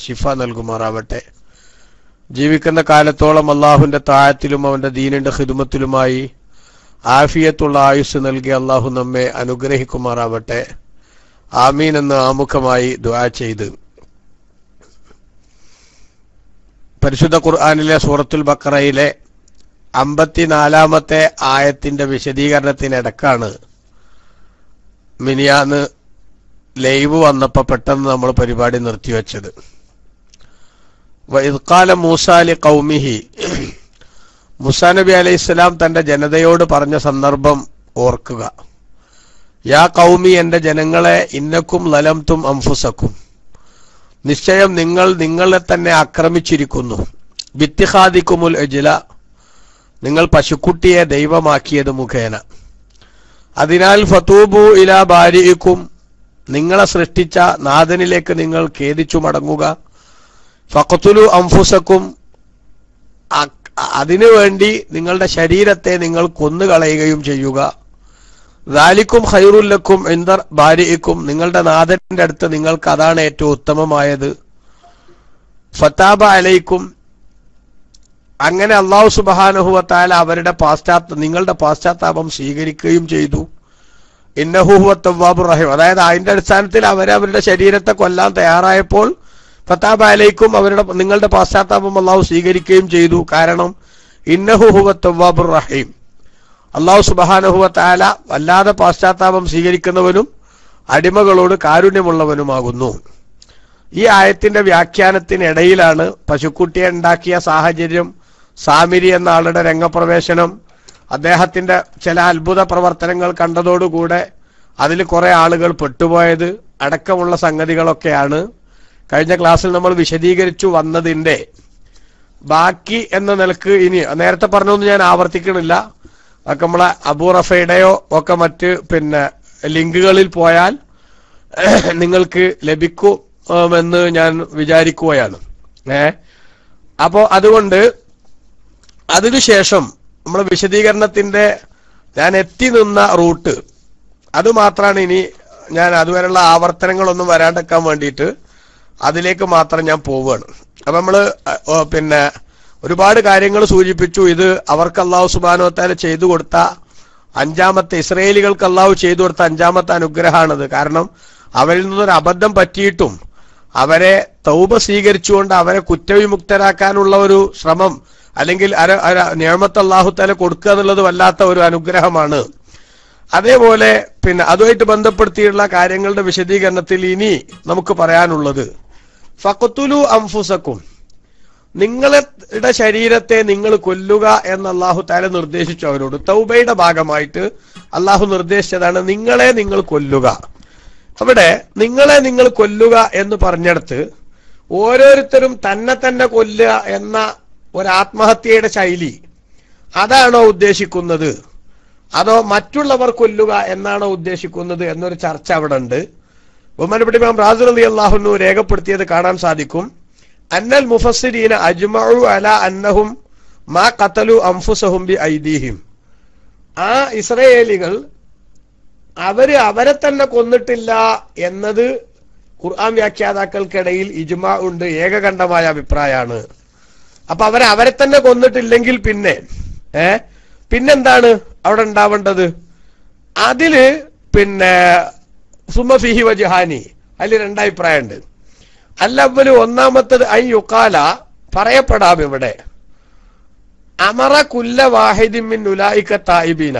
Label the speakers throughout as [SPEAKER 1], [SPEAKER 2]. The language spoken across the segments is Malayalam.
[SPEAKER 1] ശിഫ നൽകുമാറാവട്ടെ. ജീവിക്കുന്ന കാലത്തോളം അള്ളാഹുവിന്റെ താഴത്തിലും അവന്റെ ദീനിന്റെ ഖിദ്മത്തിലുമായി ആഫിയത്തുള്ള ആയുസ് നൽകി അള്ളാഹു നമ്മെ അനുഗ്രഹിക്കുമാറാവട്ടെ. ആമീൻ എന്ന് ആമുഖമായി ദുആ ചെയ്ത് പരിശുദ്ധ ഖുർആനിലെ സൂറത്തുൽ ബഖറയിലെ 54-ാമത്തെ ആയത്തിന്റെ വിശദീകരണത്തിനിടക്കാണ് മിനിയാന്ന് ലൈവ് വന്നപ്പോ പെട്ടെന്ന് നമ്മൾ പരിപാടി നിർത്തിവെച്ചത്. വഇദ് ഖാല മൂസാ ലിഖൗമിഹി, മൂസാ നബി അലൈഹിസ്സലാം തന്റെ ജനതയോട് പറഞ്ഞ സന്ദർഭം ഓർക്കുക. യാ ഖൗമി, എന്റെ ജനങ്ങളെ, ഇന്നക്കും ലലംതും അൻഫുസക്കും, നിശ്ചയം നിങ്ങൾ നിങ്ങളെ തന്നെ ആക്രമിച്ചിരിക്കുന്നു. ബിത്തിഖാദിക്കുമുൽ ഇജ്ല, നിങ്ങൾ പശുക്കുട്ടിയെ ദൈവമാക്കിയത് മുഖേന. അതിനാൽ ഫതൂബു ഇലാ ബാരിഇക്കും, നിങ്ങളെ സൃഷ്ടിച്ച നാഥനിലേക്ക് നിങ്ങൾ ഖേദിച്ചു മടങ്ങുക. ഫഖ്തുലു അൻഫുസക്കും, അതിനുവേണ്ടി നിങ്ങളുടെ ശരീരത്തെ നിങ്ങൾ കൊന്നുകളയുകയും ചെയ്യുക. ദാലിക്കും ഖൈറുൽ ലക്കും ഇൻദ ബാരിഇക്കും, നിങ്ങളുടെ നാഥന്റെ അടുത്ത് നിങ്ങൾക്ക് അതാണ് ഏറ്റവും ഉത്തമമായത്. ഫതാബ അലൈക്കും, അങ്ങനെ അല്ലാഹു സുബ്ഹാനഹു വ തആല അവരുടെ നിങ്ങളുടെ പാശ്ചാത്താപം സ്വീകരിക്കുകയും ചെയ്തു. ഇന്നഹു ഹുവ തവ്വാബുർ റഹീം, അതായത് അതിന്റെ അടിസ്ഥാനത്തിൽ അവരുടെ ശരീരത്തെ കൊല്ലാൻ തയ്യാറായപ്പോൾ ഫതാബ അലൈക്കും, നിങ്ങളുടെ പാശ്ചാത്താപം അല്ലാഹു സ്വീകരിക്കുകയും ചെയ്തു. കാരണം ഇന്നഹു ഹുവ തവ്വാബുർ റഹീം, അല്ലാഹു സുബ്ഹാനഹു വ തആല വല്ലാതെ പാശ്ചാത്താപം സ്വീകരിക്കുന്നവനും അടിമകളോട് കാരുണ്യമുള്ളവനുമാകുന്നു. ഈ ആയത്തിന്റെ വ്യാഖ്യാനത്തിനിടയിലാണ് പശുക്കുട്ടിയെ ഉണ്ടാക്കിയ സാഹചര്യം, സാമിരി എന്ന ആളുടെ രംഗപ്രവേശനം, അദ്ദേഹത്തിന്റെ ചില അത്ഭുത പ്രവർത്തനങ്ങൾ കണ്ടതോടുകൂടെ അതിൽ കുറെ ആളുകൾ പെട്ടുപോയത് അടക്കമുള്ള സംഗതികളൊക്കെയാണ് കഴിഞ്ഞ ക്ലാസ്സിൽ നമ്മൾ വിശദീകരിച്ചു വന്നതിന്റെ ബാക്കി എന്ന നിലക്ക്. ഇനി നേരത്തെ പറഞ്ഞൊന്നും ഞാൻ ആവർത്തിക്കണില്ല, അതൊക്കെ നമ്മളെ അബൂ റഫയുടെയോ ഒക്കെ മറ്റ് ലിങ്കുകളിൽ പോയാൽ നിങ്ങൾക്ക് ലഭിക്കുമെന്ന് ഞാൻ വിചാരിക്കുകയാണ്. അപ്പോ അതുകൊണ്ട് അതിനുശേഷം നമ്മുടെ വിശദീകരണത്തിന്റെ ഞാൻ എത്തി നിന്ന റൂട്ട് അത് മാത്രമാണ്. ഇനി ഞാൻ അതുവരെയുള്ള ആവർത്തനങ്ങളൊന്നും വരാണ്ടിരിക്കാൻ വേണ്ടിയിട്ട് അതിലേക്ക് മാത്രം ഞാൻ പോവുകയാണ്. അപ്പൊ നമ്മള് ഒരുപാട് കാര്യങ്ങൾ സൂചിപ്പിച്ചു. ഇത് അവർക്ക് അല്ലാഹു സുബ്ഹാനഹു വ തആല ചെയ്തു കൊടുത്ത ഇസ്രായേലികൾക്ക് അല്ലാഹു ചെയ്തു കൊടുത്ത 5-ാമത്തെ അനുഗ്രഹമാണത്. കാരണം അവരിൽ നിന്നൊരു അബദ്ധം പറ്റിയിട്ടും അവരെ തൗബ സ്വീകരിച്ചുകൊണ്ട് അവരെ കുറ്റവിമുക്തരാക്കാനുള്ള ഒരു ശ്രമം, അല്ലെങ്കിൽ നിഅമത്ത് അല്ലാഹു തആല കൊടുക്കുക എന്നുള്ളത് വല്ലാത്ത ഒരു അനുഗ്രഹമാണ്. അതേപോലെ അതുമായിട്ട് ബന്ധപ്പെടുത്തിയുള്ള കാര്യങ്ങളുടെ വിശദീകരണത്തിൽ ഇനി നമുക്ക് പറയാനുള്ളത് ഫഖ്തുലു അൻഫുസക്കും, നിങ്ങളുടെ ശരീരത്തെ നിങ്ങൾ കൊല്ലുക എന്ന് അല്ലാഹു തആല നിർദ്ദേശിച്ചു അവരോട്. തൗബയുടെ ഭാഗമായിട്ട് അല്ലാഹു നിർദ്ദേശിച്ചതാണ് നിങ്ങളെ നിങ്ങൾ കൊല്ലുക. അവിടെ നിങ്ങളെ നിങ്ങൾ കൊല്ലുക എന്ന് പറഞ്ഞെടുത്ത് ഓരോരുത്തരും തന്നെ കൊല്ലുക എന്ന ഒരു ആത്മഹത്യയുടെ ശൈലി അതാണോ ഉദ്ദേശിക്കുന്നത്, അതോ മറ്റുള്ളവർ കൊല്ലുക എന്നാണോ ഉദ്ദേശിക്കുന്നത് എന്നൊരു ചർച്ച അവിടെ ഉണ്ട്. ബഹുമാനപ്പെട്ട ഇമാം റാസി റളിയല്ലാഹു അൻഹു രേഖപ്പെടുത്തിയത് കാണാൻ സാധിക്കും. അന്നൽ മുഫസ്സിരീന അജ്മഉ അലാ അന്നഹും മാ ഖതലു അൻഫുസഹും ബി ഐദീഹിം, ആ ഇസ്രായേലികൾ അവരെ തന്നെ കൊന്നിട്ടില്ല എന്നത് ഖുർആൻ വ്യാഖ്യാതാക്കൾക്കിടയിൽ ഇജ്മാ ഉണ്ട്, ഏകകണ്ഠമായ അഭിപ്രായമാണ്. അപ്പൊ അവരെ തന്നെ കൊന്നിട്ടില്ലെങ്കിൽ പിന്നെന്താണ് അവിടെ ഉണ്ടാവേണ്ടത്? അതില് സുമ്മ ഫീഹി വജ്ഹാനി, അതിൽ 2 അഭിപ്രായമുണ്ട്. അല്ലവ്വലു, ഒന്നാമത്തത് ഐ യുഖാല, പറയപ്പെടാം ഇവിടെ അമറ കുല്ല വാഹിദിൻ മിൻ ഉലൈക തായിബീന,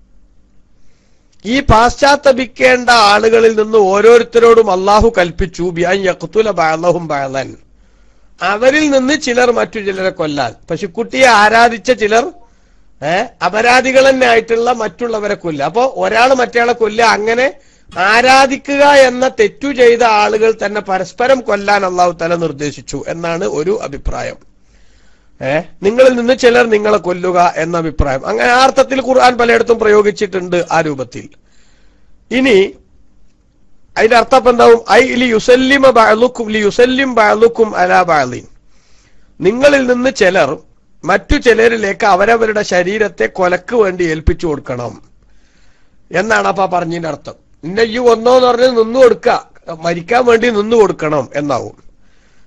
[SPEAKER 1] ഈ പാശ്ചാത്തപിക്കേണ്ട ആളുകളിൽ നിന്ന് ഓരോരുത്തരോടും അല്ലാഹു കൽപ്പിച്ചു ബി അൻ യഖ്തുല ബഅദഹും ബഅദൻ, അവരിൽ നിന്ന് ചിലർ മറ്റു ചിലരെ കൊല്ലാൻ. പശുക്കുട്ടിയെ ആരാധിച്ച ചിലർ അപരാധികൾ തന്നെ ആയിട്ടുള്ള മറ്റുള്ളവരെ കൊല്ലുക. അപ്പോ ഒരാൾ മറ്റേയാളെ കൊല്ലുക, അങ്ങനെ ആരാധിക്കുക എന്ന തെറ്റു ചെയ്ത ആളുകൾ തന്നെ പരസ്പരം കൊല്ലാൻ അല്ലാഹു തആല നിർദ്ദേശിച്ചു എന്നാണ് ഒരു അഭിപ്രായം. നിങ്ങളിൽ നിന്ന് ചിലർ നിങ്ങളെ കൊല്ലുക എന്ന അഭിപ്രായം. അങ്ങനെ ആ അർത്ഥത്തിൽ ഖുർആൻ പലയിടത്തും പ്രയോഗിച്ചിട്ടുണ്ട് ആ രൂപത്തിൽ. ഇനി അതിന്റെ അർത്ഥം എന്താവും? യുസല്ലിം ബഅദുക്കും അലാ ബഅദിൻ, നിങ്ങളിൽ നിന്ന് ചിലർ മറ്റു ചിലരിലേക്ക് അവരവരുടെ ശരീരത്തെ കൊലക്ക് വേണ്ടി ഏൽപ്പിച്ചു കൊടുക്കണം എന്നാണ് അപ്പൊ പറഞ്ഞതിന്റെ അർത്ഥം. ഇന്നയ്യു ഒന്നോന്ന് പറഞ്ഞ് നിന്നു കൊടുക്കുക, മരിക്കാൻ വേണ്ടി നിന്നു കൊടുക്കണം എന്നാവും.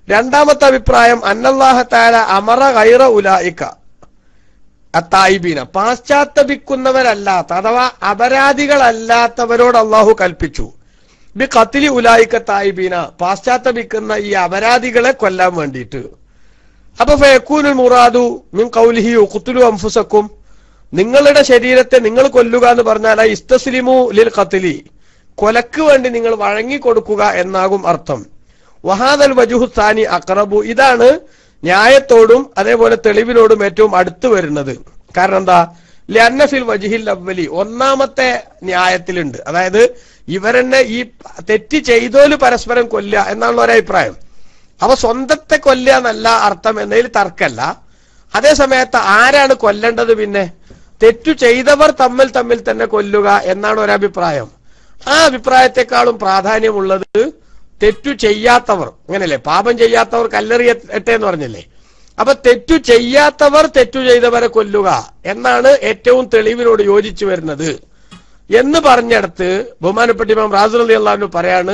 [SPEAKER 1] രണ്ടാമത്തെ അഭിപ്രായം അന്നല്ലാഹു തആല അമറ ഗൈറ ഉലൈക അത്തായിബീന, പാശ്ചാത്തപിക്കുന്നവരല്ലാത്ത അഥവാ അപരാധികളല്ലാത്തവരോട് അള്ളാഹു കൽപ്പിച്ചു ബി ഖത്ലി ഉലൈക തായിബീന, പാശ്ചാത്തപിക്കുന്ന ഈ അപരാധികളെ കൊല്ലാൻ വേണ്ടിയിട്ട്. അപ്പൊ ഫയകൂനുൽ മുറാദു മിൻ ഖൗലിഹി ഉഖ്തുലു അൻഫുസക്കും, നിങ്ങളുടെ ശരീരത്തെ നിങ്ങൾ കൊല്ലുക എന്ന് പറഞ്ഞാൽ ഇസ്തസ്ലിമു ലിൽ ഖത്ലി, കൊലക്ക് വേണ്ടി നിങ്ങൾ വഴങ്ങി കൊടുക്കുക എന്നാകും അർത്ഥം. വഹാദൽ വജുഹു സാനി അഖറബു, ഇതാണ് ന്യായത്തോടും അതേപോലെ തെളിവിനോടും ഏറ്റവും അടുത്ത് വരുന്നത്. കാരണം എന്താ? ലഅന്ന ഫിൽ വജ്ഹിൽ അവ്വലി, ഒന്നാമത്തെ ന്യായത്തിലുണ്ട്, അതായത് ഇവരെന്നെ ഈ തെറ്റ് ചെയ്തോല് പരസ്പരം കൊല്ലുക എന്നാണ് ഒരഭിപ്രായം. അവ സ്വന്തത്തെ കൊല്ലുക എന്നല്ല അർത്ഥം എന്നതിൽ തർക്കമല്ല. അതേ സമയത്ത് ആരാണ് കൊല്ലേണ്ടത്? പിന്നെ തെറ്റു ചെയ്തവർ തമ്മിൽ തമ്മിൽ തന്നെ കൊല്ലുക എന്നാണ് ഒരഭിപ്രായം. ആ അഭിപ്രായത്തെക്കാളും പ്രാധാന്യമുള്ളത് തെറ്റു ചെയ്യാത്തവർ, അങ്ങനല്ലേ, പാപം ചെയ്യാത്തവർ കല്ലെറിയട്ടെ എന്ന് പറഞ്ഞില്ലേ. അപ്പൊ തെറ്റു ചെയ്യാത്തവർ തെറ്റു ചെയ്തവരെ കൊല്ലുക എന്നാണ് ഏറ്റവും തെളിവിനോട് യോജിച്ചു വരുന്നത് എന്ന് പറഞ്ഞിടത്ത് ബഹുമാനപ്പെട്ട ഇമാം റാസി റളിയല്ലാഹു അൻഹു പറയാണ്,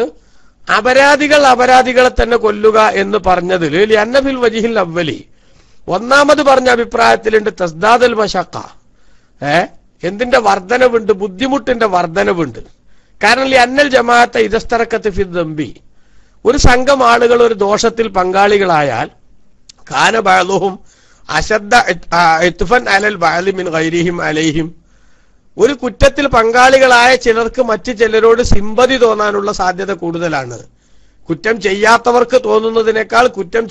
[SPEAKER 1] അപരാധികളെ തന്നെ കൊല്ലുക എന്ന് പറഞ്ഞതിൽ ലഅന്ന ഫിൽ വജ്ഹിൽ അവ്വലി, ഒന്നാമത് പറഞ്ഞ അഭിപ്രായത്തിലുണ്ട് തസ്ദാദൽ മശഖ, എന്തിന്റെ വർധനവുണ്ട്? ബുദ്ധിമുട്ടിന്റെ വർധനവുണ്ട്. കാരണം ലഅന്നൽ ജമാഅത്ത ഇദസ്തറക്കത്ത് ഫി ദംബി, ഒരു സംഘം ആളുകൾ ഒരു ദോഷത്തിൽ പങ്കാളികളായാൽ കാന ബഅദുഹും അശദ്ദ ഇത്ഫൻ അലൽ ബഅദി മിൻ ഗൈരിഹിം അലൈഹിം, ഒരു കുറ്റത്തിൽ പങ്കാളികളായ ചിലർക്ക് മറ്റു ചിലരോട് സിമ്പതി തോന്നാനുള്ള സാധ്യത കൂടുതലാണ്. കുറ്റം ചെയ്യാത്തവർക്ക് തോന്നുന്നതിനേക്കാൾ കുറ്റം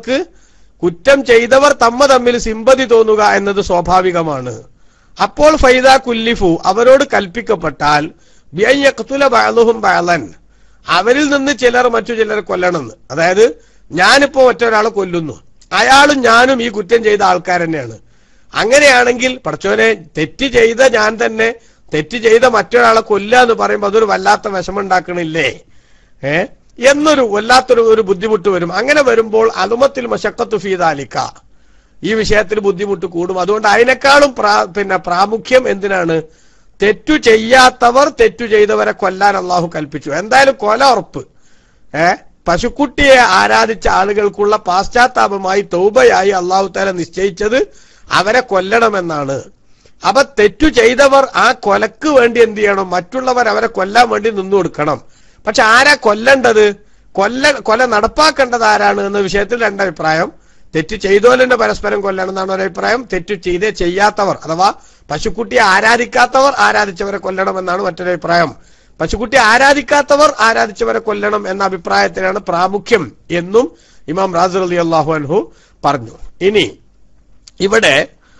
[SPEAKER 1] ചെയ്തവർ തമ്മിൽ സിമ്പതി തോന്നുക എന്നത് സ്വാഭാവികമാണ്. അപ്പോൾ ഫൈദാ കുല്ലിഫു, അവരോട് കൽപ്പിക്കപ്പെട്ടാൽ ബിഅൻ യഖ്തുല ബഅദുഹും ബഅദൻ, അവരിൽ നിന്ന് ചിലർ മറ്റു ചിലരെ കൊല്ലണമെന്ന്. അതായത് ഞാനിപ്പോ മറ്റൊരാളെ കൊല്ലുന്നു, അയാളും ഞാനും ഈ കുറ്റം ചെയ്ത ആൾക്കാർ തന്നെയാണ്. അങ്ങനെയാണെങ്കിൽ പടച്ചോനെ, തെറ്റ് ചെയ്ത ഞാൻ തന്നെ തെറ്റ് ചെയ്ത മറ്റൊരാളെ കൊല്ലുക എന്ന് പറയുമ്പോൾ അതൊരു വല്ലാത്ത വിഷമുണ്ടാക്കണില്ലേ, എന്നൊരു വല്ലാത്തൊരു ബുദ്ധിമുട്ട് വരും. അങ്ങനെ വരുമ്പോൾ അതുമത്തിൽ മശഖത്തു ഫീ ദാലിക, ഈ വിഷയത്തിൽ ബുദ്ധിമുട്ട് കൂടും. അതുകൊണ്ട് അതിനേക്കാളും പ്രാമുഖ്യം എന്തിനാണ്? തെറ്റു ചെയ്യാത്തവർ തെറ്റു ചെയ്തവരെ കൊല്ലാൻ അള്ളാഹു കൽപ്പിച്ചു. എന്തായാലും കൊല ഉറപ്പ്. പശുക്കുട്ടിയെ ആരാധിച്ച ആളുകൾക്കുള്ള പാശ്ചാത്താപമായി തൗബയായി അള്ളാഹു തആല നിശ്ചയിച്ചത് അവരെ കൊല്ലണമെന്നാണ്. അപ്പൊ തെറ്റു ചെയ്തവർ ആ കൊലക്ക് വേണ്ടി എന്ത് ചെയ്യണം? മറ്റുള്ളവർ അവരെ കൊല്ലാൻ വേണ്ടി നിന്നു കൊടുക്കണം. പക്ഷെ ആരാ കൊല്ലേണ്ടത്? കൊല നടപ്പാക്കേണ്ടത് ആരാണ് എന്ന വിഷയത്തിൽ രണ്ടഭിപ്രായം. തെറ്റ് ചെയ്തോലെന്നെ പരസ്പരം കൊല്ലണം എന്നാണ് ഒരഭിപ്രായം. തെറ്റു ചെയ്യാത്തവർ അഥവാ പശുക്കുട്ടിയെ ആരാധിക്കാത്തവർ ആരാധിച്ചവരെ കൊല്ലണമെന്നാണ് മറ്റൊരഭിപ്രായം. പശുക്കുട്ടിയെ ആരാധിക്കാത്തവർ ആരാധിച്ചവരെ കൊല്ലണം എന്ന അഭിപ്രായത്തിനാണ് പ്രാമുഖ്യം എന്നും ഇമാം റാസി റളിയല്ലാഹു അൻഹു പറഞ്ഞു. ഇനി ഇവിടെ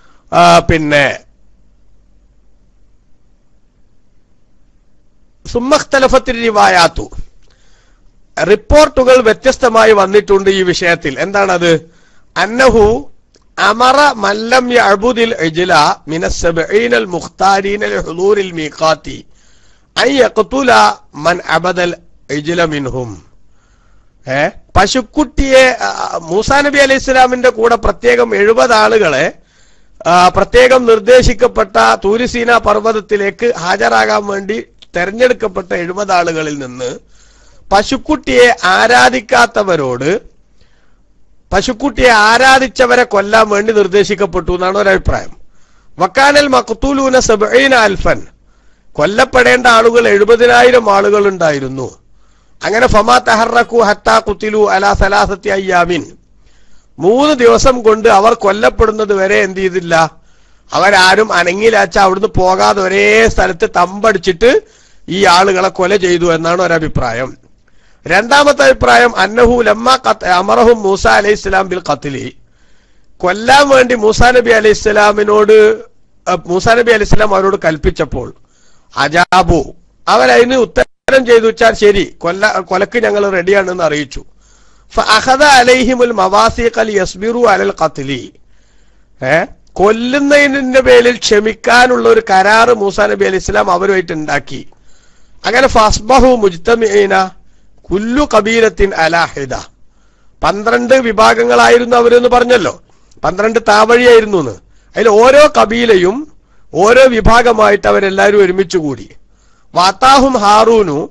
[SPEAKER 1] സുമ്മഖ്തലഫത്തിൽ റിവായാത്തു, റിപ്പോർട്ടുകൾ വ്യത്യസ്തമായി വന്നിട്ടുണ്ട് ഈ വിഷയത്തിൽ. എന്താണത്? അന്നഹു അമറ മല്ലം യഅബുദിൽ ഇജ്ല മിനസ് സബഈനൽ മുഖ്താരീന ലിഹുദൂരിൽ മീഖാത്തി അൻ യഖ്തുല മൻ അബദൽ ഇജ്ല മിൻഹും. പശുക്കുട്ടിയെ മൂസാ നബി അലൈഹി സ്വലാമിന്റെ കൂടെ പ്രത്യേകം 70 ആളുകളെ പ്രത്യേകം നിർദ്ദേശിക്കപ്പെട്ട തൂരിസീന പർവ്വതത്തിലേക്ക് ഹാജരാകാൻ വേണ്ടി തെരഞ്ഞെടുക്കപ്പെട്ട 70 ആളുകളിൽ നിന്ന് പശുക്കുട്ടിയെ ആരാധിക്കാത്തവരോട് പശുക്കുട്ടിയെ ആരാധിച്ചവരെ കൊല്ലാൻ വേണ്ടി നിർദ്ദേശിക്കപ്പെട്ടു എന്നാണ് ഒരഭിപ്രായം. വക്കാനൽ മഖ്തൂലൂന 70,000, കൊല്ലപ്പെടേണ്ട ആളുകൾ 70,000 ആളുകൾ ഉണ്ടായിരുന്നു. അങ്ങനെ ഫമാ തഹറക്കു ഹത്താ ഖുതിലു അലാ 3 അയ്യാമിൻ, 3 ദിവസം കൊണ്ട് അവർ കൊല്ലപ്പെടുന്നത് വരെ എന്ത് ചെയ്തില്ല? അവരാരും അനങ്ങിലാച്ച അവിടുന്ന് പോകാതെ ഒരേ സ്ഥലത്ത് തമ്പടിച്ചിട്ട് ഈ ആളുകളെ കൊല ചെയ്തു എന്നാണ് ഒരഭിപ്രായം. രണ്ടാമത്തെ അഭിപ്രായം അന്നഹു ലമ്മ അമറഹും മൂസ അലൈഹി സ്വലാം ബിൽ ഖത്ലി, കൊല്ലാൻ വേണ്ടി മൂസാ നബി അലൈഹി സ്വലാം അവരോട് കൽപ്പിച്ചപ്പോൾ അജാബു, അവരതിന് ഉത്തരം ചെയ്തു വെച്ചാൽ ശരി, കൊലക്ക് ഞങ്ങൾ റെഡിയാണെന്ന് അറിയിച്ചു. ഫഅഖദ അലൈഹിമുൽ മവാസിഖ ലിയസ്ബിറു അലൽ ഖത്ലി, കൊല്ലുന്നതിന്റെ പേരിൽ ക്ഷമിക്കാനുള്ള ഒരു കരാറ് മൂസാ നബി അലൈഹി സ്വലാം അവരുമായിട്ട് ഉണ്ടാക്കി. അങ്ങനെ ഫസ്ബഹു മുജ്തമിഈന കുല്ലു ഖബീലത്തിൻ അലാ ഹിദ, 12 വിഭാഗങ്ങളായിരുന്നു അവരെന്ന് പറഞ്ഞല്ലോ, 12 താവഴിയായിരുന്നു എന്ന്. അതിൽ ഓരോ കബീലയും ഓരോ വിഭാഗമായിട്ട് അവരെല്ലാവരും ഒരുമിച്ച് കൂടി. വാത്താഹും ഹാറൂനു,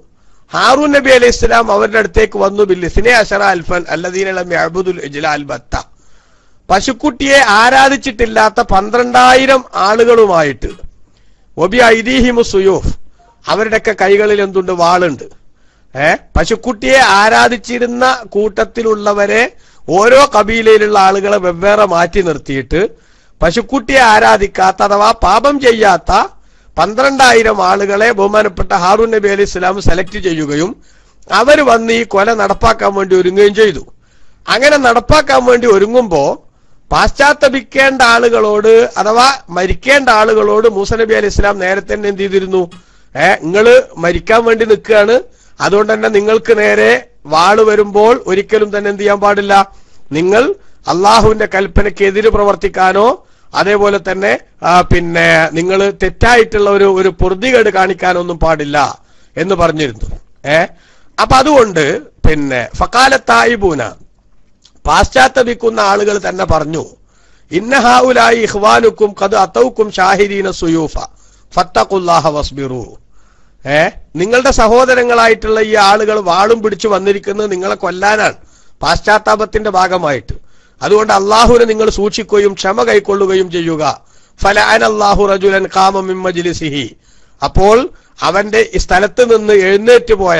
[SPEAKER 1] ഹാറൂൻ നബി അലൈഹി ഇസ്ലാം അവരുടെ അടുത്തേക്ക് വന്നു ബില്ലിസ്നെ അശറ അൽഫൻ അല്ലദീന യഅ്ബുദുൽ ഇജ്ലാൽ ബത്ത, പശുക്കുട്ടിയെ ആരാധിച്ചിട്ടില്ലാത്ത 12,000 ആളുകളുമായിട്ട്. ഒബി ഐദീഹിമു സുയൂഫ്, അവരുടെയൊക്കെ കൈകളിൽ എന്തുണ്ട്? വാളുണ്ട്. പശുക്കുട്ടിയെ ആരാധിച്ചിരുന്ന കൂട്ടത്തിലുള്ളവരെ ഓരോ കബീലയിലുള്ള ആളുകളെ വെവ്വേറെ മാറ്റി നിർത്തിയിട്ട് പശുക്കുട്ടിയെ ആരാധിക്കാത്ത അഥവാ പാപം ചെയ്യാത്ത 12,000 ആളുകളെ ബഹുമാനപ്പെട്ട ഹാറൂൻ നബി അലൈഹി ഇസ്ലാം സെലക്ട് ചെയ്യുകയും അവർ വന്ന് ഈ കൊല നടപ്പാക്കാൻ വേണ്ടി ഒരുങ്ങുകയും ചെയ്തു. അങ്ങനെ നടപ്പാക്കാൻ വേണ്ടി ഒരുങ്ങുമ്പോ പാശ്ചാത്തപിക്കേണ്ട ആളുകളോട് അഥവാ മരിക്കേണ്ട ആളുകളോട് മൂസ നബി അലൈഹി ഇസ്ലാം നേരത്തെ തന്നെ എന്ത് ചെയ്തിരുന്നു? നിങ്ങള് മരിക്കാൻ വേണ്ടി നിൽക്കുകയാണ്, അതുകൊണ്ട് തന്നെ നിങ്ങൾക്ക് നേരെ വാള് വരുമ്പോൾ ഒരിക്കലും തന്നെ എന്ത് ചെയ്യാൻ പാടില്ല, നിങ്ങൾ അള്ളാഹുവിന്റെ കൽപ്പനയ്ക്ക് എതിര് പ്രവർത്തിക്കാനോ അതേപോലെ തന്നെ പിന്നെ നിങ്ങൾ തെറ്റായിട്ടുള്ള ഒരു പൊറുതികേട് കാണിക്കാനൊന്നും പാടില്ല എന്ന് പറഞ്ഞിരുന്നു. അപ്പൊ അതുകൊണ്ട് പിന്നെ ഫഖാലത്തായിബൂന, പാശ്ചാത്തപിക്കുന്ന ആളുകൾ തന്നെ പറഞ്ഞു, ഇന്ന ഹൗലായി ഇഖ്വാനുക്കും ഖദ് അതൗക്കും ഷാഹിദീന സുയൂഫ ഫത്തഖുല്ലാഹ വസ്ബിറു. നിങ്ങളുടെ സഹോദരങ്ങളായിട്ടുള്ള ഈ ആളുകൾ വാളും പിടിച്ചു വന്നിരിക്കുന്നത് നിങ്ങളെ കൊല്ലാനാണ്, പാശ്ചാത്താപത്തിന്റെ ഭാഗമായിട്ട്. അതുകൊണ്ട് അള്ളാഹുവിനെ നിങ്ങൾ സൂക്ഷിക്കുകയും ക്ഷമ കൈക്കൊള്ളുകയും ചെയ്യുക. ഫലഅനല്ലാഹു റജുലൻ ഖാമ മിൻ മജ്ലിസിഹി, അപ്പോൾ അവന്റെ ഈ സ്ഥലത്ത് നിന്ന് എഴുന്നേറ്റ് പോയ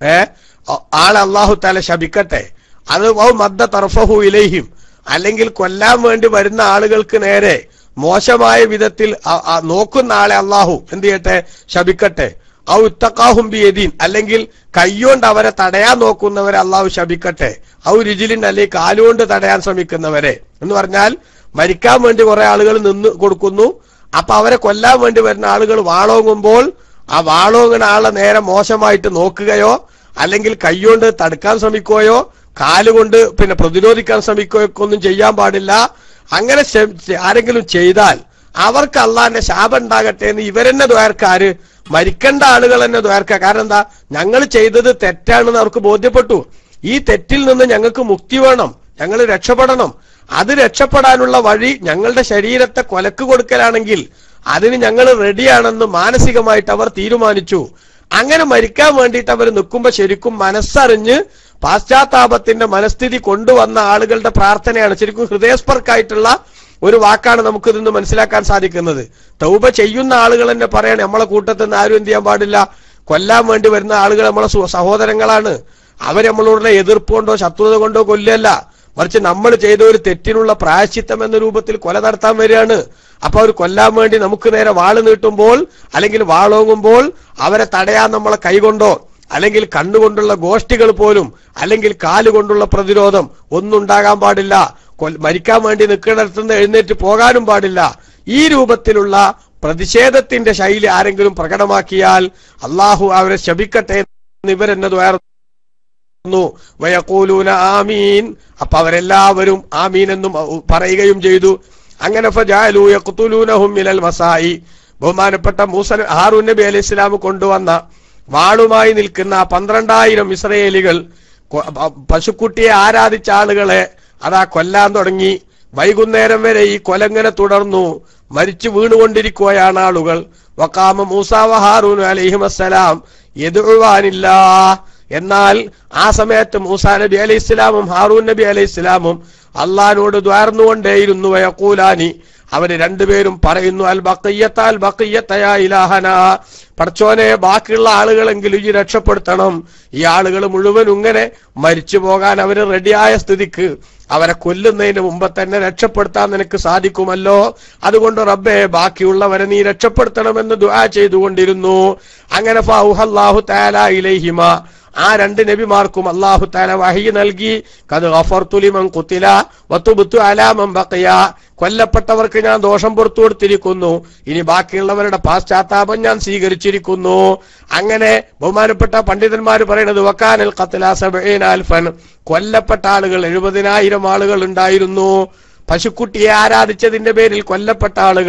[SPEAKER 1] ആളെ അള്ളാഹു തആല ശപിക്കട്ടെ. അത് മദ്ദ തർഫഹു ഇലൈഹിം, അല്ലെങ്കിൽ കൊല്ലാൻ വേണ്ടി വരുന്ന ആളുകൾക്ക് നേരെ മോശമായ വിധത്തിൽ നോക്കുന്ന ആളെ അള്ളാഹു എന്ത് ചെയ്യട്ടെ? ശപിക്കട്ടെ. ഔ ഇത്തഖാഹും ബിയദീൻ, അല്ലെങ്കിൽ കൈകൊണ്ട് അവരെ തടയാൻ നോക്കുന്നവരെ അള്ളാഹു ശപിക്കട്ടെ. ഔ രിജിലിൻ, അല്ലെങ്കിൽ കാലുകൊണ്ട് തടയാൻ ശ്രമിക്കുന്നവരെ. എന്ന് പറഞ്ഞാൽ മരിക്കാൻ വേണ്ടി കുറെ ആളുകൾ നിന്ന് കൊടുക്കുന്നു, അപ്പൊ അവരെ കൊല്ലാൻ വേണ്ടി വരുന്ന ആളുകൾ വാളോങ്ങുമ്പോൾ ആ വാളോങ്ങുന്ന ആളെ നേരെ മോശമായിട്ട് നോക്കുകയോ അല്ലെങ്കിൽ കൈകൊണ്ട് തടുക്കാൻ ശ്രമിക്കുകയോ കാലുകൊണ്ട് പിന്നെ പ്രതിരോധിക്കാൻ ശ്രമിക്കുകയോ ഒന്നും ചെയ്യാൻ പാടില്ല. അങ്ങനെ ആരെങ്കിലും ചെയ്താൽ അവർക്ക് അള്ളാന്റെ ശാപം ഉണ്ടാകട്ടെ എന്ന് ഇവരെന്നെ ദ്വാരക്കാര്, മരിക്കേണ്ട ആളുകൾ തന്നെ ദ്വാരക്ക. കാരണം എന്താ? ഞങ്ങൾ ചെയ്തത് തെറ്റാണെന്ന് അവർക്ക് ബോധ്യപ്പെട്ടു. ഈ തെറ്റിൽ നിന്ന് ഞങ്ങൾക്ക് മുക്തി വേണം, ഞങ്ങൾ രക്ഷപ്പെടണം. അത് രക്ഷപ്പെടാനുള്ള വഴി ഞങ്ങളുടെ ശരീരത്തെ കൊലക്ക് കൊടുക്കലാണെങ്കിൽ അതിന് ഞങ്ങൾ റെഡിയാണെന്ന് മാനസികമായിട്ട് അവർ തീരുമാനിച്ചു. അങ്ങനെ മരിക്കാൻ വേണ്ടിയിട്ട് അവർ നിൽക്കുമ്പോ ശരിക്കും മനസ്സറിഞ്ഞ് പാശ്ചാത്താപത്തിന്റെ മനസ്ഥിതി കൊണ്ടുവന്ന ആളുകളുടെ പ്രാർത്ഥനയാണ്. ശരിക്കും ഹൃദയസ്പർക്കായിട്ടുള്ള ഒരു വാക്കാണ് നമുക്ക് ഇതിന്ന് മനസ്സിലാക്കാൻ സാധിക്കുന്നത്. തൗബ ചെയ്യുന്ന ആളുകൾ തന്നെ പറയാണ്, നമ്മളെ കൂട്ടത്തിൽ നിന്ന് ആരും എന്ത് ചെയ്യാൻ പാടില്ല, കൊല്ലാൻ വേണ്ടി വരുന്ന ആളുകൾ നമ്മളെ സഹോദരങ്ങളാണ്. അവർ നമ്മളോടുള്ള എതിർപ്പ് കൊണ്ടോ ശത്രുത കൊണ്ടോ കൊല്ലല്ല, മറിച്ച് നമ്മൾ ചെയ്ത ഒരു തെറ്റിനുള്ള പ്രായശ്ചിത്തം എന്ന രൂപത്തിൽ കൊല നടത്താൻ വരികയാണ്. അപ്പൊ അവർ കൊല്ലാൻ വേണ്ടി നമുക്ക് നേരെ വാള് നീട്ടുമ്പോൾ അല്ലെങ്കിൽ വാളോങ്ങുമ്പോൾ അവരെ തടയാൻ നമ്മളെ കൈകൊണ്ടോ അല്ലെങ്കിൽ കണ്ണുകൊണ്ടുള്ള ഗോഷ്ഠികൾ പോലും അല്ലെങ്കിൽ കാലുകൊണ്ടുള്ള പ്രതിരോധം ഒന്നും ഉണ്ടാകാൻ പാടില്ല. മരിക്കാൻ വേണ്ടി നിൽക്കുന്നിടത്തുനിന്ന് എഴുന്നേറ്റ് പോകാനും പാടില്ല. ഈ രൂപത്തിലുള്ള പ്രതിഷേധത്തിന്റെ ശൈലി ആരെങ്കിലും പ്രകടമാക്കിയാൽ അള്ളാഹു അവരെ ശപിക്കട്ടെ എന്ന് ഇവരെന്നത് വയഖൂലൂന ആമീൻ. അപ്പൊ അവരെല്ലാവരും ആമീൻ എന്നും പറയുകയും ചെയ്തു. അങ്ങനെ ഫജഅലൂ യഖ്തുലൂനഹും മിനൽ മസായി, ബഹുമാനപ്പെട്ട ഹാറൂൻ നബി അലൈഹി ഇസ്ലാം കൊണ്ടുവന്ന വാളുമായി നിൽക്കുന്ന 12,000 ഇസ്രായേലികൾ പശുക്കുട്ടിയെ ആരാധിച്ച ആളുകളെ അതാ കൊല്ലാൻ തുടങ്ങി. വൈകുന്നേരം വരെ ഈ കൊലങ്ങനെ തുടർന്നു. മരിച്ചു വീണുകൊണ്ടിരിക്കുകയാണ് ആളുകൾ. വഖാമ മൂസാ വ ഹാറൂൻ അലൈഹിമസ്സലാം യദ്ഉവാനില്ലാ, എന്നാൽ ആ സമയത്ത് മൂസാ നബി അലൈഹി ഇസ്ലാമും ഹാറൂൻ നബി അലൈഹി ഇസ്ലാമും അള്ളാഹിനോട് ദ്വാർന്നുകൊണ്ടേയിരുന്നു. വയഖൂലാനി, അവര് രണ്ടുപേരും പറയുന്നു, അൽ ബഖിയ്യത അൽ ബഖിയ്യത യാ ഇലാഹന, പടച്ചോനെ ബാക്കിയുള്ള ആളുകളെങ്കിലും ഈ രക്ഷപ്പെടുത്തണം. ഈ ആളുകൾ മുഴുവൻ ഇങ്ങനെ മരിച്ചു പോകാൻ അവര് റെഡിയായ സ്ഥിതിക്ക് അവരെ കൊല്ലുന്നതിന് മുമ്പ് തന്നെ രക്ഷപ്പെടുത്താൻ നിനക്ക് സാധിക്കുമല്ലോ. അതുകൊണ്ട് റബ്ബേ ബാക്കിയുള്ളവരെ നീ രക്ഷപ്പെടുത്തണമെന്ന് ദുആ ചെയ്തുകൊണ്ടിരുന്നു. അങ്ങനെ ഫൗഹല്ലാഹു തആല ഇലൈഹിമ, ആ രണ്ട് നബിമാർക്കും അല്ലാഹു തആല വഹയി നൽകി. ഖദ് ഗഫർതു ലിമൻ ഖുതില വതുബ്തു അലാ മൻ ബഖിയ, കൊല്ലപ്പെട്ടവർക്ക് ഞാൻ ദോഷം പുറത്തു കൊടുത്തിരിക്കുന്നു, ഇനി ബാക്കിയുള്ളവരുടെ പാശ്ചാത്താപം ഞാൻ സ്വീകരിച്ചിരിക്കുന്നു. അങ്ങനെ ബഹുമാനപ്പെട്ട പണ്ഡിതന്മാർ പറയുന്നത് വകാനൽ ഖത്ല 70,000, കൊല്ലപ്പെട്ട ആളുകൾ 70,000 ആളുകൾ ഉണ്ടായിരുന്നു. പശുക്കുട്ടിയെ ആരാധിച്ചതിന്റെ പേരിൽ കൊല്ലപ്പെട്ട ആളുകൾ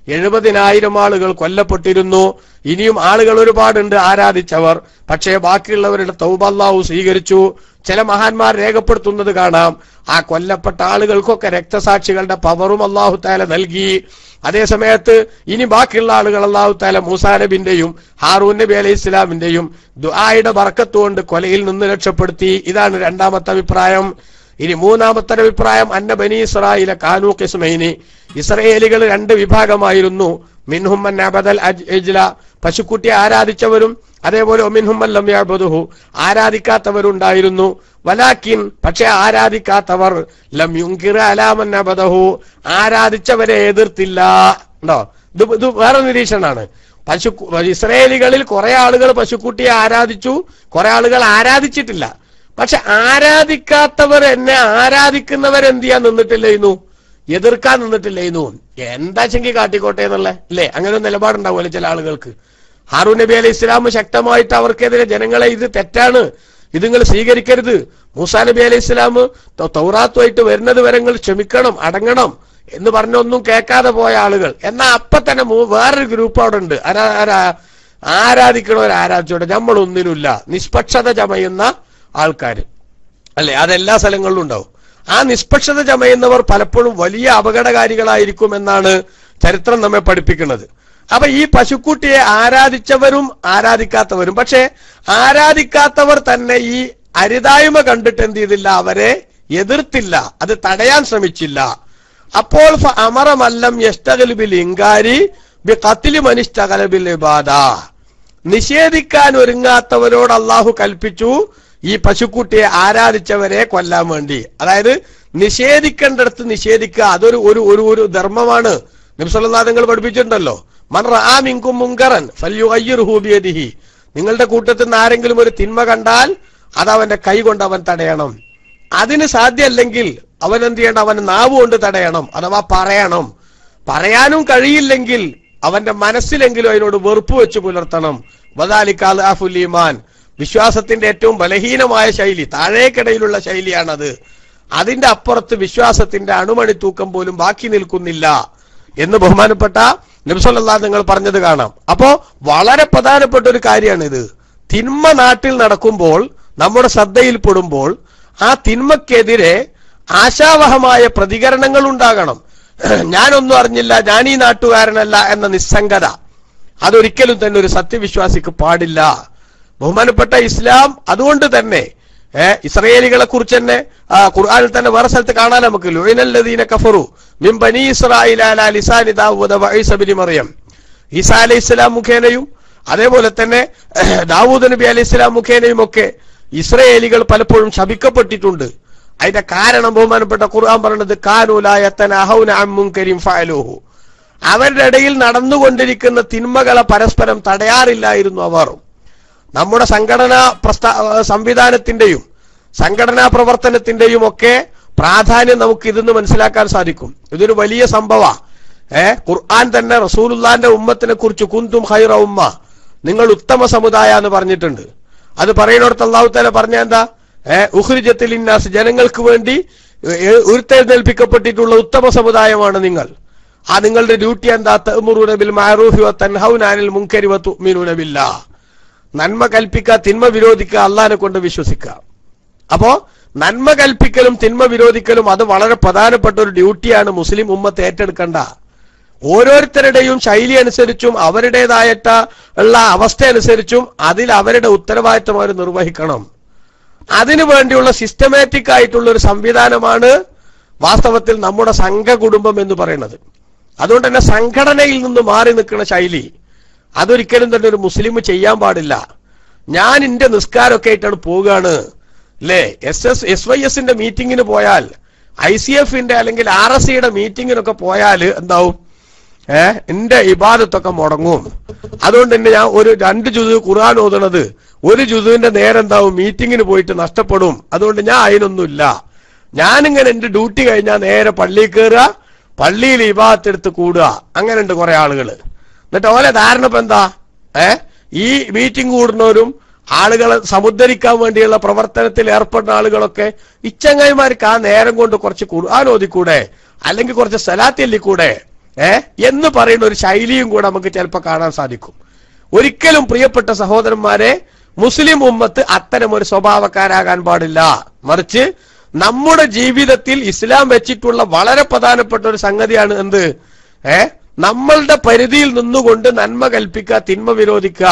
[SPEAKER 1] 70,000 ആളുകൾ കൊല്ലപ്പെട്ടിരുന്നു. ഇനിയും ആളുകൾ ഒരുപാടുണ്ട് ആരാധിച്ചവർ. പക്ഷേ ബാക്കിയുള്ളവരുടെ തൗബ അല്ലാഹു സ്വീകരിച്ചു. ചില മഹാന്മാർ രേഖപ്പെടുത്തുന്നത് കാണാം, ആ കൊല്ലപ്പെട്ട ആളുകൾക്കൊക്കെ രക്തസാക്ഷികളുടെ പവറും അല്ലാഹു തആല നൽകി. അതേ സമയത്ത് ഇനി ബാക്കിയുള്ള ആളുകൾ അല്ലാഹു തആല മൂസാ നബിന്റെയും ഹാറൂൻ നബി അലൈഹി ഇസ്ലാമിന്റെയും ദുആയുടെ ബറക്കത്ത് കൊണ്ട് കൊലയിൽ നിന്ന് രക്ഷപ്പെടുത്തി. ഇതാണ് രണ്ടാമത്തെ അഭിപ്രായം. ഇനി മൂന്നാമത്തെ അഭിപ്രായം, അന്ന ബനി ഇസ്രായേല കാനൂ ഖിസ്മൈനി, ഇസ്രായേലികൾ 2 വിഭാഗമായിരുന്നു. മിൻഹും മൻ അബദൽ അജ്ല, പശുക്കുട്ടിയെ ആരാധിച്ചവരും, അതേപോലെ മിൻഹും മൻ ലം യഅബുദുഹു, ആരാധിക്കാത്തവരുണ്ടായിരുന്നു. വലാകിൻ, പക്ഷേ ആരാധിക്കാത്തവർ ലം യുൻകിറ അലാ മൻ അബദഹു, ആരാധിച്ചവരെ എതിർത്തില്ല. ഉണ്ടോ? ഇത് വേറെ നിരീക്ഷണമാണ്. ഇസ്രായേലികളിൽ കുറെ ആളുകൾ പശുക്കുട്ടിയെ ആരാധിച്ചു, കുറെ ആളുകൾ ആരാധിച്ചിട്ടില്ല. പക്ഷെ ആരാധിക്കാത്തവർ എന്നെ ആരാധിക്കുന്നവരെന്ത് ചെയ്യാൻ നിന്നിട്ടില്ലായിരുന്നു? എതിർക്കാൻ നിന്നിട്ടില്ലായിരുന്നു. എന്താ ചെങ്കി കാട്ടിക്കോട്ടെ എന്നുള്ള അല്ലേ, അങ്ങനെ ഒരു നിലപാടുണ്ടാവുമല്ലോ ചില ആളുകൾക്ക്. ഹാറൂൻ നബി അലൈഹി ഇസ്ലാം ശക്തമായിട്ട് അവർക്കെതിരെ ജനങ്ങളെ ഇത് തെറ്റാണ്, ഇത് നിങ്ങൾ സ്വീകരിക്കരുത്, മൂസാ നബി അലൈഹി ഇസ്ലാം തൗറാത്തുമായിട്ട് വരുന്നത് വരെ നിങ്ങൾ ക്ഷമിക്കണം, അടങ്ങണം എന്ന് പറഞ്ഞൊന്നും കേൾക്കാതെ പോയ ആളുകൾ. എന്നാൽ അപ്പൊ തന്നെ വേറൊരു ഗ്രൂപ്പ് അവിടെ ഉണ്ട്. ആരാധിക്കണവർ ആരാധിച്ചോട്ടെ, നമ്മളൊന്നിനുമില്ല, നിഷ്പക്ഷത ചമയുന്ന ആൾക്കാർ അല്ലെ, അതെല്ലാ സ്ഥലങ്ങളിലും ഉണ്ടാവും. ആ നിഷ്പക്ഷത ചമയുന്നവർ പലപ്പോഴും വലിയ അപകടകാരികളായിരിക്കും എന്നാണ് ചരിത്രം നമ്മെ പഠിപ്പിക്കുന്നത്. അപ്പൊ ഈ പശുക്കുട്ടിയെ ആരാധിച്ചവരും ആരാധിക്കാത്തവരും, പക്ഷെ ആരാധിക്കാത്തവർ തന്നെ ഈ അരുതായ്മ കണ്ടിട്ട് എന്ത് ചെയ്തില്ല, അവരെ എതിർത്തില്ല, അത് തടയാൻ ശ്രമിച്ചില്ല. അപ്പോൾ അമറമല്ലം യസ്തഗൽ ബിൽ ഇൻകാരി ബി ഖത്ലി മൻ ഇസ്തഗല ബിൽ ഇബാദ, നിഷേധിക്കാൻ ഒരുങ്ങാത്തവരോട് അള്ളാഹു കൽപ്പിച്ചു ഈ പശുക്കുട്ടിയെ ആരാധിച്ചവരെ കൊല്ലാൻ വേണ്ടി. അതായത് നിഷേധിക്കേണ്ടടുത്ത് നിഷേധിക്കുക, അതൊരു ഒരു ഒരു ഒരു ധർമ്മമാണ്. നബി സല്ലല്ലാഹു അലൈഹി വസല്ലം പഠിപ്പിച്ചിട്ടുണ്ടല്ലോ, മൻ റആ മിൻകും മുൻകറൻ ഫൽയുഗയ്യിർഹു ബിയദിഹി, നിങ്ങളുടെ കൂട്ടത്തിൽ നിന്ന് ആരെങ്കിലും ഒരു തിന്മ കണ്ടാൽ അത് അവന്റെ കൈ കൊണ്ട് അവൻ തടയണം. അതിന് സാധ്യമല്ലെങ്കിൽ അവൻ എന്ത് ചെയ്യണം, അവൻ നാവ് കൊണ്ട് തടയണം, അഥവാ പറയണം. പറയാനും കഴിയില്ലെങ്കിൽ അവന്റെ മനസ്സിലെങ്കിലും അതിനോട് വെറുപ്പ് വെച്ച് പുലർത്തണം. വദാലിക അദ്അഫുൽ ഈമാൻ, വിശ്വാസത്തിന്റെ ഏറ്റവും ബലഹീനമായ ശൈലി, താഴേക്കിടയിലുള്ള ശൈലിയാണത്. അതിന്റെ അപ്പുറത്ത് വിശ്വാസത്തിന്റെ അണുമണി തൂക്കം പോലും ബാക്കി നിൽക്കുന്നില്ല എന്ന് ബഹുമാനപ്പെട്ട നബി സല്ലല്ലാഹു നിങ്ങൾ പറഞ്ഞത് കാണാം. അപ്പോ വളരെ പ്രധാനപ്പെട്ട ഒരു കാര്യമാണ് ഇത്. തിന്മ നാട്ടിൽ നടക്കുമ്പോൾ, നമ്മുടെ ശ്രദ്ധയിൽപ്പെടുമ്പോൾ, ആ തിന്മക്കെതിരെ ആശാവഹമായ പ്രതികരണങ്ങൾ ഉണ്ടാകണം. ഞാനൊന്നും അറിഞ്ഞില്ല, ഞാൻ ഈ നാട്ടുകാരനല്ല എന്ന നിസ്സംഗത, അതൊരിക്കലും തന്നെ ഒരു സത്യവിശ്വാസിക്ക് പാടില്ല. ബഹുമാനപ്പെട്ട ഇസ്ലാം അതുകൊണ്ട് തന്നെ ഇസ്രായേലികളെ കുറിച്ച് തന്നെ ഖുർആനിൽ തന്നെ വേറെ സ്ഥലത്ത് കാണാൻ നമുക്ക്, ലുഇനല്ലദീന കഫറു മിൻ ബനി ഇസ്രായീല അലാ ലിസാനി ദാവൂദ വഈസ ഇബ്നു മറിയം, ഈസാ അലൈഹിസ്സലാം മുഖേനയും അതേപോലെ തന്നെ ദാവൂദ് നബി അലൈഹിസ്സലാം മുഖേനയും ഒക്കെ ഇസ്രായേലികൾ പലപ്പോഴും ശപിക്കപ്പെട്ടിട്ടുണ്ട്. അതിന്റെ കാരണം ബഹുമാനപ്പെട്ട ഖുർആൻ പറയുന്നത് കാനൂ ലാ യതനഹൗന അൻ മുൻകരിൻ ഫഅലൂഹു, അവരുടെ ഇടയിൽ നടന്നുകൊണ്ടിരിക്കുന്ന തിന്മകളെ പരസ്പരം തടയാറില്ലായിരുന്നു അവർ. നമ്മുടെ സംഘടനാ സംവിധാനത്തിന്റെയും സംഘടനാ പ്രവർത്തനത്തിന്റെയും ഒക്കെ പ്രാധാന്യം നമുക്ക് ഇതെന്ന് മനസ്സിലാക്കാൻ സാധിക്കും. ഇതൊരു വലിയ സംഭവമാണ്. ഖുർആൻ തന്നെ റസൂലുള്ളാഹിന്റെ ഉമ്മത്തിനെ കുറിച്ച് കുന്തും ഖൈറ ഉമ്മ, നിങ്ങൾ ഉത്തമ സമുദായ എന്ന് പറഞ്ഞിട്ടുണ്ട്. അത് പറയുന്നിടത്ത് അല്ലാഹു തആല പറഞ്ഞ എന്താ, ഉഖ്രിജത്തിൽ ഇന്നാസ്, ജനങ്ങൾക്ക് വേണ്ടി ഉയർത്തെഴുന്നേൽപ്പിക്കപ്പെട്ടിട്ടുള്ള ഉത്തമ സമുദായമാണ് നിങ്ങൾ. ആ നിങ്ങളുടെ ഡ്യൂട്ടി എന്താ, തഅ്മുറൂന ബിൽ മഅറൂഫി വതൻഹൗന അനിൽ മുൻകരി വതുഅ്മിനൂന ബില്ലാഹ്, നന്മ കൽപ്പിക്കുക, തിന്മ വിരോധിക്കുക, അള്ളാഹിനെ കൊണ്ട് വിശ്വസിക്കുക. അപ്പോ നന്മ കൽപ്പിക്കലും തിന്മ വിരോധിക്കലും അത് വളരെ പ്രധാനപ്പെട്ട ഒരു ഡ്യൂട്ടിയാണ് മുസ്ലിം ഉമ്മത്ത് ഏറ്റെടുക്കേണ്ട. ഓരോരുത്തരുടെയും ശൈലി അനുസരിച്ചും അവരുടേതായിട്ടുള്ള അവസ്ഥ അനുസരിച്ചും അതിൽ അവരുടെ ഉത്തരവാദിത്വം അവർ നിർവഹിക്കണം. അതിനു വേണ്ടിയുള്ള സിസ്റ്റമാറ്റിക് ആയിട്ടുള്ള ഒരു സംവിധാനമാണ് വാസ്തവത്തിൽ നമ്മുടെ സംഘകുടുംബം എന്ന് പറയുന്നത്. അതുകൊണ്ട് തന്നെ സംഘടനയിൽ നിന്ന് മാറി നിൽക്കുന്ന ശൈലി അതൊരിക്കലും തന്നെ ഒരു മുസ്ലിം ചെയ്യാൻ പാടില്ല. ഞാൻ എന്റെ നിസ്കാരമൊക്കെ ആയിട്ടാണ് പോവുകയാണ് അല്ലേ, SYSന്റെ മീറ്റിങ്ങിന് പോയാൽ, ICFന്റെ അല്ലെങ്കിൽ RSCയുടെ മീറ്റിങ്ങിനൊക്കെ പോയാൽ എന്താവും, എന്റെ ഇബാദത്തൊക്കെ മുടങ്ങും. അതുകൊണ്ട് തന്നെ ഞാൻ ഒരു 2 ജുസ് ഖുർആൻ ഓതുന്നത് ഒരു ജുസുവിന്റെ നേരം എന്താവും, മീറ്റിങ്ങിന് പോയിട്ട് നഷ്ടപ്പെടും. അതുകൊണ്ട് ഞാൻ അതിനൊന്നുമില്ല. ഞാനിങ്ങനെ എന്റെ ഡ്യൂട്ടി കഴിഞ്ഞാൽ നേരെ പള്ളിയിൽ കയറുക, പള്ളിയിൽ ഇബാദത്തെടുത്ത് കൂടുക. അങ്ങനെ ഉണ്ട് കുറെ ആളുകൾ. എന്നിട്ട് ഓലെ ധാരണ ഇപ്പൊ എന്താ, ഈ മീറ്റിംഗ് കൂടുന്നവരും ആളുകളെ സമുദ്ധരിക്കാൻ വേണ്ടിയുള്ള പ്രവർത്തനത്തിൽ ഏർപ്പെടുന്ന ആളുകളൊക്കെ ഇച്ചങ്ങായിമാർക്ക് ആ നേരം കൊണ്ട് കുറച്ച് ഖുർആൻ ഓതിക്കൂടെ, അല്ലെങ്കിൽ കുറച്ച് സലാത്ത് ചൊല്ലിക്കൂടെ, എന്ന് പറയുന്ന ഒരു ശൈലിയും കൂടെ നമുക്ക് ചിലപ്പോൾ കാണാൻ സാധിക്കും. ഒരിക്കലും പ്രിയപ്പെട്ട സഹോദരന്മാരെ, മുസ്ലിം ഉമ്മത്ത് അത്തരം ഒരു സ്വഭാവക്കാരാകാൻ പാടില്ല. മറിച്ച് നമ്മുടെ ജീവിതത്തിൽ ഇസ്ലാം വെച്ചിട്ടുള്ള വളരെ പ്രധാനപ്പെട്ട ഒരു സംഗതിയാണ് എന്ത്? നമ്മളുടെ പരിധിയിൽ നിന്നുകൊണ്ട് നന്മ കൽപ്പിക്കുക, തിന്മ വിരോധിക്കുക,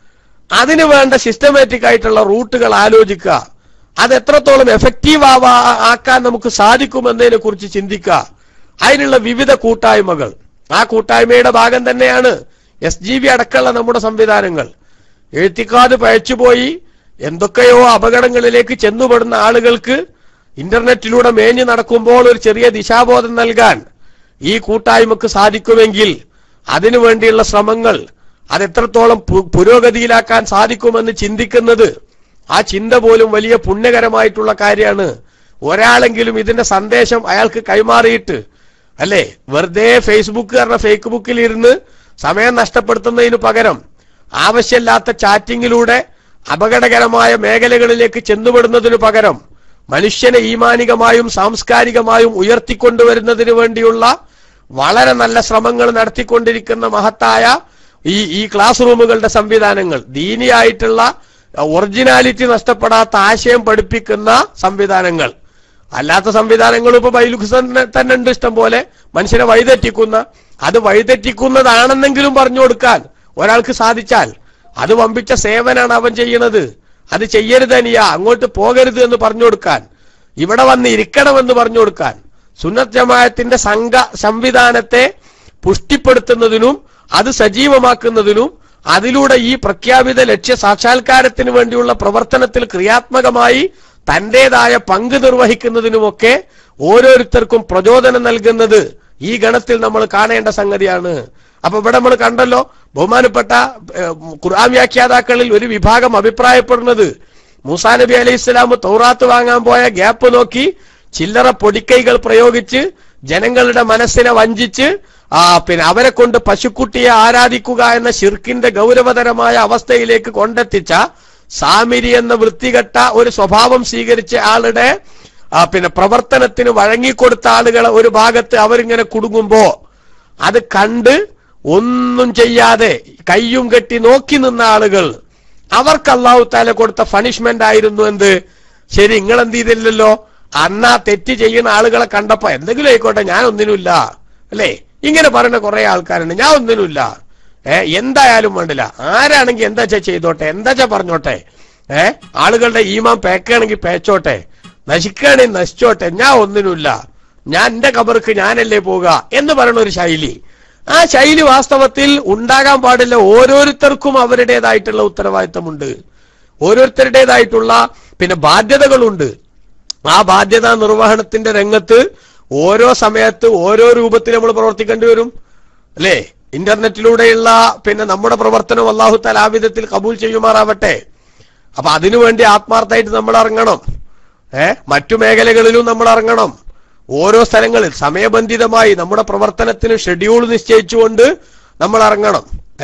[SPEAKER 1] അതിനു വേണ്ട സിസ്റ്റമാറ്റിക് ആയിട്ടുള്ള റൂട്ടുകൾ ആലോചിക്കുക, അത് എത്രത്തോളം എഫക്റ്റീവ് ആക്കാൻ നമുക്ക് സാധിക്കുമെന്നതിനെ കുറിച്ച് ചിന്തിക്കുക. അതിനുള്ള വിവിധ കൂട്ടായ്മകൾ, ആ കൂട്ടായ്മയുടെ ഭാഗം തന്നെയാണ് SGB അടക്കമുള്ള നമ്മുടെ സംവിധാനങ്ങൾ. എഴുത്തിക്കാത് പഴച്ചുപോയി എന്തൊക്കെയോ അപകടങ്ങളിലേക്ക് ചെന്നുപെടുന്ന ആളുകൾക്ക് ഇന്റർനെറ്റിലൂടെ മേഞ്ഞു നടക്കുമ്പോൾ ഒരു ചെറിയ ദിശാബോധം നൽകാൻ ഈ കൂട്ടായ്മക്ക് സാധിക്കുമെങ്കിൽ അതിനു വേണ്ടിയുള്ള ശ്രമങ്ങൾ അതെത്രത്തോളം പുരോഗതിയിലാക്കാൻ സാധിക്കുമെന്ന് ചിന്തിക്കുന്നത്, ആ ചിന്ത പോലും വലിയ പുണ്യകരമായിട്ടുള്ള കാര്യമാണ്. ഒരാളെങ്കിലും ഇതിന്റെ സന്ദേശം അയാൾക്ക് കൈമാറിയിട്ട്, അല്ലേ, വെറുതെ ഫേസ്ബുക്ക് പറഞ്ഞ ഫേക്ക് ബുക്കിൽ ഇരുന്ന് സമയം നഷ്ടപ്പെടുത്തുന്നതിനു പകരം ആവശ്യമില്ലാത്ത ചാറ്റിങ്ങിലൂടെ അപകടകരമായ മേഖലകളിലേക്ക് ചെന്നുപെടുന്നതിനു പകരം മനുഷ്യനെ ഈമാനികമായും സാംസ്കാരികമായും ഉയർത്തിക്കൊണ്ടുവരുന്നതിന് വേണ്ടിയുള്ള വളരെ നല്ല ശ്രമങ്ങൾ നടത്തിക്കൊണ്ടിരിക്കുന്ന മഹത്തായ ഈ ക്ലാസ് റൂമുകളുടെ സംവിധാനങ്ങൾ, ദീനിയായിട്ടുള്ള ഒറിജിനാലിറ്റി നഷ്ടപ്പെടാത്ത ആശയം പഠിപ്പിക്കുന്ന സംവിധാനങ്ങൾ, അല്ലാത്ത സംവിധാനങ്ങളും ഇപ്പൊ ബൈലുക്സ് തന്നെ ഉണ്ട് ഇഷ്ടം പോലെ. മനുഷ്യനെ വഴിതെറ്റിക്കുന്ന, അത് വഴിതെറ്റിക്കുന്നതാണെന്നെങ്കിലും പറഞ്ഞു കൊടുക്കാൻ ഒരാൾക്ക് സാധിച്ചാൽ അത് വമ്പിച്ച സേവനാണ് അവൻ ചെയ്യുന്നത്. അത് ചെയ്യരുതനിയ, അങ്ങോട്ട് പോകരുത് എന്ന് പറഞ്ഞു കൊടുക്കാൻ, ഇവിടെ വന്ന് ഇരിക്കണമെന്ന് പറഞ്ഞു കൊടുക്കാൻ, സുന്നത്ത് ജമാഅത്തിന്റെ സംവിധാനത്തെ പുഷ്ടിപ്പെടുത്തുന്നതിനും അത് സജീവമാക്കുന്നതിനും അതിലൂടെ ഈ പ്രഖ്യാപിത ലക്ഷ്യ സാക്ഷാത്കാരത്തിന് വേണ്ടിയുള്ള പ്രവർത്തനത്തിൽ ക്രിയാത്മകമായി തന്റേതായ പങ്ക് നിർവഹിക്കുന്നതിനുമൊക്കെ ഓരോരുത്തർക്കും പ്രചോദനം നൽകുന്നത് ഈ ഗണത്തിൽ നമ്മൾ കാണേണ്ട സംഗതിയാണ്. അപ്പൊ ഇവിടെ നമ്മൾ കണ്ടല്ലോ, ബഹുമാനപ്പെട്ട ഖുർആൻ വ്യാഖ്യാതാക്കളിൽ ഒരു വിഭാഗം അഭിപ്രായപ്പെടുന്നത് മൂസാ നബി അലൈഹി ഇസ്ലാം തൗറാത്ത് വാങ്ങാൻ പോയ ഗ്യാപ്പ് നോക്കി ചില്ലറ പൊടിക്കൈകൾ പ്രയോഗിച്ച് ജനങ്ങളുടെ മനസ്സിനെ വഞ്ചിച്ച് പിന്നെ അവരെ കൊണ്ട് പശുക്കുട്ടിയെ ആരാധിക്കുക എന്ന ശിർക്കിന്റെ ഗൗരവതരമായ അവസ്ഥയിലേക്ക് കൊണ്ടെത്തിച്ച സാമിരി എന്ന വൃത്തികെട്ട ഒരു സ്വഭാവം സ്വീകരിച്ച ആളുടെ പിന്നെ പ്രവർത്തനത്തിന് വഴങ്ങിക്കൊടുത്ത ആളുകളെ ഒരു ഭാഗത്ത് അവരിങ്ങനെ കുടുങ്ങുമ്പോ അത് കണ്ട് ഒന്നും ചെയ്യാതെ കയ്യും കെട്ടി നോക്കി നിന്ന ആളുകൾ, അവർക്ക് അല്ലാഹു തആല കൊടുത്ത പണിഷ്മെന്റ് ആയിരുന്നു എന്ത്? ശരി, നിങ്ങൾ എന്ത് ചെയ്തില്ലല്ലോ, അന്നാ തെറ്റ് ചെയ്യുന്ന ആളുകളെ കണ്ടപ്പോ എന്തെങ്കിലും ആയിക്കോട്ടെ, ഞാൻ ഒന്നിനുമില്ല, അല്ലേ, ഇങ്ങനെ പറയുന്ന കുറെ ആൾക്കാരുണ്ട്, ഞാൻ ഒന്നിനുമില്ല, എന്തായാലും വേണ്ടില്ല, ആരാണെങ്കിൽ എന്താച്ചാ ചെയ്തോട്ടെ, എന്താച്ചാ പറഞ്ഞോട്ടെ, ആളുകളുടെ ഈമാൻ പേക്കുകയാണെങ്കിൽ പേച്ചോട്ടെ, നശിക്കുകയാണെങ്കിൽ നശിച്ചോട്ടെ, ഞാൻ ഒന്നിനുമില്ല, ഞാൻ എന്റെ കബർക്ക് ഞാനല്ലേ പോവുക എന്ന് പറയുന്ന ഒരു ശൈലി. ആ ശൈലി വാസ്തവത്തിൽ ഉണ്ടാകാൻ പാടില്ല. ഓരോരുത്തർക്കും അവരുടേതായിട്ടുള്ള ഉത്തരവാദിത്തമുണ്ട്, ഓരോരുത്തരുടേതായിട്ടുള്ള പിന്നെ ബാധ്യതകളുണ്ട്. ആ ബാധ്യതാ നിർവഹണത്തിന്റെ രംഗത്ത് ഓരോ സമയത്ത് ഓരോ രൂപത്തിൽ നമ്മൾ പ്രവർത്തിക്കേണ്ടി വരും, അല്ലേ? ഇന്റർനെറ്റിലൂടെയുള്ള പിന്നെ നമ്മുടെ പ്രവർത്തനം അല്ലാഹു തആല ആ വിധത്തിൽ കബൂൽ ചെയ്യുമാറാവട്ടെ. അപ്പൊ അതിനുവേണ്ടി ആത്മാർത്ഥമായിട്ട് നമ്മൾ ഇറങ്ങണം. മറ്റു മേഖലകളിലും നമ്മൾ ഇറങ്ങണം. ഓരോ സ്ഥലങ്ങളിൽ സമയബന്ധിതമായി നമ്മുടെ പ്രവർത്തനത്തിന് ഷെഡ്യൂൾ നിശ്ചയിച്ചുകൊണ്ട് നമ്മൾ ഇറങ്ങണം.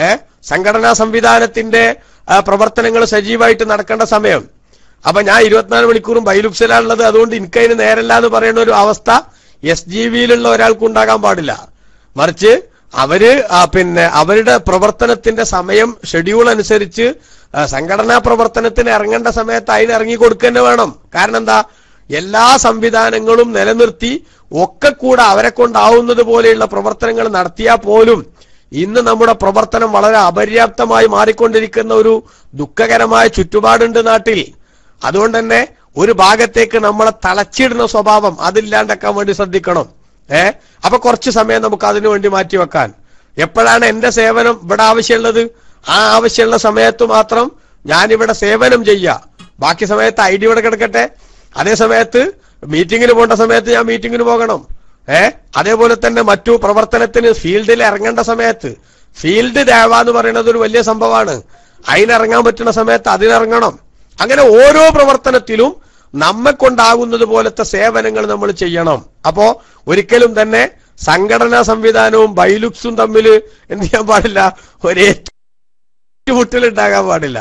[SPEAKER 1] സംഘടനാ സംവിധാനത്തിന്റെ പ്രവർത്തനങ്ങൾ സജീവമായിട്ട് നടക്കേണ്ട സമയം. അപ്പൊ ഞാൻ 24 മണിക്കൂറും ബൈലുക്സിലാണുള്ളത്, അതുകൊണ്ട് എനിക്കതിന് നേരല്ല എന്ന് പറയുന്ന ഒരു അവസ്ഥ SGBയിലുള്ള ഒരാൾക്ക് ഉണ്ടാകാൻ പാടില്ല. മറിച്ച് അവര് പിന്നെ അവരുടെ പ്രവർത്തനത്തിന്റെ സമയം ഷെഡ്യൂൾ അനുസരിച്ച് സംഘടനാ പ്രവർത്തനത്തിന് ഇറങ്ങേണ്ട സമയത്ത് അതിന് ഇറങ്ങി കൊടുക്കുക തന്നെ വേണം. കാരണം എന്താ, എല്ലാ സംവിധാനങ്ങളും നിലനിർത്തി ഒക്കെ കൂടെ അവരെ കൊണ്ടാവുന്നത് പോലെയുള്ള പ്രവർത്തനങ്ങൾ നടത്തിയാൽ പോലും ഇന്ന് നമ്മുടെ പ്രവർത്തനം വളരെ അപര്യാപ്തമായി മാറിക്കൊണ്ടിരിക്കുന്ന ഒരു ദുഃഖകരമായ ചുറ്റുപാടുണ്ട് നാട്ടിൽ. അതുകൊണ്ട് തന്നെ ഒരു ഭാഗത്തേക്ക് നമ്മളെ തളച്ചിടുന്ന സ്വഭാവം അതില്ലാണ്ടാക്കാൻ വേണ്ടി ശ്രദ്ധിക്കണം. അപ്പൊ കുറച്ച് സമയം നമുക്ക് അതിനു വേണ്ടി മാറ്റിവെക്കാൻ. എപ്പോഴാണ് എന്റെ സേവനം ഇവിടെ ആവശ്യമുള്ളത്, ആ ആവശ്യമുള്ള സമയത്ത് മാത്രം ഞാനിവിടെ സേവനം ചെയ്യുക, ബാക്കി സമയത്ത് ID ഇവിടെ കിടക്കട്ടെ. അതേ സമയത്ത് മീറ്റിങ്ങിന് പോകേണ്ട സമയത്ത് ഞാൻ മീറ്റിങ്ങിന് പോകണം. അതേപോലെ തന്നെ മറ്റു പ്രവർത്തനത്തിന് ഫീൽഡിൽ ഇറങ്ങേണ്ട സമയത്ത്, ഫീൽഡ് ദഅവ എന്ന് പറയുന്നത് ഒരു വലിയ സംഭവമാണ്, അതിനിറങ്ങാൻ പറ്റുന്ന സമയത്ത് അതിനിറങ്ങണം. അങ്ങനെ ഓരോ പ്രവർത്തനത്തിലും നമ്മെ കൊണ്ടാകുന്നത് പോലത്തെ സേവനങ്ങൾ നമ്മൾ ചെയ്യണം. അപ്പോ ഒരിക്കലും തന്നെ സംഘടനാ സംവിധാനവും ബൈലുക്സും തമ്മിൽ എന്ത് ചെയ്യാൻ പാടില്ല, ഒരേ മുട്ടലുണ്ടാകാൻ പാടില്ല.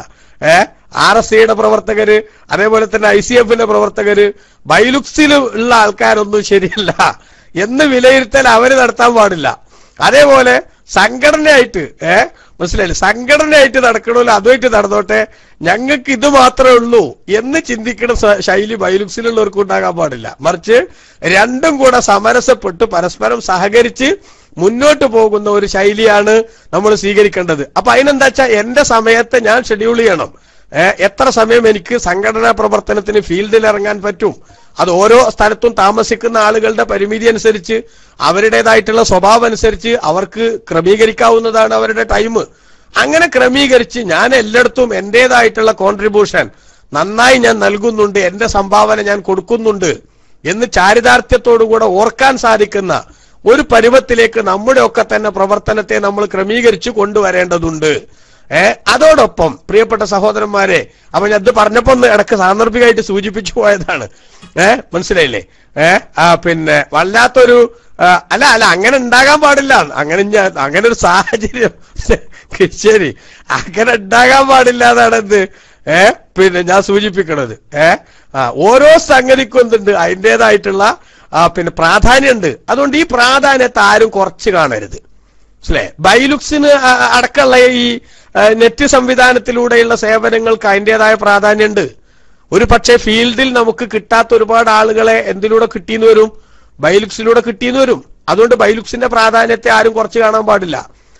[SPEAKER 1] RSCയുടെ പ്രവർത്തകര് അതേപോലെ തന്നെ ICFന്റെ പ്രവർത്തകര് ബൈലുക്സിൽ ഉള്ള ആൾക്കാരൊന്നും ശരിയല്ല എന്ന് വിലയിരുത്തൽ അവര് നടത്താൻ പാടില്ല. അതേപോലെ സംഘടനയായിട്ട് മനസ്സിലായില്ലേ, സംഘടനയായിട്ട് നടക്കണമല്ലോ, അതുമായിട്ട് നടന്നോട്ടെ, ഞങ്ങൾക്ക് ഇത് മാത്രമേ ഉള്ളൂ എന്ന് ചിന്തിക്കുന്ന ശൈലി ബൈലുക്സിലുള്ളവർക്ക് ഉണ്ടാകാൻ പാടില്ല. മറിച്ച് രണ്ടും കൂടെ സമരസപ്പെട്ട് പരസ്പരം സഹകരിച്ച് മുന്നോട്ട് പോകുന്ന ഒരു ശൈലിയാണ് നമ്മൾ സ്വീകരിക്കേണ്ടത്. അപ്പൊ അതിനെന്താ വെച്ചാൽ എന്റെ സമയത്ത് ഞാൻ ഷെഡ്യൂൾ ചെയ്യണം. എത്ര സമയം എനിക്ക് സംഘടനാ പ്രവർത്തനത്തിന് ഫീൽഡിൽ ഇറങ്ങാൻ പറ്റും, അത് ഓരോ സ്ഥലത്തും താമസിക്കുന്ന ആളുകളുടെ പരിമിതി അനുസരിച്ച് അവരുടേതായിട്ടുള്ള സ്വഭാവം അനുസരിച്ച് അവർക്ക് ക്രമീകരിക്കാവുന്നതാണ് അവരുടെ ടൈം. അങ്ങനെ ക്രമീകരിച്ച് ഞാൻ എല്ലായിടത്തും എന്റേതായിട്ടുള്ള കോൺട്രിബ്യൂഷൻ നന്നായി ഞാൻ നൽകുന്നുണ്ട്, എന്റെ സംഭാവന ഞാൻ കൊടുക്കുന്നുണ്ട് എന്ന് ചാരിതാർത്ഥ്യത്തോടുകൂടെ ഓർക്കാൻ സാധിക്കുന്ന ഒരു പരുവത്തിലേക്ക് നമ്മുടെ ഒക്കെ തന്നെ പ്രവർത്തനത്തെ നമ്മൾ ക്രമീകരിച്ച് കൊണ്ടുവരേണ്ടതുണ്ട്. അതോടൊപ്പം പ്രിയപ്പെട്ട സഹോദരന്മാരെ, അപ്പൊ ഞാൻ ഇത് പറഞ്ഞപ്പോ ഒന്ന് ഇടക്ക് സാന്ദർഭികമായിട്ട് സൂചിപ്പിച്ചു പോയതാണ്. മനസ്സിലായില്ലേ? പിന്നെ വല്ലാത്തൊരു അല്ല അങ്ങനെ ഉണ്ടാകാൻ പാടില്ല, അങ്ങനെ ഒരു സാഹചര്യം ശരി അങ്ങനെ ഉണ്ടാകാൻ പാടില്ല എന്നാണ് എന്ത് പിന്നെ ഞാൻ സൂചിപ്പിക്കണത്. ഓരോ സംഗതിക്കും എന്തുണ്ട്, അതിൻ്റെതായിട്ടുള്ള പിന്നെ പ്രാധാന്യമുണ്ട്. അതുകൊണ്ട് ഈ പ്രാധാന്യത്തെ ആരും കുറച്ച് കാണരുത്. മനസ്സിലേ? ബൈലുക്സിന് അടക്കമുള്ള ഈ നെറ്റ് സംവിധാനത്തിലൂടെയുള്ള സേവനങ്ങൾക്ക് അതിൻ്റെതായ പ്രാധാന്യമുണ്ട്. ഒരു പക്ഷേ ഫീൽഡിൽ നമുക്ക് കിട്ടാത്ത ഒരുപാട് ആളുകളെ എന്തിലൂടെ കിട്ടിയെന്ന് വരും, ബൈലുക്സിലൂടെ കിട്ടിയെന്ന് വരും. അതുകൊണ്ട് ബൈലുക്സിന്റെ പ്രാധാന്യത്തെ ആരും കുറച്ച് കാണാൻ പാടില്ല.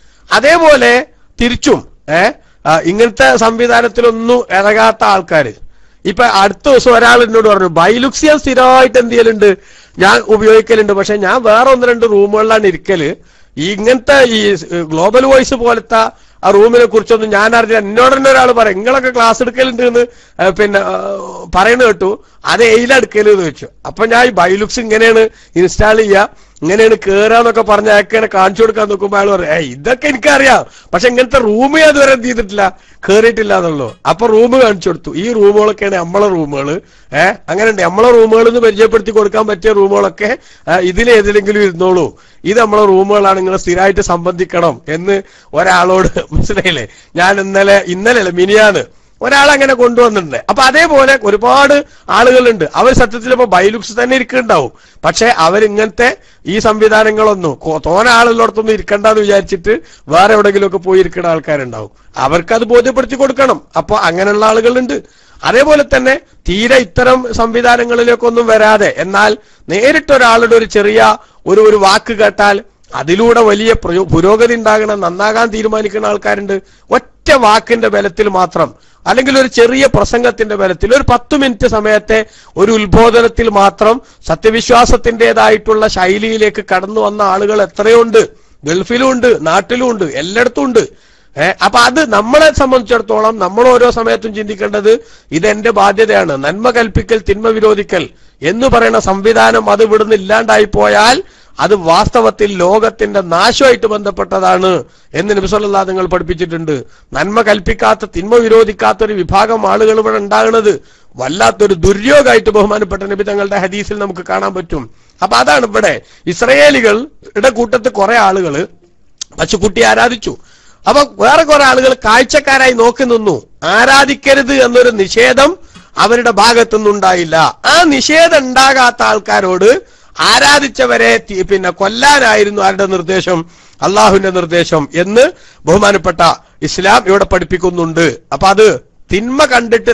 [SPEAKER 1] അതേപോലെ തിരിച്ചും ഇങ്ങനത്തെ സംവിധാനത്തിലൊന്നും ഇറങ്ങാത്ത ആൾക്കാര്, ഇപ്പൊ അടുത്ത ദിവസം ഒരാൾ എന്നോട് പറഞ്ഞു, ബൈലുക്സ് ഞാൻ സ്ഥിരമായിട്ട് എന്ത് ചെയ്യലുണ്ട്, ഞാൻ ഉപയോഗിക്കലുണ്ട്, പക്ഷെ ഞാൻ വേറെ 1-2 റൂമുകളിലാണ് ഇരിക്കല്, ഇങ്ങനത്തെ ഈ ഗ്ലോബൽ വോയിസ് പോലത്തെ ആ റൂമിനെ കുറിച്ചൊന്നും ഞാൻ അറിഞ്ഞില്ല. എന്നോട് തന്നെ ഒരാൾ പറയും, നിങ്ങളൊക്കെ ക്ലാസ് എടുക്കലുണ്ട് എന്ന് പിന്നെ പറയുന്നത് കേട്ടു, അത് എയിലെടുക്കല് എന്ന് വെച്ചു. അപ്പൊ ഞാൻ ഈ ബൈലുക്സ് ഇങ്ങനെയാണ് ഇൻസ്റ്റാൾ ചെയ്യുക, ഇങ്ങനെയാണ് കേറാന്നൊക്കെ പറഞ്ഞ അയാൾക്കാണ് കാണിച്ചു കൊടുക്കാൻ നോക്കുമ്പോൾ അയാൾ പറയും, ഇതൊക്കെ എനിക്കറിയാം, പക്ഷെ ഇങ്ങനത്തെ റൂം അതുവരെ എന്ത് ചെയ്തിട്ടില്ല, കേറിയിട്ടില്ല എന്നുള്ളൂ. അപ്പൊ റൂം കാണിച്ചു കൊടുത്തു. ഈ റൂമുകളൊക്കെയാണ് നമ്മളെ റൂമുകള്. അങ്ങനെയുണ്ട്, നമ്മളെ റൂമുകൾ എന്ന് പരിചയപ്പെടുത്തി കൊടുക്കാൻ പറ്റിയ റൂമുകളൊക്കെ ഇതിലേതിലെങ്കിലും ഇരുന്നോളൂ, ഇത് നമ്മളെ റൂമുകളാണ്, നിങ്ങൾ സ്ഥിരമായിട്ട് സംബന്ധിക്കണം എന്ന് ഒരാളോട്, മനസ്സിലായില്ലേ? ഞാൻ ഇന്നലെ മിനിയാന്ന് ഒരാളങ്ങനെ കൊണ്ടുവന്നിട്ടുണ്ട്. അപ്പൊ അതേപോലെ ഒരുപാട് ആളുകളുണ്ട്, അവർ സത്യത്തിൽ ഇപ്പൊ ബൈലുക്സ് തന്നെ ഇരിക്കുന്നുണ്ടാവും, പക്ഷെ അവരിങ്ങനത്തെ ഈ സംവിധാനങ്ങളൊന്നും തോന ആളുകളിടത്തൊന്നും ഇരിക്കണ്ടെന്ന് വിചാരിച്ചിട്ട് വേറെ എവിടെയെങ്കിലുമൊക്കെ പോയി ഇരിക്കുന്ന ആൾക്കാരുണ്ടാവും. അവർക്കത് ബോധ്യപ്പെടുത്തി കൊടുക്കണം. അപ്പൊ അങ്ങനെയുള്ള ആളുകളുണ്ട്. അതേപോലെ തന്നെ തീരെ ഇത്തരം സംവിധാനങ്ങളിലേക്കൊന്നും വരാതെ, എന്നാൽ നേരിട്ടൊരാളുടെ ഒരു ചെറിയ ഒരു വാക്ക് കേട്ടാൽ അതിലൂടെ വലിയ പുരോഗതി ഉണ്ടാകണം, നന്നാകാൻ തീരുമാനിക്കുന്ന ആൾക്കാരുണ്ട്. ഒറ്റ വാക്കിന്റെ ബലത്തിൽ മാത്രം, അല്ലെങ്കിൽ ഒരു ചെറിയ പ്രസംഗത്തിന്റെ ബലത്തിൽ, ഒരു 10 മിനിറ്റ് സമയത്തെ ഒരു ഉത്ബോധനത്തിൽ മാത്രം സത്യവിശ്വാസത്തിൻ്റെതായിട്ടുള്ള ശൈലിയിലേക്ക് കടന്നു വന്ന ആളുകൾ എത്രയുണ്ട്. ഗൾഫിലും ഉണ്ട്, നാട്ടിലും ഉണ്ട്, എല്ലായിടത്തും ഉണ്ട്. അപ്പൊ അത് നമ്മളെ സംബന്ധിച്ചിടത്തോളം നമ്മൾ ഓരോ സമയത്തും ചിന്തിക്കേണ്ടത്, ഇതെന്റെ ബാധ്യതയാണ്. നന്മ കൽപ്പിക്കൽ, തിന്മ വിരോധിക്കൽ എന്ന് പറയുന്ന സംവിധാനം അത് ഇവിടുന്ന് ഇല്ലാണ്ടായി പോയാൽ അത് വാസ്തവത്തിൽ ലോകത്തിന്റെ നാശമായിട്ട് ബന്ധപ്പെട്ടതാണ് എന്ന് നബി സല്ലല്ലാഹു അലൈഹി വസല്ലം പഠിപ്പിച്ചിട്ടുണ്ട്. നന്മ കൽപ്പിക്കാത്ത, തിന്മ വിരോധിക്കാത്ത ഒരു വിഭാഗം ആളുകൾ ഇവിടെ ഉണ്ടാകുന്നത് വല്ലാത്തൊരു ദുര്യോഗമായിട്ട് ബഹുമാനപ്പെട്ട നബി തങ്ങളുടെ ഹദീസിൽ നമുക്ക് കാണാൻ പറ്റും. അപ്പൊ അതാണ് ഇവിടെ ഇസ്രായേലികളുടെ കൂട്ടത്തിൽ കുറെ ആളുകൾ പശുക്കുട്ടി ആരാധിച്ചു. അപ്പൊ വേറെ കുറെ ആളുകൾ കാഴ്ചക്കാരായി നോക്കി നിന്നു. ആരാധിക്കരുത് എന്നൊരു നിഷേധം അവരുടെ ഭാഗത്തുനിന്നുണ്ടായില്ല. ആ നിഷേധം ഉണ്ടാകാത്ത ആൾക്കാരോട് ആരാധിച്ചവരെ പിന്നെ കൊല്ലാനായിരുന്നു ആരുടെ നിർദ്ദേശം? അള്ളാഹുവിന്റെ നിർദ്ദേശം എന്ന് ബഹുമാനപ്പെട്ട ഇസ്ലാം ഇവിടെ പഠിപ്പിക്കുന്നുണ്ട്. അപ്പൊ അത് തിന്മ കണ്ടിട്ട്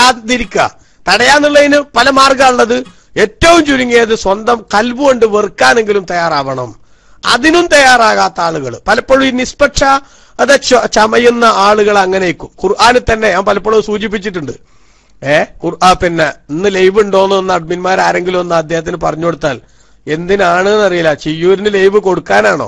[SPEAKER 1] തടയാന്നുള്ളതിന് പല മാർഗമാണുള്ളത്. ഏറ്റവും ചുരുങ്ങിയത് സ്വന്തം കൽബ് കൊണ്ട് വെറുക്കാനെങ്കിലും തയ്യാറാവണം. അതിനും തയ്യാറാകാത്ത ആളുകൾ പലപ്പോഴും ഈ നിഷ്പക്ഷ അത് ചമയുന്ന ആളുകൾ അങ്ങനെയൊക്കെ ഖുർആനിൽ തന്നെ ഞാൻ പലപ്പോഴും സൂചിപ്പിച്ചിട്ടുണ്ട്. പിന്നെ ഇന്ന് ലൈവ് ഉണ്ടോന്ന് ഒന്ന് അഡ്മിന്മാർ ആരെങ്കിലും ഒന്ന് അദ്ദേഹത്തിന് പറഞ്ഞു കൊടുത്താൽ, എന്തിനാണ് എന്നറിയില്ല, ചിയ്യൂരിന് ലൈവ് കൊടുക്കാനാണോ?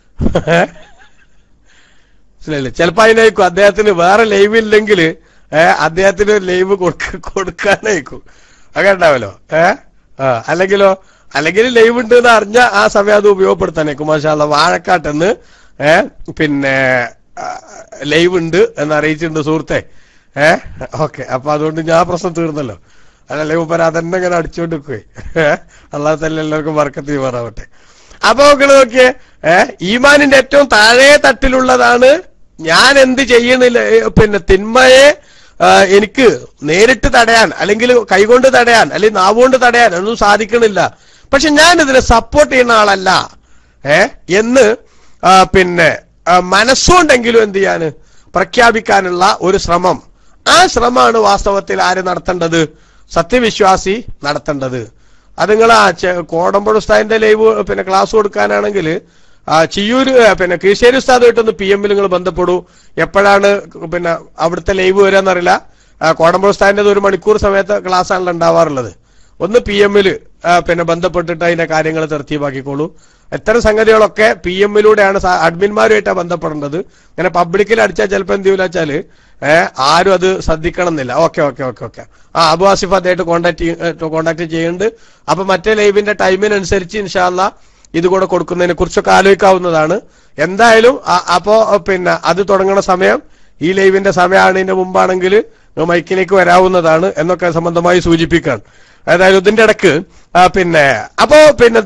[SPEAKER 1] മനസ്സിലായില്ലേ? ചിലപ്പോ അതിനായിരിക്കും അദ്ദേഹത്തിന് വേറെ ലൈവ് ഇല്ലെങ്കിൽ അദ്ദേഹത്തിന് ലൈവ് കൊടുക്കാനായിരിക്കും. അങ്ങനെ ഉണ്ടാവല്ലോ. അല്ലെങ്കിൽ ലൈവ് ഉണ്ട് എന്ന് അറിഞ്ഞ ആ സമയം അത് ഉപയോഗപ്പെടുത്താനായിരിക്കും. മാഷാ അല്ലാഹ് വാഴക്കാട്ടെന്ന് പിന്നെ ലൈവ് ഉണ്ട് എന്ന് അറിയിച്ചിട്ടുണ്ട് സുഹൃത്തെ. ഓക്കെ, അപ്പൊ അതുകൊണ്ട് ഞാൻ പ്രശ്നം തീർന്നല്ലോ. അതല്ലേ ഉപ്പര അതന്നെ ഇങ്ങനെ അടിച്ചുകൊണ്ട് നിൽക്കുവേ. അല്ലാതെ തന്നെ എല്ലാവർക്കും ബർക്കത്ത് ചെയ്യുമാറാവട്ടെ. അപ്പൊ നോക്കിയേ, ഈമാനിന്റെ ഏറ്റവും താഴെ തട്ടിലുള്ളതാണ് ഞാൻ എന്ത് ചെയ്യുന്നില്ല, പിന്നെ തിന്മയെ എനിക്ക് നേരിട്ട് തടയാൻ, അല്ലെങ്കിൽ കൈകൊണ്ട് തടയാൻ, അല്ലെങ്കിൽ നാവുകൊണ്ട് തടയാൻ ഒന്നും സാധിക്കണില്ല, പക്ഷെ ഞാൻ ഇതിനെ സപ്പോർട്ട് ചെയ്യുന്ന ആളല്ല എന്ന് പിന്നെ മനസ്സുകൊണ്ടെങ്കിലും എന്ത് ചെയ്യാന് പ്രഖ്യാപിക്കാനുള്ള ഒരു ശ്രമം. ആ ശ്രമമാണ് വാസ്തവത്തിൽ ആര് നടത്തേണ്ടത്? സത്യവിശ്വാസി നടത്തേണ്ടത്. അത് നിങ്ങൾ കോടമ്പുഴ ഉസ്താദിന്റെ ലൈവ് പിന്നെ ക്ലാസ് കൊടുക്കാനാണെങ്കിൽ ചിയ്യൂര് പിന്നെ കീഴ്ശ്ശേരി ഉസ്താദുമായിട്ടൊന്ന് PM നിങ്ങൾ ബന്ധപ്പെടൂ. എപ്പോഴാണ് പിന്നെ അവിടുത്തെ ലൈവ് വരാന്നറിയില്ല. കോടമ്പുഴ ഉസ്താദിന്റെ 1 മണിക്കൂർ സമയത്ത് ക്ലാസ് ആണല്ലോ ഉണ്ടാവാറുള്ളത്. ഒന്ന് PM പിന്നെ ബന്ധപ്പെട്ടിട്ട് അതിന്റെ കാര്യങ്ങൾ തർത്തീബാക്കിക്കോളൂ. ഇത്തരം സംഗതികളൊക്കെ PM അഡ്മിന്മാരുമായിട്ടാണ് ബന്ധപ്പെടേണ്ടത്. ഇങ്ങനെ പബ്ലിക്കിൽ അടിച്ചാൽ ചിലപ്പോൾ എന്ത് ചെയ്യൂല വെച്ചാല് ആരും അത് ശ്രദ്ധിക്കണം എന്നില്ല. ഓക്കെ അബു ആസിഫ് അദ്ദേഹമായിട്ട് കോണ്ടാക്ട് ചെയ്യുന്നുണ്ട്. അപ്പൊ മറ്റേ ലൈവിന്റെ ടൈമിനനുസരിച്ച് ഇൻഷാ അല്ലാഹ് ഇത് കൂടെ കൊടുക്കുന്നതിനെ കുറിച്ചൊക്കെ ആലോചിക്കാവുന്നതാണ്. എന്തായാലും അപ്പോ പിന്നെ അത് തുടങ്ങുന്ന സമയം ഈ ലൈവിന്റെ സമയമാണതിന്റെ മുമ്പാണെങ്കിൽ മൈക്കിലേക്ക് വരാവുന്നതാണ് എന്നൊക്കെ സംബന്ധമായി സൂചിപ്പിക്കാൻ. അതായത് ഇതിന്റെ ഇടക്ക് പിന്നെ അപ്പോ പിന്നെ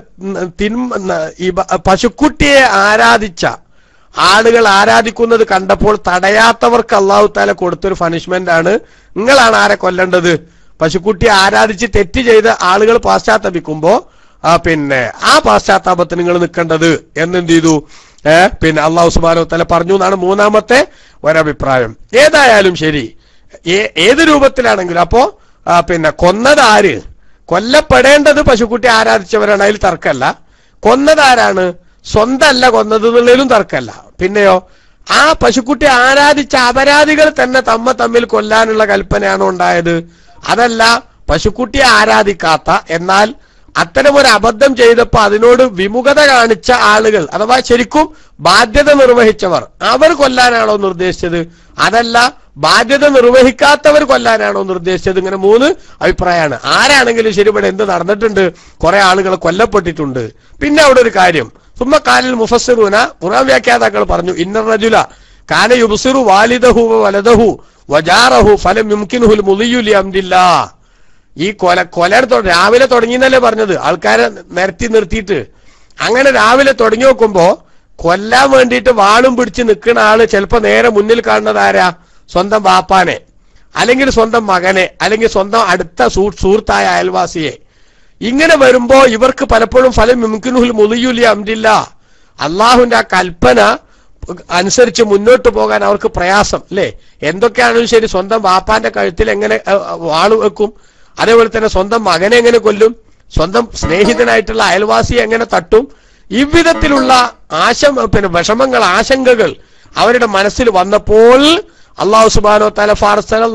[SPEAKER 1] ഈ പശുക്കുട്ടിയെ ആരാധിച്ച ആളുകൾ ആരാധിക്കുന്നത് കണ്ടപ്പോൾ തടയാത്തവർക്ക് അല്ലാഹു തആല കൊടുത്തൊരു പണിഷ്മെന്റ് ആണ്, നിങ്ങളാണ് ആരെ കൊല്ലേണ്ടത്. പശുക്കുട്ടിയെ ആരാധിച്ച് തെറ്റ് ചെയ്ത ആളുകൾ പാശ്ചാത്തപിക്കുമ്പോ പിന്നെ ആ പാശ്ചാത്താപത്തിന് നിങ്ങൾ നിൽക്കേണ്ടത് എന്നെന്ത് ചെയ്തു പിന്നെ അല്ലാഹു സുബ്ഹാനഹു വ തആല പറഞ്ഞു എന്നാണ് മൂന്നാമത്തെ ഒരഭിപ്രായം. ഏതായാലും ശരി, ഏത് രൂപത്തിലാണെങ്കിലും അപ്പോ പിന്നെ കൊന്നത് ആര്? കൊല്ലപ്പെടേണ്ടത് പശുക്കുട്ടി ആരാധിച്ചവരാണ്, അതിൽ തർക്കമല്ല. കൊന്നതാരാണ്? സ്വന്തമല്ല കൊന്നത് എന്നുള്ളതിലും തർക്കമല്ല. പിന്നെയോ ആ പശുക്കുട്ടി ആരാധിച്ച അപരാധികൾ തന്നെ തമ്മിൽ കൊല്ലാനുള്ള കൽപ്പനയാണോ ഉണ്ടായത്? അതല്ല, പശുക്കുട്ടിയെ ആരാധിക്കാത്ത എന്നാൽ അത്തരമൊരു അബദ്ധം ചെയ്തപ്പോ അതിനോട് വിമുഖത കാണിച്ച ആളുകൾ അഥവാ ശരിക്കും ബാധ്യത നിർവഹിച്ചവർ അവർ കൊല്ലാനാണോ നിർദ്ദേശിച്ചത്? അതല്ല, ബാധ്യത നിർവഹിക്കാത്തവർ കൊല്ലാനാണോ നിർദ്ദേശിച്ചത്? ഇങ്ങനെ 3 അഭിപ്രായമാണ്. ആരാണെങ്കിലും ശരി, ഇവിടെ എന്ത് നടന്നിട്ടുണ്ട്? കുറെ ആളുകൾ കൊല്ലപ്പെട്ടിട്ടുണ്ട്. പിന്നെ അവിടെ ഒരു കാര്യം, സുമ്മ കാലിൽ മുഫസ്സിറൂന ഖുർആൻ വ്യാഖ്യാതാക്കൾ പറഞ്ഞു, ഇന്ന റജുല കാന യുബ്സിറു വാലിദഹു വലദഹു വജാറഹു ഫലം യുംകിനുഹുൽ മുളിയു ലിഅംദില്ലാഹ്. ഈ കൊല രാവിലെ തുടങ്ങിയെന്നല്ലേ പറഞ്ഞത്, ആൾക്കാരെ നിരത്തി നിർത്തിയിട്ട്. അങ്ങനെ രാവിലെ തുടങ്ങി നോക്കുമ്പോ കൊല്ലാൻ വേണ്ടിയിട്ട് വാളും പിടിച്ച് നിൽക്കുന്ന ആള് ചിലപ്പോ നേരെ മുന്നിൽ കാണുന്നത് ആരാ? സ്വന്തം ബാപ്പാനെ, അല്ലെങ്കിൽ സ്വന്തം മകനെ, അല്ലെങ്കിൽ സ്വന്തം അടുത്ത സുഹൃത്തായ അയൽവാസിയെ. ഇങ്ങനെ വരുമ്പോ ഇവർക്ക് പലപ്പോഴും ഫലം മുംകിനുൽ മുളിയു ലിഅംദില്ലാഹ്, അള്ളാഹുവിന്റെ ആ കൽപ്പന അനുസരിച്ച് മുന്നോട്ട് പോകാൻ അവർക്ക് പ്രയാസം അല്ലേ? എന്തൊക്കെയാണെങ്കിലും ശരി, സ്വന്തം ബാപ്പാന്റെ കഴുത്തിൽ എങ്ങനെ വാള് വെക്കും? അതേപോലെ തന്നെ സ്വന്തം മകനെ എങ്ങനെ കൊല്ലും? സ്വന്തം സ്നേഹിതനായിട്ടുള്ള അയൽവാസിയെ എങ്ങനെ തട്ടും? ഇவ்விധത്തിലുള്ള പിന്നെ വിഷമങ്ങൾ, ആശങ്കകൾ അവരുടെ മനസ്സിൽ വന്നപ്പോൾ അല്ലാഹു സുബ്ഹാനഹു വ തആല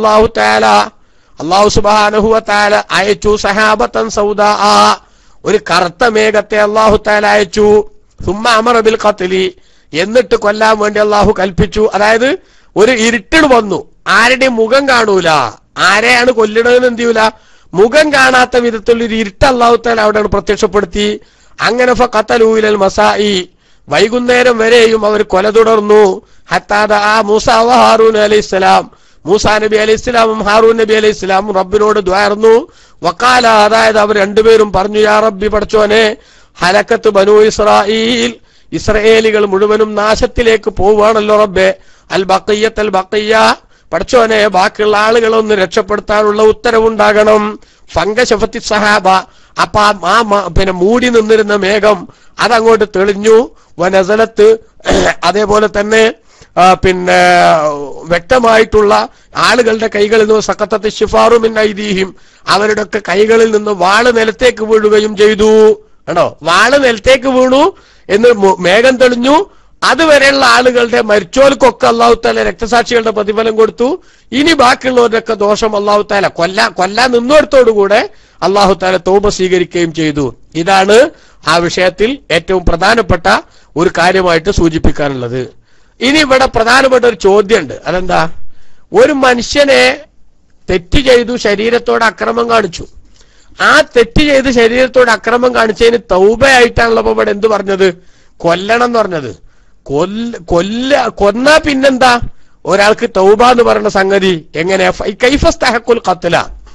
[SPEAKER 1] അല്ലാഹു സുബ്ഹാനഹു വ തആല അയച്ചു സഹാബത്തൻ സൗദാ, ഒരു കറുത്ത മേഘത്തെ അല്ലാഹു തആല അയച്ചു. സുമ്മ അമറ ബിൽ ഖത്ലി, എന്നിട്ട് കൊല്ലാൻ വേണ്ടി അല്ലാഹു കൽപ്പിച്ചു. അതായത് ഒരു ഇരുട്ടിട് വന്നു, ആരുടെയും മുഖം കാണൂല, ആരെയാണ് കൊല്ലിടതെന്ന് എന്ത് ചെയ്യൂല, മുഖം കാണാത്ത വിധത്തിലുള്ള ഒരു ഇരുട്ട് അല്ലാഹു തആല അവിടെ പ്രത്യക്ഷപ്പെടുത്തി. അങ്ങനെ ഫഖതലൂ ഇലൽ മസാഇ, വൈകുന്നേരം വരെയും അവർ കൊല തുടർന്നു. ഹത്താദ മൂസ വ ഹാറൂൻ അലൈഹിസ്സലാം, മൂസാ നബി അലൈഹിസ്സലാമും ഹാറൂൻ നബി അലൈഹിസ്സലാമും റബ്ബിനോട് ദുആർന്നു. വഖാല, അതായത് അവർ രണ്ടുപേരും പറഞ്ഞു, യാ റബ്ബി, പടച്ചോനെ, ഹലക്കത്ത് ബനൂ ഇസ്രായീൽ, ഇസ്രായേലികൾ മുഴുവനും നാശത്തിലേക്ക് പോവുകയാണല്ലോ റബ്ബെ. അൽ ബഖിയ്യ, പടച്ചോനെ, ബാക്കിയുള്ള ആളുകളൊന്ന് രക്ഷപ്പെടുത്താനുള്ള ഉത്തരവുണ്ടാകണം. ഫങ്കശഫത്തി സഹാബ, അപ്പൊ പിന്നെ മൂടി നിന്നിരുന്ന മേഘം അതങ്ങോട്ട് തെളിഞ്ഞു. വനസലത്ത്, അതേപോലെ തന്നെ പിന്നെ വ്യക്തമായിട്ടുള്ള ആളുകളുടെ കൈകളിൽ നിന്ന് സഖത്തത്ത് ശിഫാറു മിൻ ഐദീഹിം, അവരുടെ ഒക്കെ കൈകളിൽ നിന്ന് വാള് നിലത്തേക്ക് വീഴുകയും ചെയ്തു. ആണോ, വാള് നിലത്തേക്ക് വീണു എന്ന് മേഘം തെളിഞ്ഞു. അതുവരെയുള്ള ആളുകളുടെ മരിച്ചോൽക്കൊക്കെ അല്ലാഹു തആല രക്തസാക്ഷികളുടെ പ്രതിഫലം കൊടുത്തു. ഇനി ബാക്കിയുള്ളവരുടെയൊക്കെ ദോഷം അല്ലാഹു തആല കൊല്ലാൻ നിന്നിടത്തോടുകൂടെ അല്ലാഹു തആല തൗബ സ്വീകരിക്കുകയും ചെയ്തു. ഇതാണ് ആ വിഷയത്തിൽ ഏറ്റവും പ്രധാനപ്പെട്ട ഒരു കാര്യമായിട്ട് സൂചിപ്പിക്കാനുള്ളത്. ഇനി ഇവിടെ പ്രധാനപ്പെട്ട ഒരു ചോദ്യമുണ്ട്. അതെന്താ? ഒരു മനുഷ്യനെ തെറ്റ് ചെയ്തു, ശരീരത്തോട് അക്രമം കാണിച്ചു. ആ തെറ്റ് ചെയ്ത് ശരീരത്തോട് അക്രമം കാണിച്ചതിന് തൗബയായിട്ടാണല്ലോ ഇപ്പൊ ഇവിടെ എന്ത് പറഞ്ഞത്? കൊല്ലണം എന്ന് പറഞ്ഞത്. കൊന്നാ പിന്നെന്താ ഒരാൾക്ക് തൗബ എന്ന് പറയുന്ന സംഗതി എങ്ങനെയാ? കൈഫസ്തഹഖുൽ ഖത്ല,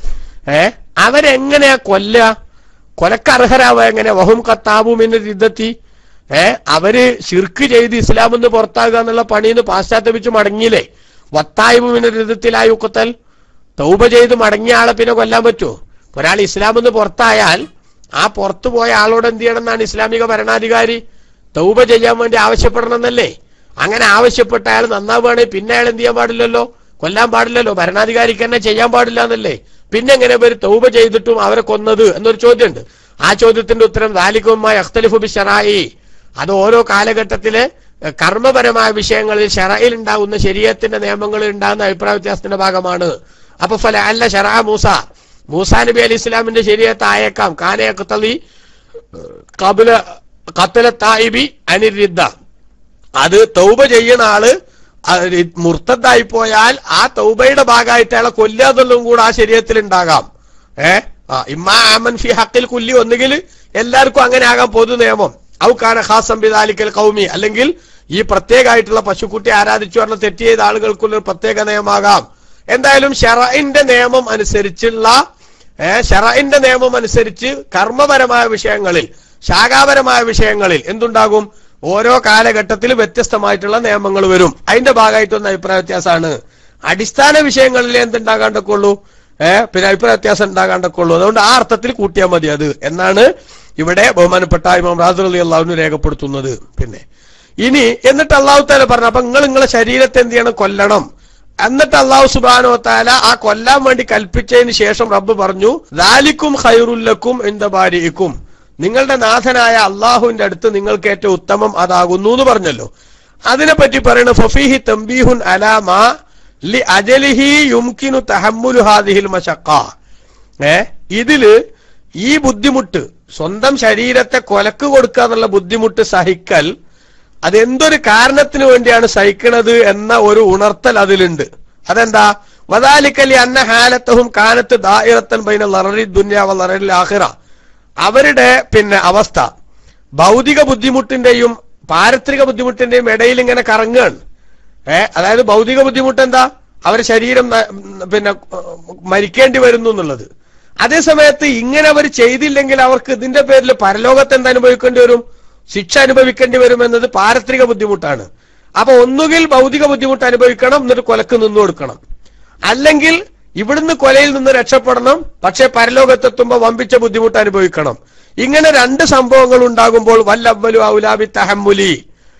[SPEAKER 1] അവരെങ്ങനെയാ കൊലക്കർഹരാവുക? എങ്ങനെയാ? വഹും ഖത്താബു മിൻ റിദ്ദത്തി, അവര് ശിർക്ക് ചെയ്ത് ഇസ്ലാം എന്ന് പുറത്താകുക എന്നുള്ള പണിന്ന് പാശ്ചാത്തപിച്ച് മടങ്ങിയില്ലേ? വത്തായിബു മിൻ റിദ്ദത്തിലാ യുഖ്തൽ, തൗബ ചെയ്ത് മടങ്ങിയ ആളെ പിന്നെ കൊല്ലാൻ പറ്റുമോ? ഒരാൾ ഇസ്ലാം എന്ന് പുറത്തായാൽ ആ പുറത്തു പോയ ആളോട് എന്ത് ചെയ്യണം എന്നാണ് ഇസ്ലാമിക ഭരണാധികാരി? തൗബ ചെയ്യാൻ വേണ്ടി ആവശ്യപ്പെടണം എന്നല്ലേ? അങ്ങനെ ആവശ്യപ്പെട്ട അയാൾ നന്നാവുകയാണെങ്കിൽ പിന്നെ അയാൾ എന്ത് ചെയ്യാൻ പാടില്ലല്ലോ? കൊല്ലാൻ പാടില്ലല്ലോ. ഭരണാധികാരിക്ക് തന്നെ ചെയ്യാൻ പാടില്ല എന്നല്ലേ? പിന്നെ എങ്ങനെ പേര് തൗബ ചെയ്തിട്ടും അവരെ കൊന്നത് എന്നൊരു ചോദ്യമുണ്ട്. ആ ചോദ്യത്തിന്റെ ഉത്തരം ദാലികുമായി അഖ്തലിഫു ബിശ്ശറാഇ, അത് ഓരോ കാലഘട്ടത്തിലെ കർമ്മപരമായ വിഷയങ്ങളിൽ ശറയിൽ ഉണ്ടാകുന്ന ശരീഅത്തിന്റെ നിയമങ്ങളിൽ ഉണ്ടാകുന്ന അഭിപ്രായ വ്യത്യാസത്തിന്റെ ഭാഗമാണ്. അപ്പൊ ഫലഅല്ല ശറഅ മൂസാ നബി അലൈഹി ഇസ്ലാമിന്റെ ശരീഅത്ത് ആയേക്കാം കാന യഖ്തലി ഖബ്ല ഖത്ല തായിബി അനിർ റിദ്ദ, അത് തൗബ ചെയ്യുന്ന ആള് മുർത്തദ്ദായി പോയാൽ ആ തൗബയുടെ ഭാഗമായിട്ട് അയാളെ കൊല്ലാതുള്ളതും കൂടെ ആ ശരീഅത്തിൽ ഉണ്ടാകാം. ഇമ്മാ ആമൻ ഫി ഹഖിൽ കുല്ലി, ഒന്നുകിൽ എല്ലാവർക്കും അങ്ങനെ ആകാം പൊതു നിയമം. ഔ കാന ഖാസം ബിദാലിക്കൽ ഖൗമി, അല്ലെങ്കിൽ ഈ പ്രത്യേകമായിട്ടുള്ള പശുക്കുട്ടി ആരാധിച്ചു പറഞ്ഞ തെറ്റ് ചെയ്ത ആളുകൾക്കുള്ള ഒരു പ്രത്യേക നിയമമാകാം. എന്തായാലും ശറഇന്റെ നിയമം അനുസരിച്ച് കർമ്മപരമായ വിഷയങ്ങളിൽ, ശാഖാപരമായ വിഷയങ്ങളിൽ എന്തുണ്ടാകും? ഓരോ കാലഘട്ടത്തിലും വ്യത്യസ്തമായിട്ടുള്ള നിയമങ്ങൾ വരും. അതിന്റെ ഭാഗമായിട്ടൊന്ന് അഭിപ്രായ വ്യത്യാസമാണ്. അടിസ്ഥാന വിഷയങ്ങളിൽ എന്തുണ്ടാകാണ്ടൊക്കെയുള്ളൂ, പിന്നെ അഭിപ്രായ വ്യത്യാസം ഉണ്ടാകാണ്ടൊക്കെയുള്ളൂ. അതുകൊണ്ട് ആ അർത്ഥത്തിൽ കൂട്ടിയാൽ മതി അത് എന്നാണ് ഇവിടെ ബഹുമാനപ്പെട്ട ഇമാം റാസി റളിയല്ലാഹു അൻഹു രേഖപ്പെടുത്തുന്നത്. പിന്നെ ഇനി എന്നിട്ട് അല്ലാഹു തആല പറഞ്ഞു, അപ്പൊ നിങ്ങളെ ശരീരത്തെ എന്ത് ചെയ്യണം? കൊല്ലണം. എന്നിട്ട് അല്ലാഹു സുബ്ഹാനഹു വ തആല ആ കൊല്ലാൻ വേണ്ടി കൽപ്പിച്ചതിന് ശേഷം റബ്ബ് പറഞ്ഞു, ദാലിക്കും ഖൈറുൽ ലക്കും ഇൻദ ബാരിഇക്കും, നിങ്ങളുടെ നാഥനായ അള്ളാഹുവിന്റെ അടുത്ത് നിങ്ങൾക്ക് ഏറ്റവും ഉത്തമം അതാകുന്നു എന്ന് പറഞ്ഞല്ലോ. അതിനെപ്പറ്റി പറയുന്നത് ഫഫീഹി തംബീഹുൻ അലാ മാ ലി അജലിഹി യുംകിനു തഹമ്മുലു ഹാദിഹിൽ മശഖ. ഇതില് ഈ ബുദ്ധിമുട്ട്, സ്വന്തം ശരീരത്തെ കൊലക്ക് കൊടുക്കുക എന്നുള്ള ബുദ്ധിമുട്ട് സഹിക്കൽ, അതെന്തൊരു കാരണത്തിന് വേണ്ടിയാണ് സഹിക്കുന്നത് എന്ന ഒരു ഉണർത്തൽ അതിലുണ്ട്. അതെന്താ? വദാലിക്കലി അന്ന ഹാലത്തഹും കാനത്ത് ദാഇറത്തൻ ബൈന ലററി ദുനിയ വ ലററിൽ ആഖിറ, അവരുടെ പിന്നെ അവസ്ഥ ഭൗതിക ബുദ്ധിമുട്ടിന്റെയും പാരത്രിക ബുദ്ധിമുട്ടിന്റെയും ഇടയിൽ ഇങ്ങനെ കറങ്ങുകയാണ്. അതായത് ഭൗതിക ബുദ്ധിമുട്ട് എന്താ? അവരുടെ ശരീരം പിന്നെ മരിക്കേണ്ടി വരുന്നു എന്നുള്ളത്. അതേസമയത്ത് ഇങ്ങനെ അവർ ചെയ്തില്ലെങ്കിൽ അവർക്ക് ഇതിന്റെ പേരിൽ പരലോകത്ത് എന്ത് അനുഭവിക്കേണ്ടി വരും? ശിക്ഷ അനുഭവിക്കേണ്ടി വരും എന്നത് പാരത്രിക ബുദ്ധിമുട്ടാണ്. അപ്പൊ ഒന്നുകിൽ ഭൗതിക ബുദ്ധിമുട്ട് അനുഭവിക്കണം, എന്നിട്ട് കൊലക്ക് നിന്നു കൊടുക്കണം, അല്ലെങ്കിൽ ഇവിടുന്ന് കൊലയിൽ നിന്ന് രക്ഷപ്പെടണം, പക്ഷെ പരലോകത്തെത്തുമ്പോ വമ്പിച്ച ബുദ്ധിമുട്ട് അനുഭവിക്കണം. ഇങ്ങനെ രണ്ട് സംഭവങ്ങൾ ഉണ്ടാകുമ്പോൾ വല്ലവ്വലു ഔലാബി തഹമ്മുലി,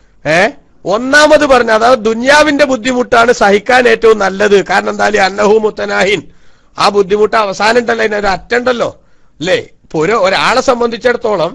[SPEAKER 1] ഒന്നാമത് പറഞ്ഞ, അതായത് ദുന്യാവിന്റെ ബുദ്ധിമുട്ടാണ് സഹിക്കാൻ ഏറ്റവും നല്ലത്. കാരണം എന്താ? അന്നഹു മുത്തനാഹിൻ, ആ ബുദ്ധിമുട്ട് അവസാനം ഉണ്ടല്ലോ, അതിനൊരു അറ്റുണ്ടല്ലോ അല്ലേ? ഇപ്പൊ ഒരാളെ സംബന്ധിച്ചിടത്തോളം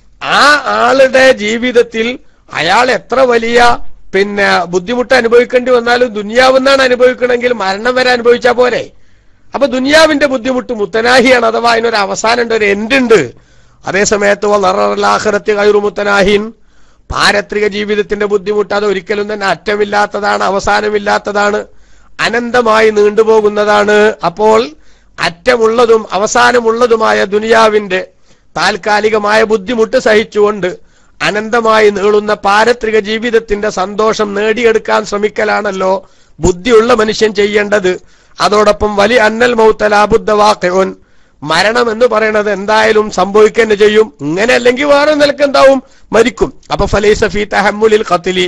[SPEAKER 1] ആ ആളുടെ ജീവിതത്തിൽ അയാൾ എത്ര വലിയ പിന്നെ ബുദ്ധിമുട്ട് അനുഭവിക്കേണ്ടി വന്നാലും ദുനിയാവെന്നാണ് അനുഭവിക്കണമെങ്കിൽ മരണം വരെ അനുഭവിച്ചാൽ പോരെ. അപ്പൊ ദുനിയാവിന്റെ ബുദ്ധിമുട്ട് മുത്തനാഹിയാണ്, അഥവാ അതിനൊരു അവസാനം ഉണ്ട്, ഒരു എൻഡ് ഉണ്ട്. അതേസമയത്ത് ലററിൽ ഗൈറു മുത്തനാഹിൻ, പാരത്രിക ജീവിതത്തിന്റെ ബുദ്ധിമുട്ട് അത് ഒരിക്കലും തന്നെ അറ്റമില്ലാത്തതാണ്, അവസാനമില്ലാത്തതാണ്, അനന്തമായി നീണ്ടുപോകുന്നതാണ്. അപ്പോൾ അറ്റമുള്ളതും അവസാനമുള്ളതുമായ ദുനിയാവിന്റെ താൽക്കാലികമായ ബുദ്ധിമുട്ട് സഹിച്ചുകൊണ്ട് അനന്തമായി നീളുന്ന പാരത്രിക ജീവിതത്തിന്റെ സന്തോഷം നേടിയെടുക്കാൻ ശ്രമിക്കലാണല്ലോ ബുദ്ധിയുള്ള മനുഷ്യൻ ചെയ്യേണ്ടത്. അതോടൊപ്പം വലിയ അന്നൽ മൗത്തലാബുദ്ധ വാഖിഉൻ, മരണം എന്ന് പറയുന്നത് എന്തായാലും സംഭവിക്കുക ചെയ്യും. ഇങ്ങനെ അല്ലെങ്കിൽ വേറെ നിലക്ക് എന്താവും? മരിക്കും. അപ്പൊ ഫലൈസ ഫീ തഹമ്മുലിൽ ഖത്ലി,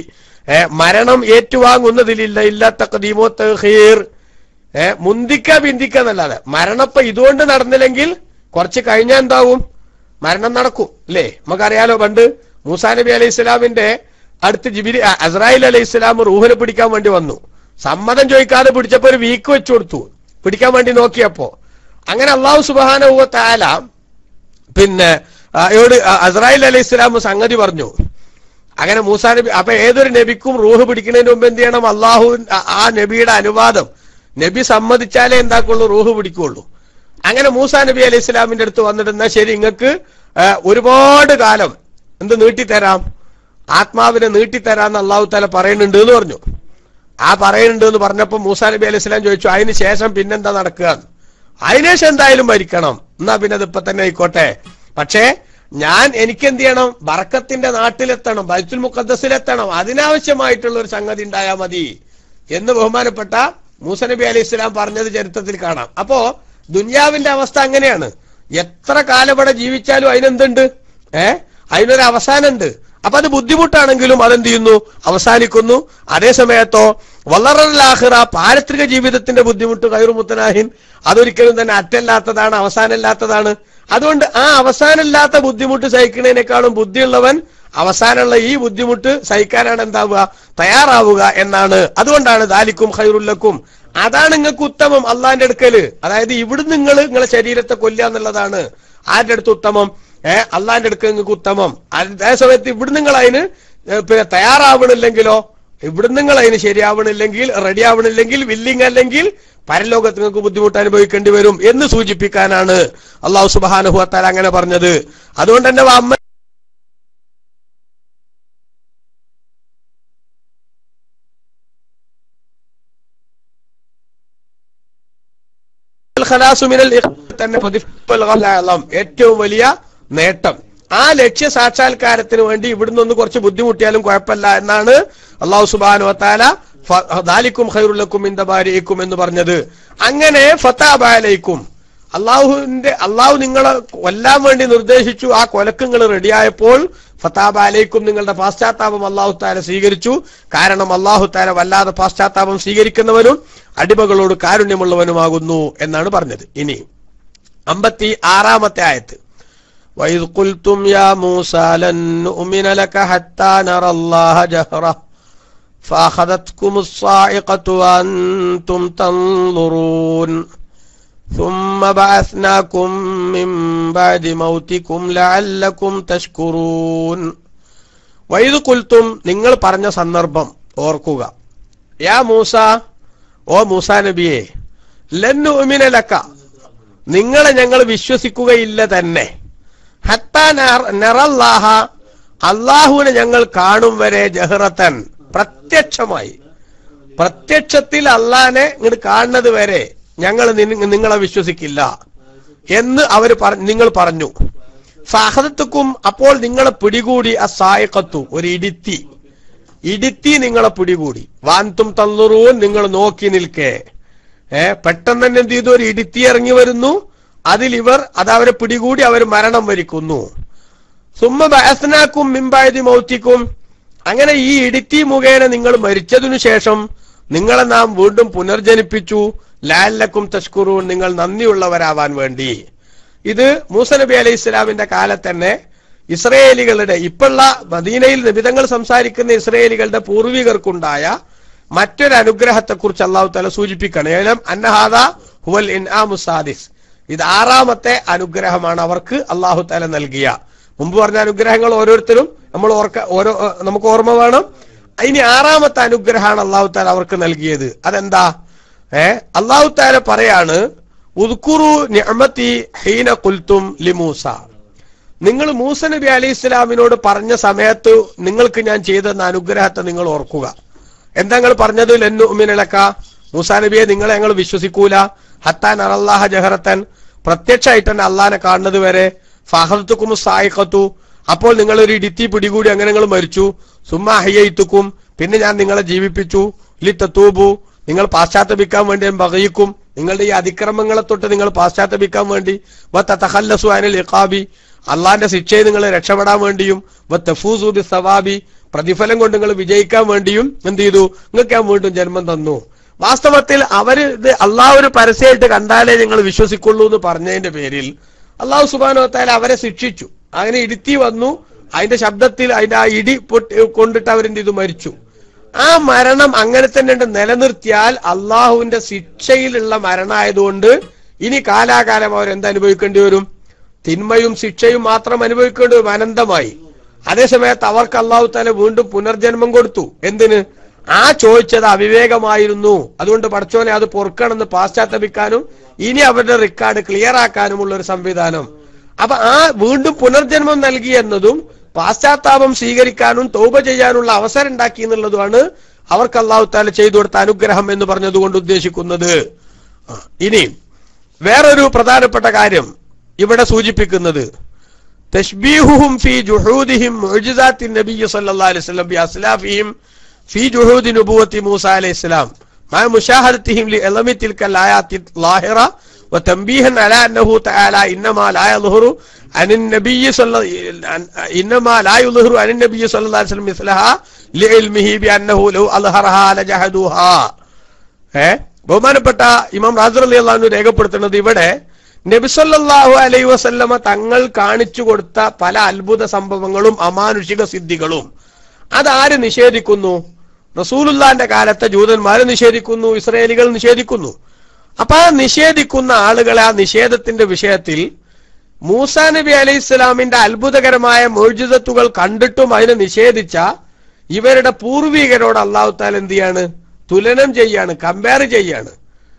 [SPEAKER 1] മരണം ഏറ്റുവാങ്ങുന്നതിലില്ല ഇല്ല തഖ്ദീമു തഖീർ, മുന്തിക്ക പിന്തിക്ക എന്നല്ലാതെ. മരണപ്പ ഇതുകൊണ്ട് നടന്നില്ലെങ്കിൽ കുറച്ച് കഴിഞ്ഞാൽ എന്താവും? മരണം നടക്കും അല്ലേ? നമുക്കറിയാലോ, പണ്ട് മൂസാ നബി അലൈഹി ഇസ്ലാമിന്റെ അടുത്ത് അസ്രായിൽ അലൈഹി ഇസ്ലാം റൂഹിനെ പിടിക്കാൻ വേണ്ടി വന്നു. സമ്മതം ചോദിക്കാതെ പിടിച്ചപ്പോ ഒരു വീക്ക് വെച്ചു കൊടുത്തു പിടിക്കാൻ വേണ്ടി നോക്കിയപ്പോ. അങ്ങനെ അല്ലാഹു സുബ്ഹാനഹു വ തആല പിന്നെ അസ്രായിൽ അലൈഹി ഇസ്ലാം സംഗതി പറഞ്ഞു. അങ്ങനെ മൂസാ നബി, അപ്പൊ ഏതൊരു നബിക്കും റൂഹ് പിടിക്കുന്നതിന് മുമ്പ് എന്ത് ചെയ്യണം? അള്ളാഹു ആ നബിയുടെ അനുവാദം, നബി സമ്മതിച്ചാലേ എന്താക്കുള്ളൂ? റൂഹ് പിടിക്കുള്ളൂ. അങ്ങനെ മൂസാ നബി അലൈഹി ഇസ്ലാമിന്റെ അടുത്ത് വന്നിട്ട്, എന്നാ ശരി, നിങ്ങൾക്ക് ഒരുപാട് കാലം എന്ത് നീട്ടിത്തരാം, ആത്മാവിനെ നീട്ടിത്തരാന്ന് അള്ളാഹു തആല പറയുന്നുണ്ട് എന്ന് പറഞ്ഞു. ആ പറയുന്നുണ്ട് എന്ന് പറഞ്ഞപ്പോ മൂസാ നബി അലൈഹി ഇസ്ലാം ചോദിച്ചു, അതിന് ശേഷം പിന്നെന്താ നടക്കുക? അതിനുശേഷം എന്തായാലും മരിക്കണം. എന്നാ പിന്നെ അത് ഇപ്പൊ തന്നെ ആയിക്കോട്ടെ, പക്ഷേ എനിക്ക് എന്ത് ചെയ്യണം? ബറക്കത്തിന്റെ നാട്ടിലെത്തണം, ബൈത്തുൽ മുഖദ്ദസിലെത്തണം, അതിനാവശ്യമായിട്ടുള്ള ഒരു സംഗതി ഉണ്ടായാൽ മതി എന്ന് ബഹുമാനപ്പെട്ട മൂസാ നബി അലൈഹി ഇസ്ലാം പറഞ്ഞത് ചരിത്രത്തിൽ കാണാം. അപ്പോ ദുനിയാവിന്റെ അവസ്ഥ അങ്ങനെയാണ്. എത്ര കാലം ഇവിടെ ജീവിച്ചാലും അതിനെന്തുണ്ട്? അതിനൊരു അവസാനമുണ്ട്. അപ്പൊ അത് ബുദ്ധിമുട്ടാണെങ്കിലും അതെന്ത് ചെയ്യുന്നു? അവസാനിക്കുന്നു. അതേസമയത്തോ വല്ലറൽ ആഖിറ, പാരത്രിക ജീവിതത്തിന്റെ ബുദ്ധിമുട്ട് ഗൈറു മുത്തനാഹിൻ, അതൊരിക്കലും തന്നെ അറ്റല്ലാത്തതാണ്, അവസാനമില്ലാത്തതാണ്. അതുകൊണ്ട് ആ അവസാനമില്ലാത്ത ബുദ്ധിമുട്ട് സഹിക്കുന്നതിനേക്കാളും ബുദ്ധിയുള്ളവൻ അവസാനമുള്ള ഈ ബുദ്ധിമുട്ട് സഹിക്കാനാണ് എന്താവുക, തയ്യാറാവുക എന്നാണ്. അതുകൊണ്ടാണ് ദാലിക്കും ഖൈറുല്ലക്കും, അതാണ് നിങ്ങൾക്ക് ഉത്തമം അള്ളാന്റെ അടുക്കല്. അതായത് ഇവിടുന്ന് നിങ്ങളെ ശരീരത്തെ കൊല്ലുക എന്നുള്ളതാണ് ആരുടെ അടുത്ത് ഉത്തമം, അള്ളാന്റെ അടുക്കൽ നിങ്ങൾക്ക് ഉത്തമം. അതേ സമയത്ത് ഇവിടുന്ന് നിങ്ങൾ അതിന് പിന്നെ തയ്യാറാവണില്ലെങ്കിലോ, ഇവിടുന്ന് നിങ്ങൾ അതിന് ശരിയാവണില്ലെങ്കിൽ, റെഡി ആവണില്ലെങ്കിൽ, വില്ലിങ് അല്ലെങ്കിൽ പരലോകത്ത് നിങ്ങൾക്ക് ബുദ്ധിമുട്ട് അനുഭവിക്കേണ്ടി വരും എന്ന് സൂചിപ്പിക്കാനാണ് അള്ളാഹു സുബ്ഹാനഹു വ തആല അങ്ങനെ പറഞ്ഞത്. അതുകൊണ്ട് തന്നെ ഏറ്റവും വലിയ നേട്ടം, ആ ലക്ഷ്യ സാക്ഷാത്കാരത്തിന് വേണ്ടി ഇവിടുന്ന് ഒന്ന് കുറച്ച് ബുദ്ധിമുട്ടിയാലും കുഴപ്പമില്ല എന്നാണ് അള്ളാഹു സുബ്ഹാനഹു വ തആല ദാലിക്കും ഖൈറുല്ലക്കും മിൻ ദബാരിക്കും എന്ന് പറഞ്ഞത്. അങ്ങനെ ഫതാബ അലൈക്കും, അള്ളാഹു നിങ്ങളെ കൊല്ലാൻ വേണ്ടി നിർദ്ദേശിച്ചു. ആ കൊലക്ക് നിങ്ങൾ റെഡിയായപ്പോൾ ഫതാബ അലൈക്കും, നിങ്ങളുടെ പാശ്ചാത്താപം അള്ളാഹു തആല സ്വീകരിച്ചു. കാരണം അള്ളാഹു തആല വല്ലാതെ പാശ്ചാത്താപം സ്വീകരിക്കുന്നവനും അടിമകളോട് കാരുണ്യമുള്ളവനുമാകുന്നു എന്നാണ് പറഞ്ഞത്. ഇനി 56-ാമത്തെ ആയത്ത്, വഇദ് ഖുൽതും യാ മൂസാ ലൻ നുഅ്മിന ലക ഹത്താ നറല്ലാഹ ജഹറ ഫഅഖദത്കുമുസ് സായിഖതു വഅൻതും തൻദുറൂൻ ثم بعثناكم من بعد موتكم لعلكم تشكرون. വഇദ് ഖുൽതും, നിങ്ങൾ പറഞ്ഞ സന്ദർഭം ഓർക്കുക. യാ മൂസ, ഓ മൂസാ നബിയെ, ലൻ നുഅ്മിന ലക, നിങ്ങളെ ഞങ്ങൾ വിശ്വസിക്കുകയില്ല തന്നെ. ഹത്താ നറല്ലാഹ, അല്ലാഹുവിനെ ഞങ്ങൾ കാണും വരെ, ജഹറത്തൻ, പ്രത്യക്ഷമായി, പ്രത്യക്ഷത്തിൽ അള്ളാനെ ഇങ്ങോട്ട് കാണുന്നത് വരെ ഞങ്ങൾ നിങ്ങളെ വിശ്വസിക്കില്ല എന്ന് നിങ്ങൾ പറഞ്ഞു. ഫഅഖദത്കും, അപ്പോൾ നിങ്ങളെ പിടികൂടി അസ്സായിഖത്തു, ഒരു ഇടിത്തി നിങ്ങളെ പിടികൂടി. വാൻതും തൻദുറൂൻ, നിങ്ങൾ നോക്കി നിൽക്കേ. പെട്ടെന്ന് തന്നെ എന്ത് ചെയ്തു, ഒരു ഇടിത്തി ഇറങ്ങി വരുന്നു. അതിൽ അതവരെ പിടികൂടി അവർ മരണം വരിക്കുന്നു. സുമ്മ ബഅസ്നാകും മിൻ ബഅദി മൗതികും, അങ്ങനെ ഈ ഇടിത്തി മുഖേന നിങ്ങൾ മരിച്ചതിനു ശേഷം നിങ്ങളെ നാം വീണ്ടും പുനർജനിപ്പിച്ചു. ലഅല്ലക്കും തഷ്കുറൂൻ, നിങ്ങൾ നന്ദിയുള്ളവരാവാൻ വേണ്ടി. ഇത് മൂസ നബി അലൈഹി ഇസ്ലാമിന്റെ കാലത്ത് തന്നെ ഇസ്രയേലികളുടെ, ഇപ്പോഴുള്ള മദീനയിൽ നിബിതങ്ങൾ സംസാരിക്കുന്ന ഇസ്രയേലികളുടെ പൂർവികർക്കുണ്ടായ മറ്റൊരു അനുഗ്രഹത്തെ കുറിച്ച് അല്ലാഹു തആല സൂചിപ്പിക്കണം. അന്നഹാദാ ഹുവൽ ഇൻആമു സാദിസ്, ഇത് 6-ാമത്തെ അനുഗ്രഹമാണ് അവർക്ക് അല്ലാഹു തആല നൽകിയ. മുമ്പ് പറഞ്ഞ അനുഗ്രഹങ്ങൾ ഓരോരുത്തരും നമുക്ക് ഓർമ്മ വേണം. ഇനി 6-ാമത്തെ അനുഗ്രഹമാണ് അല്ലാഹു തആല അവർക്ക് നൽകിയത്. അതെന്താ? അല്ലാഹു തആല പറയാണ്, ഉദ്കുറു നിഅമതി ഹീന ഖുൽതും ലിമൂസ, നിങ്ങൾ മൂസ നബി അലൈഹി ഇസ്ലാമിനോട് പറഞ്ഞ സമയത്ത് നിങ്ങൾക്ക് ഞാൻ ചെയ്തെന്ന അനുഗ്രഹത്തെ നിങ്ങൾ ഓർക്കുക. എന്താ നിങ്ങൾ പറഞ്ഞത്? ലൻ നുഅ്മിന ലക, മൂസാ നബിയെ നിങ്ങളെ ഞങ്ങൾ വിശ്വസിക്കൂല. ഹത്താ നറല്ലാഹ ജഹറത്തൻ, പ്രത്യക്ഷമായിട്ട് തന്നെ അള്ളാനെ കാണുന്നത് വരെ. ഫഅഖദത്കുമുസ് സായിഖത്തു, അപ്പോൾ നിങ്ങൾ ഒരു ഇടിത്തി പിടികൂടി, അങ്ങനെ നിങ്ങൾ മരിച്ചു. സുമ്മ അഹ്യയ്തുക്കും, പിന്നെ ഞാൻ നിങ്ങളെ ജീവിപ്പിച്ചു. ലിതതൂബു, നിങ്ങൾ പാശ്ചാത്തപിക്കാൻ വേണ്ടി. ബഗയിക്കും, നിങ്ങളുടെ ഈ അതിക്രമങ്ങളെ തൊട്ട് നിങ്ങൾ പാശ്ചാത്തപിക്കാൻ വേണ്ടി. വതതഖല്ലസു അനിൽ ഇഖാബി, അള്ളാന്റെ ശിക്ഷയെ നിങ്ങൾ രക്ഷപ്പെടാൻ വേണ്ടിയും. വതഫൂസു ബിസ്സവാബി, പ്രതിഫലം കൊണ്ട് നിങ്ങൾ വിജയിക്കാൻ വേണ്ടിയും എന്ത് ചെയ്തു? നിങ്ങൾക്ക് ഞാൻ വീണ്ടും ജന്മം തന്നു. വാസ്തവത്തിൽ ഇത് അള്ളാഹു ഒരു പരസ്യമായിട്ട് കണ്ടാലേ നിങ്ങൾ വിശ്വസിക്കുള്ളൂ എന്ന് പറഞ്ഞതിന്റെ പേരിൽ അള്ളാഹു സുബ്ഹാനഹു വ തആല അവരെ ശിക്ഷിച്ചു. അങ്ങനെ ഇടിത്തി വന്നു, അതിന്റെ ശബ്ദത്തിൽ അതിന്റെ ആ ഇടി കൊണ്ടിട്ട് അവരെന്ത് ചെയ്തു? മരിച്ചു. ആ മരണം അങ്ങനെ തന്നെ നിലനിർത്തിയാൽ അള്ളാഹുവിന്റെ ശിക്ഷയിലുള്ള മരണമായതുകൊണ്ട് ഇനി കാലാകാലം അവരെന്തനുഭവിക്കേണ്ടി വരും? തിന്മയും ശിക്ഷയും മാത്രം അനുഭവിക്കേണ്ടി വരും, അനന്തമായി. അതേസമയത്ത് അവർക്ക് അള്ളാഹു തആല വീണ്ടും പുനർജന്മം കൊടുത്തു. എന്തിന്? ആ ചോദിച്ചത് അവിവേകമായിരുന്നു. അതുകൊണ്ട് പടച്ചോനെ അത് പൊറുക്കണമെന്ന് പാശ്ചാത്തപിക്കാനും ഇനി അവരുടെ റെക്കോർഡ് ക്ലിയർ ആക്കാനുമുള്ള ഒരു സംവിധാനം. അപ്പൊ ആ വീണ്ടും പുനർജന്മം നൽകി എന്നതും പാശ്ചാത്താപം സ്വീകരിക്കാനും തൗബ ചെയ്യാനുള്ള അവസരം ഉണ്ടാക്കി എന്നുള്ളതുമാണ് അവർക്ക് അല്ലാഹു തആല ചെയ്തു കൊടുത്ത അനുഗ്രഹം എന്ന് പറഞ്ഞതുകൊണ്ട് ഉദ്ദേശിക്കുന്നത്. ഇനി വേറൊരു പ്രധാനപ്പെട്ട കാര്യം ഇവിടെ സൂചിപ്പിക്കുന്നത്, തശ്ബീഹുഹും ഫീ ജുഹൂദിഹിം മുഅ്ജിസാത്തി നബി സല്ലല്ലാഹു അലൈഹി വസല്ലം ബി അസ്ലാഫിഹിം ഫീ ജുഹൂദി നുബുവത്തി മൂസ അലൈഹിസ്സലാം മഅ മുശാഹദതിഹിം ലിഅലമി തിൽക്കൽ ആയാത്തി ലാഹിറ وتنبيها على أنه تعالى إنما لا يظهر عن النبي صلى الله عليه وسلم مثلها لعلمه بأنه لو أظهرها لجحدوها. ബഹുമാനപ്പെട്ട ഇമാം റാസി റളിയല്ലാഹു അൻഹു രേഖപ്പെടുത്തുന്നത്, ഇവിടെ നബി സല്ലല്ലാഹു അലൈഹി വസല്ലമ തങ്ങൾ കാണിച്ചു കൊടുത്ത പല അത്ഭുത സംഭവങ്ങളും അമാനുഷിക സിദ്ധികളും അതാര് നിഷേധിക്കുന്നു? റസൂലുള്ളാന്റെ കാലത്തെ ജൂതന്മാര് നിഷേധിക്കുന്നു, ഇസ്രായേലികൾ നിഷേധിക്കുന്നു. അപ്പൊ ആ നിഷേധിക്കുന്ന ആളുകളെ ആ നിഷേധത്തിന്റെ വിഷയത്തിൽ മൂസാ നബി അലൈഹി ഇസ്ലാമിന്റെ അത്ഭുതകരമായ മുഅ്ജിസത്തുകൾ കണ്ടിട്ടും അതിനെ നിഷേധിച്ച ഇവരുടെ പൂർവികരോട് അല്ലാഹു തആല എന്ത് ചെയ്യാണ്? തുലനം ചെയ്യാണ്, കമ്പയർ ചെയ്യാണ്.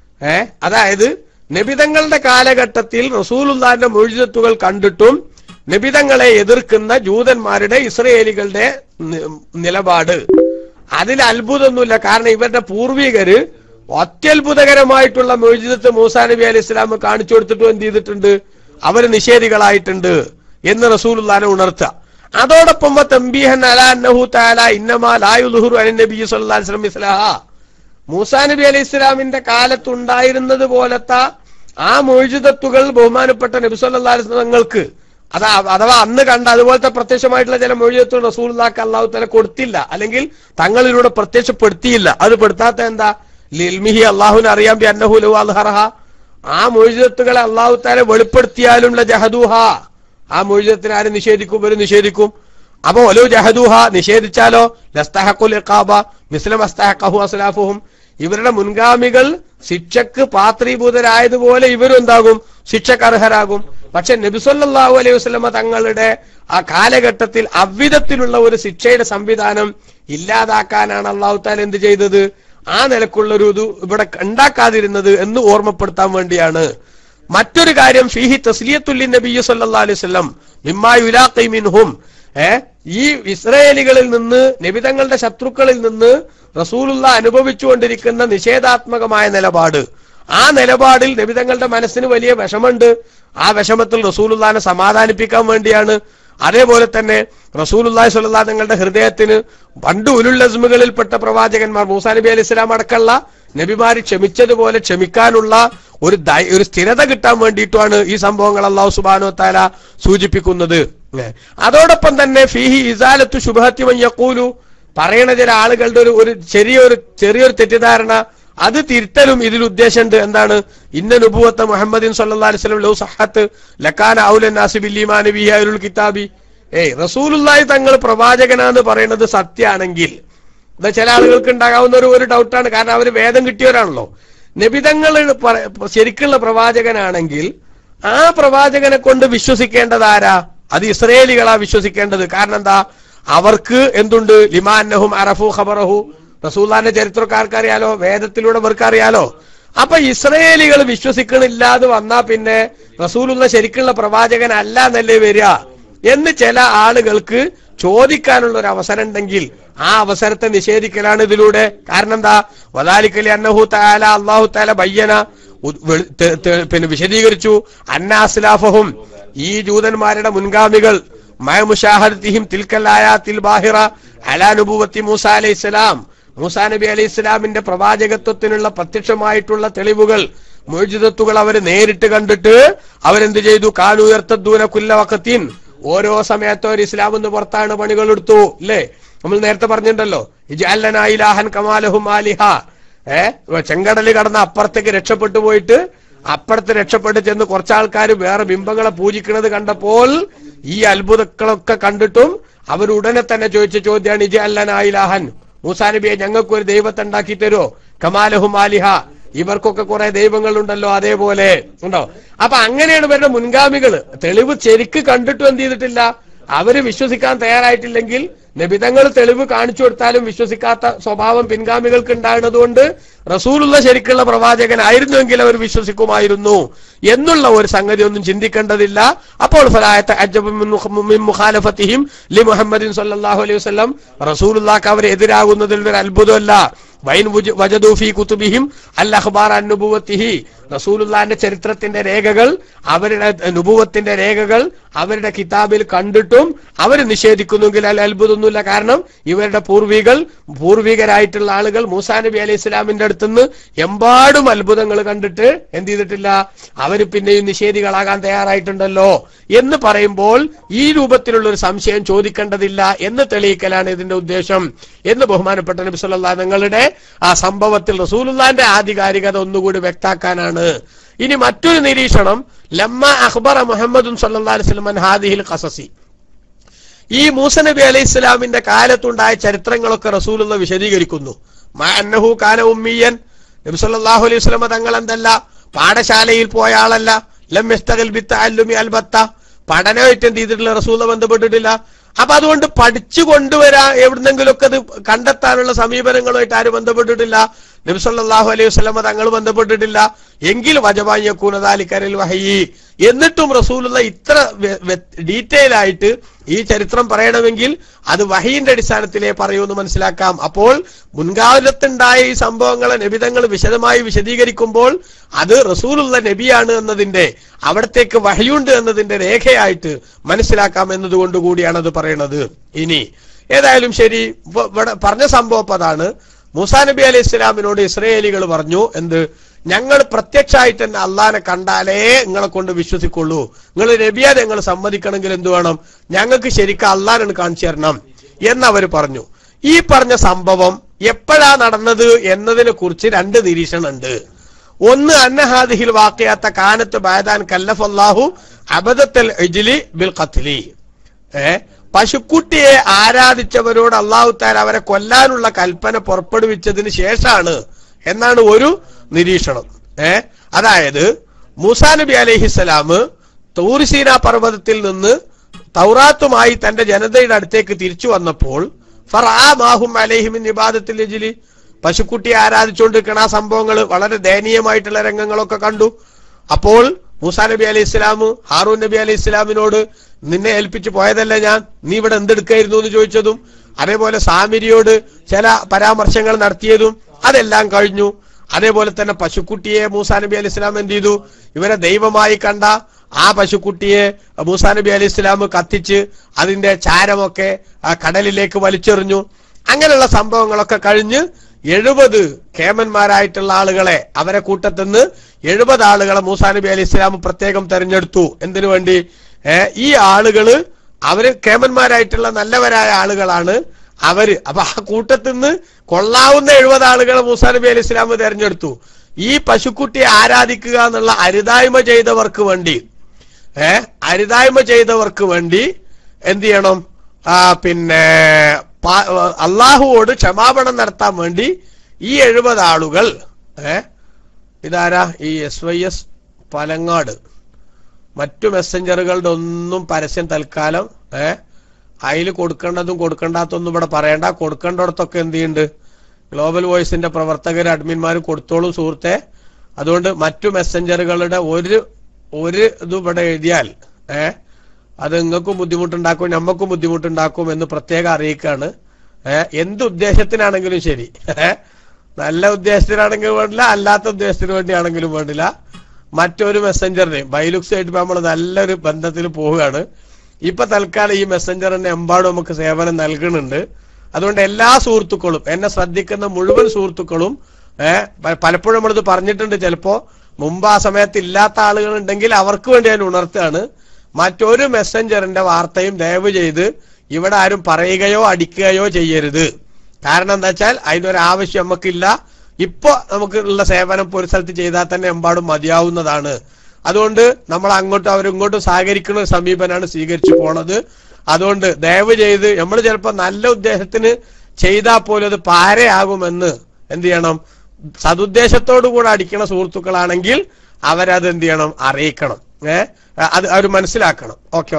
[SPEAKER 1] അതായത് നബിതങ്ങളുടെ കാലഘട്ടത്തിൽ റസൂലുള്ളാന്റെ മുഅ്ജിസത്തുകൾ കണ്ടിട്ടും നബിതങ്ങളെ എതിർക്കുന്ന ജൂതന്മാരുടെ ഇസ്രായേലികളുടെ നിലപാട് അതിൽ അത്ഭുതമൊന്നുമില്ല. കാരണം ഇവരുടെ പൂർവികര് അത്യത്ഭുതകരമായിട്ടുള്ള മുഅ്ജിസത്ത് മൂസാ നബി അലൈഹി ഇസ്ലാം കാണിച്ചു കൊടുത്തിട്ടും എന്ത് ചെയ്തിട്ടുണ്ട്? അവര് നിഷേധികളായിട്ടുണ്ട് എന്ന് റസൂലുള്ളാഹിനെ ഉണർത്തുക. അതോടൊപ്പം തംബീഹൻ അലാ അന്നഹു തആല ഇന്നമാ ലാ യുദ്ഹിറു അലൻ നബി സ്വല്ലല്ലാഹു അലൈഹി വസല്ലം മിസ്ലഹ. മൂസാ നബി അലൈഹി ഇസ്ലാമിന്റെ കാലത്തുണ്ടായിരുന്നത് പോലത്തെ ആ മുഅ്ജിസത്തുകൾ ബഹുമാനപ്പെട്ട നബി സ്വല്ലല്ലാഹു അലൈഹി വസല്ലം തങ്ങൾക്ക് അഥവാ അന്ന് കണ്ട അതുപോലത്തെ പ്രത്യക്ഷമായിട്ടുള്ള ചില മുഅ്ജിസത്തുകൾ റസൂലുള്ളാഹിക്ക് അല്ലാഹു തആല കൊടുത്തില്ല, അല്ലെങ്കിൽ തങ്ങളിലൂടെ പ്രത്യക്ഷപ്പെടുത്തിയില്ല. അത് പെടുത്താത്ത എന്താ? ലിൽമിഹി, അല്ലാഹുവിനെ അറിയാൻ ബി അന്നഹു ലഹു അൽഹറഹ. ആ മുഅ്ജിസത്തുകളെ അല്ലാഹു തആല വെളിപ്പെടുത്തിയാലും ലജഹദൂഹ, ആ മുഅ്ജിസത്തിനെ ആരും നിഷേധിക്കും? ഇവര് നിഷേധിക്കും. അപ്പൊ ഒലു ജഹദൂഹ, നിഷേധിച്ചാലോ ലസ്തഹഖുൽ ഇഖാബ മിസ്ല മസ്തഹഖഹു അസ്ലാഫുഹും, ഇവരുടെ മുൻഗാമികൾ ശിക്ഷക്ക് പാത്രീഭൂതരായതുപോലെ ഇവരും എന്താകും? ശിക്ഷക്ക് അർഹരാകും. പക്ഷെ നബി സല്ലല്ലാഹു അലൈഹി വസല്ലമ തങ്ങളുടെ ആ കാലഘട്ടത്തിൽ അவ்விധത്തിലുള്ള ഒരു ശിക്ഷയുടെ സംവിധാനം ഇല്ലാതാക്കാനാണ് അല്ലാഹു തആല എന്ത് ചെയ്തത്? ആ നിലക്കുള്ളൊരു ഇത് ഇവിടെ ഉണ്ടാക്കാതിരുന്നത് എന്ന് ഓർമ്മപ്പെടുത്താൻ വേണ്ടിയാണ്. മറ്റൊരു കാര്യം, ഫീഹി തസ്ലിയത്തുൽ നബി സല്ലല്ലാഹു അലൈഹി വസല്ലം മിമ്മാ യുലാഖി മിൻഹും, ഈ ഇസ്രായേലികളിൽ നിന്ന്, നബിതങ്ങളുടെ ശത്രുക്കളിൽ നിന്ന് റസൂലുള്ളാഹി അനുഭവിച്ചുകൊണ്ടിരിക്കുന്ന നിഷേധാത്മകമായ നിലപാട്, ആ നിലപാടിൽ നബിതങ്ങളുടെ മനസ്സിന് വലിയ വിഷമുണ്ട്. ആ വിഷമത്തിൽ റസൂലുള്ളാഹിനെ സമാധാനിപ്പിക്കാൻ വേണ്ടിയാണ്. അതേപോലെ തന്നെ റസൂലുള്ളാഹി സ്വല്ലല്ലാഹു തങ്ങളുടെ ഹൃദയത്തിന് പണ്ട് ഉലുൽ അസ്മുകളിൽപ്പെട്ട പ്രവാചകന്മാർ മൂസാ നബി അലൈഹി ഇസ്ലാം അടക്കമുള്ള നബിമാര് ക്ഷമിച്ചതുപോലെ ക്ഷമിക്കാനുള്ള ഒരു സ്ഥിരത കിട്ടാൻ വേണ്ടിയിട്ടാണ് ഈ സംഭവങ്ങൾ അല്ലാഹു സുബ്ഹാനഹു വ തആല സൂചിപ്പിക്കുന്നത്. അതോടൊപ്പം തന്നെ ഫീഹി ഇസാലത്തു ശുബ്ഹത്തി മൻ യഖൂലു, പറയണ ചില ആളുകളുടെ ഒരു ചെറിയൊരു തെറ്റിദ്ധാരണ, അത് തിരുത്തലും ഇതിൽ ഉദ്ദേശമുണ്ട്. എന്താണ്? ഇന്ന നുബുവത്ത മുഹമ്മദിൻ സല്ലല്ലാഹു അലൈഹി വസല്ലം ലൗ സഹത്ത് ലകാന ഔലൻ നാസി ബിൽ ഈമാനി ബിഹി അഹ്ലുൽ കിതാബി. റസൂലുള്ളാഹി തങ്ങൾ പ്രവാചകനാന്ന് പറയുന്നത് സത്യമാണെങ്കിൽ, ചില ആളുകൾക്ക് ഉണ്ടാകാവുന്ന ഒരു ഡൗട്ടാണ്. കാരണം അവര് വേദം കിട്ടിയവരാണല്ലോ. നബിതങ്ങൾ ശരിക്കുള്ള പ്രവാചകനാണെങ്കിൽ ആ പ്രവാചകനെ കൊണ്ട് വിശ്വസിക്കേണ്ടത് ആരാ? അത് ഇസ്രായേലികളാ വിശ്വസിക്കേണ്ടത്. കാരണം എന്താ? അവർക്ക് എന്തുണ്ട്? ലിമാന്നഹും അറഫു ഖബറഹു, റസൂലുള്ളാഹിന്റെ ചരിത്രക്കാർക്ക് അറിയാലോ, വേദത്തിലൂടെ അവർക്ക് അറിയാലോ. അപ്പൊ ഇസ്രായേലികൾ വിശ്വസിക്കണില്ലാതെ വന്നാ പിന്നെ റസൂലുള്ള ശരിക്കുള്ള പ്രവാചകൻ അല്ല എന്നല്ലേ വരിക എന്ന് ചില ആളുകൾക്ക് ചോദിക്കാനുള്ള ഒരു അവസരം ഉണ്ടെങ്കിൽ ആ അവസരത്തെ നിഷേധിക്കലാണ് ഇതിലൂടെ. കാരണം എന്താ? വദാലിക ലിഅന്നഹു തആല, അല്ലാഹു തആല ബയ്യന, വിശദീകരിച്ചു, അന്ന അസ്ലാഫഹും, ഈ ജൂതന്മാരുടെ മുൻഗാമികൾ, മഅമുശാഹദതിഹിം തിൽക്കൽ ആയാത്തിൽ ബാഹിറ അലാ നുബുവത്തി മൂസാ അലൈഹിസ്സലാം, മൂസാ നബി അലൈഹി ഇസ്ലാമിന്റെ പ്രവാചകത്വത്തിനുള്ള പ്രത്യക്ഷമായിട്ടുള്ള തെളിവുകൾ, മുഅ്ജിസത്തുകൾ അവർ നേരിട്ട് കണ്ടിട്ട് അവരെന്ത് ചെയ്തു? കാനു യർതദ്ദൂന കുല്ല വഖത്തിൻ, ഓരോ സമയത്തും ഒരു ഇസ്ലാം എന്ന് പുറത്താണ് പണികൾ എടുത്തു. അല്ലേ? നമ്മൾ നേരത്തെ പറഞ്ഞിട്ടുണ്ടല്ലോ, ഇജഅലനാ ഇലാഹൻ കമാലഹും ആലിഹ. ചെങ്കടല് കടന്ന് അപ്പുറത്തേക്ക് രക്ഷപ്പെട്ടു പോയിട്ട് അപ്പുറത്ത് രക്ഷപ്പെട്ട് ചെന്ന് കുറച്ചാൾക്കാർ വേറെ ബിംബങ്ങളെ പൂജിക്കുന്നത് കണ്ടപ്പോൾ ഈ അത്ഭുതങ്ങളൊക്കെ കണ്ടിട്ടും അവർ ഉടനെ തന്നെ ചോദിച്ച ചോദ്യമാണ് ഇജഅലനാ ഇലാഹൻ, മൂസാ നബിയെ ഞങ്ങൾക്ക് ഒരു ദൈവത്തെ ഉണ്ടാക്കി തരുമോ? കമാലഹും ആലിഹ, ഇവർക്കൊക്കെ കുറെ ദൈവങ്ങളുണ്ടല്ലോ അതേപോലെ ഉണ്ടോ? അപ്പൊ അങ്ങനെയാണ് ഇവരുടെ മുൻഗാമികൾ. തെളിവ് ശരിക്ക് കണ്ടിട്ടും എന്ത് ചെയ്തിട്ടില്ല? അവര് വിശ്വസിക്കാൻ തയ്യാറായിട്ടില്ലെങ്കിൽ നബിതങ്ങൾ തെളിവ് കാണിച്ചു കൊടുത്താലും വിശ്വസിക്കാത്ത സ്വഭാവം പിൻഗാമികൾക്ക് ഉണ്ടാകുന്നത് കൊണ്ട് റസൂലുള്ള ശരിക്കുള്ള പ്രവാചകനായിരുന്നുവെങ്കിൽ അവർ വിശ്വസിക്കുമായിരുന്നു എന്നുള്ള ഒരു സംഗതി ഒന്നും ചിന്തിക്കേണ്ടതില്ല. അപ്പോൾ ഫലായത അജബ മിൻ മുഖാലഫതിഹിം ലി മുഹമ്മദിൻ സല്ലല്ലാഹു അലൈഹി വസല്ലം, റസൂലുള്ളാഹിക്ക് അവർ എതിരാകുന്നതിൽ ഒരു അത്ഭുതമല്ല. വൈൻ വജദു ഫീ കുതുബിഹിം അൽ അഖ്ബാർ അൻ നുബുവത്തിഹി, റസൂലുള്ളാഹിന്റെ ചരിത്രത്തിന്റെ രേഖകൾ, അവരുടെ നുബുവത്തിന്റെ രേഖകൾ അവരുടെ കിതാബിൽ കണ്ടിട്ടും അവർ നിഷേധിക്കുന്നെങ്കിൽ അല്ല അത്ഭുതമൊന്നുമില്ല. കാരണം ഇവരുടെ പൂർവികരായിട്ടുള്ള ആളുകൾ മൂസാ നബി അലൈഹി ഇസ്ലാമിന്റെ അടുത്തുനിന്ന് എമ്പാടും അത്ഭുതങ്ങൾ കണ്ടിട്ട് എന്ത് ചെയ്തിട്ടില്ല? അവർ അവര് പിന്നെയും നിഷേധികളാകാൻ തയ്യാറായിട്ടുണ്ടല്ലോ എന്ന് പറയുമ്പോൾ ഈ രൂപത്തിലുള്ള ഒരു സംശയം ചോദിക്കേണ്ടതില്ല എന്ന് തെളിയിക്കലാണ് ഇതിന്റെ ഉദ്ദേശം എന്ന് ബഹുമാനപ്പെട്ട നബി സല്ലല്ലാഹു അലൈഹി തങ്ങളുടെ ആ സംഭവത്തിൽ റസൂലുള്ളാഹിന്റെ ആധികാരികത ഒന്നുകൂടി വ്യക്താക്കാനാണ്. ഇനി മറ്റൊരു നിരീക്ഷണം, ലമ്മ അഖ്ബറ മുഹമ്മദുൻ സല്ലല്ലാഹു അലൈഹി വസല്ലം അൻ ഹാദിഹിൽ ഖസസി, ഈ മൂസ നബി അലൈഹി ഇസ്ലാമിന്റെ കാലത്തുണ്ടായ ചരിത്രങ്ങളൊക്കെ റസൂലുള്ള വിശദീകരിക്കുന്നു. മാ അന്നഹു കാന ഉമ്മിയൻ, നബി സല്ലല്ലാഹു അലൈഹി വസല്ലം തങ്ങൾ എന്തല്ല പാഠശാലയിൽ പോയ ആളല്ല, ലം യസ്തഗിൽ ബിത്തഅല്ലുമി അൽബത്ത, പഠനമായിട്ട് എന്ത് ചെയ്തിട്ടില്ല, റസൂലുള്ള ബന്ധപ്പെട്ടിട്ടില്ല. അപ്പൊ അതുകൊണ്ട് പഠിച്ചു കൊണ്ടുവരാൻ എവിടുന്നെങ്കിലൊക്കെ അത് കണ്ടെത്താനുള്ള സമീപനങ്ങളുമായിട്ട് ആരും ബന്ധപ്പെട്ടിട്ടില്ല, നബി സല്ലല്ലാഹു അലൈഹി വസല്ലം തങ്ങൾ ബന്ധപ്പെട്ടിട്ടില്ല. എങ്കിൽ വജബായകൂന ദാലികൽ വഹയി, എന്നിട്ടും റസൂലുള്ള ഇത്ര ഡീറ്റെയിൽ ആയിട്ട് ഈ ചരിത്രം പറയണമെങ്കിൽ അത് വഹയിന്റെ അടിസ്ഥാനത്തിലേ പറയൂന്ന് മനസ്സിലാക്കാം. അപ്പോൾ മുൻകാലത്തുണ്ടായ ഈ സംഭവങ്ങളെ നബിതങ്ങൾ വിശദമായി വിശദീകരിക്കുമ്പോൾ അത് റസൂലുള്ള നബിയാണ് എന്നതിന്റെ, അവിടത്തേക്ക് വഹയുണ്ട് എന്നതിന്റെ രേഖയായിട്ട് മനസ്സിലാക്കാം എന്നതുകൊണ്ട് കൂടിയാണ് അത് പറയണത്. ഇനി ഏതായാലും ശരി, പറഞ്ഞ സംഭവം അതാണ്. മൂസാ നബി അലൈഹി ഇസ്ലാമിനോട് ഇസ്രായേലികൾ പറഞ്ഞു, എന്ത്, ഞങ്ങൾ പ്രത്യക്ഷമായിട്ട് തന്നെ അള്ളാനെ കണ്ടാലേ നിങ്ങളെ കൊണ്ട് വിശ്വസിക്കുള്ളൂ, നിങ്ങൾ നബിയാതെ ഞങ്ങൾ സമ്മതിക്കണമെങ്കിൽ എന്ത് വേണം, ഞങ്ങൾക്ക് ശരിക്കും അള്ളാനാണ് കാണിച്ചു തരണം എന്നവർ പറഞ്ഞു. ഈ പറഞ്ഞ സംഭവം എപ്പോഴാ നടന്നത് എന്നതിനെ കുറിച്ച് രണ്ട് നിരീക്ഷണം ഉണ്ട്. ഒന്ന്, അന്നഹാദിഹിൽ വാഖിയാത്ത കാനത്ത് ബഅദാൻ കല്ലഫല്ലാഹു അബദത്തൽ ഇജ്ലി ബിൽ ഖത്ലി, പശുക്കുട്ടിയെ ആരാധിച്ചവരോട് അള്ളാഹു തആല അവരെ കൊല്ലാനുള്ള കൽപ്പന പുറപ്പെടുവിച്ചതിന് ശേഷമാണ് എന്നാണ് ഒരു നിരീക്ഷണം. അതായത് മൂസാ നബി അലൈഹിസ്സലാം തൂർ സീനാ പർവ്വതത്തിൽ നിന്ന് തൗറാത്തുമായി തന്റെ ജനതയുടെ അടുത്തേക്ക് തിരിച്ചു വന്നപ്പോൾ ഫറആ മാഹും അലൈഹി മിൻ ഇബാദത്തിൽ ഇജ്ലി, പശുക്കുട്ടിയെ ആരാധിച്ചുകൊണ്ടിരിക്കുന്ന ആ സംഭവങ്ങൾ, വളരെ ദയനീയമായിട്ടുള്ള രംഗങ്ങളൊക്കെ കണ്ടു. അപ്പോൾ മൂസാ നബി അലൈഹി ഇസ്ലാം ഹാറൂൻ നബി അലൈഹി ഇസ്ലാമിനോട് നിന്നെ ഏൽപ്പിച്ചു പോയതല്ല ഞാൻ, നീ ഇവിടെ എന്തെടുക്കായിരുന്നു എന്ന് ചോദിച്ചതും, അതേപോലെ സാമിരിയോട് ചില പരാമർശങ്ങൾ നടത്തിയതും അതെല്ലാം കഴിഞ്ഞു. അതേപോലെ തന്നെ പശുക്കുട്ടിയെ മൂസാ നബി അലൈഹി ഇസ്ലാം എന്ത് ചെയ്തു, ഇവരെ ദൈവമായി കണ്ട ആ പശുക്കുട്ടിയെ മൂസാ നബി അലൈഹി ഇസ്ലാം കത്തിച്ച് അതിന്റെ ചാരമൊക്കെ ആ കടലിലേക്ക് വലിച്ചെറിഞ്ഞു. അങ്ങനെയുള്ള സംഭവങ്ങളൊക്കെ കഴിഞ്ഞ് 70 കേമന്മാരായിട്ടുള്ള ആളുകളെ, അവരെ കൂട്ടത്തിന്ന് 70 ആളുകളെ മൂസാ നബി അലൈഹി ഇസ്ലാം പ്രത്യേകം തെരഞ്ഞെടുത്തു. എന്തിനു വേണ്ടി? ഈ ആളുകള് അവര് കേമന്മാരായിട്ടുള്ള നല്ലവരായ ആളുകളാണ് അവര്. അപ്പൊ ആ കൂട്ടത്തിന്ന് കൊള്ളാവുന്ന 70 ആളുകളെ മൂസാ നബി അലൈഹി ഇസ്ലാം തെരഞ്ഞെടുത്തു. ഈ പശുക്കുട്ടിയെ ആരാധിക്കുക എന്നുള്ള അരുതായ്മ ചെയ്തവർക്ക് വേണ്ടി എന്ത് ചെയ്യണം, പിന്നെ അള്ളാഹുവോട് ക്ഷമാപണം നടത്താൻ വേണ്ടി ഈ 70 ആളുകൾ, ഇതാരാ, ഈ SYS പലങ്ങാട്, മറ്റു മെസ്സഞ്ചറുകളുടെ ഒന്നും പരസ്യം തൽക്കാലം അതിൽ കൊടുക്കേണ്ടതും കൊടുക്കേണ്ടാത്തൊന്നും ഇവിടെ പറയണ്ട. കൊടുക്കേണ്ടടത്തൊക്കെ എന്ത് ചെയ്യുന്നുണ്ട്, ഗ്ലോബൽ വോയിസിന്റെ പ്രവർത്തകർ അഡ്മിന്മാർ കൊടുത്തോളും സുഹൃത്തെ. അതുകൊണ്ട് മറ്റു മെസ്സഞ്ചറുകളുടെ ഒരു ഇത് ഇവിടെ എഴുതിയാൽ അത് നിങ്ങൾക്കും ബുദ്ധിമുട്ടുണ്ടാക്കും നമ്മക്കും ബുദ്ധിമുട്ടുണ്ടാക്കും എന്ന് പ്രത്യേകം അറിയിക്കാണ്. എന്ത് ഉദ്ദേശത്തിനാണെങ്കിലും ശരി, നല്ല ഉദ്ദേശത്തിനാണെങ്കിലും വേണ്ടില്ല, അല്ലാത്ത ഉദ്ദേശത്തിന് വേണ്ടിയാണെങ്കിലും വേണ്ടില്ല, മറ്റൊരു മെസ്സഞ്ചറിനെയും ബൈലുക്സ് ആയിട്ട് നമ്മൾ നല്ലൊരു ബന്ധത്തിൽ പോവുകയാണ്. ഇപ്പൊ തൽക്കാലം ഈ മെസ്സഞ്ചറിന്റെ എമ്പാടും നമുക്ക് സേവനം നൽകുന്നുണ്ട്. അതുകൊണ്ട് എല്ലാ സുഹൃത്തുക്കളും, എന്നെ ശ്രദ്ധിക്കുന്ന മുഴുവൻ സുഹൃത്തുക്കളും, പലപ്പോഴും നമ്മളിത് പറഞ്ഞിട്ടുണ്ട്, ചിലപ്പോ മുമ്പ് ആ സമയത്ത് ഇല്ലാത്ത ആളുകൾ ഉണ്ടെങ്കിൽ അവർക്ക് വേണ്ടി ഞാൻ ഉണർത്തുകയാണ്. മറ്റൊരു മെസ്സഞ്ചറിന്റെ വാർത്തയും ദയവ് ചെയ്ത് ഇവിടെ ആരും പറയുകയോ അടിക്കുകയോ ചെയ്യരുത്. കാരണം എന്താ വെച്ചാൽ അതിനൊരാവശ്യം നമുക്കില്ല. ഇപ്പൊ നമുക്ക് ഉള്ള സേവനം ഒരു സ്ഥലത്ത് ചെയ്താൽ തന്നെ എമ്പാടും മതിയാവുന്നതാണ്. അതുകൊണ്ട് നമ്മൾ അങ്ങോട്ടും അവരിങ്ങോട്ടും സഹകരിക്കുന്ന ഒരു സമീപനാണ് സ്വീകരിച്ചു പോണത്. അതുകൊണ്ട് ദയവ് ചെയ്ത് നമ്മൾ ചിലപ്പോൾ നല്ല ഉദ്ദേശത്തിന് ചെയ്താൽ പോലും അത് പാരയാകുമെന്ന് എന്ത് ചെയ്യണം, സതുദ്ദേശത്തോടു കൂടെ അടിക്കണ സുഹൃത്തുക്കളാണെങ്കിൽ അവരത് എന്ത് ചെയ്യണം, അറിയിക്കണം. അത് അവർ മനസ്സിലാക്കണം. ഓക്കെ.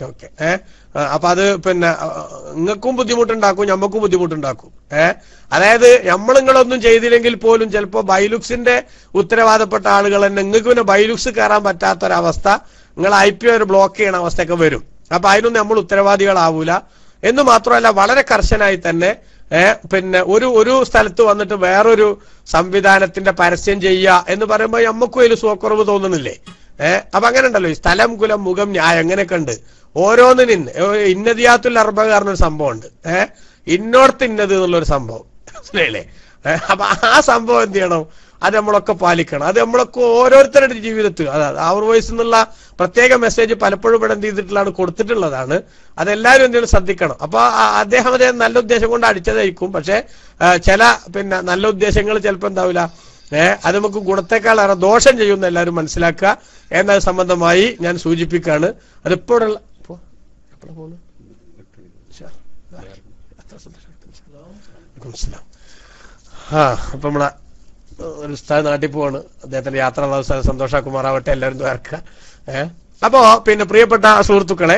[SPEAKER 1] അപ്പൊ അത് പിന്നെ നിങ്ങൾക്കും ബുദ്ധിമുട്ടുണ്ടാക്കും, ഞമ്മക്കും ബുദ്ധിമുട്ടുണ്ടാക്കും. അതായത് നമ്മളിങ്ങളൊന്നും ചെയ്തില്ലെങ്കിൽ പോലും ചിലപ്പോ ബൈലുക്സിന്റെ ഉത്തരവാദപ്പെട്ട ആളുകൾ തന്നെ നിങ്ങൾക്ക് പിന്നെ ബൈലുക്സ് കയറാൻ പറ്റാത്തൊരവസ്ഥ, നിങ്ങൾ IPO ഒരു ബ്ലോക്ക് ചെയ്യണ അവസ്ഥയൊക്കെ വരും. അപ്പൊ അതിനൊന്നും നമ്മൾ ഉത്തരവാദികളാവൂല. എന്ന് മാത്രമല്ല, വളരെ കർശനായി തന്നെ പിന്നെ ഒരു സ്ഥലത്ത് വന്നിട്ട് വേറൊരു സംവിധാനത്തിന്റെ പരസ്യം ചെയ്യുക എന്ന് പറയുമ്പോൾ നമുക്കും അതിൽ സുഖക്കുറവ് തോന്നുന്നില്ലേ? അപ്പൊ അങ്ങനെ ഉണ്ടല്ലോ, ഈ സ്ഥലം കുലം മുഖം ന്യായം അങ്ങനെയൊക്കെ ഉണ്ട്. ഓരോന്നിനും ഇന്നതിയാത്തുൽ അർബ കാരണൊരു സംഭവം ഉണ്ട്, ഇന്നോടത്ത് ഇന്നത് എന്നുള്ളൊരു സംഭവം, മനസ്സിലായില്ലേ? അപ്പൊ ആ സംഭവം എന്ത് ചെയ്യണം, അത് നമ്മളൊക്കെ പാലിക്കണം. അത് നമ്മളൊക്കെ ഓരോരുത്തരുടെ ജീവിതത്തിൽ അവർ വോയിസ് എന്നുള്ള പ്രത്യേക മെസ്സേജ് പലപ്പോഴും ഇവിടെ എന്ത് ചെയ്തിട്ടുള്ളതാണ്, കൊടുത്തിട്ടുള്ളതാണ്. അതെല്ലാവരും എന്തെങ്കിലും ശ്രദ്ധിക്കണം. അപ്പൊ അദ്ദേഹം അതേ നല്ല ഉദ്ദേശം കൊണ്ട് അടിച്ചതായിരിക്കും. പക്ഷെ ചില നല്ല ഉദ്ദേശങ്ങൾ ചിലപ്പോൾ എന്താവില്ല, അത് നമുക്ക് ഗുണത്തെക്കാളേറെ ദോഷം ചെയ്യുമെന്ന് എല്ലാവരും മനസ്സിലാക്കുക എന്നത് സംബന്ധമായി ഞാൻ സൂചിപ്പിക്കുകയാണ്. അതിപ്പോഴുള്ള അപ്പൊ നമ്മളെ ഒരു ഉസ്താദ് നാട്ടിൽ പോവാണ്. അദ്ദേഹത്തിന്റെ യാത്ര സന്തോഷാക്കുമാറാവട്ടെ, എല്ലാവരും ദ്വാരക്കുക. അപ്പോ പ്രിയപ്പെട്ട സുഹൃത്തുക്കളെ,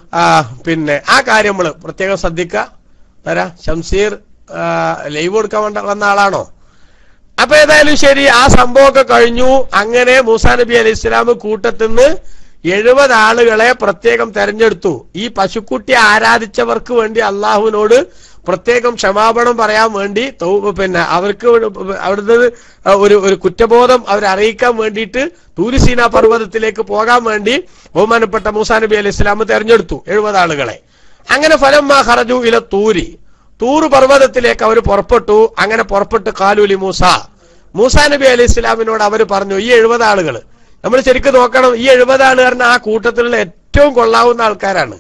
[SPEAKER 1] ആ കാര്യം നമ്മള് പ്രത്യേകം ശ്രദ്ധിക്കുക. ഷംസീർ ലൈവ് കൊടുക്കാൻ വന്ന ആളാണോ? അപ്പൊ ഏതായാലും ശരി, ആ സംഭവമൊക്കെ കഴിഞ്ഞു. അങ്ങനെ മൂസാ നബി അലൈഹി ഇസ്ലാം കൂട്ടത്തിൽ നിന്ന് 70 ആളുകളെ പ്രത്യേകം തെരഞ്ഞെടുത്തു. ഈ പശുക്കുട്ടിയെ ആരാധിച്ചവർക്ക് വേണ്ടി അള്ളാഹുവിനോട് പ്രത്യേകം ക്ഷമാപണം പറയാൻ വേണ്ടി, അവർക്ക് അവിടുന്ന് ഒരു കുറ്റബോധം അവരറിയിക്കാൻ വേണ്ടിയിട്ട് തൂരിസീന പർവ്വതത്തിലേക്ക് പോകാൻ വേണ്ടി ബഹുമാനപ്പെട്ട മൂസാ നബി അലൈഹി ഇസ്ലാം തെരഞ്ഞെടുത്തു 70 ആളുകളെ. അങ്ങനെ ഫലമ്മാ ഖറജു ഇല തൂർ പർവ്വതത്തിലേക്ക് അവർ പുറപ്പെട്ടു. അങ്ങനെ പുറപ്പെട്ട് ഖാലൂലി മൂസാ നബി അലൈഹി ഇസ്ലാമിനോട് അവർ പറഞ്ഞു, ഈ 70 ആളുകൾ നമ്മൾ ശരിക്കും നോക്കണം. ഈ 70 ആളുകാരന് ആ കൂട്ടത്തിലുള്ള ഏറ്റവും കൊള്ളാവുന്ന ആൾക്കാരാണ്.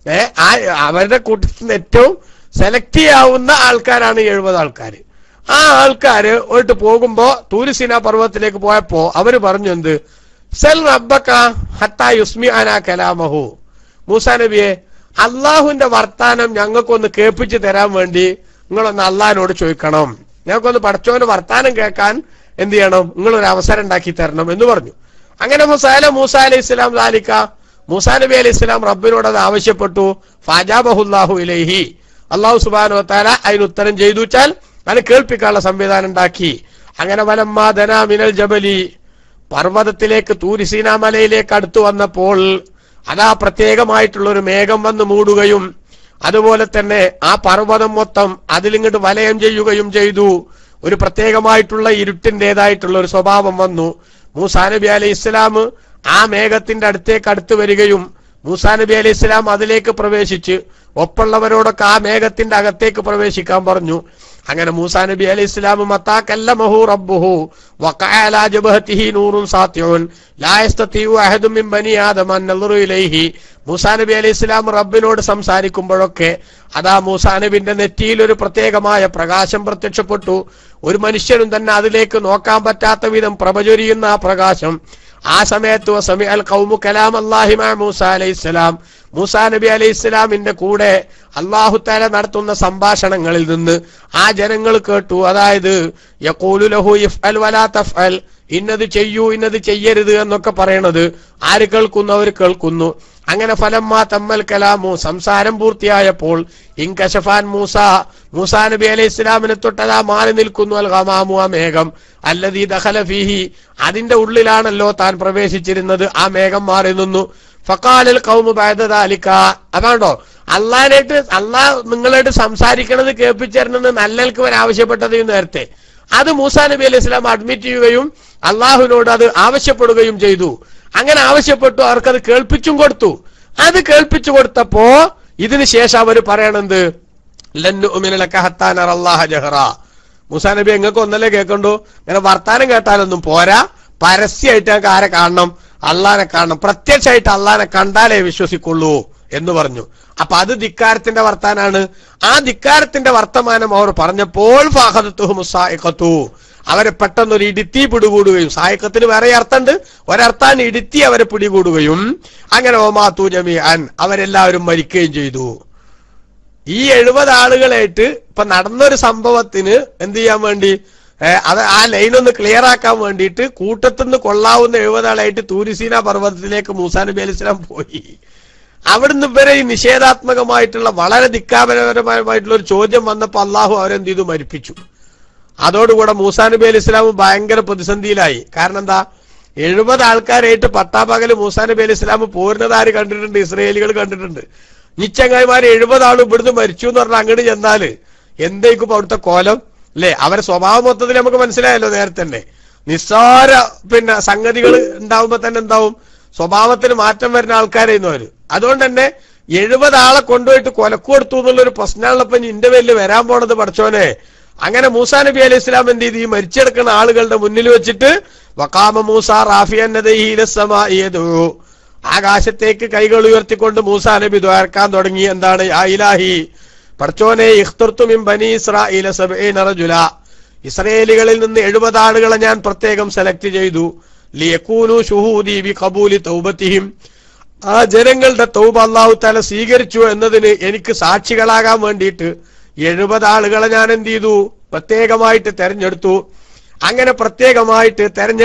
[SPEAKER 1] അവരുടെ കൂട്ടത്തിൽ നിന്ന് ഏറ്റവും സെലക്ട് ചെയ്യാവുന്ന ആൾക്കാരാണ് 70 ആൾക്കാര്. ആ ആൾക്കാര് പോയിട്ട് പോകുമ്പോ തൂരിസീന പർവ്വതത്തിലേക്ക് പോയപ്പോ അവര് പറഞ്ഞു, എന്ത് സൽ റബ്ബക ഹത്താ യുസ്മി അനാ കലാമഹു, മൂസാ നബിയെ അള്ളാഹുവിന്റെ വർത്താനം ഞങ്ങൾക്കൊന്ന് കേൾപ്പിച്ചു തരാൻ വേണ്ടി നിങ്ങളൊന്ന് അള്ളാഹിനോട് ചോദിക്കണം. ഞങ്ങൾക്കൊന്ന് പടച്ചോന്റെ വർത്താനം കേൾക്കാൻ എന്ത് ചെയ്യണം, നിങ്ങളൊരു അവസരം ഉണ്ടാക്കി തരണം എന്ന് പറഞ്ഞു. അങ്ങനെ മൂസാ അലൈഹി ഇസ്ലാം ദാലിക, മൂസാ നബി അലൈഹി ഇസ്ലാം റബ്ബിനോട് അത് ആവശ്യപ്പെട്ടു. ഫഅജാബഹുല്ലാഹു ഇലൈഹി, അള്ളാഹു സുബ്ഹാനഹു വ തആല അതിന് ഉത്തരം ചെയ്തു വെച്ചാൽ അത് കേൾപ്പിക്കാനുള്ള സംവിധാനം ഉണ്ടാക്കി. അങ്ങനെ വലമ്മാ ദനാ മിനൽ ജബലി, പർവ്വതത്തിലേക്ക് തൂരിസീന മലയിലേക്ക് അടുത്തു വന്നപ്പോൾ അതാ പ്രത്യേകമായിട്ടുള്ള ഒരു മേഘം വന്ന് മൂടുകയും അതുപോലെ തന്നെ ആ പർവ്വതം മൊത്തം അതിലിങ്ങോട്ട് വലയം ചെയ്യുകയും ചെയ്തു. ഒരു പ്രത്യേകമായിട്ടുള്ള ഇരുട്ടിൻ്റെതായിട്ടുള്ള ഒരു സ്വഭാവം വന്നു. മൂസാ നബി അലൈഹി ഇസ്ലാം ആ മേഘത്തിന്റെ അടുത്ത് വരികയും മൂസാ നബി അലൈഹി ഇസ്ലാം അതിലേക്ക് പ്രവേശിച്ച് ഒപ്പുള്ളവരോടൊക്കെ ആ മേഘത്തിന്റെ അകത്തേക്ക് പ്രവേശിക്കാൻ പറഞ്ഞു. അങ്ങനെ മൂസാ നബി അലൈഹി ഇസ്ലാം മത്താ കല്ലമഹു റബ്ബുഹു വഖഅ അലാ ജബഹതിഹി നൂറുൻ സാത്തിഉൻ ലാ യസ്തതിഉ അഹദും മിൻ ബനി ആദമ അൻ നളറു ഇലൈഹി, മൂസാ നബി അലൈഹി ഇസ്ലാം റബ്ബിനോട് സംസാരിക്കുമ്പോഴൊക്കെ അതാ മൂസാ നബിന്റെ നെറ്റിയിൽ ഒരു പ്രത്യേകമായ പ്രകാശം പ്രത്യക്ഷപ്പെട്ടു. ഒരു മനുഷ്യനും തന്നെ അതിലേക്ക് നോക്കാൻ പറ്റാത്ത വിധം പ്രഭചൊരിയുന്ന ആ പ്രകാശം. ആ സമയത്ത് വസമിഅൽ ഖൗമു കലാം അല്ലാഹി മഅ മൂസാ അലൈഹിസ്സലാം, മൂസാ നബി അലൈഹി ഇസ്ലാമിന്റെ കൂടെ അല്ലാഹു തആല നടത്തുന്ന സംഭാഷണങ്ങളിൽ നിന്ന് ആ ജനങ്ങൾ കേട്ടു. അതായത് യഖൂലു ലഹു ഇഫ്അൽ വലാ തഫ്അൽ, ഇന്നത് ചെയ്യൂ ഇന്നത് ചെയ്യരുത് എന്നൊക്കെ പറയണത് ആര് കേൾക്കുന്നു? അവർ കേൾക്കുന്നു. അങ്ങനെ ഫലമ്മാ തമ്മൽ കലാമു, സംസാരം പൂർത്തിയായപ്പോൾ ഇൻകശഫാൻ മൂസാ നബി അലൈഹി ഇസ്ലാമിനെ തൊട്ടതാ മാറി നിൽക്കുന്നു അൽ ഗമാമു, ആ മേഘം, അല്ലദീ ദഖല ഫീഹി, അതിന്റെ ഉള്ളിലാണല്ലോ താൻ പ്രവേശിച്ചിരുന്നത്. ആ മേഘം മാറി നിന്നു. ഫഖാലൽ ഖൗമു ബഅദ ദാലിക, അതാണോ അള്ളാഹ് നിങ്ങളായിട്ട് സംസാരിക്കണത് കേൾപ്പിച്ചേരണമെന്ന് നല്ലൽക്ക് വരെ ആവശ്യപ്പെട്ടത് നേരത്തെ. അത് മൂസാ നബി അലൈഹി ഇസ്ലാം അഡ്മിറ്റ് ചെയ്യുകയും അള്ളാഹുവിനോട് അത് ആവശ്യപ്പെടുകയും ചെയ്തു. അങ്ങനെ ആവശ്യപ്പെട്ടു, അവർക്കത് കേൾപ്പിച്ചും കൊടുത്തു. അത് കേൾപ്പിച്ചു കൊടുത്തപ്പോ ഇതിന് ശേഷം അവർ പറയണത് മൂസാ നബി എങ്ങൾക്ക് ഒന്നല്ലേ കേൾക്കണ്ടു, ഇങ്ങനെ വർത്താനം കേട്ടാലൊന്നും പോരാ, പരസ്യമായിട്ട് ഞങ്ങൾക്ക് ആരെ കാണണം? അള്ളാനെ കാണണം, പ്രത്യക്ഷമായിട്ട് അള്ളാനെ കണ്ടാലേ വിശ്വസിക്കുള്ളൂ എന്ന് പറഞ്ഞു. അപ്പൊ അത് ധിക്കാരത്തിന്റെ വർത്താനാണ്. ആ ധിക്കാരത്തിന്റെ വർത്തമാനം അവർ പറഞ്ഞപ്പോൾ അവരെ പെട്ടെന്നൊരു ഇടുത്തി പിടികൂടുകയും, സായക്കത്തിന് വേറെ അർത്ഥമുണ്ട്, ഒരർത്ഥാണ് ഇടുത്തി അവരെ പിടികൂടുകയും, അങ്ങനെ ഓമാത്തു ജമീഅൻ, അവരെല്ലാവരും മരിക്കുകയും ചെയ്തു. ഈ 70 ആളുകളായിട്ട് ഇപ്പൊ നടന്നൊരു സംഭവത്തിന് എന്ത് ചെയ്യാൻ വേണ്ടി, അത് ആ ലൈനൊന്ന് ക്ലിയർ ആക്കാൻ വേണ്ടിയിട്ട് കൂട്ടത്തുനിന്ന് കൊള്ളാവുന്ന 70 ആളായിട്ട് തൂരിസീന പർവ്വതത്തിലേക്ക് മൂസാ നബി അലൈഹി ഇസ്ലാം പോയി. അവിടുന്ന് ഇവരെ ഈ നിഷേധാത്മകമായിട്ടുള്ള വളരെ ധിക്കാരപരമായിട്ടുള്ള ഒരു ചോദ്യം വന്നപ്പോ അള്ളാഹു അവരെന്ത് ചെയ്തു? മരിപ്പിച്ചു. അതോടുകൂടെ മൂസാ നബി അലൈഹി ഇസ്ലാം ഭയങ്കര പ്രതിസന്ധിയിലായി. കാരണം എന്താ, 70 ആൾക്കാരായിട്ട് പട്ടാപ്പകല് മൂസാ നബി അലൈഹി ഇസ്ലാം പോരുന്നത് ആര് കണ്ടിട്ടുണ്ട്? ഇസ്രയേലികൾ കണ്ടിട്ടുണ്ട്. നിച്ചങ്ങായിമാര് 70 ആളും ഇവിടുന്ന് മരിച്ചു എന്ന് പറഞ്ഞാൽ അങ്ങോട്ട് ചെന്നാല് എന്തേക്കും അവിടുത്തെ കോലം അല്ലെ? അവരെ സ്വഭാവം മൊത്തത്തിൽ നമുക്ക് മനസ്സിലായല്ലോ നേരത്തെ തന്നെ. നിസ്സാര സംഗതികൾ ഉണ്ടാവുമ്പോ തന്നെ എന്താവും, സ്വഭാവത്തിന് മാറ്റം വരുന്ന ആൾക്കാരായിരുന്നു അവര്. അതുകൊണ്ട് തന്നെ 70 ആളെ കൊണ്ടുപോയിട്ട് കൊലക്ക് കൊടുത്തു എന്നുള്ളൊരു പ്രശ്നമുള്ളപ്പോ ഇന്റെ പേരിൽ വരാൻ പോണത് പഠിച്ചോനെ, അങ്ങനെ മൂസാ നബി അലൈഹി ഇസ്ലാം എന്ത് ചെയ്തു? ഈ മരിച്ചെടുക്കുന്ന ആളുകളുടെ മുന്നിൽ വെച്ചിട്ട് വഖാമ മൂസ റാഫിയൻ യദൈഹി ഇലസ്സമാഇ യദ്ഉ, ആകാശത്തേക്ക് കൈകൾ ഉയർത്തിക്കൊണ്ട് മൂസാ നബി ദുആർക്കാൻ തുടങ്ങി. എന്താണ്? യാ ഇലാഹി, പടച്ചോനെ, ഇഖ്തർതു മിൻ ബനി ഇസ്രാഈല 70 റജുല, ഇസ്രായേലികളിൽ നിന്ന് 70 ആളുകളെ ഞാൻ പ്രത്യേകം സെലക്ട് ചെയ്തു. ലിയകൂനു ശുഹൂദി ബിഖബൂലി തൗബതിഹിം, ആ ജനങ്ങളുടെ തൗബ അല്ലാഹു തആല സ്വീകരിച്ചു എന്നതിന് എനിക്ക് സാക്ഷികളാകാൻ വേണ്ടിയിട്ട് 70 ആളുകളെ ഞാൻ എന്ത് ചെയ്തു? പ്രത്യേകമായിട്ട് തെരഞ്ഞെടുത്തു. അങ്ങനെ പ്രത്യേകമായിട്ട്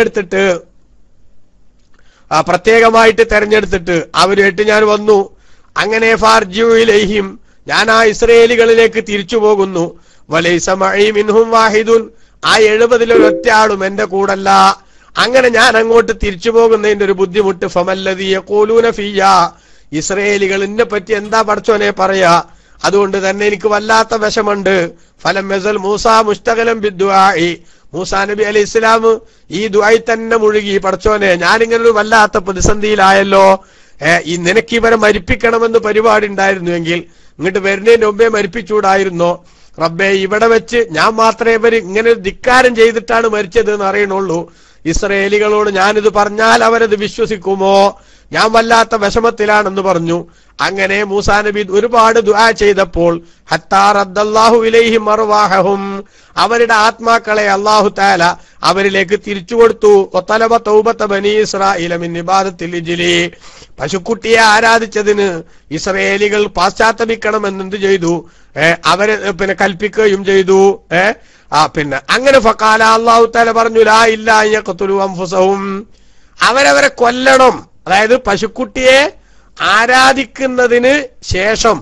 [SPEAKER 1] തെരഞ്ഞെടുത്തിട്ട് അവരുമായിട്ട് ഞാൻ വന്നു. അങ്ങനെ ഫാർജിഉ ഇലൈഹിം, ഞാൻ ആ ഇസ്രായേലികളിലേക്ക് തിരിച്ചു പോകുന്നു. വലൈസ മഈ മിൻഹും വാഹിദുൻ, ആ 70-ൽ ഒരൊറ്റ ആളും എന്റെ കൂടല്ല. അങ്ങനെ ഞാൻ അങ്ങോട്ട് തിരിച്ചു പോകുന്നതിന്റെ ഒരു ബുദ്ധിമുട്ട്. ഫമല്ലദീ യഖൂലൂന ഫിയ്യാ, ഇസ്രായേലികൾ എന്നെ പറ്റി എന്താ പടച്ചോനെ പറയാ, അതുകൊണ്ട് തന്നെ എനിക്ക് വല്ലാത്ത വിഷമുണ്ട്. ഫലം യസൽ മൂസ മുസ്തഖലൻ ബിദ്ദുആഇ, മൂസാ നബി അലൈഹി ഇസ്ലാം ഈ ദുആയിൽ തന്നെ മുഴുകി. പടച്ചോനെ, ഞാനിങ്ങനെ ഒരു വല്ലാത്ത പ്രതിസന്ധിയിലായല്ലോ, ഈ നിനക്ക് ഇവരെ മരിപ്പിക്കണമെന്ന് പരിപാടി ഉണ്ടായിരുന്നുവെങ്കിൽ ഇങ്ങോട്ട് വരുന്നതിന് മുമ്പേ മരിപ്പിച്ചൂടായിരുന്നോ? റബ്ബേ, ഇവിടെ വെച്ച് ഞാൻ മാത്രമേ ഇവർ ഇങ്ങനെ ധിക്കാരം ചെയ്തിട്ടാണ് മരിച്ചത് എന്ന് അറിയണുള്ളൂ. ഇസ്രായേലികളോട് ഞാനിത് പറഞ്ഞാൽ അവരത് വിശ്വസിക്കുമോ? ഞാൻ വല്ലാത്ത വിഷമത്തിലാണെന്ന് പറഞ്ഞു. അങ്ങനെ മൂസാ നബി ഒരുപാട് ദുആ ചെയ്തപ്പോൾ ഹത്താ റദ്ദല്ലാഹു ഇലൈഹിം അർവാഹും, അവരുടെ ആത്മാക്കളെ അല്ലാഹു തആല അവരിലേക്ക് തിരിച്ചു കൊടുത്തു. വതലബ തൗബത ബനി ഇസ്രാഈല മിൻ ഇബാദത്തിൽ ഇജ്ലി, പശുക്കുട്ടിയെ ആരാധിച്ചതിന് ഇസ്രായേലികൾ പാശ്ചാത്തപിക്കണമെന്ന് എന്ത് ചെയ്തു? അവരെ കൽപ്പിക്കുകയും ചെയ്തു. പിന്നെ അങ്ങനെ ഫഖാല, അല്ലാഹു തആല പറഞ്ഞു, ലാ ഇല്ലാ യഖ്തുലു അൻഫുസഹും, അവരവരെ കൊല്ലണം. അതായത് പശുക്കുട്ടിയെ ആരാധിക്കുന്നതിന് ശേഷം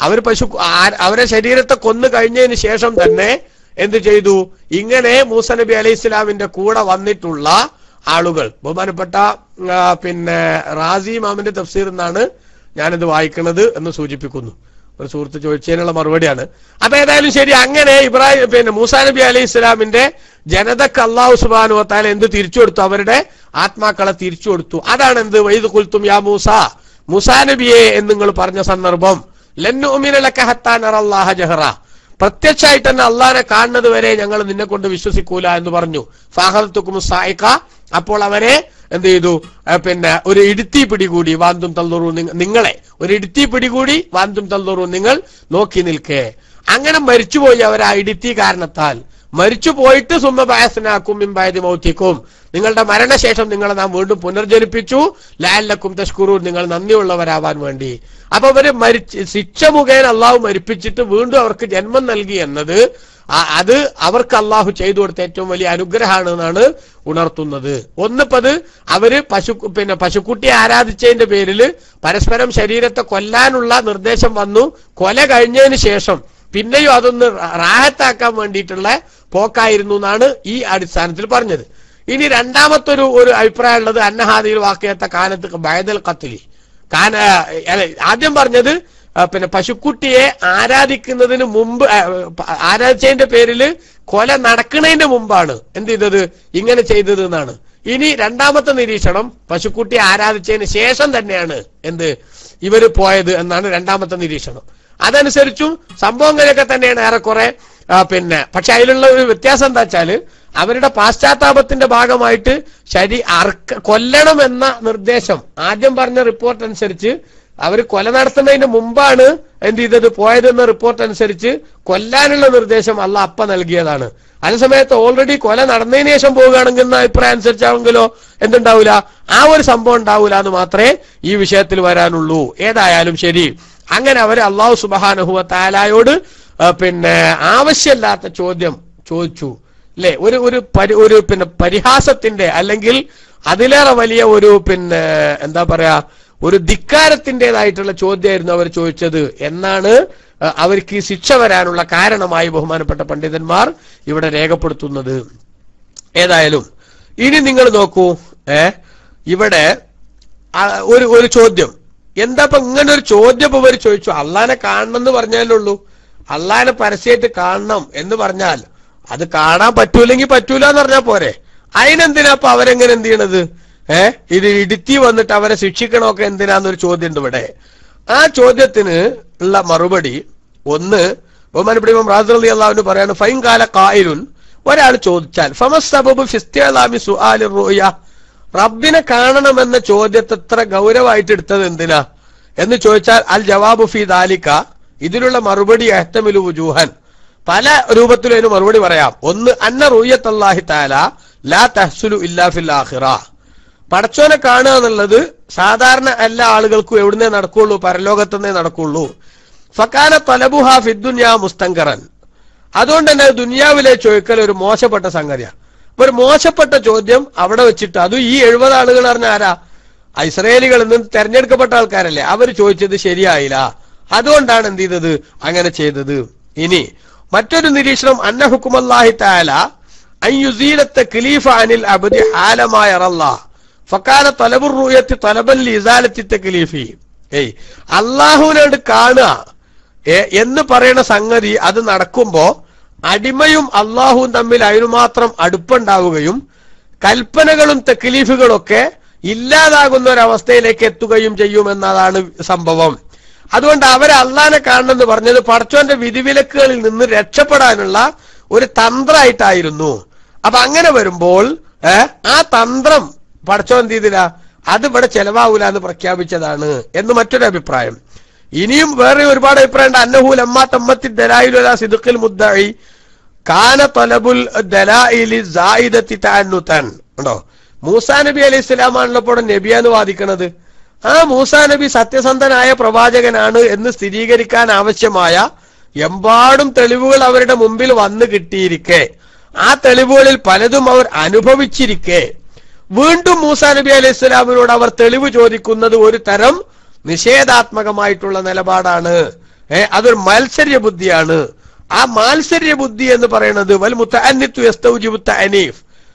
[SPEAKER 1] അവരെ ശരീരത്തെ കൊന്നു കഴിഞ്ഞതിന് ശേഷം തന്നെ എന്ത് ചെയ്തു? ഇങ്ങനെ മൂസാ നബി അലൈഹി ഇസ്ലാമിന്റെ കൂടെ വന്നിട്ടുള്ള ആളുകൾ, ബഹുമാനപ്പെട്ട പിന്നെ റാസി ഇമാമിന്റെ തഫ്സീർ എന്നാണ് ഞാനിത് വായിക്കുന്നത് എന്ന് സൂചിപ്പിക്കുന്നു. ഒരു സുഹൃത്ത് ചോദിച്ചതിനുള്ള മറുപടിയാണ്. അപ്പൊ ഏതായാലും ശരി, അങ്ങനെ മൂസാ നബി അലൈഹി ഇസ്ലാമിന്റെ ജനതക്ക് അല്ലാഹു സുബ്ഹാനഹു വ തആല എന്ത് തിരിച്ചു കൊടുത്തു? അവരുടെ ആത്മാക്കളെ തിരിച്ചു കൊടുത്തു. അതാണ് എന്ത്? വൈദ് ഖുൽതും യാ മൂസ, മൂസാ നബിയെ എന്ന് നിങ്ങൾ പറഞ്ഞ സന്ദർഭം, ലൻ നുഅ്മിന ലക ഹത്താ നറല്ലാഹ ജഹറ, പ്രത്യക്ഷമായിട്ട് തന്നെ അള്ളാഹിനെ കാണുന്നത് വരെ ഞങ്ങൾ നിന്നെ കൊണ്ട് വിശ്വസിക്കൂല എന്ന് പറഞ്ഞു. ഫഅഖദതുകും സായിഖ, അപ്പോൾ അവരെ എന്ത് ചെയ്തു? പിന്നെ ഒരു ഇടുത്തി പിടികൂടി. വാന്തും തൽദുറു, നിങ്ങളെ ഒരു ഇടുത്തി പിടികൂടി. വാന്തും തൽദുറു, നിങ്ങൾ നോക്കി നിൽക്കേ. അങ്ങനെ മരിച്ചുപോയി അവർ ആ ഇടുത്തി കാരണത്താൽ. മരിച്ചു പോയിട്ട് സുമ്മ ബഅസ്നാകും മിൻ ബഅദി മൗതികും, നിങ്ങളുടെ മരണശേഷം നിങ്ങളെ നാം വീണ്ടും പുനർജനിപ്പിച്ചു. ലഅല്ലക്കും തഷ്കുറൂൻ, നിങ്ങൾ നന്ദിയുള്ളവരാവാൻ വേണ്ടി. അപ്പൊ അവര് ശിക്ഷ മുഖേന അള്ളാഹു മരിപ്പിച്ചിട്ട് വീണ്ടും അവർക്ക് ജന്മം നൽകി എന്നത് അത് അവർക്ക് അള്ളാഹു ചെയ്തു കൊടുത്ത ഏറ്റവും വലിയ അനുഗ്രഹമാണ് എന്നാണ് ഉണർത്തുന്നത്. ഒന്നിപ്പത് അവര് പശുക്കുട്ടിയെ ആരാധിച്ചതിന്റെ പേരിൽ പരസ്പരം ശരീരത്തെ കൊല്ലാനുള്ള നിർദ്ദേശം വന്നു. കൊല കഴിഞ്ഞതിന് ശേഷം പിന്നെയും അതൊന്ന് റാഹത്താക്കാൻ വേണ്ടിയിട്ടുള്ള പോക്കായിരുന്നു എന്നാണ് ഈ അടിസ്ഥാനത്തിൽ പറഞ്ഞത്. ഇനി രണ്ടാമത്തൊരു അഭിപ്രായം ഉള്ളത് അന്നഹാദിൽ വാക്കിയത്ത കാലത്ത് ബഅദൽ ഖത്ലി, ആദ്യം പറഞ്ഞത് പശുക്കുട്ടിയെ ആരാധിക്കുന്നതിന് മുമ്പ്, ആരാധിച്ചതിന്റെ പേരിൽ കൊല നടക്കുന്നതിന്റെ മുമ്പാണ് എന്ത് ചെയ്തത്? ഇങ്ങനെ ചെയ്തത് എന്നാണ്. ഇനി രണ്ടാമത്തെ നിരീക്ഷണം, പശുക്കുട്ടിയെ ആരാധിച്ചതിന് ശേഷം തന്നെയാണ് എന്ത് ഇവര് പോയത് എന്നാണ് രണ്ടാമത്തെ നിരീക്ഷണം. അതനുസരിച്ചും സംഭവങ്ങളൊക്കെ തന്നെയാണ് ഏറെക്കുറെ. പക്ഷെ അതിലുള്ള ഒരു വ്യത്യാസം എന്താ വെച്ചാല്, അവരുടെ പാശ്ചാത്താപത്തിന്റെ ഭാഗമായിട്ട് കൊല്ലണം എന്ന നിർദ്ദേശം ആദ്യം പറഞ്ഞ റിപ്പോർട്ട് അനുസരിച്ച് അവർ കൊല നടത്തുന്നതിന് മുമ്പാണ് എന്ത് ചെയ്തത്? പോയതെന്ന റിപ്പോർട്ട് അനുസരിച്ച് കൊല്ലാനുള്ള നിർദ്ദേശം അള്ളാഹ് അപ്പ നൽകിയതാണ്. അതേസമയത്ത് ഓൾറെഡി കൊല നടന്നതിന് ശേഷം പോവുകയാണെങ്കിൽ എന്ന അഭിപ്രായം അനുസരിച്ചാണെങ്കിലോ എന്തുണ്ടാവൂല? ആ ഒരു സംഭവം ഉണ്ടാവൂല എന്ന് മാത്രമേ ഈ വിഷയത്തിൽ വരാനുള്ളൂ. ഏതായാലും ശരി, അങ്ങനെ അവര് അല്ലാഹു സുബ്ഹാനഹു വ തആലയോട് ആവശ്യമില്ലാത്ത ചോദ്യം ചോദിച്ചു അല്ലെ? ഒരു പരിഹാസത്തിന്റെ അല്ലെങ്കിൽ അതിലേറെ വലിയ ഒരു എന്താ പറയാ, ഒരു ധിക്കാരത്തിൻ്റെതായിട്ടുള്ള ചോദ്യമായിരുന്നു അവർ ചോദിച്ചത് എന്നാണ് അവർക്ക് ഈ ശിക്ഷ വരാനുള്ള കാരണമായി ബഹുമാനപ്പെട്ട പണ്ഡിതന്മാർ ഇവിടെ രേഖപ്പെടുത്തുന്നത്. ഏതായാലും ഇനി നിങ്ങൾ നോക്കൂ, ഇവിടെ ഒരു ചോദ്യം എന്താ? ഇപ്പൊ ഇങ്ങനെ ഒരു ചോദ്യം ഇവർ ചോദിച്ചു. അള്ളാനെ കാണണം എന്ന് പറഞ്ഞാലേ ഉള്ളൂ. അള്ളാനെ പരസ്യമായിട്ട് കാണണം എന്ന് പറഞ്ഞാൽ അത് കാണാൻ പറ്റൂലെങ്കിൽ പറ്റൂല എന്ന് പറഞ്ഞാൽ പോരെ? അതിനെന്തിനാ അപ്പൊ അവരെങ്ങനെ എന്ത് ചെയ്യണത്? ഇത് ഇടുത്തി വന്നിട്ട് അവരെ ശിക്ഷിക്കണമൊക്കെ എന്തിനാന്നൊരു ചോദ്യം ഉണ്ട് ഇവിടെ. ആ ചോദ്യത്തിന് ഉള്ള മറുപടി ഒന്ന്, ബഹുമാനപ്പെട്ട ഇമാം റാസി റളിയല്ലാഹു അൻഹു പറയാണ് ഫൈൻ ഖാല ഖായിലുൻ, ഒരാൾ ചോദിച്ചാൽ ഫമസ്സബബു ഫി ഇസ്തിഅലാമി സുആലി റുഅയ, റബ്ബിനെ കാണണമെന്ന ചോദ്യത്തെ ഇത്ര ഗൗരവമായിട്ട് എടുത്തത് എന്തിനാ എന്ന് ചോദിച്ചാൽ അൽ ജവാബു ഫി ദാലിക, ഇതിലുള്ള മറുപടി യഹ്തമിലു വുജൂഹൻ, പല രൂപത്തിലും അതിന് മറുപടി പറയാം. ഒന്ന്, അന്ന റുയത്തല്ലാഹി തആല ലാ തഹ്സുലു ഇല്ലാ ഫിൽ ആഖിറ, പടച്ചോനെ കാണുക എന്നുള്ളത് സാധാരണ എല്ലാ ആളുകൾക്കും എവിടുന്നേ നടക്കുള്ളൂ, പരലോകത്തുനിന്നേ നടക്കുള്ളൂ. ഫകാന തലബുഹാ ഫിദ്ദുനിയാ മുസ്തങ്കറൻ, അതുകൊണ്ട് തന്നെ ദുനിയാവിലെ ചോദിക്കൽ ഒരു മോശപ്പെട്ട സംഗതിയാണ്. ഒരു മോശപ്പെട്ട ചോദ്യം അവിടെ വെച്ചിട്ട്, അതും ഈ 70 ആളുകൾ പറഞ്ഞ ആരാ, ഇസ്രായേലികളിൽ നിന്ന് തെരഞ്ഞെടുക്കപ്പെട്ട ആൾക്കാരല്ലേ, അവർ ചോദിച്ചത് ശരിയായില്ല, അതുകൊണ്ടാണ് എന്ത് ചെയ്തത്, അങ്ങനെ ചെയ്തത്. ഇനി മറ്റൊരു നിരീക്ഷണം, അന്ന ഹുക്കുമല്ലാഹി തആല അൻ യുസീല തക്ലീഫ അനിൽ അബ്ദി ഹാലമാ യറല്ലാഹ് ഫകാന തലബുർ റുയത്തി തലബൻ ലിഇസാലത്തി തക്ലീഫി. അല്ലാഹുവിനോട് കാണുക എന്ന് പറയുന്ന സംഗതി അത് നടക്കുമ്പോ അടിമയും അള്ളാഹുവും തമ്മിൽ അതിനുമാത്രം അടുപ്പുണ്ടാവുകയും കൽപ്പനകളും തക്ലീഫുകളും ഒക്കെ ഇല്ലാതാകുന്ന ഒരവസ്ഥയിലേക്ക് എത്തുകയും ചെയ്യുമെന്നതാണ് സംഭവം. അതുകൊണ്ട് അവരെ അള്ളാനെ കാണണമെന്ന് പറഞ്ഞത് പടച്ചോന്റെ വിധിവിലക്കുകളിൽ നിന്ന് രക്ഷപ്പെടാനുള്ള ഒരു തന്ത്രമായിട്ടായിരുന്നു. അപ്പൊ അങ്ങനെ വരുമ്പോൾ ആ തന്ത്രം പടച്ചോൻ എന്ത് ചെയ്തില്ല, അത് ഇവിടെ ചെലവാവൂല എന്ന് പ്രഖ്യാപിച്ചതാണ് എന്ന് മറ്റൊരു അഭിപ്രായം. ഇനിയും വേറെ ഒരുപാട് അഭിപ്രായം ഉണ്ട്. അന്നഹു ലമ്മാ തമ്മത്തി ദലായിലു അലാ സിദ്ഖിൽ മുദ്ദഇ കാന തലബുൽ ദലായിലി സായിദത്തി തഅന്നുതൻ. ഉണ്ടോ, മൂസാ നബി അലൈഹി സ്വലാം ആണല്ലോ ഇപ്പോൾ നബിയാന്ന് വാദിക്കണത്. ആ മൂസാ നബി സത്യസന്ധനായ പ്രവാചകനാണ് എന്ന് സ്ഥിരീകരിക്കാൻ ആവശ്യമായ എമ്പാടും തെളിവുകൾ അവരുടെ മുമ്പിൽ വന്നു കിട്ടിയിരിക്കെ, ആ തെളിവുകളിൽ പലതും അവർ അനുഭവിച്ചിരിക്കെ വീണ്ടും മൂസാ നബി അലൈഹി സ്വലാമിനോട് അവർ തെളിവ് ചോദിക്കുന്നത് ഒരു തരം നിഷേധാത്മകമായിട്ടുള്ള നിലപാടാണ്. അതൊരു മാത്സര്യ ബുദ്ധിയാണ്. ആ മാത്സര്യ ബുദ്ധി എന്ന് പറയുന്നത് വൽ മുതഅന്നിതു യസ്തൗജിബു തഅനീഫ്,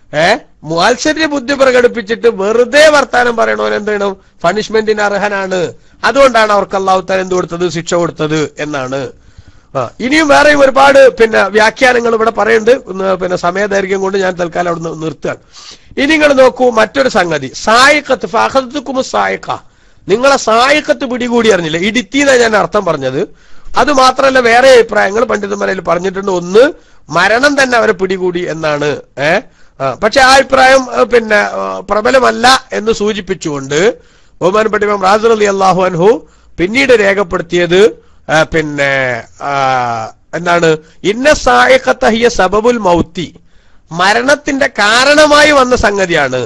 [SPEAKER 1] മാത്സര്യ ബുദ്ധി പ്രകടിപ്പിച്ചിട്ട് വെറുതെ വർത്താനം പറയണോ എന്താണ് പണിഷ്മെന്റിന് അർഹനാണ്. അതുകൊണ്ടാണ് അവർക്ക് അല്ലാഹു തആല എന്ത് കൊടുത്തത്, ശിക്ഷ കൊടുത്തത് എന്നാണ്. ഇനിയും വേറെയും ഒരുപാട് വ്യാഖ്യാനങ്ങൾ ഇവിടെ പറയുന്നുണ്ട്. സമയദൈർഘ്യം കൊണ്ട് ഞാൻ തൽക്കാലം അവിടെ നിർത്തുകയാണ്. ഇനി നിങ്ങൾ നോക്കൂ മറ്റൊരു സംഗതി, സായിഖത്ത് ഫഅഖദ്തുകുമു സായിഖ, നിങ്ങളെ സായിഖത്ത് പിടികൂടി അറിഞ്ഞില്ല, ഇടുത്തിന്നാണ് ഞാൻ അർത്ഥം പറഞ്ഞത്. അത് മാത്രമല്ല വേറെ അഭിപ്രായങ്ങൾ പണ്ഡിതന്മാരിൽ പറഞ്ഞിട്ടുണ്ട്. ഒന്ന്, മരണം തന്നെ അവരെ പിടികൂടി എന്നാണ്. പക്ഷെ ആ അഭിപ്രായം പ്രബലമല്ല എന്ന് സൂചിപ്പിച്ചുകൊണ്ട് ബഹുമാനപ്പെട്ട ഇമാം റാസി റളിയല്ലാഹു അൻഹു പിന്നീട് രേഖപ്പെടുത്തിയത് എന്താണ്, ഇന്ന സായിഖത ഹിയ സബബുൽ മൗത്തി, മരണത്തിന്റെ കാരണമായി വന്ന സംഗതിയാണ്.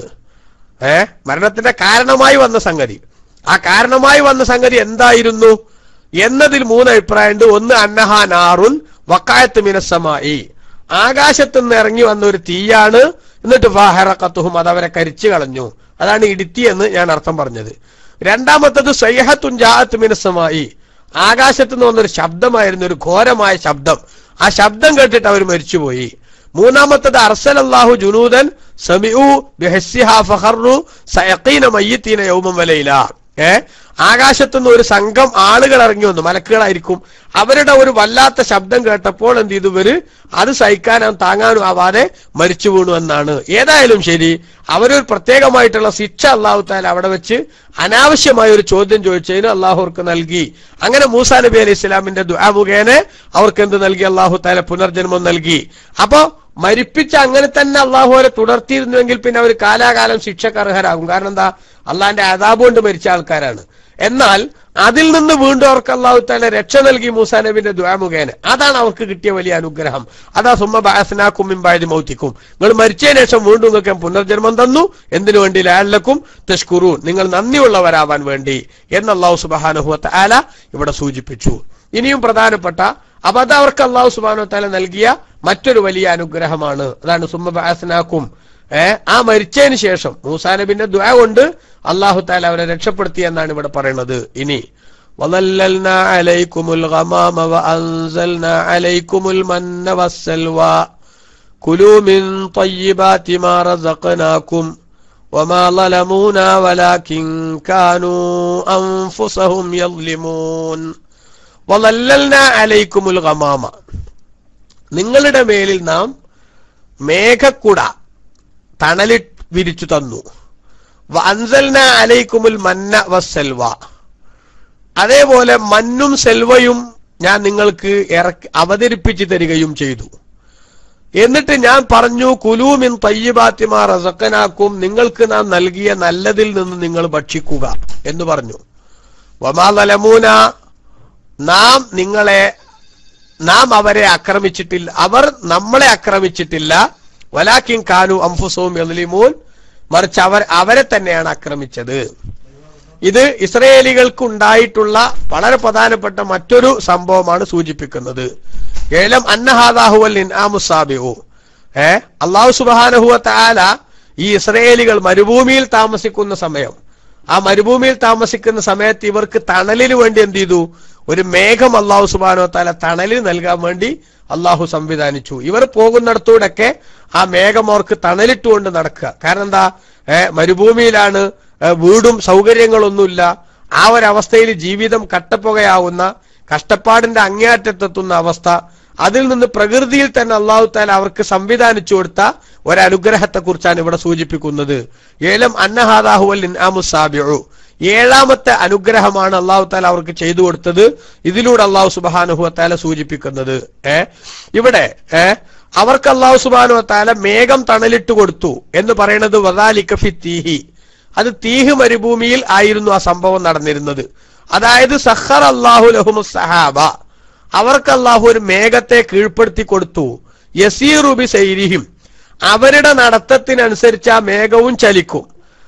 [SPEAKER 1] മരണത്തിന്റെ കാരണമായി വന്ന സംഗതി. ആ കാരണമായി വന്ന സംഗതി എന്തായിരുന്നു എന്നതിൽ 3 അഭിപ്രായമുണ്ട്. ഒന്ന്, അന്നഹാ നാറുൻ വഖഅത്ത് മിനസ്സമായി, ആകാശത്ത് നിന്ന് ഇറങ്ങി വന്ന ഒരു തീയാണ്, എന്നിട്ട് ഫഹറഖത്തുഹും, അത് അവരെ കരിച്ചു കളഞ്ഞു. അതാണ് ഇടുത്തി എന്ന് ഞാൻ അർത്ഥം പറഞ്ഞത്. രണ്ടാമത്തത് സയ്ഹത്തുൻ ജാഅത്ത് മിനസ്സമായി, ആകാശത്ത് നിന്ന് വന്നൊരു ശബ്ദമായിരുന്നു, ഒരു ഘോരമായ ശബ്ദം. ആ ശബ്ദം കേട്ടിട്ട് അവർ മരിച്ചുപോയി. മൂന്നാമത്തത് അർസലല്ലാഹു ജുനൂദൻ സമിഉ ബിഹസ്സിഹാ ഫഖറു സയഖീന മയ്യിതീന യൗമൻ വലൈല, ആകാശത്തുനിന്ന് ഒരു സംഘം ആളുകൾ ഇറങ്ങി വന്നു, മലക്കുകളായിരിക്കും. അവരുടെ ഒരു വല്ലാത്ത ശബ്ദം കേട്ടപ്പോൾ എന്ത് ചെയ്തു, ഇവര് അത് സഹിക്കാനും താങ്ങാനും ആവാതെ മരിച്ചു വീണു എന്നാണ്. ഏതായാലും ശരി, അവരൊരു പ്രത്യേകമായിട്ടുള്ള ശിക്ഷ അല്ലാഹു തആല അവിടെ വെച്ച് അനാവശ്യമായ ഒരു ചോദ്യം ചോദിച്ചതിന് അള്ളാഹു അവർക്ക് നൽകി. അങ്ങനെ മൂസാ നബി അലൈഹി ഇസ്ലാമിന്റെ ദുആ മുഖേന അവർക്ക് എന്ത് നൽകി, അള്ളാഹു തആല പുനർജന്മം നൽകി. അപ്പോ മരിപ്പിച്ച് അങ്ങനെ തന്നെ അള്ളാഹു അവരെ തുടർത്തിയിരുന്നുവെങ്കിൽ പിന്നെ അവർ കാലാകാലം ശിക്ഷക്ക് അർഹരാകും. കാരണം എന്താ, അള്ളാന്റെ അദാബ് കൊണ്ട് മരിച്ച ആൾക്കാരാണ്. എന്നാൽ അതിൽ നിന്ന് വീണ്ടും അവർക്ക് അള്ളാഹു തആല രക്ഷ നൽകി മൂസാ നബിന്റെ ദുആ മുഖേന. അതാണ് അവർക്ക് കിട്ടിയ വലിയ അനുഗ്രഹം. അതാ സുമ്മ ബഅസ്നാകും മിൻ ബഅദി മൗതികും, നിങ്ങൾ മരിച്ചതിന് ശേഷം വീണ്ടും നിങ്ങൾക്ക് പുനർജന്മം തന്നു. എന്തിനു വേണ്ടി? ലഅല്ലക്കും തഷ്കുറൂൻ, നിങ്ങൾ നന്ദിയുള്ളവരാവാൻ വേണ്ടി എന്ന് അല്ലാഹു സുബ്ഹാനഹു വ തആല ഇവിടെ സൂചിപ്പിച്ചു. ഇനിയും പ്രധാനപ്പെട്ട അപ്പൊ അത് അവർക്ക് അല്ലാഹു സുബ്ഹാനഹു വ തആല നൽകിയ മറ്റൊരു വലിയ അനുഗ്രഹമാണ്. അതാണ് സുമ്മ ബഅസ്നാകും, ആ മരിച്ചതിന് ശേഷം മൂസാ നബിന്റെ ദുആ കൊണ്ട് അല്ലാഹു തആല അവരെ രക്ഷപ്പെടുത്തി എന്നാണ് ഇവിടെ പറയുന്നത്. ഇനി വളല്ലൽനാ അലൈക്കുമുൽ ഗമാമ വഅൻസൽനാ അലൈക്കുമുൽ മന്ന വസ്സൽവാ കുലൂ മിൻ ത്വയ്യിബാതി മാ റസഖനാകും വമാ ളലമൂനാ വലാകിൻ കാനൂ അൻഫുസഹും യദ്ലിമൂൻ. വളല്ലൽനാ അലൈക്കുമുൽ ഗമാമ, നിങ്ങളുടെ മേലിൽ നാം മേഘക്കുട തണലി വിരിച്ചു തന്നു. വഅൻസൽനാ അലൈക്കുമുൽ മന്ന വസ്സൽവ, അതേപോലെ മന്നും സെൽവയും ഞാൻ നിങ്ങൾക്ക് അവതരിപ്പിച്ചു തരികയും ചെയ്തു. എന്നിട്ട് ഞാൻ പറഞ്ഞു കുലൂ മിൻ തയ്യിബാത്തി മാ റസഖനാക്കും, നിങ്ങൾക്ക് നാം നൽകിയ നല്ലതിൽ നിന്ന് നിങ്ങൾ ഭക്ഷിക്കുക എന്ന് പറഞ്ഞു. വമാ ലലമൂന, നാം അവരെ ആക്രമിച്ചിട്ടില്ല, അവർ നമ്മളെ ആക്രമിച്ചിട്ടില്ല. വലാകിൻ കാനു അൻഫുസഹും യദ്ലിമൂൻ, മറിച്ച് അവരെ തന്നെയാണ് ആക്രമിച്ചത്. ഇത് ഇസ്രായേലികൾക്ക് ഉണ്ടായിട്ടുള്ള വളരെ പ്രധാനപ്പെട്ട മറ്റൊരു സംഭവമാണ് സൂചിപ്പിക്കുന്നത്. ഏലം അന്നഹാദാഹുവൽ ഇൻആമുസാബിഉ, അല്ലാഹു സുബ്ഹാനഹു വ തആല ഈ ഇസ്രായേലികൾ മരുഭൂമിയിൽ താമസിക്കുന്ന സമയം, ആ മരുഭൂമിയിൽ താമസിക്കുന്ന സമയത്ത് ഇവർക്ക് തണലിന് വേണ്ടി എന്ത് ചെയ്തു? ഒരു മേഘം അല്ലാഹു സുബ്ഹാനഹു വ തആല തണലിന് നൽകാൻ വേണ്ടി അല്ലാഹു സംവിധാനിച്ചു. ഇവർ പോകുന്നിടത്തൂടൊക്കെ ആ മേഘം അവർക്ക് തണലിട്ടുകൊണ്ട് നടക്കുക. കാരണം എന്താ? മരുഭൂമിയിലാണ്, വീടും സൗകര്യങ്ങളൊന്നുമില്ല. ആ ഒരവസ്ഥയിൽ ജീവിതം കട്ടപ്പുകയാവുന്ന, കഷ്ടപ്പാടിന്റെ അങ്ങേയറ്റത്തെത്തുന്ന അവസ്ഥ. അതിൽ നിന്ന് പ്രകൃതിയിൽ തന്നെ അല്ലാഹു തആല അവർക്ക് സംവിധാനിച്ചു കൊടുത്ത ഒരനുഗ്രഹത്തെ കുറിച്ചാണ് ഇവിടെ സൂചിപ്പിക്കുന്നത്. ഏലം അന്നഹാദാഹുവൽ ഇൻആമുസാബിഉ, ഏഴാമത്തെ അനുഗ്രഹമാണ് അല്ലാഹു തആല അവർക്ക് ചെയ്തു കൊടുത്തത്. ഇതിലൂടെ അല്ലാഹു സുബ്ഹാനഹു വ തആല സൂചിപ്പിക്കുന്നത് ഇവിടെ അവർക്ക് അല്ലാഹു സുബ്ഹാനഹു വ തആല മേഘം തണലിട്ട് കൊടുത്തു എന്ന് പറയുന്നത് വദാലിക ഫി തീഹി, അത് തീഹ് മരുഭൂമിയിൽ ആയിരുന്നു ആ സംഭവം നടന്നിരുന്നത്. അതായത് സഖറ അല്ലാഹു ലഹുമുസ് സഹാബ, അവർക്ക് അല്ലാഹു ഒരു മേഘത്തെ കീഴ്പ്പെടുത്തി കൊടുത്തു. യസീറു ബി സൈരിഹിം, അവരുടെ നടത്തത്തിനനുസരിച്ച് ആ മേഘവും ചലിക്കും.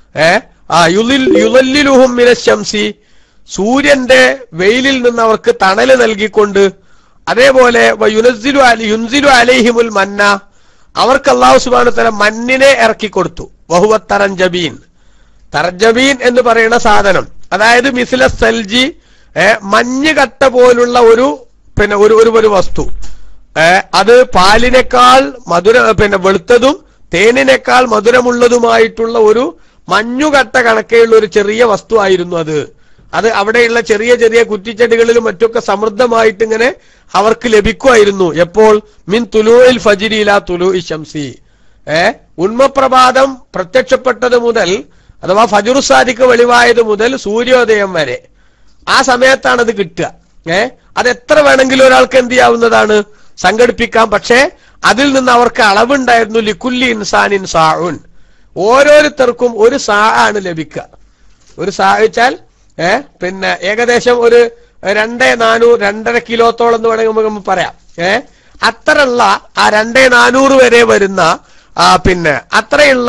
[SPEAKER 1] യുളല്ലിലുഹും മിനശ്ശംസി, സൂര്യന്റെ വെയിലിൽ നിന്ന് അവർക്ക് തണല് നൽകിക്കൊണ്ട്. അതേപോലെ യുൻസിലു അലൈഹിമുൽ മന്ന, അവർക്ക് അല്ലാഹു സുബ്ഹാനഹു വ തആല മന്നിനെ ഇറക്കി കൊടുത്തു. വഹുവ തറഞ്ചബീൻ, തർജബീൻ എന്ന് പറയുന്ന സാധനം, അതായത് മിസ്ല സൽജി, മഞ്ഞ് കട്ട പോലുള്ള ഒരു വസ്തു. അത് പാലിനേക്കാൾ വെളുത്തതും തേനിനേക്കാൾ മധുരമുള്ളതുമായിട്ടുള്ള ഒരു മഞ്ഞുകട്ട കണക്കെയുള്ള ഒരു ചെറിയ വസ്തു ആയിരുന്നു അത് അവിടെയുള്ള ചെറിയ ചെറിയ കുറ്റിച്ചെടികളിലും മറ്റൊക്കെ സമൃദ്ധമായിട്ട് ഇങ്ങനെ അവർക്ക് ലഭിക്കുമായിരുന്നു. എപ്പോൾ? മിൻ തുലൂഇൽ ഫജ്രി ഇലാ തുലൂഇ ശംസി, ഉന്മപ്രഭാതം പ്രത്യക്ഷപ്പെട്ടത് മുതൽ, അഥവാ ഫജ്റു സാദിഖ് വെളിവായത് മുതൽ സൂര്യോദയം വരെ ആ സമയത്താണ് അത് കിട്ടുക. അത് എത്ര വേണമെങ്കിലും ഒരാൾക്ക് എന്ത് ചെയ്യാവുന്നതാണ്, സംഘടിപ്പിക്കാം. പക്ഷേ അതിൽ നിന്ന് അവർക്ക് അളവുണ്ടായിരുന്നു. ലിക്കുല്ലി ഇൻസാനിൻ സാഉൻ, ഓരോരുത്തർക്കും ഒരു സാ ആണ് ലഭിക്കുക. ഒരു സാ വെച്ചാൽ ഏകദേശം ഒരു 2,400 കിലോത്തോളം എന്ന് വേണമെങ്കിൽ നമുക്ക് പറയാം. അത്രയുള്ള ആ 2,400 വരെ വരുന്ന അത്രയുള്ള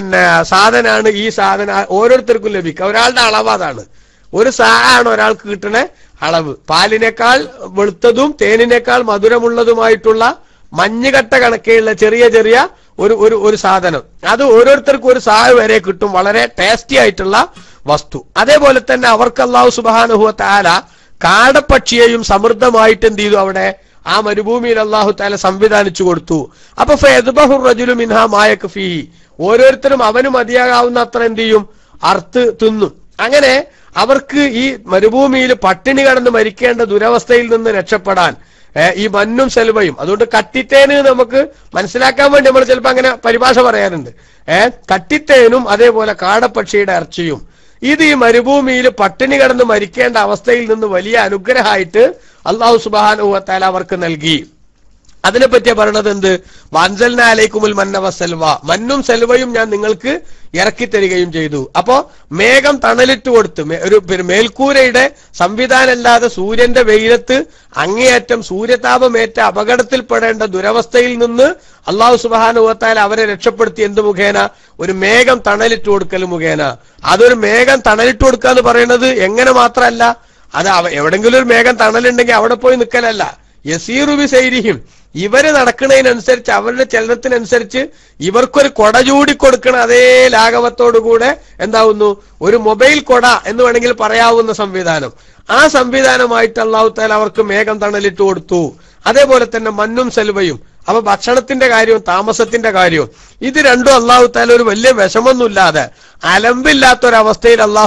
[SPEAKER 1] സാധനമാണ് ഈ സാധനം ഓരോരുത്തർക്കും ലഭിക്കുക. ഒരാളുടെ അളവ് അതാണ്. ഒരു സാ ആണ് ഒരാൾക്ക് കിട്ടണ അളവ്. പാലിനേക്കാൾ വെളുത്തതും തേനിനേക്കാൾ മധുരമുള്ളതുമായിട്ടുള്ള മഞ്ഞുകട്ട കണക്കെയുള്ള ചെറിയ ചെറിയ ഒരു സാധനം, അത് ഓരോരുത്തർക്കും ഒരു സാ വരെ കിട്ടും. വളരെ ടേസ്റ്റി ആയിട്ടുള്ള വസ്തു. അതേപോലെ തന്നെ അവർക്ക് അല്ലാഹു സുബ്ഹാനഹു വ തആല കാടപ്പക്ഷിയെയും സമൃദ്ധമായിട്ട് എന്ത് ചെയ്തു? അവിടെ ആ മരുഭൂമിയിൽ അല്ലാഹു തആല സംവിധാനിച്ചു കൊടുത്തു. അപ്പൊ ഫയദ്ബഹു റജുലു മിൻഹാ മാ യക്ഫീഹി, ഓരോരുത്തരും അവന് മതിയാകാവുന്ന അത്ര എന്ത് ചെയ്യും? അർത്ത് തിന്നും. അങ്ങനെ അവർക്ക് ഈ മരുഭൂമിയിൽ പട്ടിണി കടന്ന് മരിക്കേണ്ട ദുരവസ്ഥയിൽ നിന്ന് രക്ഷപ്പെടാൻ ഈ മന്നും സെൽവയും, അതുകൊണ്ട് കട്ടിത്തേന് നമുക്ക് മനസ്സിലാക്കാൻ വേണ്ടി നമ്മൾ ചിലപ്പോൾ അങ്ങനെ പരിഭാഷ പറയാറുണ്ട്. കട്ടിത്തേനും അതേപോലെ കാടപ്പക്ഷിയുടെ ഇറച്ചിയും, ഇത് ഈ മരുഭൂമിയിൽ പട്ടിണി കടന്ന് മരിക്കേണ്ട അവസ്ഥയിൽ നിന്ന് വലിയ അനുഗ്രഹമായിട്ട് അല്ലാഹു സുബ്ഹാനഹു വ തആല അവർക്ക് നൽകി. അതിനെപ്പറ്റിയാ പറയണത് എന്ത്? വൻസൽന അലൈക്കുമുൽ മന്ന വസ്സൽവ, മന്നും സെൽവയും ഞാൻ നിങ്ങൾക്ക് ഇറക്കി തരികയും ചെയ്തു. അപ്പോ മേഘം തണലിട്ട് കൊടുത്ത് ഒരു മേൽക്കൂരയുടെ സംവിധാനമല്ലാതെ സൂര്യന്റെ വെയിലത്ത് അങ്ങേയറ്റം സൂര്യതാപമേറ്റ അപകടത്തിൽപ്പെടേണ്ട ദുരവസ്ഥയിൽ നിന്ന് അല്ലാഹു സുബ്ഹാനഹു വ തആല അവരെ രക്ഷപ്പെടുത്തി. എന്ത് മുഖേന? ഒരു മേഘം തണലിട്ട് കൊടുക്കൽ മുഖേന. അതൊരു മേഘം തണലിട്ട് കൊടുക്കുക എന്ന് പറയുന്നത് എങ്ങനെ മാത്രമല്ല, അത് എവിടെങ്കിലും ഒരു മേഘം തണലുണ്ടെങ്കിൽ അവിടെ പോയി നിൽക്കലല്ല. യസീറു ബി സൈരിഹിം, ഇവര് നടക്കുന്നതിനനുസരിച്ച്, അവരുടെ ചലനത്തിനനുസരിച്ച് ഇവർക്കൊരു കൊട ചൂടിക്കൊടുക്കണ അതേ ലാഘവത്തോടുകൂടെ എന്താവുന്നു? ഒരു മൊബൈൽ കൊട എന്ന് വേണമെങ്കിൽ പറയാവുന്ന സംവിധാനം. ആ സംവിധാനമായിട്ട് അല്ലാഹു തആല അവർക്ക് മേഘം തണലിട്ട് കൊടുത്തു. അതേപോലെ തന്നെ മന്നും സെൽവയും. അപ്പൊ ഭക്ഷണത്തിന്റെ കാര്യവും താമസത്തിന്റെ കാര്യവും ഇത് രണ്ടും അല്ലാഹു തആല ഒരു വലിയ വിഷമൊന്നുമില്ലാതെ അലമ്പില്ലാത്തൊരവസ്ഥയിൽ അല്ലാഹു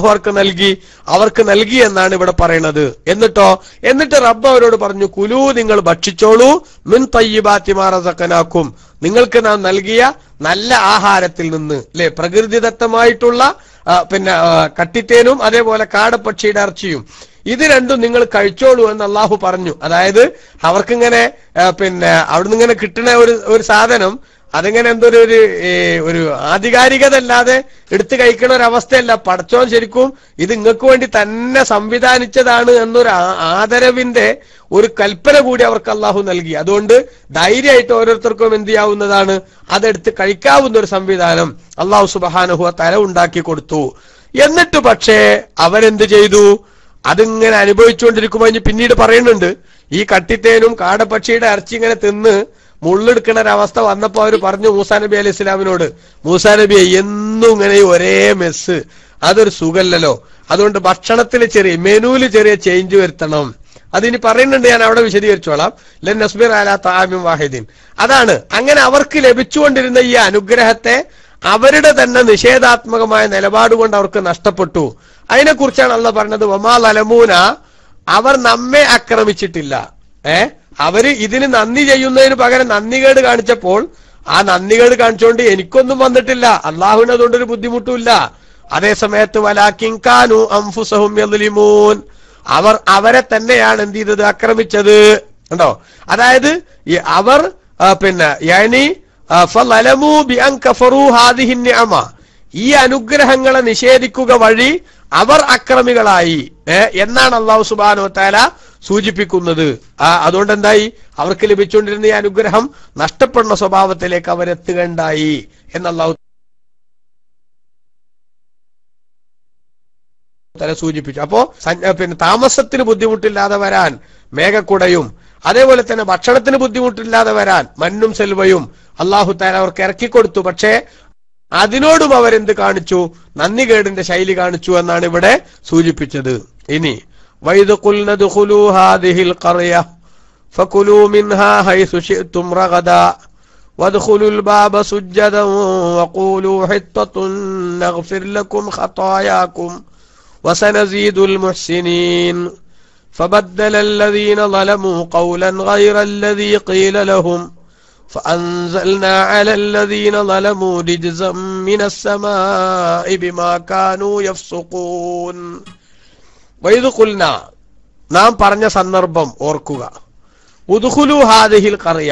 [SPEAKER 1] അവർക്ക് നൽകി എന്നാണ് ഇവിടെ പറയുന്നത്. എന്നിട്ട് റബ്ബ് അവരോട് പറഞ്ഞു, കുലൂ, നിങ്ങൾ ഭക്ഷിച്ചോളൂ, മിൻ തയ്യിബാത്തി മാ റസഖനാക്കും, നിങ്ങൾക്ക് നാം നൽകിയ നല്ല ആഹാരത്തിൽ നിന്ന്, അല്ലെ, പ്രകൃതിദത്തമായിട്ടുള്ള കട്ടിത്തേനും അതേപോലെ കാടപ്പക്ഷിയുടെ ഇറച്ചിയും. ഇത് രണ്ടും നിങ്ങൾ കഴിച്ചോളൂ എന്ന് അള്ളാഹു പറഞ്ഞു. അതായത് അവർക്കിങ്ങനെ അവിടുന്ന് ഇങ്ങനെ കിട്ടുന്ന ഒരു സാധനം അതിങ്ങനെ ഒരു ആധികാരികത അല്ലാതെ എടുത്തു കഴിക്കണ ഒരവസ്ഥയല്ല. പടച്ചോൻ ശരിക്കും ഇത് നിങ്ങൾക്ക് വേണ്ടി തന്നെ സംവിധാനിച്ചതാണ് എന്നൊരു ആദരവിന്റെ ഒരു കൽപ്പന കൂടി അവർക്ക് അള്ളാഹു നൽകി. അതുകൊണ്ട് ധൈര്യമായിട്ട് ഓരോരുത്തർക്കും എന്ത് ചെയ്യാവുന്നതാണ്, അതെടുത്ത് കഴിക്കാവുന്ന ഒരു സംവിധാനം അള്ളാഹു സുബ്ഹാനഹു വ തആല ഉണ്ടാക്കി കൊടുത്തു. എന്നിട്ട് പക്ഷേ അവരെന്ത് ചെയ്തു, അതിങ്ങനെ അനുഭവിച്ചുകൊണ്ടിരിക്കുമ്പോൾ പിന്നീട് പറയുന്നുണ്ട്, ഈ കട്ടിത്തേനും കാടപ്പക്ഷിയുടെ ഇറച്ചി ഇങ്ങനെ തിന്ന് മുള്ളെടുക്കുന്ന ഒരവസ്ഥ വന്നപ്പോ അവർ പറഞ്ഞു മൂസാ നബി അലൈഹി ഇസ്ലാമിനോട്, മൂസാ നബിയെ എന്നും ഇങ്ങനെ ഒരേ മെസ്സ് അതൊരു സുഖല്ലല്ലോ, അതുകൊണ്ട് ഭക്ഷണത്തിൽ മെനുവിൽ ചെറിയ ചേഞ്ച് വരുത്തണം. അതിനി പറയുന്നുണ്ട്, ഞാൻ അവിടെ വിശദീകരിച്ചോളാം. ലൻ നസ്ബിർ അലാ തആമിൻ വാഹിദിൻ. അതാണ് അങ്ങനെ അവർക്ക് ലഭിച്ചുകൊണ്ടിരുന്ന ഈ അനുഗ്രഹത്തെ അവരുടെ തന്നെ നിഷേധാത്മകമായ നിലപാട് കൊണ്ട് അവർക്ക് നഷ്ടപ്പെട്ടു. അതിനെക്കുറിച്ചാണ് അള്ളാഹ് പറഞ്ഞത്, വമാ ലലമൂന, അവർ നമ്മെ ആക്രമിച്ചിട്ടില്ല. അവര് ഇതിന് നന്ദി ചെയ്യുന്നതിന് പകരം നന്ദികേട് കാണിച്ചപ്പോൾ ആ നന്ദികേട് കാണിച്ചുകൊണ്ട് എനിക്കൊന്നും വന്നിട്ടില്ല, അള്ളാഹുവിന് അതുകൊണ്ടൊരു ബുദ്ധിമുട്ടുമില്ല. അതേ സമയത്ത് വലാകിൻ കാനൂ അൻഫുസഹും യദ്ലിമൂൻ, അവർ അവരെ തന്നെയാണ് എന്ത് ചെയ്തത്, ആക്രമിച്ചത്. കണ്ടോ? അതായത് അവർ യാനി ഫലമൂ ബിഅൻ കഫറൂ ഹാദിഹി നിഅമ, ഈ അനുഗ്രഹങ്ങളെ നിഷേധിക്കുക വഴി അവർ അക്രമികളായി എന്നാണ് അല്ലാഹു സുബ്ഹാനഹു വ തആല സൂചിപ്പിക്കുന്നത്. അതുകൊണ്ട് എന്തായി, അവർക്ക് ലഭിച്ചുകൊണ്ടിരുന്ന ഈ അനുഗ്രഹം നഷ്ടപ്പെടുന്ന സ്വഭാവത്തിലേക്ക് അവരെത്തുകയുണ്ടായി എന്ന് അല്ലാഹു തആല സൂചിപ്പിച്ചു. അപ്പോ താമസത്തിന് ബുദ്ധിമുട്ടില്ലാതെ വരാൻ മേഘക്കുടയും, അതേപോലെ തന്നെ ഭക്ഷണത്തിന് ബുദ്ധിമുട്ടില്ലാതെ വരാൻ മന്നും സെൽവയും അല്ലാഹു തആല അവർക്ക് ഇറക്കിക്കൊടുത്തു. പക്ഷേ അതിനോടും അവരെന്ത് കാണിച്ചു, നന്ദികേടിന്റെ ശൈലി കാണിച്ചു എന്നാണ് ഇവിടെ സൂചിപ്പിച്ചത്. ഇനി വൈദ ഖുൽന ദുഖുലൂ ഹാദിഹിൽ ഖർയ ഫകുലൂ മിൻഹാ ഹൈസു ശിഅ്തും റഗദാ വദ്ഖുലുൽ ബാബ സുജ്ജദൻ വഖൂലൂ ഹിത്തത്തുൻ നഗ്ഫിർ ലക്കും ഖതായാകും വസനസീദുൽ മുഹ്സിനീൻ فبدل الذين ظلموا قولا غير الذي قيل لهم فأنزلنا على الذين ظلموا رجزا من السماء بما كانوا يفسقون. വൈദ് ഖുൽന, നാം പറഞ്ഞ സന്ദർഭം ഓർക്കുക. ഉദ്ഖുലു ഹാദിഹിൽ ഖർയ,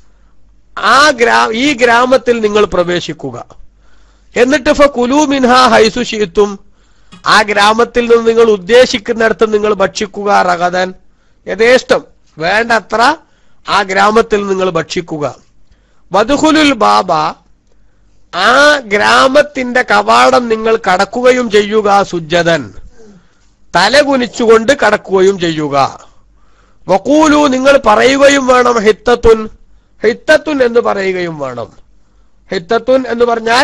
[SPEAKER 1] ഈ ഗ്രാമത്തിൽ നിങ്ങൾ പ്രവേശിക്കുക. എന്നിട്ട് ഫകുലൂ മിൻഹാ ഹൈസു ശിഅ്തും, ആ ഗ്രാമത്തിൽ നിന്ന് നിങ്ങൾ ഉദ്ദേശിക്കുന്നിടത്ത് നിങ്ങൾ ഭക്ഷിക്കുക. റഗദൻ, യഥേഷ്ടം വേണ്ടത്ര ആ ഗ്രാമത്തിൽ നിങ്ങൾ ഭക്ഷിക്കുക. വദ്ഖുലുൽ ബാബ, ആ ഗ്രാമത്തിന്റെ കവാടം നിങ്ങൾ കടക്കുകയും ചെയ്യുക. സുജ്ജദൻ, തലകുനിച്ചുകൊണ്ട് കടക്കുകയും ചെയ്യുക. വഖൂലു, നിങ്ങൾ പറയുകയും വേണം. ഹിത്തത്തുൻ, ഹിത്തത്തുൻ എന്ന് പറയുകയും വേണം. ഹിത്തത്തുൻ എന്ന് പറഞ്ഞാൽ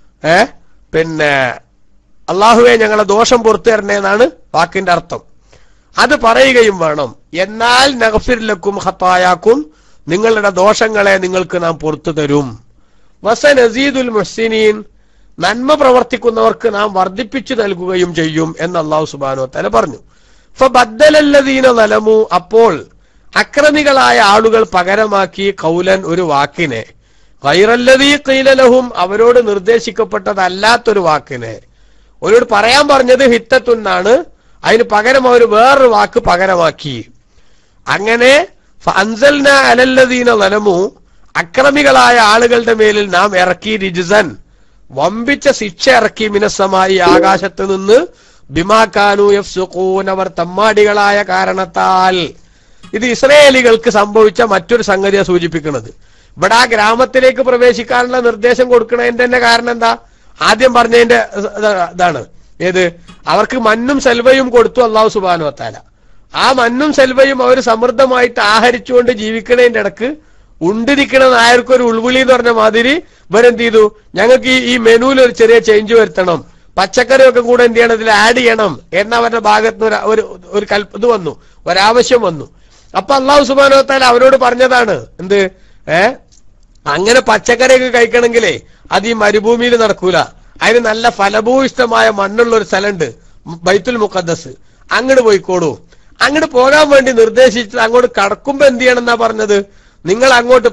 [SPEAKER 1] അള്ളാഹുവെ ഞങ്ങളെ ദോഷം പുറത്തു തരണേ എന്നാണ് വാക്കിന്റെ അർത്ഥം. അത് പറയുകയും വേണം. എന്നാൽ നഗ്ഫിർ ലക്കും ഖതായാകും, നിങ്ങളുടെ ദോഷങ്ങളെ നിങ്ങൾക്ക് നാം പുറത്തു തരും. വസനസീദുൽ മുഹ്സിനീൻ, നന്മ പ്രവർത്തിക്കുന്നവർക്ക് നാം വർദ്ധിപ്പിച്ചു നൽകുകയും ചെയ്യും എന്ന് അല്ലാഹു സുബ്ഹാനഹു വ തആല പറഞ്ഞു. ഫബദ്ദലല്ലദീന ളലമു, അപ്പോൾ അക്രമികളായ ആളുകൾ പകരമാക്കി ഖൗലൻ, ഒരു വാക്കിനെ, ഗൈറല്ലദീ ഖീല ലഹും, അവരോട് നിർദ്ദേശിക്കപ്പെട്ടതല്ലാത്തൊരു വാക്കിനെ. അവരോട് പറയാൻ പറഞ്ഞത് ഹിത്തത്തുന്നാണ്, അതിന് പകരം അവർ വേറൊരു വാക്ക് പകരമാക്കി. അങ്ങനെ ഫഅൻസൽനാ അലല്ലദീന ളലമു, അക്രമികളായ ആളുകളുടെ മേലിൽ നാം ഇറക്കി റിജ്സൻ, വമ്പിച്ച ശിക്ഷ ഇറക്കി, മിനസ്സമായി, ആകാശത്ത് നിന്ന്, ബിമാ കാനൂ യഫ്സുഖൂൻ, അവർ തമ്മാടികളായ കാരണത്താൽ. ഇത് ഇസ്രായേലികൾക്ക് സംഭവിച്ച മറ്റൊരു സംഗതിയാണ് സൂചിപ്പിക്കുന്നത്. ഇവിടെ ആ ഗ്രാമത്തിലേക്ക് പ്രവേശിക്കാനുള്ള നിർദ്ദേശം കൊടുക്കുന്നതിന്റെ തന്നെ കാരണം എന്താ? ആദ്യം പറഞ്ഞതിന്റെ ഇതാണ്. ഏത്? അവർക്ക് മന്നും സെൽവയും കൊടുത്തു അല്ലാഹു സുബ്ഹാനഹു വ തആല. ആ മന്നും സെൽവയും അവർ സമൃദ്ധമായിട്ട് ആഹരിച്ചുകൊണ്ട് ജീവിക്കണതിന്റെ ഇടക്ക് ഉണ്ടിരിക്കണ നായർക്കൊരു ഉൾവിളി എന്ന് പറഞ്ഞ മാതിരി ഇവരെന്ത് ചെയ്തു, ഞങ്ങൾക്ക് ഈ മെനുവിൽ ഒരു ചെറിയ ചേഞ്ച് വരുത്തണം, പച്ചക്കറിയൊക്കെ കൂടെ എന്ത് ചെയ്യണം, ഇതിൽ ആഡ് ചെയ്യണം എന്നവരുടെ ഭാഗത്ത് ഒരു ഇത് വന്നു, ഒരാവശ്യം വന്നു. അപ്പൊ അല്ലാഹു സുബ്ഹാനഹു വ തആല അവരോട് പറഞ്ഞതാണ് എന്ത്, അങ്ങനെ പച്ചക്കറിയൊക്കെ കഴിക്കണമെങ്കിലേ അത് ഈ മരുഭൂമിയിൽ നടക്കൂല, അതിന് നല്ല ഫലഭൂയിഷ്ടമായ മണ്ണുള്ള ഒരു സ്ഥലമുണ്ട്, ബൈത്തുൽ മുഖദ്ദസ്, അങ്ങോട്ട് പോയിക്കോളൂ. അങ്ങോട്ട് പോകാൻ വേണ്ടി നിർദ്ദേശിച്ചത് അങ്ങോട്ട് കടക്കുമ്പോ എന്ത് ചെയ്യണം എന്നാ പറഞ്ഞത്, നിങ്ങൾ അങ്ങോട്ട്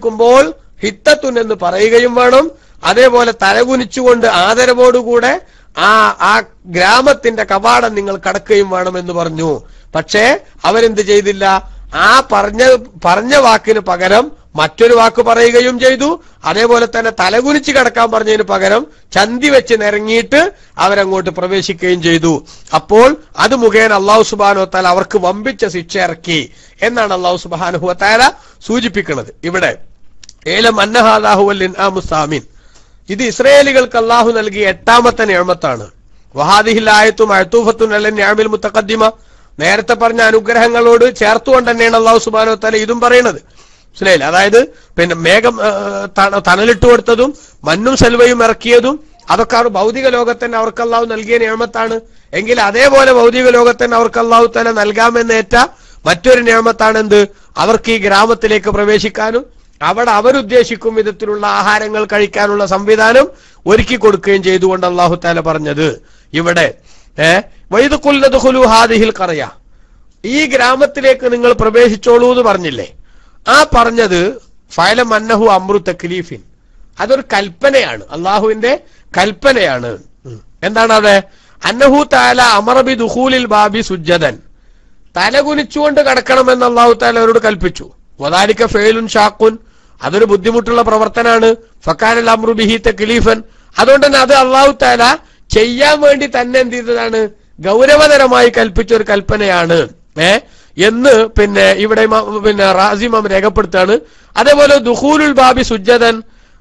[SPEAKER 1] പ്രവേശിക്കുമ്പോൾ ഹിത്തത്തുൻ എന്ന് പറയുകയും വേണം. അതേപോലെ തലകുനിച്ചുകൊണ്ട് ആദരവോടുകൂടെ ആ ഗ്രാമത്തിന്റെ കവാടം നിങ്ങൾ കടക്കുകയും വേണമെന്ന് പറഞ്ഞു. പക്ഷേ അവരെന്ത് ചെയ്തില്ല? ആ പറഞ്ഞ വാക്കിന് പകരം മറ്റൊരു വാക്ക് പറയുകയും ചെയ്തു. അതേപോലെ തന്നെ തലകുനിച്ച് കിടക്കാൻ പറഞ്ഞതിന് പകരം ചന്തി വെച്ച് നിരങ്ങിയിട്ട് അവരങ്ങോട്ട് പ്രവേശിക്കുകയും ചെയ്തു. അപ്പോൾ അത് മുഖേന അള്ളാഹു സുബ്ഹാനഹു വ തആല അവർക്ക് വമ്പിച്ച ശിക്ഷ ഇറക്കി എന്നാണ് അള്ളാഹു സുബ്ഹാനഹു വ തആല സൂചിപ്പിക്കുന്നത്. ഇവിടെ ഏലം അന്നഹാദാഹുവൽ ഇൻആമുസ്സാമിൻ, ഇത് ഇസ്രായേലികൾക്ക് അള്ളാഹു നൽകിയ 8ാമത്തെ നിഅമത്താണ്. വഹാദിഹിൽ ആയത്തും അഅ്തൂഫത്തുൻ അല നിഅമിൽ മുതഖദ്ദിമ, നേരത്തെ പറഞ്ഞ അനുഗ്രഹങ്ങളോട് ചേർത്തുകൊണ്ട് തന്നെയാണ് അള്ളാഹു സുബ്ഹാനഹു വ തആല ഇതും പറയുന്നത്. മനസ്സിലായില്ല? അതായത് പിന്നെ മേഘം തണലിട്ട് കൊടുത്തതും മണ്ണും സെൽവയും ഇറക്കിയതും അതൊക്കെ ഭൗതിക ലോകത്തന്നെ അവർക്ക് അള്ളാഹു നൽകിയ നിഅമത്താണ്. എങ്കിൽ അതേപോലെ ഭൗതിക ലോകത്തന്നെ അവർക്ക് അള്ളാഹു തആല നൽകാമെന്നേറ്റ മറ്റൊരു നിഅമത്താണ് എന്ത്? അവർക്ക് ഈ ഗ്രാമത്തിലേക്ക് പ്രവേശിക്കാനും അവിടെ അവരുദ്ദേശിക്കും വിധത്തിലുള്ള ആഹാരങ്ങൾ കഴിക്കാനുള്ള സംവിധാനം ഒരുക്കി കൊടുക്കുകയും ചെയ്തുകൊണ്ട് അള്ളാഹു തആല പറഞ്ഞത് ഇവിടെ വൈദ് ഖുൽന ദഖുലു ഹാദിഹിൽ ഖറയ, ഈ ഗ്രാമത്തിലേക്ക് നിങ്ങൾ പ്രവേശിച്ചോളൂ എന്ന് പറഞ്ഞില്ലേ? ആ പറഞ്ഞത് ഫഅലം അന്നഹു അംറു തക്ലീഫിൻ, അതൊരു കൽപ്പനയാണ്, അള്ളാഹുവിന്റെ കൽപ്പനയാണ്. എന്താണ് അവിടെ? അന്നഹു തആല അമറ ബി ദുഖൂലിൽ ബാബി സുജ്ജദൻ, തലകുനിച്ചുകൊണ്ട് കടക്കണമെന്ന് അള്ളാഹു തആല അവരോട് കൽപ്പിച്ചു. വദാലിക ഫഅലുൻ ഷാഖുൻ, അതൊരു ബുദ്ധിമുട്ടുള്ള പ്രവർത്തനമാണ്. ഫകാനൽ അംറു ബിഹി തക്ലീഫൻ, അതുകൊണ്ട് തന്നെ അത് അള്ളാഹു തആല ചെയ്യാൻ വേണ്ടി തന്നെ എന്ത് ചെയ്തതാണ്? ഗൗരവതരമായി കൽപ്പിച്ച ഒരു കൽപ്പനയാണ് എന്ന് പിന്നെ ഇവിടെ പിന്നെ റാസി ഇമാം രേഖപ്പെടുത്താണ്. അതേപോലെ ദുഖൂലുൽ ബാബി സുജ്ജദൻ,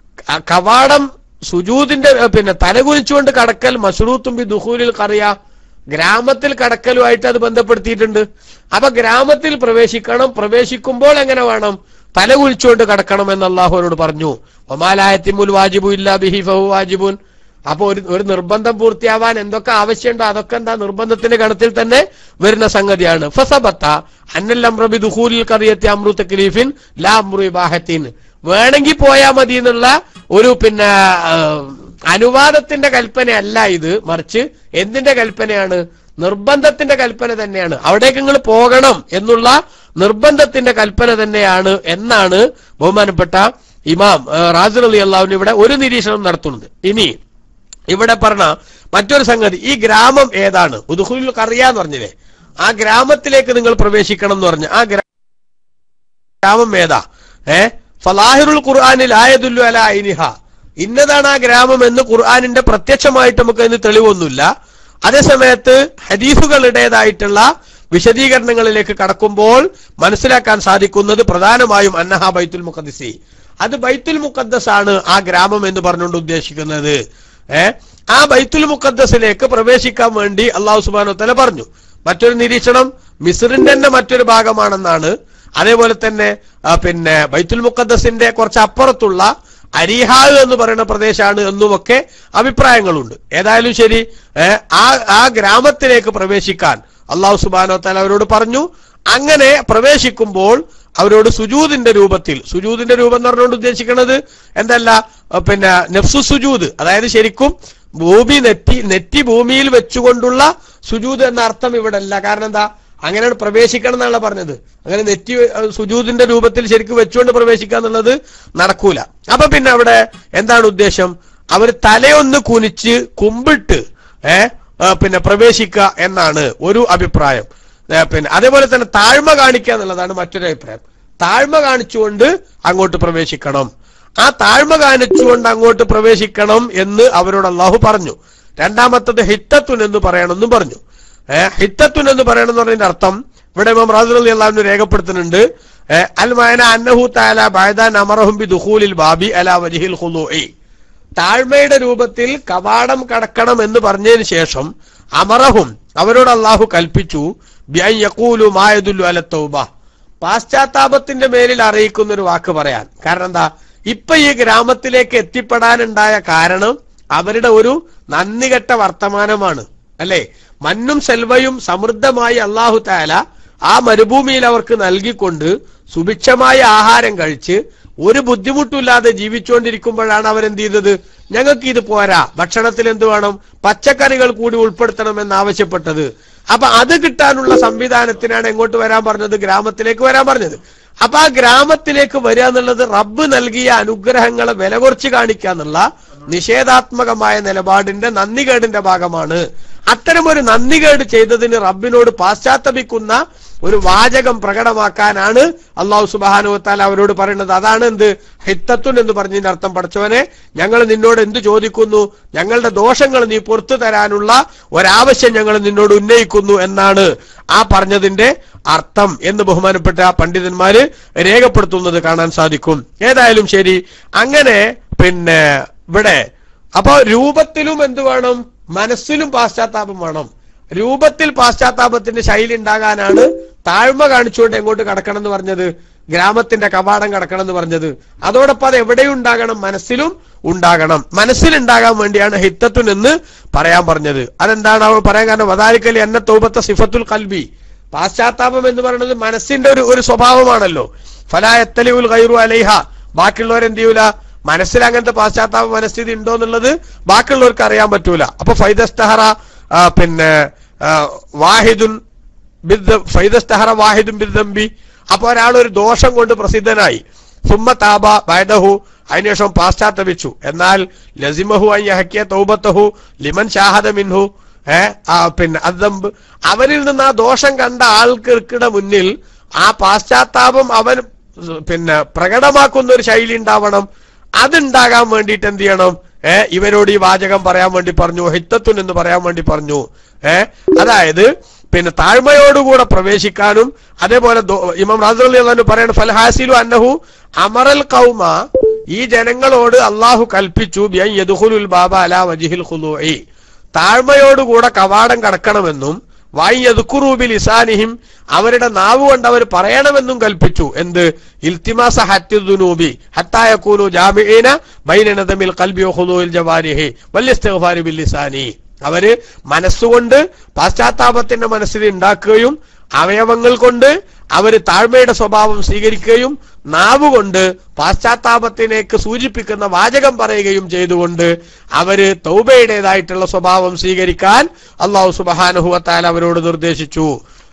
[SPEAKER 1] കവാടം സുജൂദിന്റെ പിന്നെ തലകുനിച്ചുകൊണ്ട് കടക്കൽ മശ്റൂത്തും ബി ദുഖൂലിൽ ഖറിയ, ഗ്രാമത്തിൽ കടക്കലുമായിട്ട് അത് ബന്ധപ്പെടുത്തിയിട്ടുണ്ട്. അപ്പൊ ഗ്രാമത്തിൽ പ്രവേശിക്കണം, പ്രവേശിക്കുമ്പോൾ എങ്ങനെ വേണം? തലകുനിച്ചുകൊണ്ട് കടക്കണം എന്ന് അള്ളാഹുവിനോട് പറഞ്ഞു. വമാലായത്തിമുൽ വാജിബു ഇല്ലാ ബിഹി ഫഹു വാജിബുൻ, അപ്പൊ ഒരു നിർബന്ധം പൂർത്തിയാവാൻ എന്തൊക്കെ ആവശ്യമുണ്ടോ അതൊക്കെ എന്താ നിർബന്ധത്തിന്റെ ഗണത്തിൽ തന്നെ വരുന്ന സംഗതിയാണ്. ഫസബത്ത അന്നൽ അംറു ബി ദുഖൂലിൽ ഖറിയത്തി അംറു തക്ലീഫിൻ ലാ അംറു ഇബാഹത്തിൻ, വേണമെങ്കിൽ പോയാ മതി എന്നുള്ള ഒരു പിന്നെ അനുവാദത്തിന്റെ കൽപ്പനയല്ല ഇത്, മറിച്ച് എന്തിന്റെ കൽപ്പനയാണ്? നിർബന്ധത്തിന്റെ കൽപ്പന തന്നെയാണ്. അവിടേക്ക് നിങ്ങൾ പോകണം എന്നുള്ള നിർബന്ധത്തിന്റെ കൽപ്പന തന്നെയാണ് എന്നാണ് ബഹുമാനപ്പെട്ട ഇമാം റാസി റളിയല്ലാഹു അൻഹു ഇവിടെ ഒരു നിരീക്ഷണം നടത്തുന്നത്. ഇനി ഇവിടെ പറഞ്ഞ മറ്റൊരു സംഗതി, ഈ ഗ്രാമം ഏതാണ്? ഉദ്ഖുലുൽ ഖറിയ എന്ന് പറഞ്ഞില്ലേ, ആ ഗ്രാമത്തിലേക്ക് നിങ്ങൾ പ്രവേശിക്കണം എന്ന് പറഞ്ഞ ആ ഗ്രാമം ഏതാ? ഫലാഹിറുൽ ഖുർആനിൽ ആയതുല്ലു അല ഐനിഹ, ഇന്നതാണ് ആ ഗ്രാമം എന്ന് ഖുർആനിന്റെ പ്രത്യക്ഷമായിട്ട് നമുക്ക് അതിന് തെളിവൊന്നുമില്ല. അതേസമയത്ത് ഹദീസുകളുടേതായിട്ടുള്ള വിശദീകരണങ്ങളിലേക്ക് കടക്കുമ്പോൾ മനസ്സിലാക്കാൻ സാധിക്കുന്നത് പ്രധാനമായും അന്നഹ ബൈത്തുൽ മുഖദ്ദസി, അത് ബൈത്തുൽ മുഖദ്ദസ് ആണ് ആ ഗ്രാമം എന്ന് പറഞ്ഞുകൊണ്ട് ഉദ്ദേശിക്കുന്നത്. ആ ബൈത്തുൽ മുഖദ്ദസിലേക്ക് പ്രവേശിക്കാൻ വേണ്ടി അള്ളാഹു സുബ്ഹാനഹു വ തആല പറഞ്ഞു. മറ്റൊരു നിരീക്ഷണം മിസ്റിന്റെ തന്നെ മറ്റൊരു ഭാഗമാണെന്നാണ്. അതേപോലെ തന്നെ പിന്നെ ബൈത്തുൽ മുഖദ്ദസിന്റെ കുറച്ച് അപ്പുറത്തുള്ള അരിഹാവ് എന്ന് പറയുന്ന പ്രദേശമാണ് എന്നുമൊക്കെ അഭിപ്രായങ്ങളുണ്ട്. ഏതായാലും ശരി, ആ ഗ്രാമത്തിലേക്ക് പ്രവേശിക്കാൻ അള്ളാഹു സുബ്ഹാനഹു വ തആല അവരോട് പറഞ്ഞു. അങ്ങനെ പ്രവേശിക്കുമ്പോൾ അവരോട് സുജൂദിന്റെ രൂപത്തിൽ, സുജൂദിന്റെ രൂപം എന്ന് പറഞ്ഞുകൊണ്ട് ഉദ്ദേശിക്കുന്നത് എന്തല്ല, പിന്നെ നഫ്സു സുജൂദ്, അതായത് ശരിക്കും ഭൂമി നെറ്റി ഭൂമിയിൽ വെച്ചുകൊണ്ടുള്ള സുജൂദ് എന്ന അർത്ഥം ഇവിടെ അല്ല. കാരണം എന്താ, അങ്ങനെ പ്രവേശിക്കണം എന്നാണ് പറഞ്ഞത്. അങ്ങനെ നെറ്റി സുജൂദിന്റെ രൂപത്തിൽ ശരിക്കും വെച്ചുകൊണ്ട് പ്രവേശിക്കുക എന്നുള്ളത് നടക്കൂല. അപ്പൊ പിന്നെ അവിടെ എന്താണ് ഉദ്ദേശം? അവർ തലയൊന്ന് കുനിച്ച് കുമ്പിട്ട് പിന്നെ പ്രവേശിക്കുക എന്നാണ് ഒരു അഭിപ്രായം. പിന്നെ അതേപോലെ തന്നെ താഴ്മ കാണിക്കുക എന്നുള്ളതാണ് മറ്റൊരു അഭിപ്രായം. താഴ്മ കാണിച്ചുകൊണ്ട് അങ്ങോട്ട് പ്രവേശിക്കണം, ആ താഴ്മ കാണിച്ചുകൊണ്ട് അങ്ങോട്ട് പ്രവേശിക്കണം എന്ന് അവരോട് അള്ളാഹു പറഞ്ഞു. രണ്ടാമത്തത് ഹിത്തത്തുൻ എന്ന് പറയണമെന്നും പറഞ്ഞു. ഹിത്തത്തുൻ എന്ന് പറയണമെന്ന് പറഞ്ഞതിന്റെ അർത്ഥം ഇവിടെ ഇമാം റാസി റളിയല്ലാഹു അൻഹു രേഖപ്പെടുത്തുന്നുണ്ട്. അൽ മഅന അന്നഹു തആല ബഅദൻ അമറഹും ബി ദുഖൂലിൽ ബാബി അലാ വജ്ഹിൽ ഖുദൂഇ, താഴ്മയുടെ രൂപത്തിൽ കവാടം കടക്കണം എന്ന് പറഞ്ഞതിന് ശേഷം അമറഹും അവരോട് അള്ളാഹു കൽപ്പിച്ചു ബിഅൻ യഖൂലു മാ യദുല്ലു അല തൗബ, പാശ്ചാത്താപത്തിന്റെ മേലിൽ അറിയിക്കുന്ന ഒരു വാക്ക് പറയാൻ. കാരണം എന്താ, ഇപ്പൊ ഈ ഗ്രാമത്തിലേക്ക് എത്തിപ്പെടാനുണ്ടായ കാരണം അവരുടെ ഒരു നന്ദികെട്ട വർത്തമാനമാണ് അല്ലെ. മണ്ണും സെൽവയും സമൃദ്ധമായി അള്ളാഹു തആല ആ മരുഭൂമിയിൽ അവർക്ക് നൽകിക്കൊണ്ട് സുഭിക്ഷമായ ആഹാരം കഴിച്ച് ഒരു ബുദ്ധിമുട്ടില്ലാതെ ജീവിച്ചുകൊണ്ടിരിക്കുമ്പോഴാണ് അവരെന്ത് ചെയ്തത്? ഞങ്ങൾക്ക് ഇത് പോരാ, ഭക്ഷണത്തിൽ എന്ത് വേണം, പച്ചക്കറികൾ കൂടി ഉൾപ്പെടുത്തണമെന്ന് ആവശ്യപ്പെട്ടത്. അപ്പൊ അത് കിട്ടാനുള്ള സംവിധാനത്തിനാണ് എങ്ങോട്ട് വരാൻ പറഞ്ഞത്? ഗ്രാമത്തിലേക്ക് വരാൻ പറഞ്ഞത്. അപ്പൊ ആ ഗ്രാമത്തിലേക്ക് വരിക എന്നുള്ളത് റബ്ബ് നൽകിയ അനുഗ്രഹങ്ങളെ വില കുറച്ച് കാണിക്കുക എന്നുള്ള നിഷേധാത്മകമായ നിലപാടിന്റെ നന്ദികേടിന്റെ ഭാഗമാണ്. അത്തരമൊരു നന്ദികേട് ചെയ്തതിന് റബ്ബിനോട് പാശ്ചാത്തപിക്കുന്ന ഒരു വാചകം പ്രകടമാക്കാനാണ് അള്ളാഹു സുബ്ഹാനഹു വ തആല അവരോട് പറയുന്നത്. അതാണ് എന്ത് ഹിത്തത്തുൻ എന്ന് പറഞ്ഞതിന്റെ അർത്ഥം. പഠിച്ചവനെ, ഞങ്ങൾ നിന്നോട് എന്ത് ചോദിക്കുന്നു? ഞങ്ങളുടെ ദോഷങ്ങൾ നീ പുറത്തു തരാനുള്ള ഒരാവശ്യം ഞങ്ങൾ നിന്നോട് ഉന്നയിക്കുന്നു എന്നാണ് ആ പറഞ്ഞതിന്റെ അർത്ഥം എന്ന് ബഹുമാനപ്പെട്ട പണ്ഡിതന്മാര് രേഖപ്പെടുത്തുന്നത് കാണാൻ സാധിക്കും. ഏതായാലും ശരി, അങ്ങനെ പിന്നെ ഇവിടെ അപ്പൊ രൂപത്തിലും എന്ത് വേണം? മനസ്സിലും പാശ്ചാത്താപം വേണം. രൂപത്തിൽ പാശ്ചാത്താപത്തിന്റെ ശൈലി ഉണ്ടാകാനാണ് താഴ്മ കാണിച്ചുകൊണ്ട് എങ്ങോട്ട് കടക്കണം എന്ന് പറഞ്ഞത്? ഗ്രാമത്തിന്റെ കവാടം കടക്കണം എന്ന് പറഞ്ഞത്. അതോടൊപ്പം അത് എവിടെയും ഉണ്ടാകണം, മനസ്സിലും ഉണ്ടാകണം. മനസ്സിലുണ്ടാകാൻ വേണ്ടിയാണ് ഹിത്തത്തുൻ എന്ന് പറയാൻ പറഞ്ഞത്. അതെന്താണ് അവൾ പറയാൻ കാരണം? വദാലിക്കലി അന്ന തൗബത്ത സിഫത്തുൽ ഖൽബി, പാശ്ചാത്താപം എന്ന് പറയുന്നത് മനസ്സിന്റെ ഒരു സ്വഭാവമാണല്ലോ. ഫലാ യത്തലിഉൽ ഗൈറു അലൈഹ, ബാക്കിയുള്ളവരെന്ത് ചെയ്യൂല? മനസ്സിൽ അങ്ങനത്തെ പാശ്ചാത്താപ മനസ്ഥിതി ഉണ്ടോ എന്നുള്ളത് ബാക്കിയുള്ളവർക്ക് അറിയാൻ പറ്റൂല. അപ്പൊ ഫൈദസ്തഹറ പിന്നെ വാഹിദുൻ ബിദ്ദംബി, അപ്പൊ ഒരാൾ ഒരു ദോഷം കൊണ്ട് പ്രസിദ്ധനായി, സുമ്മ താബ ബഅദഹു, അതിനുശേഷം പാശ്ചാത്തപിച്ചു. എന്നാൽ ലസിമഹു അൻ യഹ്കിയ തൗബതഹു ലിമൻ ഷാഹദ മിൻഹു, പിന്നെ അദ്ദംബ്, അവരിൽ നിന്ന് ആ ദോഷം കണ്ട ആൾക്കിടെ മുന്നിൽ ആ പാശ്ചാത്താപം അവൻ പിന്നെ പ്രകടമാക്കുന്ന ഒരു ശൈലി ഉണ്ടാവണം. അതുണ്ടാകാൻ വേണ്ടിയിട്ട് എന്ത് ചെയ്യണം? ഇവരോട് ഈ വാചകം പറയാൻ വേണ്ടി പറഞ്ഞു, ഹിത്തത്തുൻ എന്ന് പറയാൻ വേണ്ടി പറഞ്ഞു. അതായത് പിന്നെ താഴ്മയോടുകൂടെ പ്രവേശിക്കാനും. അതേപോലെ ഇമാം റാസി റളിയല്ലാഹു അൻഹു പറയാണ്, ഫൽഹാസിലു അന്നഹു അമറൽ ഖൗമ, ഈ ജനങ്ങളോട് അള്ളാഹു കൽപ്പിച്ചു ബിഅൻ യദ്ഖുലുൽ ബാബ അലാ വജ്ഹിൽ ഖുദൂഇ, താഴ്മയോടുകൂടെ കവാടം കടക്കണമെന്നും വയദ്കുറു ബിലിസാനിഹിം, അവരുടെ നാവ് കൊണ്ട് അവർ പറയണമെന്നും കൽപ്പിച്ചു. എന്ത്? ഇൽത്തിമാസ ഹദ്ദുനൂബി ഹത്താ യകൂനു ജാമിഈന ബൈന നദമിൽ ഖൽബി വഖുദൂഇൽ ജവാരിഹി വൽഇസ്തിഗ്ഫാരി ബില്ലിസാനി, അവര് മനസ്സുകൊണ്ട് പാശ്ചാത്താപത്തിന്റെ മനസ്സിൽ ഉണ്ടാക്കുകയും അവയവങ്ങൾ കൊണ്ട് അവര് താഴ്മയുടെ സ്വഭാവം സ്വീകരിക്കുകയും നാവുകൊണ്ട് പാശ്ചാത്താപത്തിലേക്ക് സൂചിപ്പിക്കുന്ന വാചകം പറയുകയും ചെയ്തുകൊണ്ട് അവര് തൗബയുടേതായിട്ടുള്ള സ്വഭാവം സ്വീകരിക്കാൻ അല്ലാഹു സുബ്ഹാനഹു വ തആല അവരോട് നിർദ്ദേശിച്ചു.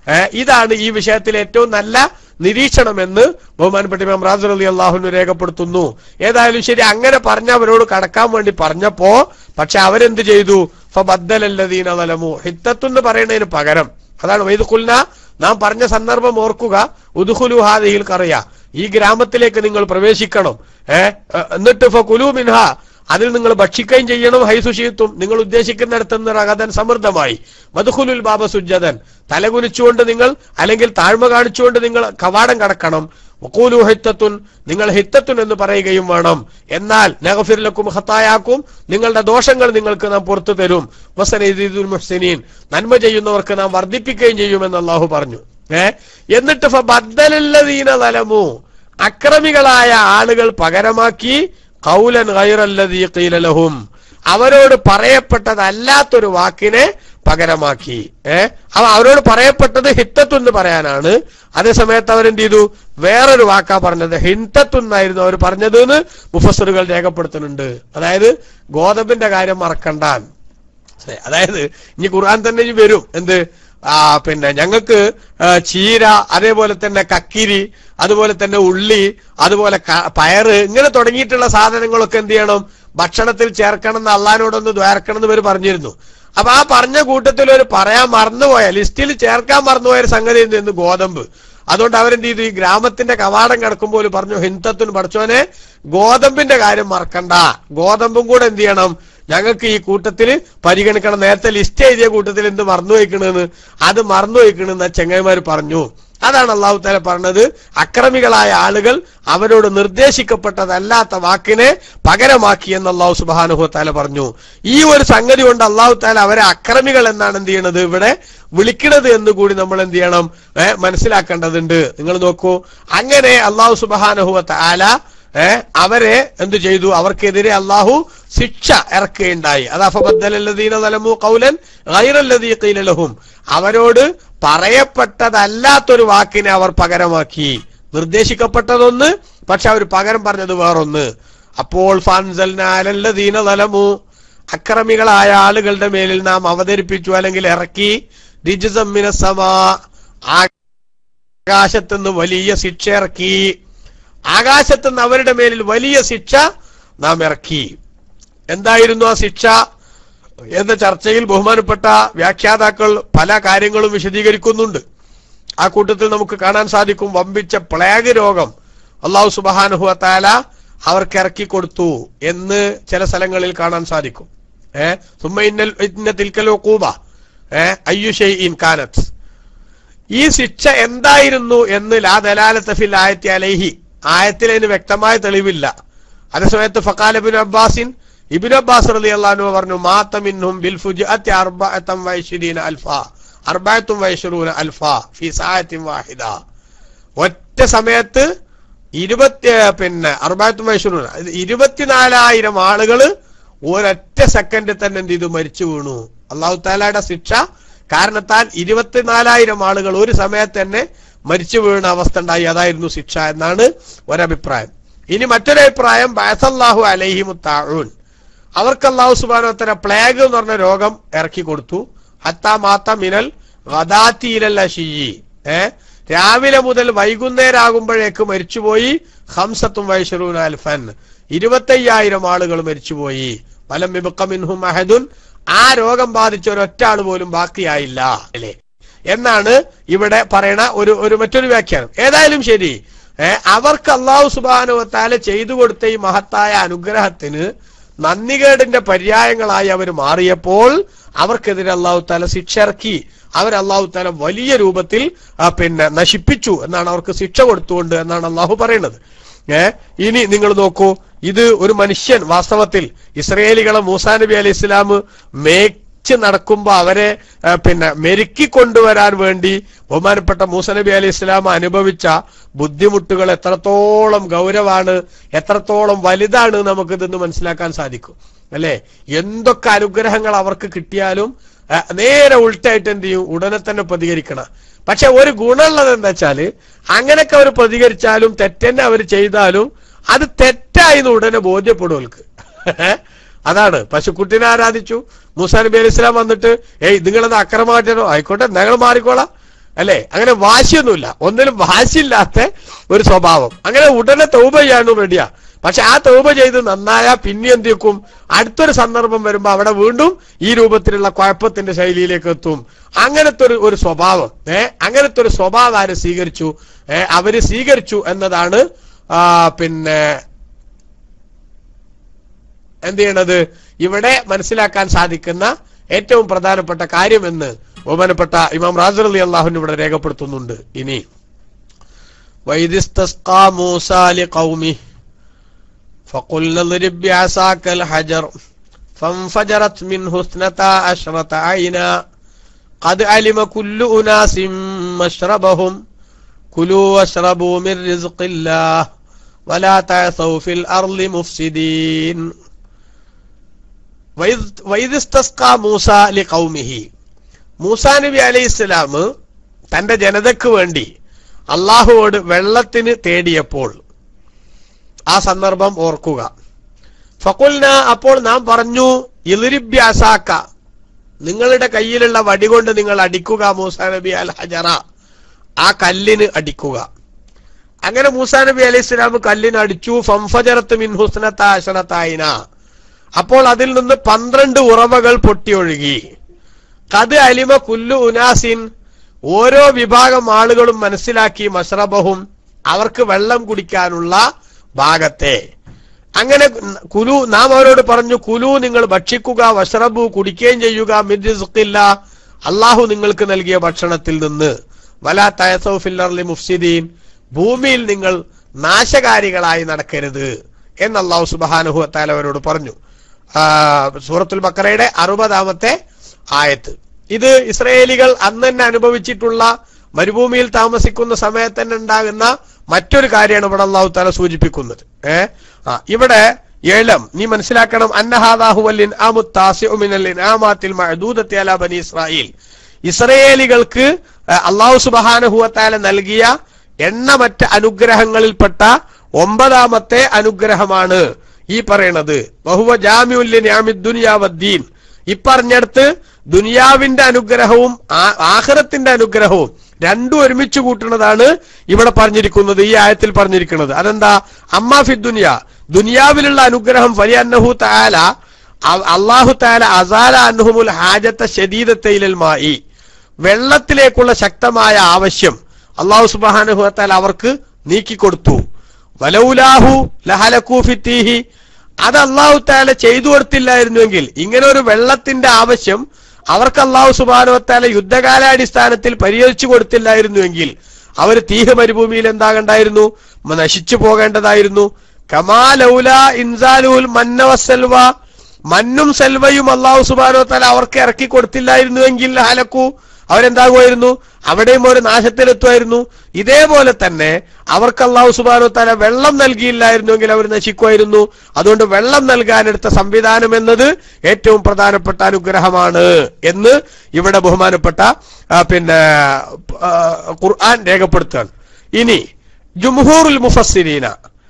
[SPEAKER 1] ഇതാണ് ഈ വിഷയത്തിൽ ഏറ്റവും നല്ല നിരീക്ഷണമെന്ന് ബഹുമാനപ്പെട്ട ഇമാം റാസി റളിയല്ലാഹു അൻഹു രേഖപ്പെടുത്തുന്നു. ഏതായാലും ശരി, അങ്ങനെ പറഞ്ഞ അവരോട് കടക്കാൻ വേണ്ടി പറഞ്ഞപ്പോ പക്ഷെ അവരെന്ത് ചെയ്തു? ഫബദ്ദലല്ലദീന ളലമു, ഹിത്തത്തുന്ന് പറയുന്നതിന് പകരം, അതാണ് വൈദ് ഖുൽന, നാം പറഞ്ഞ സന്ദർഭം ഓർക്കുക, ഉദ്ഖുലു ഹാദിഹിൽ ഖറിയ, ഈ ഗ്രാമത്തിലേക്ക് നിങ്ങൾ പ്രവേശിക്കണം. എന്നിട്ട് ഫകുലു മിൻഹ, അതിൽ നിങ്ങൾ ഭക്ഷിക്കുകയും ചെയ്യണം. ഹൈസുഷീത്തും, നിങ്ങൾ ഉദ്ദേശിക്കുന്നിടത്ത് നിന്ന് റഗദൻ, സമൃദ്ധമായി. മദ്ഖുലുൽ ബാബ സുജ്ജദൻ, തലകുനിച്ചുകൊണ്ട് നിങ്ങൾ അല്ലെങ്കിൽ താഴ്മ കാണിച്ചുകൊണ്ട് നിങ്ങൾ കവാടം കടക്കണം. വഖൂലു ഹിത്തത്തുൻ, നിങ്ങൾ ഹിത്തത്തുൻ എന്ന് പറയുകയും വേണം. എന്നാൽ നഗ്ഫിർ ലക്കും ഖതായാക്കും, നിങ്ങളുടെ ദോഷങ്ങൾ നിങ്ങൾക്ക് നാം പുറത്തു തരും. വസനസീദുൽ മുഹ്സിനീൻ, നന്മ ചെയ്യുന്നവർക്ക് നാം വർദ്ധിപ്പിക്കുകയും ചെയ്യുമെന്ന് അല്ലാഹു പറഞ്ഞു. എന്നിട്ട് ഫബദ്ദലല്ലദീന ളലമു, അക്രമികളായ ആളുകൾ പകരമാക്കി ഖൗലൻ ഗൈറല്ലദീ ഖീല ലഹും, അവരോട് പറയപ്പെട്ടതല്ലാത്തൊരു വാക്കിനെ പകരമാക്കി. അവരോട് പറയപ്പെട്ടത് ഹിത്തത്തുന്ന് പറയാനാണ്. അതേ സമയത്ത് അവരെന്ത് ചെയ്തു? വേറൊരു വാക്കാ പറഞ്ഞത്, ഹിന്തത്തുന്നായിരുന്നു അവർ പറഞ്ഞത് എന്ന് മുഫസ്സിറുകൾ രേഖപ്പെടുത്തുന്നുണ്ട്. അതായത് ഗോതമ്പിന്റെ കാര്യം മറക്കണ്ടാൻ. അതായത് ഇനി ഖുർആൻ തന്നെ ഇനി വരും എന്ത്? പിന്നെ ഞങ്ങൾക്ക് ചീര, അതേപോലെ തന്നെ കക്കിരി, അതുപോലെ തന്നെ ഉള്ളി, അതുപോലെ പയറ്, ഇങ്ങനെ തുടങ്ങിയിട്ടുള്ള സാധനങ്ങളൊക്കെ എന്ത് ചെയ്യണം? ഭക്ഷണത്തിൽ ചേർക്കണം എന്ന് അള്ളാഹിനോടൊന്ന് ദ്വാരക്കണം എന്ന് ഇവർ പറഞ്ഞിരുന്നു. അപ്പൊ ആ പറഞ്ഞ കൂട്ടത്തിൽ ഒരു പറയാൻ മറന്നുപോയ, ലിസ്റ്റിൽ ചേർക്കാൻ മറന്നുപോയ ഒരു സംഗതി എന്ത്? ഗോതമ്പ്. അതുകൊണ്ട് അവരെന്ത് ചെയ്തു? ഈ ഗ്രാമത്തിന്റെ കവാടം കിടക്കുമ്പോൾ പറഞ്ഞു, ഹിന്തത്തിന് പഠിച്ചോനെ ഗോതമ്പിന്റെ കാര്യം മറക്കണ്ട, ഗോതമ്പും കൂടെ എന്ത് ചെയ്യണം? ഞങ്ങൾക്ക് ഈ കൂട്ടത്തിൽ പരിഗണിക്കണം. നേരത്തെ ലിസ്റ്റ് എഴുതിയ കൂട്ടത്തിൽ എന്ത് മറന്നു വയ്ക്കണെന്ന്, അത് മറന്നു വയ്ക്കണെന്ന് ചെങ്ങന്മാര് പറഞ്ഞു. അതാണ് അല്ലാഹു തആല പറഞ്ഞത്, അക്രമികളായ ആളുകൾ അവരോട് നിർദ്ദേശിക്കപ്പെട്ടതല്ലാത്ത വാക്കിനെ പകരമാക്കി എന്ന് അല്ലാഹു സുബ്ഹാനഹു വ തആല പറഞ്ഞു. ഈ ഒരു സംഗതി കൊണ്ട് അല്ലാഹു തആല അവരെ അക്രമികൾ എന്നാണ് എന്ത് ചെയ്യണത്? ഇവിടെ വിളിക്കുന്നത് എന്ന് കൂടി നമ്മൾ എന്ത് ചെയ്യണം? മനസ്സിലാക്കേണ്ടതുണ്ട്. നിങ്ങൾ നോക്കൂ, അങ്ങനെ അല്ലാഹു സുബ്ഹാനഹു വ തആല അവരെ എന്തു ചെയ്തു? അവർക്കെതിരെ അള്ളാഹു ശിക്ഷ ഇറക്കുകയുണ്ടായി. അതാ ഫബദ്ദലല്ലദീന ളലമു ഖൗലൻ ഗൈറല്ലദീ ഖീല ലഹും, അവരോട് പറയപ്പെട്ടതല്ലാത്തൊരു വാക്കിനെ അവർ പകരമാക്കി. നിർദ്ദേശിക്കപ്പെട്ടതൊന്ന്, പക്ഷെ അവർ പകരം പറഞ്ഞത് വേറൊന്ന്. അപ്പോൾ ഫഅൻസൽനാ അലല്ലദീന ളലമു, അക്രമികളായ ആളുകളുടെ മേലിൽ നാം അവതരിപ്പിച്ചു അല്ലെങ്കിൽ ഇറക്കി, റിജ്സം മിനസ് സമാ, ആകാശത്തുനിന്ന് വലിയ ശിക്ഷ ഇറക്കി. ആകാശത്തുനിന്ന് അവരുടെ മേലിൽ വലിയ ശിക്ഷ നാം ഇറക്കി. എന്തായിരുന്നു ആ ശിക്ഷ എന്ന ചർച്ചയിൽ ബഹുമാനപ്പെട്ട വ്യാഖ്യാതാക്കൾ പല കാര്യങ്ങളും വിശദീകരിക്കുന്നുണ്ട്. ആ കൂട്ടത്തിൽ നമുക്ക് കാണാൻ സാധിക്കും, വമ്പിച്ച പ്ലേഗ് രോഗം അല്ലാഹു സുബ്ഹാനഹു വ തആല അവർക്ക് ഇറക്കി കൊടുത്തു എന്ന് ചില സ്ഥലങ്ങളിൽ കാണാൻ സാധിക്കും. ഈ ശിക്ഷ എന്തായിരുന്നു എന്ന് ലാ ദലാലത ഫിൽ ആയത്തി അലൈഹി, ആയത്തിൽ അതിന് വ്യക്തമായ തെളിവില്ല. അതേസമയത്ത് ഫഖാല ഇബ്നു അബ്ബാസ് റളിയല്ലാഹു അൻഹു പറഞ്ഞു, മാത മിൻഹും ബിൽ ഫുജ്അത്തി 24 അൽഫ ഫി സഅത്തിൻ വാഹിദ. ഒറ്റ സമയത്ത് 24,000 ആളുകൾ ഒരൊറ്റ സെക്കൻഡിൽ തന്നെ എന്ത് ചെയ്തു? മരിച്ചു വീണു. അല്ലാഹു തആലയുടെ ശിക്ഷ കാരണത്താൽ 24,000 ആളുകൾ ഒരു സമയത്ത് തന്നെ മരിച്ചു വീണ അവസ്ഥ ഉണ്ടായി. അതായിരുന്നു ശിക്ഷ എന്നാണ് ഒരഭിപ്രായം. ഇനി മറ്റൊരു അഭിപ്രായം, ബഅസല്ലാഹു അലൈഹിമു താഊൻ, അവർക്ക് അല്ലാഹു സുബ്ഹാനഹു വ തആല പ്ലേഗ് എന്ന് പറഞ്ഞ രോഗം ഇറക്കി കൊടുത്തു. ഹത്താ മാത മിനൽ ഗദാത്തി ഇലൽ അശിയി, രാവിലെ മുതൽ വൈകുന്നേരം ആകുമ്പോഴേക്ക് മരിച്ചുപോയി. 25 അൽഫൻ, 25,000 ആളുകൾ മരിച്ചുപോയി. ഫലം യബ്ഖ മിൻഹും അഹദുൻ, ആ രോഗം ബാധിച്ച ഒരൊറ്റ ആൾ പോലും ബാക്കിയായില്ല അല്ലേ എന്നാണ് ഇവിടെ പറയണ ഒരു മറ്റൊരു വ്യാഖ്യാനം. ഏതായാലും ശരി, അവർക്ക് അല്ലാഹു സുബ്ഹാനഹു വ തആല ചെയ്തു കൊടുത്ത ഈ മഹത്തായ അനുഗ്രഹത്തിന് നന്ദികേടിന്റെ പര്യായങ്ങളായി അവർ മാറിയപ്പോൾ അവർക്കെതിരെ അല്ലാഹു തആല ശിക്ഷ ഇറക്കി. അവർ അല്ലാഹു തആല വലിയ രൂപത്തിൽ നശിപ്പിച്ചു എന്നാണ്, അവർക്ക് ശിക്ഷ കൊടുത്തുകൊണ്ട് എന്നാണ് അല്ലാഹു പറയുന്നത്. ഇനി നിങ്ങൾ നോക്കൂ, ഇത് ഒരു മനുഷ്യൻ വാസ്തവത്തിൽ ഇസ്രായേലികളെ മൂസാ നബി അലൈഹി ഇസ്ലാം മേച്ച് നടക്കുമ്പോ അവരെ മെരുക്കി കൊണ്ടുവരാൻ വേണ്ടി ബഹുമാനപ്പെട്ട മൂസാ നബി അലൈഹി ഇസ്ലാം അനുഭവിച്ച ബുദ്ധിമുട്ടുകൾ എത്രത്തോളം ഗൗരവാണ്, എത്രത്തോളം വലുതാണ് നമുക്കിതെന്ന് മനസ്സിലാക്കാൻ സാധിക്കും അല്ലെ. എന്തൊക്കെ അനുഗ്രഹങ്ങൾ അവർക്ക് കിട്ടിയാലും നേരെ ഉൾട്ടായിട്ട് എന്ത് ചെയ്യും? ഉടനെ തന്നെ പ്രതികരിക്കണം. പക്ഷെ ഒരു ഗുണമുള്ളത് എന്താ വെച്ചാല്, അങ്ങനെയൊക്കെ അവർ പ്രതികരിച്ചാലും തെറ്റന്നെ അവർ ചെയ്താലും അത് തെറ്റായിന്ന് ഉടനെ ബോധ്യപ്പെടുവർക്ക്. അതാണ്, പശുക്കുട്ടിനെ ആരാധിച്ചു, മൂസാ നബി അലൈഹി ഇസ്ലാം വന്നിട്ട് നിങ്ങളത് അക്രമമായിട്ടോ ആയിക്കോട്ടെ ഞങ്ങൾ മാറിക്കോളാം അല്ലെ. അങ്ങനെ വാശിയൊന്നുമില്ല, ഒന്നിലും വാശിയില്ലാത്ത ഒരു സ്വഭാവം. അങ്ങനെ ഉടനെ തൗബ ചെയ്യാനും റെഡിയാ. പക്ഷെ ആ തൗബ ചെയ്ത് നന്നായ പിന്നെ എന്ത് വെക്കും? അടുത്തൊരു സന്ദർഭം വരുമ്പോ അവിടെ വീണ്ടും ഈ രൂപത്തിലുള്ള കുഴപ്പത്തിന്റെ ശൈലിയിലേക്ക് എത്തും. അങ്ങനത്തെ ഒരു സ്വഭാവം, അങ്ങനത്തെ ഒരു സ്വഭാവം ആര് സ്വീകരിച്ചു? അവര് സ്വീകരിച്ചു എന്നതാണ് എന്ത് ചെയ്യണത് ഇവിടെ മനസ്സിലാക്കാൻ സാധിക്കുന്ന ഏറ്റവും പ്രധാനപ്പെട്ട കാര്യമെന്ന് ബഹുമാനപ്പെട്ട ഇമാം റാസി റളിയല്ലാഹു അൻഹു ഇവിടെ രേഖപ്പെടുത്തുന്നുണ്ട്. ഇനി വൈദിസ്തസ്ഖാ മൂസാ ലിഖൗമി ഫഖുൽനാ ളിരിബ് ബിഅസാക്കൽ ഹജർ ഫൻഫജറത് മിൻഹു 12 ഐനാ ഖദ് അലിമ കുല്ലു ഉനാസിൻ മശ്റബഹും കുലൂ വശ്റബൂ മിൻ റിസ്ഖില്ലാഹ് വലാ തഅസൗ ഫിൽ അർളി മുഫ്സിദീൻ. വൈദിസ്തസ്ഖാ മൂസാ ലിഖൗമിഹി, മൂസാ നബി അലൈഹിസ്സലാം തന്റെ ജനതയ്ക്ക് വേണ്ടി അള്ളാഹുവോട് വെള്ളത്തിന് തേടിയപ്പോൾ ആ സന്ദർഭം ഓർക്കുക. ഫഖുൽന, അപ്പോൾ നാം പറഞ്ഞു, ഇളിരിബ് ബിഅസാക, നിങ്ങളുടെ കയ്യിലുള്ള വടി കൊണ്ട് നിങ്ങൾ അടിക്കുക മൂസാ നബി അൽ ഹജറ, ആ കല്ലിന് അടിക്കുക. അങ്ങനെ മൂസാ നബി അലൈഹി സ്വലാം കല്ലിന് അടിച്ചു. ഫംഫജറത്ത് മിൻഹു 12 ഐനാ, അപ്പോൾ അതിൽ നിന്ന് 12 ഉറവകൾ പൊട്ടിയൊഴുകി. ഖദ് അലിമ കുല്ലു ഉനാസിൻ, ഓരോ വിഭാഗം ആളുകളും മനസ്സിലാക്കി, മശ്റബഹും, അവർക്ക് വെള്ളം കുടിക്കാനുള്ള ഭാഗത്തെ. അങ്ങനെ കുലു, നാം അവരോട് പറഞ്ഞു, കുലു, നിങ്ങൾ ഭക്ഷിക്കുക, വശ്റബു, കുടിക്കുകയും ചെയ്യുക, മിൻ റിസ്ഖില്ലാഹ്, അള്ളാഹു നിങ്ങൾക്ക് നൽകിയ ഭക്ഷണത്തിൽ നിന്ന്, വലാ തഅസൗ ഫിൽ അർളി മുഫ്സിദീൻ, ഭൂമിയിൽ നിങ്ങൾ നാശകാരികളായി നടക്കരുത് എന്ന് അല്ലാഹു സുബ്ഹാനഹു വ തആല അവരോട് പറഞ്ഞു. സൂറത്തുൽ ബഖറയുടെ 60-ാമത്തെ ആയത്ത്. ഇത് ഇസ്രായേലികൾ അന്ന് തന്നെ അനുഭവിച്ചിട്ടുള്ള മരുഭൂമിയിൽ താമസിക്കുന്ന സമയത്ത് തന്നെ ഉണ്ടാകുന്ന മറ്റൊരു കാര്യമാണ് ഇവിടെ അല്ലാഹു തആല സൂചിപ്പിക്കുന്നത്. ഇവിടെ ഏലം, നീ മനസ്സിലാക്കണം, അന്നഹാദാ ഹുവൽ ഇൻആമു താസിഉ മിനൽ ഇൻആമാത്തിൽ മഅദൂദത്തി അലാ ബനി ഇസ്രായീൽ, ഇസ്രായേലികൾക്ക് അല്ലാഹു സുബ്ഹാനഹു വ തആല നൽകിയ എണ്ണമറ്റ അനുഗ്രഹങ്ങളിൽപ്പെട്ട 9-ാമത്തെ അനുഗ്രഹമാണ് ഈ പറയണത്. വഹുവ ജാമിഉൽ ലിനിഅമിദ് ദുനിയാ വദ്ദീൻ, ഇപ്പറഞ്ഞടുത്ത് ദുനിയാവിന്റെ അനുഗ്രഹവും ആഖിറത്തിന്റെ അനുഗ്രഹവും രണ്ടും ഒരുമിച്ച് കൂട്ടുന്നതാണ് ഇവിടെ പറഞ്ഞിരിക്കുന്നത്, ഈ ആയത്തിൽ പറഞ്ഞിരിക്കുന്നത്. അതെന്താ? അമ്മാ ഫി ദുനിയ, ദുനിയാവിലുള്ള അനുഗ്രഹം ഫലിഅന്നഹു തആല, അല്ലാഹു തആല അസാല അൻഹുമുൽ ഹാജത ശദീദത ഇലൽ മായി, വെള്ളത്തിലേക്കുള്ള ശക്തമായ ആവശ്യം അല്ലാഹു സുബ്ഹാനഹു വ തആല അവർക്ക് നീക്കിക്കൊടുത്തു. വലൗലാഹു ലഹലകൂ ഫിത്തീഹി, അത് അല്ലാഹു തആല ചെയ്തു കൊടുത്തില്ലായിരുന്നുവെങ്കിൽ, ഇങ്ങനെ ഒരു വെള്ളത്തിന്റെ ആവശ്യം അവർക്ക് അല്ലാഹു സുബ്ഹാനഹു വ തആല യുദ്ധകാലാടിസ്ഥാനത്തിൽ പരിഹരിച്ചു കൊടുത്തില്ലായിരുന്നുവെങ്കിൽ അവർ തീഹ് മരുഭൂമിയിൽ എന്താകണ്ടായിരുന്നു? നശിച്ചു പോകേണ്ടതായിരുന്നു. കമാ ലൗലാ ഇൻസാലുൽ മന്ന വസ്സൽവ, മന്നും സെൽവയും അല്ലാഹു സുബ്ഹാനഹു വ തആല അവർക്ക് ഇറക്കി കൊടുത്തില്ലായിരുന്നുവെങ്കിൽ ഹലക്കു, അവരെന്താകുമായിരുന്നു? അവിടെയും ഒരു നാശത്തിലെത്തുമായിരുന്നു. ഇതേപോലെ തന്നെ അവർക്ക് അല്ലാഹു സുബ്ഹാനഹു വ തആല വെള്ളം നൽകിയില്ലായിരുന്നുവെങ്കിൽ അവർ നശിക്കുമായിരുന്നു. അതുകൊണ്ട് വെള്ളം നൽകാനെടുത്ത സംവിധാനം എന്നത് ഏറ്റവും പ്രധാനപ്പെട്ട അനുഗ്രഹമാണ് എന്ന് ഇവിടെ ബഹുമാനപ്പെട്ട ഖുർആൻ രേഖപ്പെടുത്തുകയാണ്. ഇനി ജുംഹൂറുൽ മുഫസ്സിരീന,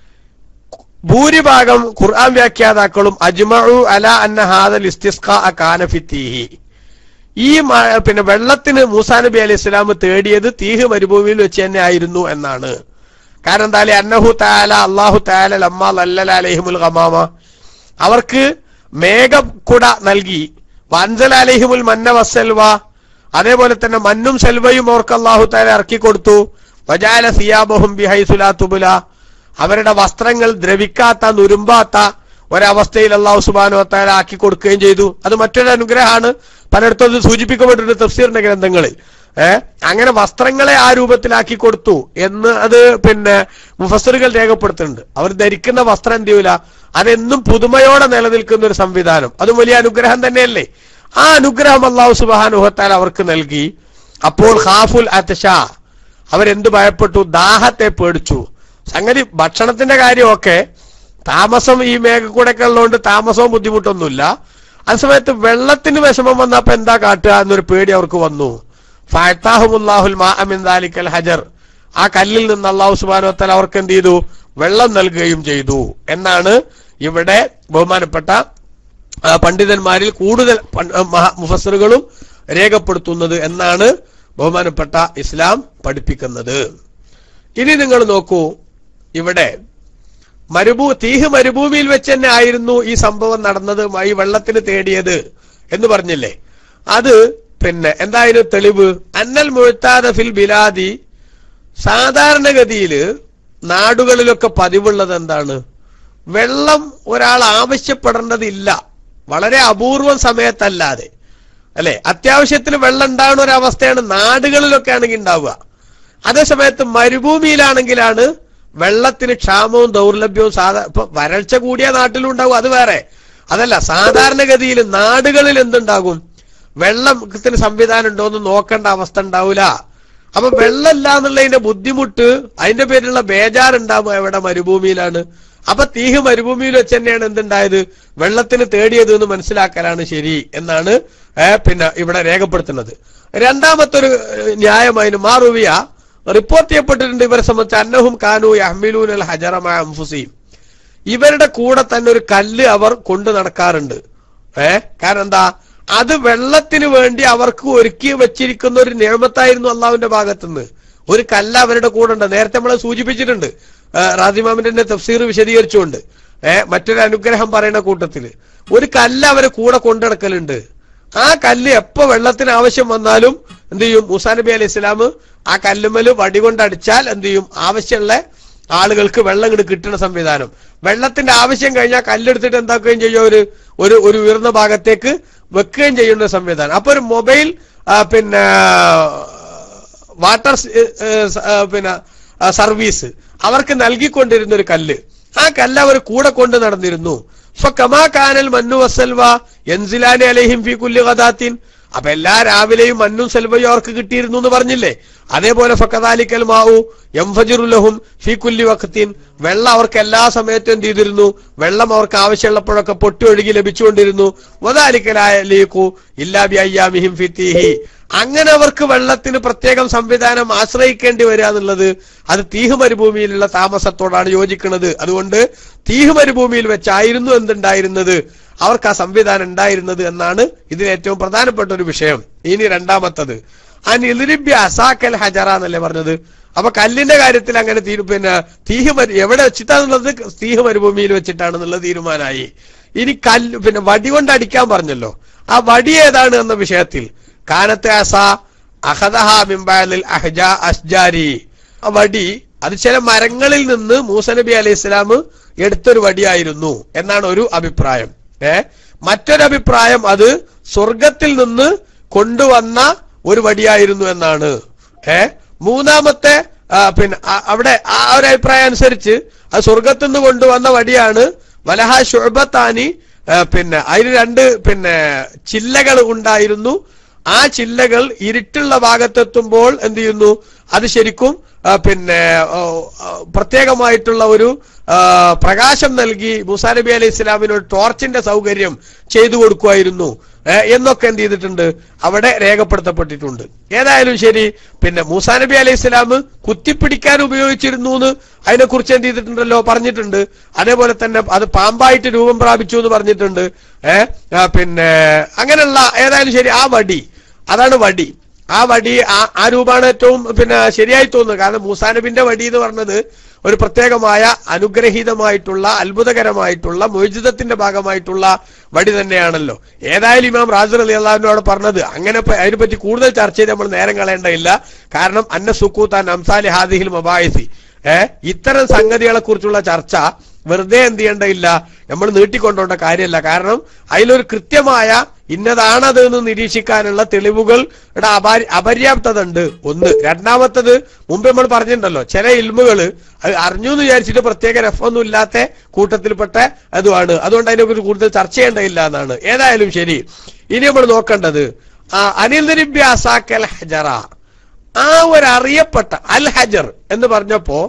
[SPEAKER 1] ഭൂരിഭാഗം ഖുർആൻ വ്യാഖ്യാതാക്കളും അജ്മഉ അലാ അന്ന ഹാദൽ ഇസ്തിസ്ഖാ കാന ഫിത്തീഹി, ഈ വെള്ളത്തിന് മൂസാ നബി അലൈഹി സ്വലാം തേടിയത് തീഹ് മരുഭൂമിയിൽ വെച്ച് തന്നെ ആയിരുന്നു എന്നാണ്. കാരണം എന്താ? അന്നഹു തആല, അല്ലാഹു തആല ലമ്മാ ലല്ലല അലൈഹിമുൽ ഗമാമ, അവർക്ക് മേഘക്കുട നൽകി. വൻസല അലൈഹിമുൽ മന്ന വസ്സൽവ, അതേപോലെ തന്നെ മന്നും സെൽവയും അവർക്ക് അല്ലാഹു തആല ഇറക്കി കൊടുത്തു. വജഅല സിയാബഹും ബിഹൈസു ലാ തുബ്ല, അവരുടെ വസ്ത്രങ്ങൾ ദ്രവിക്കാത്ത നുരുമ്പാത്ത ഒരവസ്ഥയിൽ അല്ലാഹു സുബ്ഹാനഹു വ തആല ആക്കി കൊടുക്കുകയും ചെയ്തു. അത് മറ്റൊരു അനുഗ്രഹമാണ്. പലയിടത്തും സൂചിപ്പിക്കപ്പെട്ടിട്ടുണ്ട് തഫ്സീറിന്റെ ഗ്രന്ഥങ്ങളിൽ. അങ്ങനെ വസ്ത്രങ്ങളെ ആ രൂപത്തിലാക്കി കൊടുത്തു എന്ന് അത് മുഫസ്സിറുകൾ രേഖപ്പെടുത്തുന്നുണ്ട്. അവർ ധരിക്കുന്ന വസ്ത്രം എന്ത് ചെയ്യൂല, അതെന്നും പുതുമയോടെ നിലനിൽക്കുന്ന ഒരു സംവിധാനം. അതും വലിയ അനുഗ്രഹം തന്നെയല്ലേ. ആ അനുഗ്രഹം അല്ലാഹു സുബ്ഹാനഹു വ തആല അവർക്ക് നൽകി. അപ്പോൾ ഖാഫുൽ അത്ഷ, അവരെന്ത് ഭയപ്പെട്ടു? ദാഹത്തെ പേടിച്ചു. സംഗതി ഭക്ഷണത്തിന്റെ കാര്യമൊക്കെ താമസം ഈ മേഘക്കൂടൊക്കെ ഉള്ളതുകൊണ്ട് താമസവും ബുദ്ധിമുട്ടൊന്നുമില്ല. അതേസമയത്ത് വെള്ളത്തിന് വിഷമം വന്നപ്പോ എന്താ കാട്ടുക എന്നൊരു പേടി അവർക്ക് വന്നു. ഫഅതാഹുമുല്ലാഹുൽ മാഅ മിൻ ദാലിക്കൽ ഹജർ, ആ കല്ലിൽ നിന്ന് അല്ലാഹു സുബ്ഹാനഹു വ തആല അവർക്ക് എന്ത് ചെയ്തു? വെള്ളം നൽകുകയും ചെയ്തു എന്നാണ് ഇവിടെ ബഹുമാനപ്പെട്ട പണ്ഡിതന്മാരിൽ കൂടുതൽ മുഫസ്സിറുകളും രേഖപ്പെടുത്തുന്നത് എന്നാണ് ബഹുമാനപ്പെട്ട ഇസ്ലാം പഠിപ്പിക്കുന്നത്. ഇനി നിങ്ങൾ നോക്കൂ, ഇവിടെ തീഹ് മരുഭൂമിയിൽ വെച്ച് തന്നെ ആയിരുന്നു ഈ സംഭവം നടന്നത്, ഈ വെള്ളത്തിന് തേടിയത് എന്ന് പറഞ്ഞില്ലേ. അത് എന്തായാലും തെളിവ് അന്നൽ മുഅ്താദ ഫിൽ ബിലാദി, സാധാരണഗതിയിൽ നാടുകളിലൊക്കെ പതിവുള്ളത് എന്താണ്? വെള്ളം ഒരാൾ ആവശ്യപ്പെടേണ്ടതില്ല, വളരെ അപൂർവം സമയത്തല്ലാതെ, അല്ലെ? അത്യാവശ്യത്തിന് വെള്ളം ഉണ്ടാകുന്ന ഒരവസ്ഥയാണ് നാടുകളിലൊക്കെ ആണെങ്കിൽ ഉണ്ടാവുക. അതേസമയത്ത് മരുഭൂമിയിലാണെങ്കിലാണ് വെള്ളത്തിന് ക്ഷാമവും ദൗർലഭ്യവും. ഇപ്പൊ വരൾച്ച കൂടിയ നാട്ടിലുണ്ടാവും, അത് വേറെ. അതല്ല, സാധാരണഗതിയിൽ നാടുകളിൽ എന്തുണ്ടാകും? വെള്ളത്തിന് സംവിധാനം ഉണ്ടോ എന്ന് നോക്കേണ്ട അവസ്ഥ ഉണ്ടാവില്ല. അപ്പൊ വെള്ളമില്ല എന്നുള്ളതിന്റെ ബുദ്ധിമുട്ട്, അതിന്റെ പേരിലുള്ള ബേജാറുണ്ടാവുക എവിടെ? മരുഭൂമിയിലാണ്. അപ്പൊ തീഹ് മരുഭൂമിയിൽ വെച്ച് തന്നെയാണ് എന്തുണ്ടായത്? വെള്ളത്തിന് തേടിയത് എന്ന് മനസ്സിലാക്കലാണ് ശരി എന്നാണ് ഇവിടെ രേഖപ്പെടുത്തുന്നത്. രണ്ടാമത്തൊരു ന്യായമായിരുന്നു മാറുവിയ റിപ്പോർട്ട് ചെയ്യപ്പെട്ടിട്ടുണ്ട് ഇവരെ സംബന്ധിച്ച് അന്നഹും കാനു യഹ്മിലൂനൽ ഹജറ മഅ അൻഫുസിഹിം, ഇവരുടെ കൂടെ തന്നെ ഒരു കല്ല് അവർ കൊണ്ടു നടക്കാറുണ്ട്. കാരണം എന്താ? അത് വെള്ളത്തിന് വേണ്ടി അവർക്ക് ഒരുക്കി വെച്ചിരിക്കുന്ന ഒരു നിയമത്തായിരുന്നു അള്ളാഹുവിന്റെ ഭാഗത്തുനിന്ന്. ഒരു കല്ല് അവരുടെ കൂടെ ഉണ്ട്. നേരത്തെ നമ്മൾ സൂചിപ്പിച്ചിട്ടുണ്ട് റാസിമാമിന്റെ തഫ്സീർ വിശദീകരിച്ചുകൊണ്ട്. മറ്റൊരു അനുഗ്രഹം പറയുന്ന കൂട്ടത്തില് ഒരു കല്ല് അവരെ കൂടെ കൊണ്ടുനടക്കലുണ്ട്. ആ കല്ല് എപ്പോ വെള്ളത്തിന് ആവശ്യം വന്നാലും എന്ത് ചെയ്യും? മൂസാ നബി അലൈഹി സ്വലാം ആ കല്ലുമ്മല് വടി കൊണ്ടടിച്ചാൽ എന്ത് ചെയ്യും? ആവശ്യമുള്ള ആളുകൾക്ക് വെള്ളം ഇങ്ങോട്ട് കിട്ടുന്ന സംവിധാനം. വെള്ളത്തിന്റെ ആവശ്യം കഴിഞ്ഞാൽ കല്ലെടുത്തിട്ട് എന്താക്കുകയും ചെയ്യും? ഒരു ഉയർന്ന ഭാഗത്തേക്ക് വെക്കുകയും ചെയ്യുന്ന സംവിധാനം. അപ്പൊ ഒരു മൊബൈൽ വാട്ടർ സർവീസ് അവർക്ക് നൽകിക്കൊണ്ടിരുന്ന ഒരു കല്ല്, ആ കല്ല് അവർ കൂടെ കൊണ്ട് നടന്നിരുന്നു. ഫകമാ കാനൽ മന്നു വസ്സൽവ യൻസിലാനി അലൈഹിം ഫീ കുല്ലി ഗദാത്തിൻ, അപ്പൊ എല്ലാ രാവിലെയും മന്നും സെൽവയും അവർക്ക് കിട്ടിയിരുന്നു എന്ന് പറഞ്ഞില്ലേ? അതേപോലെ ഫകദാലിക്കൽ മാഉ യൻഫജിറു ലഹും ഫീ കുല്ലി വഖ്തിൻ, വെള്ളം അവർക്ക് എല്ലാ സമയത്തും എന്ത് ചെയ്തിരുന്നു? വെള്ളം അവർക്ക് ആവശ്യമുള്ളപ്പോഴൊക്കെ പൊട്ടി ഒഴുകി ലഭിച്ചുകൊണ്ടിരുന്നു. വദാലിക ലാ യലീഖു ഇല്ലാ ബി അയ്യാമിഹിം ഫിത്തീഹി, അങ്ങനെ അവർക്ക് വെള്ളത്തിന് പ്രത്യേകം സംവിധാനം ആശ്രയിക്കേണ്ടി വരിക എന്നുള്ളത് അത് തീഹ് മരുഭൂമിയിലുള്ള താമസത്തോടാണ് യോജിക്കുന്നത്. അതുകൊണ്ട് തീഹ് മരുഭൂമിയിൽ വെച്ചായിരുന്നു എന്തുണ്ടായിരുന്നത്? അവർക്ക് ആ സംവിധാനം ഉണ്ടായിരുന്നത് എന്നാണ് ഇതിന് ഏറ്റവും പ്രധാനപ്പെട്ട ഒരു വിഷയം. ഇനി രണ്ടാമത്തത് അനിലിബ്യ അസാക്കൽ ഹജറ എന്നല്ലേ പറഞ്ഞത്. അപ്പൊ കല്ലിന്റെ കാര്യത്തിൽ അങ്ങനെ തീഹ് എവിടെ വെച്ചിട്ടാന്നുള്ളത് തീഹ് മരുഭൂമിയിൽ വെച്ചിട്ടാണെന്നുള്ള തീരുമാനമായി. ഇനി കല്ല് പിന്നെ വടി കൊണ്ട് അടിക്കാൻ പറഞ്ഞല്ലോ, ആ വടി ഏതാണ് എന്ന വിഷയത്തിൽ കാനത്തെ അസ അഹദഹ മിൻ ബഅദിൽ അസ്ജാരി, ആ വടി അത് ചില മരങ്ങളിൽ നിന്ന് മൂസ നബി അലൈഹി ഇസ്ലാം എടുത്തൊരു വടിയായിരുന്നു എന്നാണ് ഒരു അഭിപ്രായം. മറ്റൊരു അഭിപ്രായം അത് സ്വർഗത്തിൽ നിന്ന് കൊണ്ടുവന്ന ഒരു വടിയായിരുന്നു എന്നാണ്. മൂന്നാമത്തെ പിന്നെ അവിടെ ആ ഒരു അഭിപ്രായം അനുസരിച്ച് അത് സ്വർഗത്തിൽ നിന്ന് കൊണ്ടുവന്ന വടിയാണ്. വലഹ ശുഅബത്താനി, പിന്നെ അതിന് രണ്ട് പിന്നെ ചില്ലകൾ ഉണ്ടായിരുന്നു. ആ ചില്ലകൾ ഇരുട്ടുള്ള ഭാഗത്തെത്തുമ്പോൾ എന്ത് ചെയ്യുന്നു, അത് ശരിക്കും പിന്നെ പ്രത്യേകമായിട്ടുള്ള ഒരു പ്രകാശം നൽകി മൂസാ നബി അലൈഹി ഇസ്ലാമിനൊരു ടോർച്ചിന്റെ സൗകര്യം ചെയ്തു കൊടുക്കുമായിരുന്നു എന്നൊക്കെ എന്ത് ചെയ്തിട്ടുണ്ട്, അവിടെ രേഖപ്പെടുത്തപ്പെട്ടിട്ടുണ്ട്. ഏതായാലും ശരി, പിന്നെ മൂസാ നബി അലൈഹി ഇസ്ലാം കുത്തിപ്പിടിക്കാൻ ഉപയോഗിച്ചിരുന്നു എന്ന് അതിനെക്കുറിച്ച് എന്ത് ചെയ്തിട്ടുണ്ടല്ലോ, പറഞ്ഞിട്ടുണ്ട്. അതേപോലെ തന്നെ അത് പാമ്പായിട്ട് രൂപം പ്രാപിച്ചു എന്ന് പറഞ്ഞിട്ടുണ്ട്. പിന്നെ അങ്ങനെയുള്ള ഏതായാലും ശരി, ആ വടി അതാണ് വടി. ആ വടി ആ രൂപമാണ് ഏറ്റവും പിന്നെ ശരിയായി തോന്നുന്നത്. കാരണം മൂസാ നബിന്റെ വടി എന്ന് പറഞ്ഞത് ഒരു പ്രത്യേകമായ അനുഗ്രഹീതമായിട്ടുള്ള അത്ഭുതകരമായിട്ടുള്ള മുഅ്ജിസത്തിന്റെ ഭാഗമായിട്ടുള്ള വടി തന്നെയാണല്ലോ. ഏതായാലും ഇമാം റാസി റളിയല്ലാഹു അൻഹു അവിടെ പറഞ്ഞത് അങ്ങനെ അതിനെപ്പറ്റി കൂടുതൽ ചർച്ച ചെയ്ത് നമ്മൾ നേരം കളയേണ്ടതില്ല. കാരണം അന്ന സുക്കൂത്താൻ അംസാലി ഹാദിഹിൽ മബായിസി, ഇത്തരം സംഗതികളെ കുറിച്ചുള്ള ചർച്ച വെറുതെ എന്ത് ചെയ്യേണ്ടതില്ല, നമ്മൾ നീട്ടിക്കൊണ്ടോണ്ട കാര്യമല്ല. കാരണം അതിലൊരു കൃത്യമായ ഇന്നതാണത് എന്ന് നിരീക്ഷിക്കാനുള്ള തെളിവുകളുടെ അപര്യാപ്തത ഉണ്ട്. ഒന്ന്. രണ്ടാമത്തത് മുമ്പ് നമ്മൾ പറഞ്ഞിട്ടുണ്ടല്ലോ, ചില ഇൽമുകള് അത് അറിഞ്ഞു എന്ന് വിചാരിച്ചിട്ട് പ്രത്യേക റഫൊന്നും ഇല്ലാത്ത കൂട്ടത്തിൽപ്പെട്ട അതുമാണ്. അതുകൊണ്ട് അതിനെക്കുറിച്ച് കൂടുതൽ ചർച്ച ചെയ്യേണ്ടതില്ല എന്നാണ്. ഏതായാലും ശരി, ഇനി നമ്മൾ നോക്കേണ്ടത് അനിൽദരിബ്യാസാക്കൽ ഹജറ, ആ ഒരു അറിയപ്പെട്ട അൽ ഹജർ എന്ന് പറഞ്ഞപ്പോ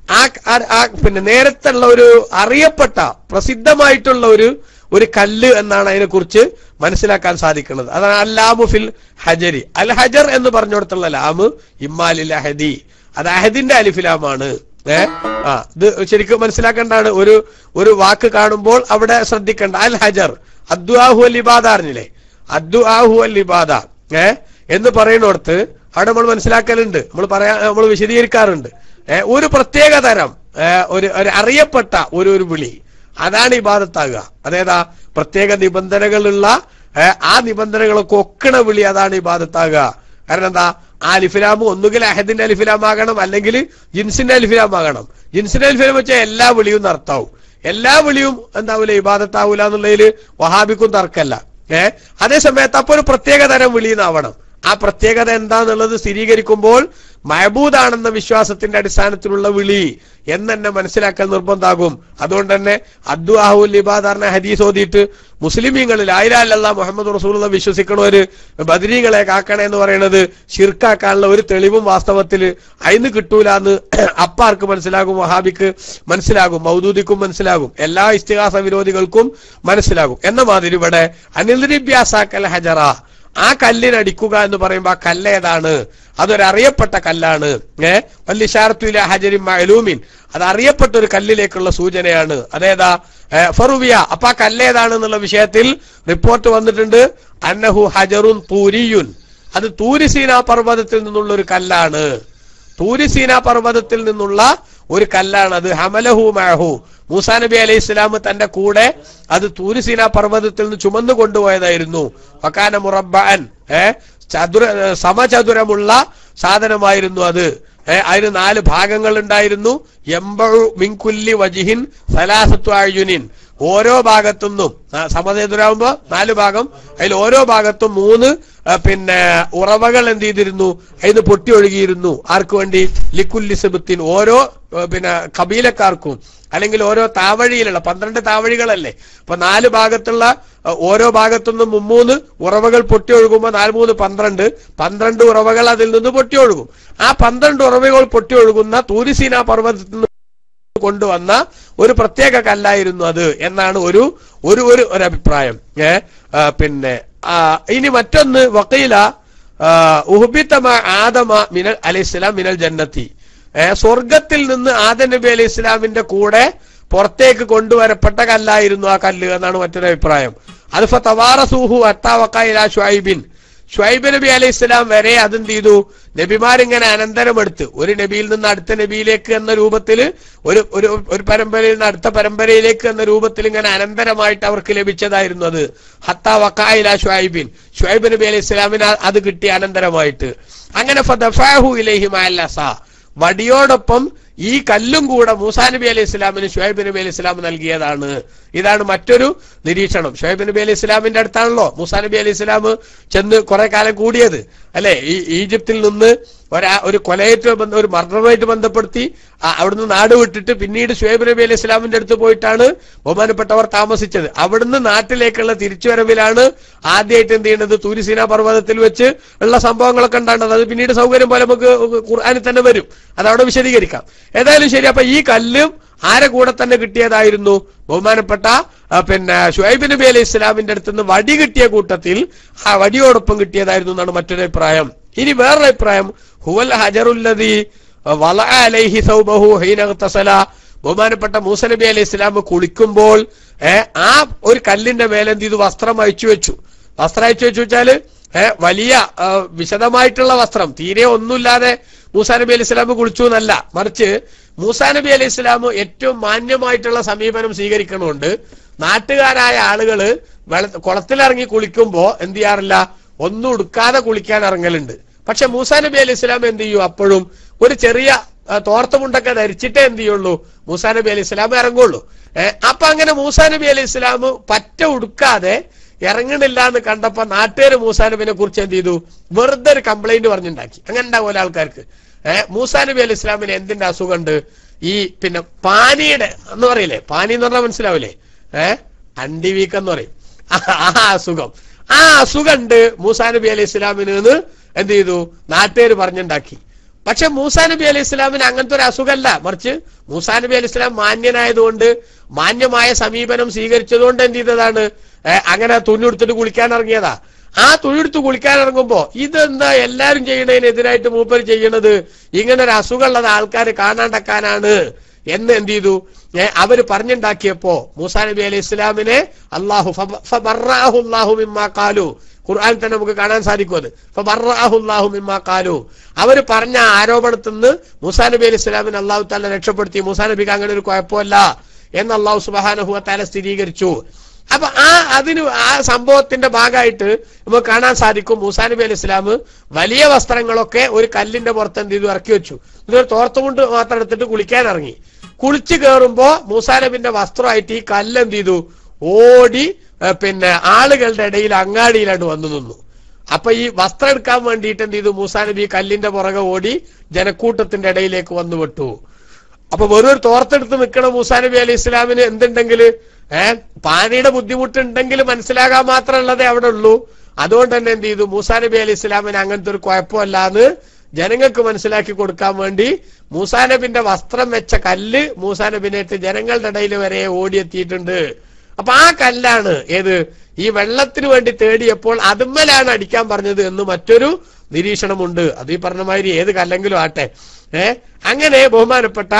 [SPEAKER 1] പിന്നെ നേരത്തെ ഉള്ള ഒരു അറിയപ്പെട്ട പ്രസിദ്ധമായിട്ടുള്ള ഒരു കല്ല് എന്നാണ് അതിനെക്കുറിച്ച് മനസ്സിലാക്കാൻ സാധിക്കുന്നത്. അതാണ് അല്ലാമു ഫിൽ ഹജരി. അൽ ഹജർ എന്ന് പറഞ്ഞിടത്തുള്ള ലാമ് ഇമ്മാലിൽ അഹദി, അത് അഹദിന്റെ അലിഫിലാമാണ്. ഇത് ശരിക്കും മനസ്സിലാക്കേണ്ടതാണ്. ഒരു വാക്ക് കാണുമ്പോൾ അവിടെ ശ്രദ്ധിക്കേണ്ട. അൽ ഹജർ അദ്ദുആഹു അൽ ഇബാദ അറിഞ്ഞില്ലേ, അദ്ദുആഹു അൽ ഇബാദ എന്ന് പറയുന്നിടത്ത് അവിടെ നമ്മൾ മനസ്സിലാക്കലുണ്ട്, നമ്മൾ വിശദീകരിക്കാറുണ്ട്. ഒരു പ്രത്യേക തരം ഒരു അറിയപ്പെട്ട ഒരു വിളി, അതാണ് ഇബാദത്താകുക. അതേതാ, പ്രത്യേക നിബന്ധനകളുള്ള ആ നിബന്ധനകളൊക്കെ ഒക്കണ വിളി, അതാണ് ഇബാദത്താകുക. കാരണം എന്താ, ആ അലിഫിലാമ് ഒന്നുകിൽ അഹദിന്റെ അലിഫിലാമാകണം, അല്ലെങ്കിൽ ജിൻസിന്റെ അലിഫിലാമാകണം. ജിൻസിന്റെ അലിഫിലാം വെച്ചാൽ എല്ലാ വിളിയും അർത്ഥമാവും. എല്ലാ വിളിയും എന്താവൂല, ഇബാദത്താവൂല എന്നുള്ളതിൽ വഹാബിക്കും തർക്കമല്ല. അതേസമയത്ത് അപ്പൊ ഒരു പ്രത്യേക തരം വിളിയെന്നാവണം. ആ പ്രത്യേകത എന്താന്നുള്ളത് സ്ഥിരീകരിക്കുമ്പോൾ മഅബൂദാണെന്ന വിശ്വാസത്തിന്റെ അടിസ്ഥാനത്തിലുള്ള വിളി എന്ന് തന്നെ മനസ്സിലാക്കാൻ നിർബന്ധമാകും. അതുകൊണ്ട് തന്നെ അദ്ദുആഹുൽ ഇബാദ ഹദീസ് ഓതിയിട്ട് മുസ്ലിമീങ്ങളിൽ ലാ ഇലാഹ ഇല്ലല്ലാഹ് മുഹമ്മദ് റസൂലുള്ളാഹി വിശ്വസിക്കണവര് ബദരീങ്ങളെ കാക്കണേ എന്ന് പറയുന്നത് ശിർക്കാക്കാനുള്ള ഒരു തെളിവും വാസ്തവത്തിൽ അതിന് കിട്ടൂല എന്ന് അപ്പാർക്ക് മനസ്സിലാകും, വഹാബിക്ക് മനസ്സിലാകും, മൗദൂദിക്കും മനസ്സിലാകും, എല്ലാ ഇസ്തിഗാസ വിരോധികൾക്കും മനസ്സിലാകും. എന്ന മാതിരി ഇവിടെ അനിൽദിബ്യാസാക്കൽ ഹജറ, ആ കല്ലിനടിക്കുക എന്ന് പറയുമ്പോ ആ കല്ലേതാണ്, അതൊരറിയപ്പെട്ട കല്ലാണ്. വല്ലിശാറത്തുല ഹജരിൻ മഅലൂമിൻ, അത് അറിയപ്പെട്ട ഒരു കല്ലിലേക്കുള്ള സൂചനയാണ്. അതേതാ, ഫറുവിയ. അപ്പൊ ആ കല്ലേതാണ് എന്നുള്ള വിഷയത്തിൽ റിപ്പോർട്ട് വന്നിട്ടുണ്ട്. അന്നഹു ഹജറുൻ തൂരിയുൻ, അത് തൂരിസീന പർവ്വതത്തിൽ നിന്നുള്ള ഒരു കല്ലാണ്. തൂരിസീന പർവ്വതത്തിൽ നിന്നുള്ള ഒരു കല്ലാണ് അത്. ഹമലഹു മഅഹു, മൂസാ നബി അലൈഹി ഇസ്ലാം തന്റെ കൂടെ അത് തൂരിസീന പർവ്വതത്തിൽ നിന്ന് ചുമന്നു കൊണ്ടുപോയതായിരുന്നു. വകാന മുറബ്ബഅൻ, സമചതുരമുള്ള സാധനമായിരുന്നു അത്. അതിന് 4 ഭാഗങ്ങൾ ഉണ്ടായിരുന്നു. യംബഉ മിൻ കുല്ലി വജ്ഹിൻ സലാസത്തു അയ്യുനിൻ, ഓരോ ഭാഗത്തുനിന്നും സമചതുരാകുമ്പോ 4 ഭാഗം, അതിൽ ഓരോ ഭാഗത്തും 3 പിന്നെ ഉറവകൾ എന്ത് ചെയ്തിരുന്നു, അതിന് പൊട്ടി ഒഴുകിയിരുന്നു. ആർക്ക് വേണ്ടി? ലിക്കുല്ലി സിബത്തിൻ, ഓരോ പിന്നെ കബീലക്കാർക്കും, അല്ലെങ്കിൽ ഓരോ താവഴിയിലുള്ള 12 താവഴികളല്ലേ. അപ്പൊ 4 ഭാഗത്തുള്ള ഓരോ ഭാഗത്തുനിന്നും 3 ഉറവകൾ പൊട്ടി ഒഴുകുമ്പോ 4 3 12, 12 ഉറവകൾ അതിൽ നിന്ന് പൊട്ടി ഒഴുകും. ആ 12 ഉറവകൾ പൊട്ടി ഒഴുകുന്ന തൂരിസീന പർവ്വതത്തിൽ നിന്ന് കൊണ്ടുവന്ന ഒരു പ്രത്യേക കല്ലായിരുന്നു അത് എന്നാണ് ഒരു അഭിപ്രായം. പിന്നെ ഇനി മറ്റൊന്ന്, വഖീല ഉഹ്ബിതമ ആദമ മിനൽ അലൈഹിസ്സലാം മിനൽ ജന്നത്തി, സ്വർഗത്തിൽ നിന്ന് ആദം നബി അലൈഹി ഇസ്ലാമിന്റെ കൂടെ പുറത്തേക്ക് കൊണ്ടുവരപ്പെട്ട കല്ലായിരുന്നു ആ കല്ല് എന്നാണ് മറ്റൊരു അഭിപ്രായം. അത് ഫതവാറസൂഹു ഹത്താ വഖഅ ഇലാ ശുഐബിൻ, ഷുഐബ് നബി അലൈഹി ഇസ്ലാം വരെ അതെന്ത് ചെയ്തു, നബിമാരിങ്ങനെ അനന്തരമെടുത്ത് ഒരു നബിയിൽ നിന്ന് അടുത്ത നബിയിലേക്ക് എന്ന രൂപത്തിൽ, ഒരു പരമ്പരയിൽ നിന്ന് അടുത്ത പരമ്പരയിലേക്ക് എന്ന രൂപത്തിൽ ഇങ്ങനെ അനന്തരമായിട്ട് അവർക്ക് ലഭിച്ചതായിരുന്നു അത്. ഹത്താ വഖായില ഷുഐബിൻ, ഷുഐബ് നബി അലൈഹി ഇസ്ലാമിന് അത് കിട്ടി അനന്തരമായിട്ട്. അങ്ങനെ ഫദഫഅഹു ഇലൈഹി മഅൽ അസാ, വടിയോടൊപ്പം ഈ കല്ലും കൂടെ മൂസാ നബി അലൈഹി ഇസ്ലാമിന് ഷുഐബ് നബി അലൈഹി ഇസ്ലാം നൽകിയതാണ്. ഇതാണ് മറ്റൊരു നിരീക്ഷണം. ഷുഐബ് നബി അലൈഹി ഇസ്ലാമിന്റെ അടുത്താണല്ലോ മൂസാ നബി അലൈഹി ഇസ്ലാം ചെന്ന് കുറെ കാലം കൂടിയത് അല്ലെ. ഈ ഈജിപ്തിൽ നിന്ന് ഒരു കൊലയേറ്റ് ഒരു മർഡറുമായിട്ട് ബന്ധപ്പെടുത്തി അവിടുന്ന് നാട് വിട്ടിട്ട് പിന്നീട് ഷുഐബ് നബി അലൈഹി ഇസ്ലാമിന്റെ അടുത്ത് പോയിട്ടാണ് ബഹുമാനപ്പെട്ടവർ താമസിച്ചത്. അവിടുന്ന് നാട്ടിലേക്കുള്ള തിരിച്ചുവരവിലാണ് ആദ്യമായിട്ട് എന്ത് ചെയ്യുന്നത്, തൂരി സീനാ പർവ്വതത്തിൽ വെച്ച് ഉള്ള സംഭവങ്ങളൊക്കെ ഉണ്ടാകുന്നത്. അത് പിന്നീട് സൗകര്യം പോലെ നമുക്ക് ഖുർആനിൽ തന്നെ വരും, അതവിടെ വിശദീകരിക്കാം. ഏതായാലും ശരി. അപ്പൊ ഈ കല്ലും ആരെ കൂടെ തന്നെ കിട്ടിയതായിരുന്നു, ബഹുമാനപ്പെട്ട ഷുഐബ് നബി അലൈഹി ഇസ്ലാമിന്റെ അടുത്ത് നിന്ന് വടി കിട്ടിയ കൂട്ടത്തിൽ ആ വടിയോടൊപ്പം കിട്ടിയതായിരുന്നു എന്നാണ് മറ്റൊരു അഭിപ്രായം. ഇനി വേറൊരു അഭിപ്രായം, ഹുവൽ ഹജറുല്ലദീ വളഅ അലൈഹി സൗബഹു ഹീന ഇഗ്തസല, ബഹുമാനപ്പെട്ട മൂസ നബി അലൈഹി ഇസ്ലാം കുളിക്കുമ്പോൾ ആ ഒരു കല്ലിന്റെ മേലെ എന്ത് ചെയ്തു, വസ്ത്രം അയച്ചു വെച്ചു. വസ്ത്രം അയച്ചു വെച്ചു വെച്ചാല് വലിയ വിശദമായിട്ടുള്ള വസ്ത്രം, തീരെ ഒന്നുമില്ലാതെ മൂസാ നബി അലൈഹി ഇസ്ലാം കുളിച്ചു എന്നല്ല, മറിച്ച് മൂസാ നബി അലൈഹി ഇസ്ലാം ഏറ്റവും മാന്യമായിട്ടുള്ള സമീപനം സ്വീകരിക്കണമുണ്ട്. നാട്ടുകാരായ ആളുകള് കുളത്തിലിറങ്ങി കുളിക്കുമ്പോ എന്ത് ചെയ്യാറില്ല, ഒന്നും ഉടുക്കാതെ കുളിക്കാൻ ഇറങ്ങലുണ്ട്. പക്ഷെ മൂസാ നബി അലൈഹി ഇസ്ലാം എന്ത് ചെയ്യും, അപ്പോഴും ഒരു ചെറിയ തോർത്തുമുണ്ടൊക്കെ ധരിച്ചിട്ടേ എന്ത് ചെയ്യുള്ളൂ, മൂസാ നബി അലൈഹി ഇസ്ലാം ഇറങ്ങുള്ളൂ. അപ്പൊ അങ്ങനെ മൂസാ നബി അലൈഹി ഇസ്ലാം പറ്റ ഉടുക്കാതെ ഇറങ്ങണില്ല എന്ന് കണ്ടപ്പോ നാട്ടുകാർ മൂസാ നബിനെ കുറിച്ച് എന്ത് ചെയ്തു, വെറുതെ ഒരു കംപ്ലൈന്റ് പറഞ്ഞുണ്ടാക്കി. അങ്ങനെ ഉണ്ടാവുമല്ലോ ആൾക്കാർക്ക്. മൂസാ നബി അലൈഹി ഇസ്ലാമിന് എന്തിന്റെ അസുഖമുണ്ട്, ഈ പാനിയുടെ എന്ന് പറയില്ലേ, പാനി എന്ന് പറഞ്ഞാൽ മനസ്സിലാവില്ലേ, അണ്ടി വീക്കം എന്ന് പറയും, ആ അസുഖം. ആ അസുഖം ഉണ്ട് മൂസാ നബി അലൈഹി ഇസ്ലാമിന് എന്ന് എന്ത് ചെയ്തു, നാട്ടുകാർ പറഞ്ഞുണ്ടാക്കി. പക്ഷെ മൂസാ നബി അലൈഹി ഇസ്ലാമിന് അങ്ങനത്തെ ഒരു അസുഖമല്ല, മറിച്ച് മൂസാ നബി അലൈഹി ഇസ്ലാം മാന്യനായതുകൊണ്ട്, മാന്യമായ സമീപനം സ്വീകരിച്ചതുകൊണ്ട് എന്ത് ചെയ്തതാണ്, അങ്ങനെ തുണിയെടുത്തിട്ട് കുളിക്കാൻ ഇറങ്ങിയതാ. ആ തുണിയെടുത്ത് കുളിക്കാൻ ഇറങ്ങുമ്പോ ഇതെന്താ എല്ലാരും ചെയ്യണതിനെതിരായിട്ട് മൂപ്പര് ചെയ്യണത്, ഇങ്ങനെ ഒരു അസുഖമുള്ളത് ആൾക്കാർ കാണാണ്ടക്കാനാണ് എന്ന് എന്ത് ചെയ്തു, അവര് പറഞ്ഞുണ്ടാക്കിയപ്പോ മൂസാ നബി അലൈഹി ഇസ്ലാമിനെ അല്ലാഹു മിമ്മാ ഖാലു, ഖുർആൻ തന്നെ നമുക്ക് കാണാൻ സാധിക്കും. അത് ഫബറഅഹുല്ലാഹു മിമ്മാ ഖാലു, അവര് പറഞ്ഞ ആരോപണത്തിൽ നിന്ന് മൂസാ നബി അലൈഹി ഇസ്ലാമിനെ അല്ലാഹു തആല രക്ഷപ്പെടുത്തി. മൂസാ നബിക്ക് അങ്ങനെ ഒരു കുഴപ്പമല്ല എന്ന് അല്ലാഹു സുബ്ഹാനഹു വ തആല സ്ഥിരീകരിച്ചു. അപ്പൊ ആ സംഭവത്തിന്റെ ഭാഗമായിട്ട് നമുക്ക് കാണാൻ സാധിക്കും, മൂസാ നബി അലൈഹി ഇസ്ലാം വലിയ വസ്ത്രങ്ങളൊക്കെ ഒരു കല്ലിന്റെ പുറത്ത് എന്ത് ചെയ്തു, ഇറക്കി വെച്ചു. ഇതൊരു തോർത്തുകൊണ്ട് മാത്രം എടുത്തിട്ട് കുളിക്കാൻ ഇറങ്ങി. കുളിച്ചു കയറുമ്പോ മൂസാ നബിന്റെ വസ്ത്രമായിട്ട് ഈ കല്ല് എന്ത് ചെയ്തു, ഓടി ആളുകളുടെ ഇടയിൽ അങ്ങാടിയിലാണ്ട് വന്നു നിന്നു. അപ്പൊ ഈ വസ്ത്രം എടുക്കാൻ വേണ്ടിയിട്ട് എന്ത് ചെയ്തു, മൂസാ നബി കല്ലിന്റെ പുറകെ ഓടി ജനക്കൂട്ടത്തിന്റെ ഇടയിലേക്ക് വന്നു വിട്ടു. അപ്പൊ വെറൊരു തോർത്തെടുത്ത് നിൽക്കണ മൂസാ നബി അലൈഹി ഇസ്ലാമിന് എന്തുണ്ടെങ്കിൽ പാനിയുടെ ബുദ്ധിമുട്ടുണ്ടെങ്കിൽ മനസ്സിലാകാൻ മാത്രമുള്ളതേ അവിടെ ഉള്ളൂ. അതുകൊണ്ട് തന്നെ എന്ത് ചെയ്തു, മൂസാ നബി അലൈഹി ഇസ്ലാമിന് അങ്ങനത്തെ ഒരു കുഴപ്പമല്ലാന്ന് ജനങ്ങൾക്ക് മനസ്സിലാക്കി കൊടുക്കാൻ വേണ്ടി മൂസാ നബിന്റെ വസ്ത്രം വെച്ച കല്ല് മൂസാ നബിനേറ്റ് ജനങ്ങളുടെ ഇടയിൽ വരെ ഓടിയെത്തിയിട്ടുണ്ട്. അപ്പൊ ആ കല്ലാണ് ഏത്, ഈ വെള്ളത്തിന് വേണ്ടി തേടിയപ്പോൾ അതുമ്മലാണ് അടിക്കാൻ പറഞ്ഞത് എന്ന് മറ്റൊരു നിരീക്ഷണമുണ്ട്. അത് ഈ പറഞ്ഞ മാതിരി ഏത് കല്ലെങ്കിലും ആട്ടെ. അങ്ങനെ ബഹുമാനപ്പെട്ട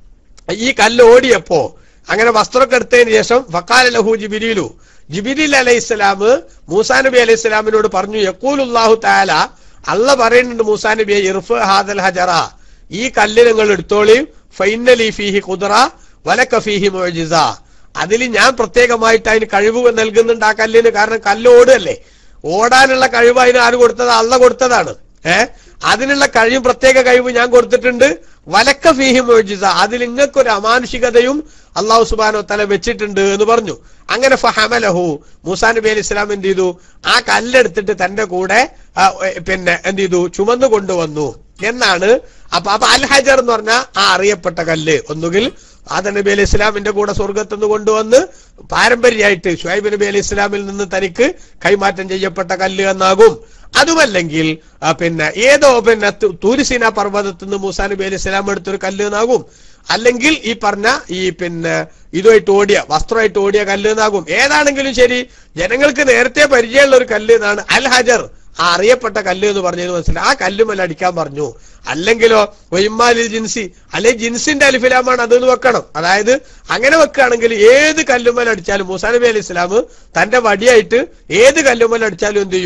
[SPEAKER 1] ഈ കല്ല് ഓടിയപ്പോ അങ്ങനെ വസ്ത്രമൊക്കെ എടുത്തതിന് ശേഷം ഫഖാല ലഹു ജിബ്രീലു, ജിബ്രീൽ അലൈഹിസ്സലാം മൂസാ നബി അലൈഹി സ്വലാമിനോട് പറഞ്ഞു, യഖൂലുല്ലാഹു തആല, അല്ല പറയുന്നുണ്ട് മൂസാ നബിയെ, ഇർഫ ഹാദൽ ഹജറ, ഈ കല്ല് നിങ്ങൾ എടുത്തോളി, ഫൈനലി ഫീഹി ഖുദ്റ വലക ഫീഹി മുഅ്ജിസ, അതിൽ ഞാൻ പ്രത്യേകമായിട്ട് അതിന് കഴിവ് നൽകുന്നുണ്ട് ആ കല്ലിന്. കാരണം കല്ല് ഓടുകയല്ലേ, ഓടാനുള്ള കഴിവ് അതിന് ആര് കൊടുത്തത്, അള്ള കൊടുത്തതാണ്. അതിനുള്ള കഴിവ്, പ്രത്യേക കഴിവ് ഞാൻ കൊടുത്തിട്ടുണ്ട്. വലക്ക ഫീഹി മുഅ്ജിസ, അതിൽ നിങ്ങൾക്കൊരു അമാനുഷികതയും അല്ലാഹു സുബ്ഹാനഹു വ തആല വെച്ചിട്ടുണ്ട് എന്ന് പറഞ്ഞു. അങ്ങനെ ഫഹമലഹു, മൂസാ നബി അലൈഹി ഇസ്ലാം എന്ത് ചെയ്തു, ആ കല്ലെടുത്തിട്ട് തന്റെ കൂടെ എന്ത് ചെയ്തു, ചുമന്നു കൊണ്ടുവന്നു എന്നാണ്. അപ്പൊ അൽ ഹജർ എന്ന് പറഞ്ഞാൽ ആ അറിയപ്പെട്ട കല്ല് ഒന്നുകിൽ ആദം നബി അലൈഹി ഇസ്ലാമിന്റെ കൂടെ സ്വർഗത്തുനിന്ന് കൊണ്ടുവന്ന് പാരമ്പര്യമായിട്ട് ഷുഐബ് നബി അലൈഹി ഇസ്ലാമിൽ നിന്ന് തനിക്ക് കൈമാറ്റം ചെയ്യപ്പെട്ട കല്ല് എന്നാകും. അതുമല്ലെങ്കിൽ ഏതോ തൂരി സീനാ പർവ്വതത്തിൽ നിന്ന് മൂസാ നബി അലൈഹി ഇസ്ലാം എടുത്തൊരു കല്ല് എന്നാകും. അല്ലെങ്കിൽ ഈ പറഞ്ഞ ഈ ഇതുമായിട്ട് ഓടിയ, വസ്ത്രമായിട്ട് ഓടിയ കല്ല് എന്നാകും. ഏതാണെങ്കിലും ശരി, ജനങ്ങൾക്ക് നേരത്തെ പരിചയമുള്ള ഒരു കല്ല് എന്നാണ് അൽ ഹജർ, ആ അറിയപ്പെട്ട കല്ല് എന്ന് പറഞ്ഞത് മനസ്സിലായി. ആ കല്ലുമല്ല അടിക്കാൻ പറഞ്ഞു. അല്ലെങ്കിലോ വൈമാലിൽ ജിൻസി, അല്ലെ ജിൻസിന്റെ അലിഫിലാമാണ് അതെന്ന് വെക്കണം. അതായത് അങ്ങനെ വെക്കുകയാണെങ്കിൽ ഏത് കല്ലുമല അടിച്ചാലും മൂസാ നബി അലൈഹി ഇസ്ലാം തന്റെ വടിയായിട്ട് ഏത് കല്ലുമല അടിച്ചാലും എന്ത് ചെയ്യും,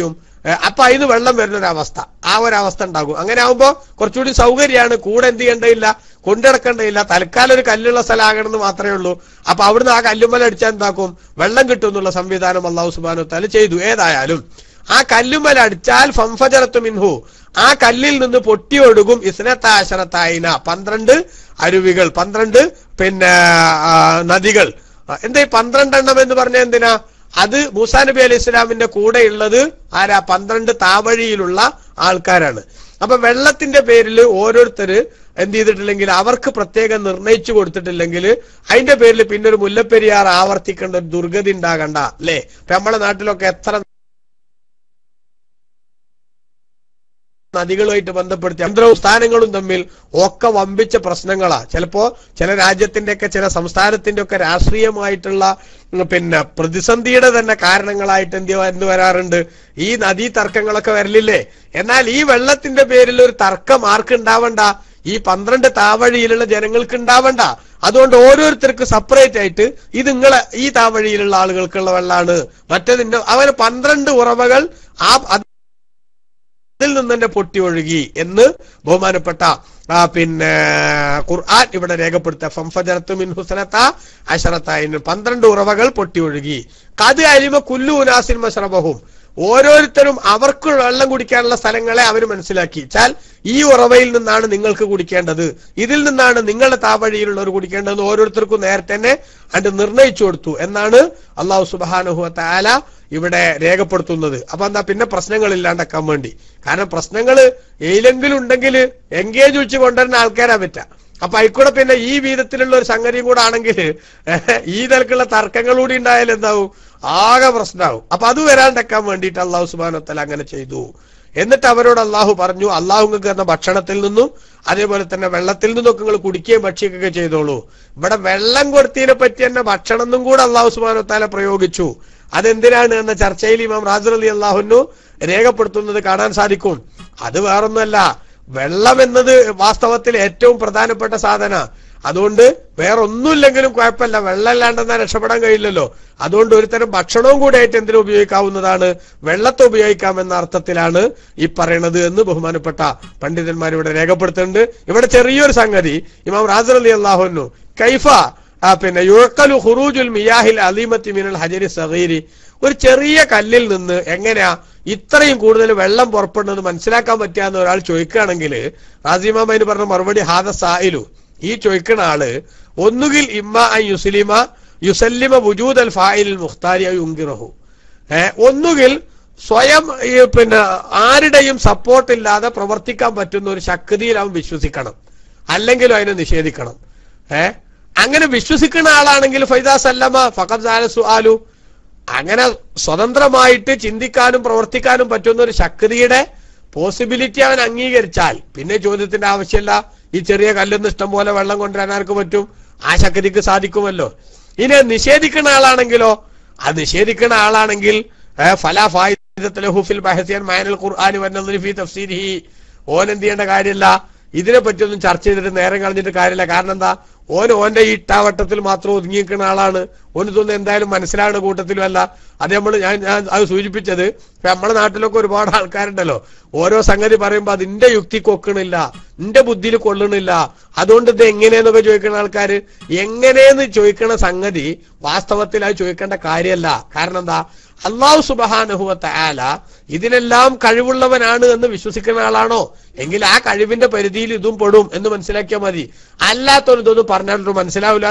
[SPEAKER 1] അപ്പൊ അതിന് വെള്ളം വരുന്നൊരവസ്ഥ, ആ ഒരവസ്ഥ ഉണ്ടാകും. അങ്ങനെ ആകുമ്പോ കുറച്ചുകൂടി സൗകര്യമാണ്. കൂടെ എന്ത് ചെയ്യേണ്ടതില്ല, കൊണ്ടിടക്കേണ്ടതില്ല. തൽക്കാലം ഒരു കല്ലുള്ള സ്ഥലമാകണമെന്ന് മാത്രമേ ഉള്ളൂ. അപ്പൊ അവിടുന്ന് ആ കല്ലുമ്മൽ അടിച്ചാൽ എന്താക്കും, വെള്ളം കിട്ടും എന്നുള്ള സംവിധാനം അല്ലാഹു സുബ്ഹാനഹു വ തആല ചെയ്തു. ഏതായാലും ആ കല്ലുമ്മൽ അടിച്ചാൽ ഫംഫജറത്തു മിൻഹു, ആ കല്ലിൽ നിന്ന് പൊട്ടിയൊഴുകും 12 12 അരുവികൾ, 12 നദികൾ. എന്താ ഈ 12 എണ്ണം എന്ന് പറഞ്ഞ എന്തിനാ? അത് മൂസാ നബി അലൈഹി ഇസ്ലാമിന്റെ കൂടെ ഉള്ളത് ആരാ? 12 താവഴിയിലുള്ള ആൾക്കാരാണ്. അപ്പൊ വെള്ളത്തിന്റെ പേരിൽ ഓരോരുത്തര് എന്ത് ചെയ്തിട്ടില്ലെങ്കിൽ, അവർക്ക് പ്രത്യേകം നിർണയിച്ചു കൊടുത്തിട്ടില്ലെങ്കിൽ അതിന്റെ പേരിൽ പിന്നെ ഒരു മുല്ലപ്പെരിയാർ ആവർത്തിക്കേണ്ട ഒരു ദുർഗതി ഉണ്ടാകണ്ട, അല്ലേ? ഇപ്പൊ നമ്മളെ നാട്ടിലൊക്കെ എത്ര നദികളുമായിട്ട് ബന്ധപ്പെടുത്തി കേന്ദ്രവും സ്ഥാനങ്ങളും തമ്മിൽ ഒക്കെ വമ്പിച്ച പ്രശ്നങ്ങളാ. ചിലപ്പോ ചില രാജ്യത്തിന്റെ ഒക്കെ, ചില സംസ്ഥാനത്തിന്റെ ഒക്കെ രാഷ്ട്രീയമായിട്ടുള്ള പ്രതിസന്ധിയുടെ തന്നെ കാരണങ്ങളായിട്ട് എന്ത് വരാറുണ്ട്, ഈ നദീ തർക്കങ്ങളൊക്കെ വരലില്ലേ? എന്നാൽ ഈ വെള്ളത്തിന്റെ പേരിൽ ഒരു തർക്കം ആർക്ക് ഉണ്ടാവണ്ട? ഈ 12 താവഴിയിലുള്ള ജനങ്ങൾക്ക് ഉണ്ടാവണ്ട. അതുകൊണ്ട് ഓരോരുത്തർക്ക് സെപ്പറേറ്റ് ആയിട്ട് ഇത് നിങ്ങളെ ഈ താവഴിയിലുള്ള ആളുകൾക്കുള്ള വെള്ളമാണ്, മറ്റേതിന്റെ അവന് 12 ഉറവകൾ അതിൽ നിന്ന് തന്നെ പൊട്ടി ഒഴുകി എന്ന് ബഹുമാനപ്പെട്ട ഖുർആൻ ഇവിടെ രേഖപ്പെടുത്തുക. ഫംഫജറത്തു മിൻഹു 12 ഉറവകൾ പൊട്ടി ഒഴുകി. ഖദ് അലിമ കുല്ലു ഉനാസിൻ മശ്റബഹും, ഓരോരുത്തരും അവർക്ക് വെള്ളം കുടിക്കാനുള്ള സ്ഥലങ്ങളെ അവർ മനസ്സിലാക്കി. വെച്ചാൽ ഈ ഉറവയിൽ നിന്നാണ് നിങ്ങൾക്ക് കുടിക്കേണ്ടത്, ഇതിൽ നിന്നാണ് നിങ്ങളുടെ താവഴിയിലുള്ളവർ കുടിക്കേണ്ടത്, ഓരോരുത്തർക്കും നേരത്തെ തന്നെ അത് നിർണയിച്ചു കൊടുത്തു എന്നാണ് അല്ലാഹു സുബ്ഹാനഹു വ തആല ഇവിടെ രേഖപ്പെടുത്തുന്നത്. അപ്പൊ എന്താ, പിന്നെ പ്രശ്നങ്ങൾ ഇല്ലാണ്ടാക്കാൻ വേണ്ടി. കാരണം പ്രശ്നങ്ങൾ ഏതെങ്കിലും ഉണ്ടെങ്കിൽ എൻഗേജ് വെച്ച് കൊണ്ടുവരുന്ന ആൾക്കാരാ പറ്റുക. അപ്പൊ ആയിക്കൂടെ പിന്നെ ഈ വിധത്തിലുള്ള ഒരു സംഗതിയും കൂടെ ആണെങ്കിൽ ഈ തരക്കുള്ള തർക്കങ്ങൾ കൂടി ഉണ്ടായാലും എന്താവും, ആകെ പ്രശ്നമാവും. അപ്പൊ അത് വരാണ്ടക്കാൻ വേണ്ടിയിട്ട് അല്ലാഹു സുബ്ഹാനഹു വ തആല അങ്ങനെ ചെയ്തു. എന്നിട്ട് അവരോട് അള്ളാഹു പറഞ്ഞു, അള്ളാഹു നിങ്ങൾക്ക് തന്ന ഭക്ഷണത്തിൽ നിന്നും അതേപോലെ തന്നെ വെള്ളത്തിൽ നിന്നൊക്കെ നിങ്ങൾ കുടിക്കുകയും ഭക്ഷിക്കുകയൊക്കെ ചെയ്തോളൂ. ഇവിടെ വെള്ളം കൊടുത്തതിനെ പറ്റി തന്നെ ഭക്ഷണം എന്നും കൂടെ അള്ളാഹു സുബ്ഹാനഹു വ തആല പ്രയോഗിച്ചു. അതെന്തിനാണ് എന്ന ചർച്ചയിൽ ഇമാം റാസി റളിയല്ലാഹു അൻഹു രേഖപ്പെടുത്തുന്നത് കാണാൻ സാധിക്കും. അത് വേറൊന്നുമല്ല, വെള്ളം എന്നത് വാസ്തവത്തിൽ ഏറ്റവും പ്രധാനപ്പെട്ട സാധന. അതുകൊണ്ട് വേറൊന്നുമില്ലെങ്കിലും കുഴപ്പമില്ല, വെള്ളം ഇല്ലാണ്ടെന്നാൽ രക്ഷപ്പെടാൻ കഴിയില്ലല്ലോ. അതുകൊണ്ട് ഒരുതരം ഭക്ഷണവും കൂടെ ആയിട്ട് എന്തിനും ഉപയോഗിക്കാവുന്നതാണ്, വെള്ളത്തെ ഉപയോഗിക്കാമെന്ന അർത്ഥത്തിലാണ് ഈ പറയണത് എന്ന് ബഹുമാനപ്പെട്ട പണ്ഡിതന്മാർ ഇവിടെ രേഖപ്പെടുത്തുന്നുണ്ട്. ഇവിടെ ചെറിയൊരു സംഗതി ഇമാം റാസി റളിയല്ലാഹു അൻഹു കൈഫ യുഅഖലു ഖുറൂജുൽ മിയാഹിൽ അലീമത്തി മിനൽ ഹജരി സഗീരി, ഒരു ചെറിയ കല്ലിൽ നിന്ന് എങ്ങനെയാ ഇത്രയും കൂടുതൽ വെള്ളം പുറപ്പെടുന്നത് മനസ്സിലാക്കാൻ പറ്റുകയെന്ന് ഒരാൾ ചോദിക്കുകയാണെങ്കിൽ റാസി ഇമാം അതിന് പറഞ്ഞ മറുപടി ഹാദ സായിലു, ഈ ചോദിക്കുന്ന ആള് ഒന്നുകിൽ ഇമ്മ യുസല്ലിമ വുജൂദ് അൽ ഫാഇൽ മുഖ്താരി യുൻകിറഹു, ഒന്നുകിൽ സ്വയം ആരുടെയും സപ്പോർട്ട് ഇല്ലാതെ പ്രവർത്തിക്കാൻ പറ്റുന്ന ഒരു ശക്തിയിൽ അവൻ വിശ്വസിക്കണം, അല്ലെങ്കിൽ അതിനെ നിഷേധിക്കണം. അങ്ങനെ വിശ്വസിക്കുന്ന ആളാണെങ്കിൽ ഫൈദാ സല്ലമ ഫഖദ് സാല സുആലു, അങ്ങനെ സ്വതന്ത്രമായിട്ട് ചിന്തിക്കാനും പ്രവർത്തിക്കാനും പറ്റുന്ന ഒരു ശക്തിയുടെ പോസിബിലിറ്റി അവൻ അംഗീകരിച്ചാൽ പിന്നെ ചോദ്യത്തിന്റെ ആവശ്യമില്ല. ഈ ചെറിയ കല്ലിന്ന് ഇഷ്ടം പോലെ വെള്ളം കൊണ്ടുവരാൻ ആർക്ക് പറ്റും? ആ ശക്തിക്ക് സാധിക്കുമല്ലോ. ഇനി നിഷേധിക്കുന്ന ആളാണെങ്കിലോ, അത് നിഷേധിക്കുന്ന ആളാണെങ്കിൽ ഫലാ ഫായിദത ലഹു ഫിൽ ബഹസി അൻ മഅനൽ ഖുർആനി വന്നദരി ഫീ തഫ്സീരിഹി, ഓൻ എന്ത് ചെയ്യേണ്ട കാര്യമില്ല, ഇതിനെ പറ്റിയൊന്നും ചർച്ച ചെയ്തിട്ട് നേരം കളഞ്ഞിട്ട് കാര്യമില്ല. കാരണം എന്താ, ഓന്റെ ഈ ഇട്ടാവട്ടത്തിൽ മാത്രം ഒതുങ്ങി നിൽക്കുന്ന ആളാണ്. ഓന് തോന്നുന്നു എന്തായാലും മനസ്സിലാവുന്ന കൂട്ടത്തിലും അല്ല. അത് ഞാൻ അത് സൂചിപ്പിച്ചത്, നമ്മുടെ നാട്ടിലൊക്കെ ഒരുപാട് ആൾക്കാരുണ്ടല്ലോ, ഓരോ സംഗതി പറയുമ്പോ അതിന്റെ യുക്തിക്ക് ഒക്കണില്ല, നിന്റെ ബുദ്ധിയിൽ കൊള്ളണില്ല, അതുകൊണ്ട് ഇത് എങ്ങനെയെന്നൊക്കെ ചോദിക്കുന്ന ആൾക്കാര്. എങ്ങനെയെന്ന് ചോദിക്കുന്ന സംഗതി വാസ്തവത്തിൽ അത് ചോദിക്കേണ്ട കാര്യമല്ല. കാരണം എന്താ, അല്ലാഹു സുബ്ഹാനഹു വ തആല ഇതിനെല്ലാം കഴിവുള്ളവനാണ് എന്ന് വിശ്വസിക്കുന്ന ആളാണോ എങ്കിൽ ആ കഴിവിന്റെ പരിധിയിൽ ഇതും പെടും എന്ന് മനസ്സിലാക്കിയാൽ മതി. അല്ലാത്തവന് ഇതൊന്നും പറഞ്ഞാലൊന്നും മനസ്സിലാവില്ല,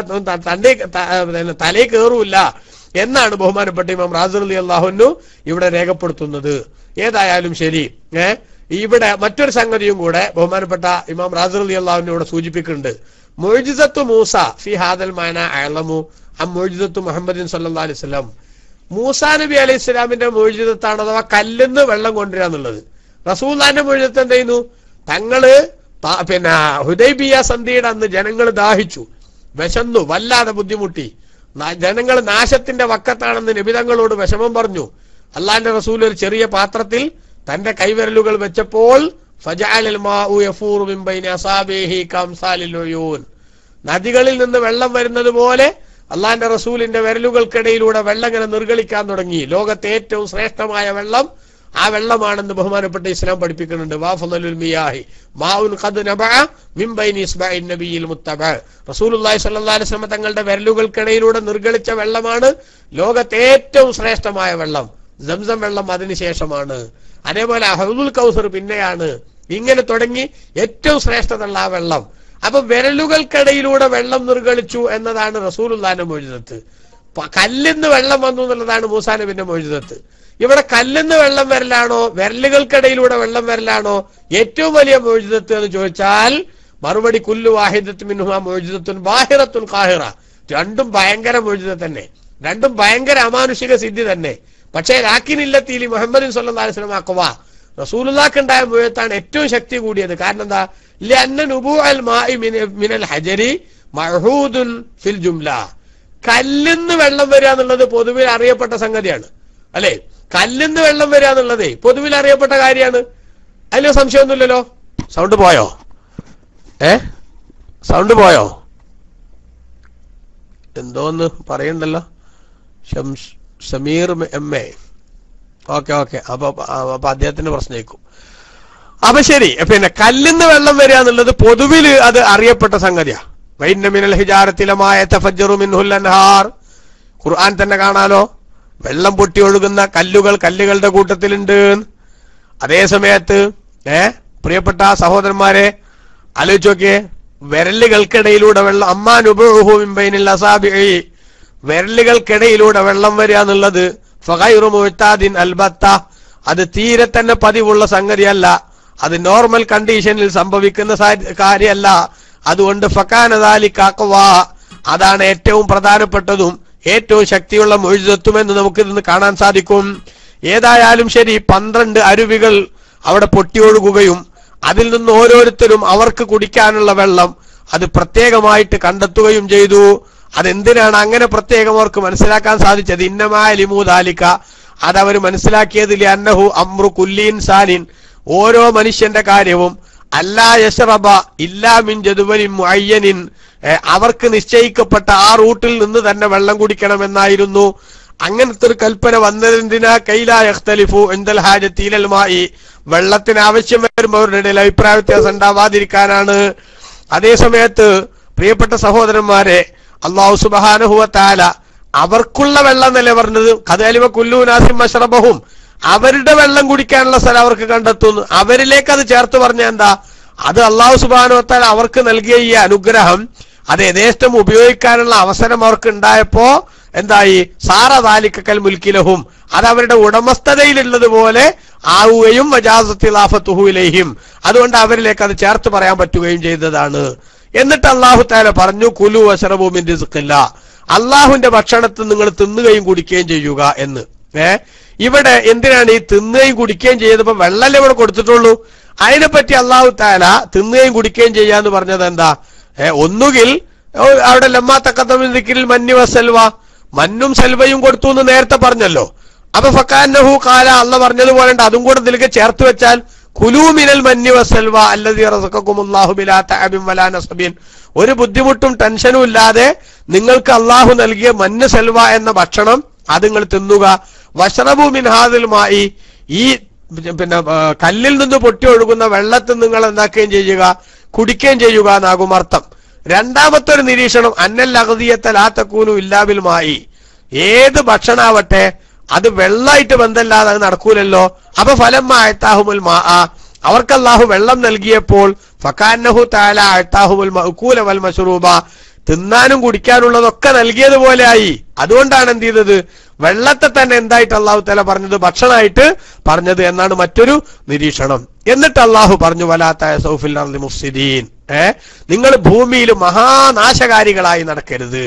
[SPEAKER 1] തലയിൽ കയറൂല്ല എന്നാണ് ബഹുമാനപ്പെട്ട ഇമാം റാസി റളിയല്ലാഹു അൻഹു ഇവിടെ രേഖപ്പെടുത്തുന്നത്. ഏതായാലും ശരി, ഇവിടെ മറ്റൊരു സംഗതിയും കൂടെ ബഹുമാനപ്പെട്ട ഇമാം റാസി റളിയല്ലാഹു അൻഹു ഇവിടെ സൂചിപ്പിക്കുന്നുണ്ട്. മുഅ്ജിസത്തു മൂസ ഫി ഹാദൽ മാന അഅലമു അം മുഅ്ജിസത്തു മുഹമ്മദിൻ സ്വല്ലല്ലാഹു അലൈഹി വസല്ലം, മൂസാ നബി അലൈഹി സ്വലാമിന്റെ മുഅ്ജിസത്താണ് അഥവാ കല്ലിന്ന് വെള്ളം കൊണ്ടുവരാന്നുള്ളത്. റസൂലുള്ളാഹിന്റെ മുഅ്ജിസത്ത് എന്തായിരുന്നു? തങ്ങള് ഹുദൈബിയ സന്ധിയുടെ അന്ന് ജനങ്ങൾ ദാഹിച്ചു, വിശന്നു, വല്ലാതെ ബുദ്ധിമുട്ടി, ജനങ്ങൾ നാശത്തിന്റെ വക്കത്താണെന്ന് നബി തങ്ങളോട് വിഷമം പറഞ്ഞു. അള്ളാന്റെ റസൂൽ ഒരു ചെറിയ പാത്രത്തിൽ തന്റെ കൈവിരലുകൾ വെച്ചപ്പോൾ ഫജഅലൽ മാഉ യഫൂറു മിൻ ബൈനി അസാബിഹി കംസാലിൽ ഉയൂൻ, നദികളിൽ നിന്ന് വെള്ളം വരുന്നത് പോലെ അള്ളാന്റെ റസൂലിന്റെ വിരലുകൾക്കിടയിലൂടെ വെള്ളം ഇങ്ങനെ നിർഗളിക്കാൻ തുടങ്ങി. ലോകത്തെ ഏറ്റവും ശ്രേഷ്ഠമായ വെള്ളം ആ വെള്ളമാണെന്ന് ബഹുമാനപ്പെട്ട ഇസ്ലാം പഠിപ്പിക്കുന്നുണ്ട്. വാ ഫളലുൽ മിയാഹി മാഉൻ ഖദ് നബഅ മിൻ ബൈനി ഇസ്ബഇൻ നബിയിൽ മുത്തബ. റസൂലുള്ളാഹി സ്വല്ലല്ലാഹു അലൈഹി വസല്ലം തങ്ങളുടെ വിരലുകൾക്കിടയിലൂടെ നിർഗളിച്ച വെള്ളമാണ് ലോകത്തെ ഏറ്റവും ശ്രേഷ്ഠമായ വെള്ളം. സംസം വെള്ളം അതിനുശേഷമാണ്. അതേപോലെ ഹൗദുൽ കൗസർ പിന്നെയാണ്. ഇങ്ങനെ തുടങ്ങി ഏറ്റവും ശ്രേഷ്ഠതയുള്ള ആ വെള്ളം. അപ്പൊ വിരലുകൾക്കിടയിലൂടെ വെള്ളം നിർഗളിച്ചു എന്നതാണ് റസൂലുള്ളാഹിന്റെ മുഅ്ജിസത്ത്. കല്ലിന്ന് വെള്ളം വന്നു എന്നുള്ളതാണ് മൂസാ നബിന്റെ മുഅ്ജിസത്ത്. ഇവിടെ കല്ലിന്ന് വെള്ളം വരലാണോ വിരലുകൾക്കിടയിലൂടെ വെള്ളം വരലാണോ ഏറ്റവും വലിയ മുഅ്ജിസത്ത് എന്ന് ചോദിച്ചാൽ മറുപടി കുല്ലു വാഹിദത്തുൻ മിൻഹുമാ മുഅ്ജിസത്തുൻ ബാഹിറത്തുൻ ഖാഹിറ. രണ്ടും ഭയങ്കര മുഅ്ജിസത്ത് തന്നെ, രണ്ടും ഭയങ്കര അമാനുഷിക സിദ്ധി തന്നെ. പക്ഷേ ലാക്കിനില്ലത്തീലി മുഹമ്മദ് സ്വല്ലല്ലാഹു അലൈഹി വസല്ലം അഖ്വാ, റസൂലുള്ളാഹിക്ക് ഉണ്ടായ മുഅ്ജിസത്താണ് ഏറ്റവും ശക്തി കൂടിയത്. കാരണം എന്താ? ലഅന്ന നുബൂഅൽ മാഇ മിനൽ ഹജരി മഅഹൂദുൻ ഫിൽ ജുംല. കല്ലിന്ന് വെള്ളം വരിക എന്നുള്ളത് പൊതുവിൽ അറിയപ്പെട്ട സംഗതിയാണ്, അല്ലെ? കല്ലിന്ന് വെള്ളം വരിക എന്നുള്ളത് പൊതുവിൽ അറിയപ്പെട്ട കാര്യമാണ്. അതിൽ സംശയമൊന്നുമില്ലല്ലോ. സൗണ്ട് പോയോ? സൗണ്ട് പോയോ? എന്തോന്ന് പറയണ്ടല്ലോ. Sameer M A. ഓക്കെ. അപ്പൊ അദ്ദേഹത്തിന്റെ പ്രശ്നമായിരിക്കും. അപ്പൊ ശരി. പിന്നെ കല്ലിന്ന് വെള്ളം വരിക എന്നുള്ളത് പൊതുവിൽ അത് അറിയപ്പെട്ട സംഗതിയാ. വൈന്ന മിനൽ ഹിജാറത്തിലമായ തഫജ്ജറു മിൻഹുൽ അൻഹാർ. ഖുർആൻ തന്നെ കാണാലോ, വെള്ളം പൊട്ടി ഒഴുകുന്ന കല്ലുകളുടെ കൂട്ടത്തിലുണ്ട്. അതേ സമയത്ത് പ്രിയപ്പെട്ട സഹോദരന്മാരെ ആലോചിച്ച് നോക്കിയേ, വിരലുകൾക്കിടയിലൂടെ വെള്ളം അമ്മാനുബുഹു മിൻ ബൈനിൽ അസാബിഇ, വിരലുകൾക്കിടയിലൂടെ വെള്ളം വരിക എന്നുള്ളത് ഫഗൈറു മുഅ്താദിൻ അൽബത്ത, അത് തീരെ തന്നെ പതിവുള്ള സംഗതിയല്ല, അത് നോർമൽ കണ്ടീഷനിൽ സംഭവിക്കുന്ന കാര്യമല്ല. അതുകൊണ്ട് ഫകാന ദാലിക അഖ്വാ, അതാണ് ഏറ്റവും പ്രധാനപ്പെട്ടതും ഏറ്റവും ശക്തിയുള്ള മുഅ്ജിസത്തും എന്ന് നമുക്ക് ഇന്ന് കാണാൻ സാധിക്കും. ഏതായാലും ശരി, 12 അരുവികൾ അവിടെ പൊട്ടിയൊഴുകുകയും അതിൽ നിന്ന് ഓരോരുത്തരും അവർക്ക് കുടിക്കാനുള്ള വെള്ളം അത് പ്രത്യേകമായിട്ട് കണ്ടെത്തുകയും ചെയ്തു. അതെന്തിനാണ് അങ്ങനെ പ്രത്യേകം അവർക്ക് മനസ്സിലാക്കാൻ സാധിച്ചത്? ഇന്നമായ ലിമൂദാലിക, അതവർ മനസ്സിലാക്കിയത് അന്നഹു അമ്രു കുല്ലി ഇൻസാനിൻ, ഓരോ മനുഷ്യന്റെ കാര്യവും അല്ലാ യശ്റബ ഇല്ലാ മിൻ ജദ്വലിൻ മുഅയ്യനിൻ, അവർക്ക് നിശ്ചയിക്കപ്പെട്ട ആ റൂട്ടിൽ നിന്ന് തന്നെ വെള്ളം കുടിക്കണമെന്നായിരുന്നു. അങ്ങനത്തെ ഒരു കൽപ്പന വന്നതെന്തിനാ? കൈലാ യഖ്തലിഫു ഇൻദൽ ഹാജത്തി ഇലൽ മാഇ, വെള്ളത്തിന് ആവശ്യം വരുമ്പോൾ അവരുടെ ഇടയിൽ അഭിപ്രായ വ്യത്യാസം ഉണ്ടാവാതിരിക്കാനാണ്. അതേ സമയത്ത് പ്രിയപ്പെട്ട സഹോദരന്മാരെ, അല്ലാഹു സുബ്ഹാനഹു വ തആല അവർക്കുള്ള വെള്ളം എന്നല്ലേ പറഞ്ഞത്? ഖദലിമ കുല്ലു നാസിം മശ്റബഹും, അവരുടെ വെള്ളം കുടിക്കാനുള്ള സ്ഥലം അവർക്ക് കണ്ടെത്തുന്നു. അവരിലേക്ക് അത് ചേർത്ത് പറഞ്ഞ എന്താ? അത് അല്ലാഹു സുബ്ഹാനഹു വ തആല അവർക്ക് നൽകിയ ഈ അനുഗ്രഹം അത് യഥേഷ്ടം ഉപയോഗിക്കാനുള്ള അവസരം അവർക്ക് ഉണ്ടായപ്പോ എന്തായി? സാറ ദാലിക്കൽ മുൽക്കിലഹും, അത് അവരുടെ ഉടമസ്ഥതയിലുള്ളതുപോലെ ആവുകയും വജാസത്തിലാഫത്തുഹു ഇലൈഹിം, അതുകൊണ്ട് അവരിലേക്ക് അത് ചേർത്ത് പറയാൻ പറ്റുകയും ചെയ്തതാണ്. എന്നിട്ട് അല്ലാഹു തആല പറഞ്ഞു കുലു വശറബു മിൻ റിസ്ഖില്ലാ, അള്ളാഹുവിന്റെ ഭക്ഷണത്തിൽ നിങ്ങൾ തിന്നുകയും കുടിക്കുകയും ചെയ്യുക എന്ന്. ഇവിടെ എന്തിനാണ് ഈ തിന്നുകയും കുടിക്കുകയും ചെയ്തപ്പോ വെള്ളല്ലേ ഇവിടെ കൊടുത്തിട്ടുള്ളൂ? അതിനെപ്പറ്റി അല്ലാഹു തആല തിന്നുകയും കുടിക്കുകയും ചെയ്യാന്ന് പറഞ്ഞത് എന്താ? ഒന്നുകിൽ അവിടെ ലമ്മാ തഖദ്ദമ ദിക്രിൽ മന്നി വസൽവ, മന്നും സെൽവയും കൊടുത്തു എന്ന് നേരത്തെ പറഞ്ഞല്ലോ. അപ്പൊ ഫകാന്നഹു ഖാല, അല്ലാഹ് പറഞ്ഞതുപോലെ അതും കൂടെ ഇതിലേക്ക് ചേർത്ത് വെച്ചാൽ കുലൂ മിനൽ മന്നി വസൽവ അല്ലദീ റസഖകുമുല്ലാഹു ബിലാ തഅബിൻ വലാ നസ്ബിൻ, ഒരു ബുദ്ധിമുട്ടും ടെൻഷനും ഇല്ലാതെ നിങ്ങൾക്ക് അള്ളാഹു നൽകിയ മന്ന് സെൽവ എന്ന ഭക്ഷണം അത് നിങ്ങൾ തിന്നുക. വശറബു മിൻ ഹാദിൽ മായി, ഈ പിന്നെ കല്ലിൽ നിന്ന് പൊട്ടി ഒഴുകുന്ന വെള്ളത്തിൽ നിങ്ങൾ എന്താക്കുകയും ചെയ്യുക? കുടിക്കുകയും ചെയ്യുക എന്നാകും അർത്ഥം. രണ്ടാമത്തെ ഒരു നിരീക്ഷണം അന്നൽ അഗ്ദിയത ലാ തകൂനു ഇല്ലാ ബിൽ മായി, ഏത് ഭക്ഷണാവട്ടെ അത് വെള്ളമായിട്ട് ബന്ധമില്ലാതെ അത് നടക്കൂലല്ലോ. അപ്പൊ ഫലമ്മ അഅതാഹുൽ മാ, അവർക്ക് അല്ലാഹു വെള്ളം നൽകിയപ്പോൾ ഫകാന്നഹു തആല അഅതാഹുൽ മഅകൂല വൽ മശ്റൂബ, തിന്നാനും കുടിക്കാനുള്ളതൊക്കെ നൽകിയതുപോലെ ആയി. അതുകൊണ്ടാണ് എന്ത് ചെയ്തത്? വെള്ളത്തെ തന്നെ എന്തായിട്ട് അല്ലാഹു തആല പറഞ്ഞത്? ഭക്ഷണമായിട്ട് പറഞ്ഞത് എന്നാണ് മറ്റൊരു നിരീക്ഷണം. എന്നിട്ട് അല്ലാഹു പറഞ്ഞു വലാ തഅസൗ ഫിൽ അർളി മുഫ്സിദീൻ, നിങ്ങൾ ഭൂമിയിൽ മഹാനാശകാരികളായി നടക്കരുത്.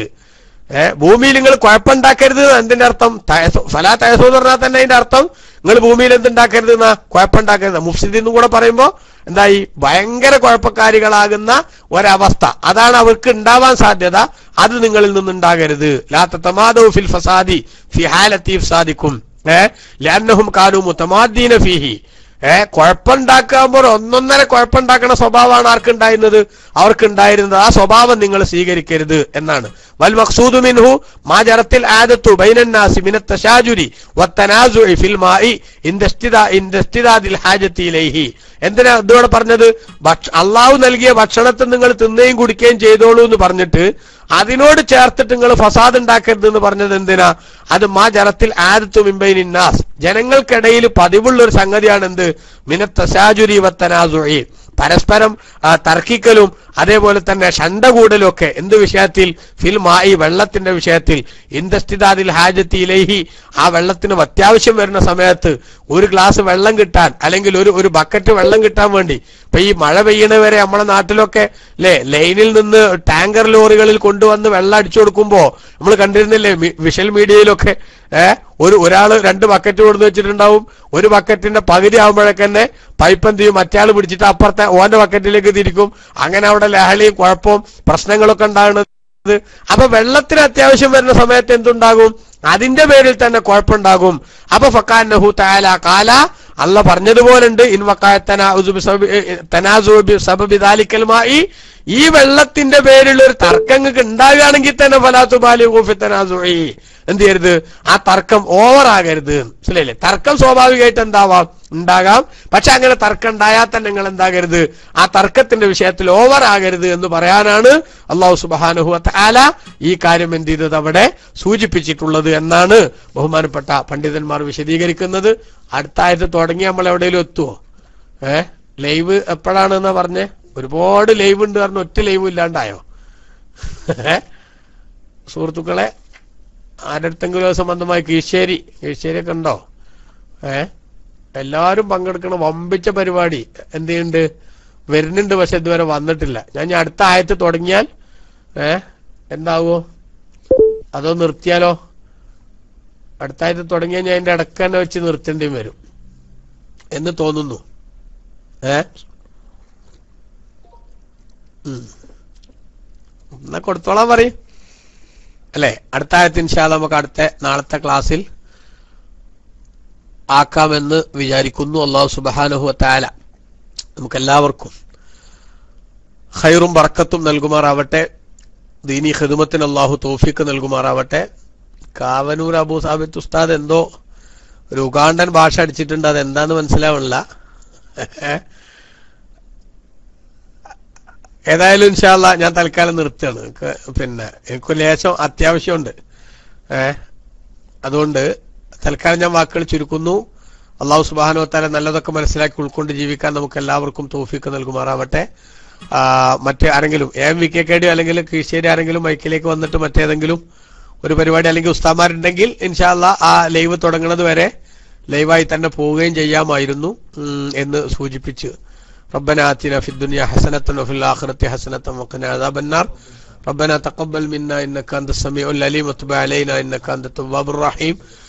[SPEAKER 1] ഭൂമിയിൽ നിങ്ങൾ കുഴപ്പമുണ്ടാക്കരുത്. എന്തിന്റെ അർത്ഥം? ഫലാ തഅസു എന്ന് പറഞ്ഞാൽ തന്നെ അതിന്റെ അർത്ഥം നിങ്ങൾ ഭൂമിയിൽ എന്തുണ്ടാക്കരുത് എന്നാ? കുഴപ്പമുണ്ടാക്കരുത്. മുഫ്സിദീൻ എന്നും കൂടെ പറയുമ്പോ എന്തായി? ഭയങ്കര കുഴപ്പക്കാരികളാകുന്ന ഒരവസ്ഥ, അതാണ് അവർക്ക് ഉണ്ടാവാൻ സാധ്യത. അത് നിങ്ങളിൽ നിന്നുണ്ടാകരുത്. ലാ തതമാദു ഫിൽ ഫസാദി ഫി ഹാലത്തി ഇഫ്സാദിക്കും ലഅന്നഹും കാനൂ മുതമാദ്ദീന ഫീഹി, കുഴപ്പമുണ്ടാക്കുമ്പോൾ ഒന്നൊന്നര കുഴപ്പമുണ്ടാക്കുന്ന സ്വഭാവമാണ് ആർക്കുണ്ടായിരുന്നത്, അവർക്കുണ്ടായിരുന്നത്. ആ സ്വഭാവം നിങ്ങൾ സ്വീകരിക്കരുത് എന്നാണ്. വൽ മഖ്സൂദു മിൻഹു മാ ജറത്തിൽ ആദത്തു ബൈനന്നാസി മിനത് തശാജുരി വത്തനാസുഇ ഫിൽ മാഇ ഇൻദസ്തിദാദിൽ ഹാജത്തി ഇലൈഹി. എന്തിനാ ഇതോടെ പറഞ്ഞത്? അള്ളാഹു നൽകിയ ഭക്ഷണത്തെ നിങ്ങൾ തിന്നുകയും കുടിക്കുകയും ചെയ്തോളൂ എന്ന് പറഞ്ഞിട്ട് അതിനോട് ചേർത്തിട്ട് നിങ്ങൾ ഫസാദ് ഉണ്ടാക്കരുത് എന്ന് പറഞ്ഞത് എന്തിനാ? അത് മാ ജറത്തിൽ ആദത്തു മിൻ ബൈനിന്നാസ്, ജനങ്ങൾക്കിടയിൽ പതിവുള്ള ഒരു സംഗതിയാണ് എന്ത്? മിനത് തശാജുരി വത്തനാസുഇ, പരസ്പരം തർക്കിക്കലും അതേപോലെ തന്നെ ഷണ്ട കൂടലും ഒക്കെ. എന്ത് വിഷയത്തിൽ? ഫിൽ മായി, വെള്ളത്തിന്റെ വിഷയത്തിൽ. ഇൻദസ്തിദാദിൽ ഹാജത്തി ഇലൈഹി, ആ വെള്ളത്തിന് അത്യാവശ്യം വരുന്ന സമയത്ത് ഒരു ഗ്ലാസ് വെള്ളം കിട്ടാൻ അല്ലെങ്കിൽ ഒരു ബക്കറ്റ് വെള്ളം കിട്ടാൻ വേണ്ടി, ഇപ്പൊ ഈ മഴ പെയ്യണവരെ നമ്മുടെ നാട്ടിലൊക്കെ ലൈനിൽ നിന്ന് ടാങ്കർ ലോറികളിൽ കൊണ്ടുവന്ന് വെള്ളം അടിച്ചു കൊടുക്കുമ്പോ നമ്മൾ കണ്ടിരുന്നില്ലേ വിഷ്വൽ മീഡിയയിലൊക്കെ? ഒരാള് 2 ബക്കറ്റ് കൊടുന്ന് വെച്ചിട്ടുണ്ടാവും. ഒരു ബക്കറ്റിന്റെ പകുതി ആകുമ്പോഴേക്ക് തന്നെ പൈപ്പ് എന്ത് ചെയ്യും? മറ്റേ ആള് പിടിച്ചിട്ട് അപ്പുറത്തെ ഓന്റെ ബക്കറ്റിലേക്ക് തിരിക്കും. അങ്ങനെ അവിടെ ലഹളയും കുഴപ്പവും പ്രശ്നങ്ങളൊക്കെ ഉണ്ടാകുന്നത്. അപ്പൊ വെള്ളത്തിന് അത്യാവശ്യം വരുന്ന സമയത്ത് എന്തുണ്ടാകും? അതിന്റെ പേരിൽ തന്നെ കുഴപ്പമുണ്ടാകും. അപ്പൊ ഫക്കാന്നഹു തആല ഖാല, അല്ല പറഞ്ഞതുപോലുണ്ട്, ഇൻ ഈ വെള്ളത്തിന്റെ പേരിൽ ഒരു തർക്കം ഉണ്ടാകുകയാണെങ്കിൽ തന്നെ എന്ത് ചെയ്യരുത്? ആ തർക്കം ഓവർ ആകരുത്. മനസ്സിലായില്ലേ? തർക്കം സ്വാഭാവികമായിട്ട് ഉണ്ടാകാം. പക്ഷെ അങ്ങനെ തർക്കം ഉണ്ടായാൽ തന്നെ നിങ്ങൾ എന്താകരുത്? ആ തർക്കത്തിന്റെ വിഷയത്തിൽ ഓവർ ആകരുത് എന്ന് പറയാനാണ് അല്ലാഹു സുബ്ഹാനഹു വ തആല ഈ കാര്യം എന്ത് ചെയ്തത് അവിടെ സൂചിപ്പിച്ചിട്ടുള്ളത് എന്നാണ് ബഹുമാനപ്പെട്ട പണ്ഡിതന്മാർ വിശദീകരിക്കുന്നത്. അടുത്ത ആഴ്ച തുടങ്ങി നമ്മൾ എവിടെയെങ്കിലും എത്തുവോ? ലൈവ് എപ്പോഴാണ് എന്നാ പറഞ്ഞേ? ഒരുപാട് ലൈവ് ഉണ്ട് പറഞ്ഞ ഒറ്റ ലൈവ് ഇല്ലാണ്ടായോ? സുഹൃത്തുക്കളെ, ആരടുത്തെങ്കിലും സംബന്ധമായി കീഴ്ശ്ശേരിയൊക്കെ ഉണ്ടോ? എല്ലാവരും പങ്കെടുക്കണ വമ്പിച്ച പരിപാടി എന്ത് ചെയ്യുന്നുണ്ട്? വരുന്നുണ്ട്. പക്ഷെ ഇതുവരെ വന്നിട്ടില്ല. ഞാൻ അടുത്ത ആയത്ത് തുടങ്ങിയാൽ എന്താവോ? അതോ നിർത്തിയാലോ? അടുത്ത ആയത്ത് തുടങ്ങിയാൽ ഞാൻ എന്റെ ഇടക്ക് തന്നെ വെച്ച് നിർത്തേണ്ടി വരും എന്ന് തോന്നുന്നു. എന്നാ കൊടുത്തോളാൻ പറയും അല്ലെ? അടുത്ത ആയത്ത് ഇൻഷാ അല്ലാഹ് നമുക്ക് നാളത്തെ ക്ലാസ്സിൽ ആക്കാമെന്ന് വിചാരിക്കുന്നു. അല്ലാഹു സുബ്ഹാനഹു വ തആല നമുക്കെല്ലാവർക്കും ഖൈറും ബർക്കത്തും നൽകുമാറാവട്ടെ. ദീനി ഖിദ്മത്തിന് അല്ലാഹു തൗഫീഖ് നൽകുമാറാവട്ടെ. കാവനൂർ അബൂ സാബിത്ത് ഉസ്താദ് എന്തോ ഒരു ഉഗാണ്ടൻ ഭാഷ അടിച്ചിട്ടുണ്ട്. അതെന്താന്ന് മനസ്സിലാവണില്ല. ഏതായാലും ഇൻഷാ അല്ലാഹ് ഞാൻ തൽക്കാലം നിർത്തുകയാണ്. പിന്നെ എനിക്ക് ലേശം അത്യാവശ്യമുണ്ട്. അതുകൊണ്ട് തൽക്കാലം ഞാൻ വാക്കുകൾ ചുരുക്കുന്നു. അല്ലാഹു സുബ്ഹാനഹു വ തആല നല്ലതൊക്കെ മനസ്സിലാക്കി ഉൾക്കൊണ്ട് ജീവിക്കാൻ നമുക്ക് എല്ലാവർക്കും തൗഫീഖ് നൽകുമാറാവട്ടെ. മറ്റേ ആരെങ്കിലും AMVKD അല്ലെങ്കിൽ കീഴ്ശ്ശേരി ആരെങ്കിലും മൈക്കിലേക്ക് വന്നിട്ട് മറ്റേതെങ്കിലും ഒരു പരിപാടി അല്ലെങ്കിൽ ഉസ്താമാരുണ്ടെങ്കിൽ ഇൻഷാ അല്ലാഹ് ആ ലൈവ് തുടങ്ങുന്നത് വരെ ലൈവായി തന്നെ പോവുകയും ചെയ്യാമായിരുന്നു എന്ന് സൂചിപ്പിച്ച് ربنا آتنا في الدنيا حسنة وفي الآخرة حسنة وقنا عذاب النار ربنا تقبل منا إنك أنت السميع العليم وتب علينا إنك أنت التواب الرحيم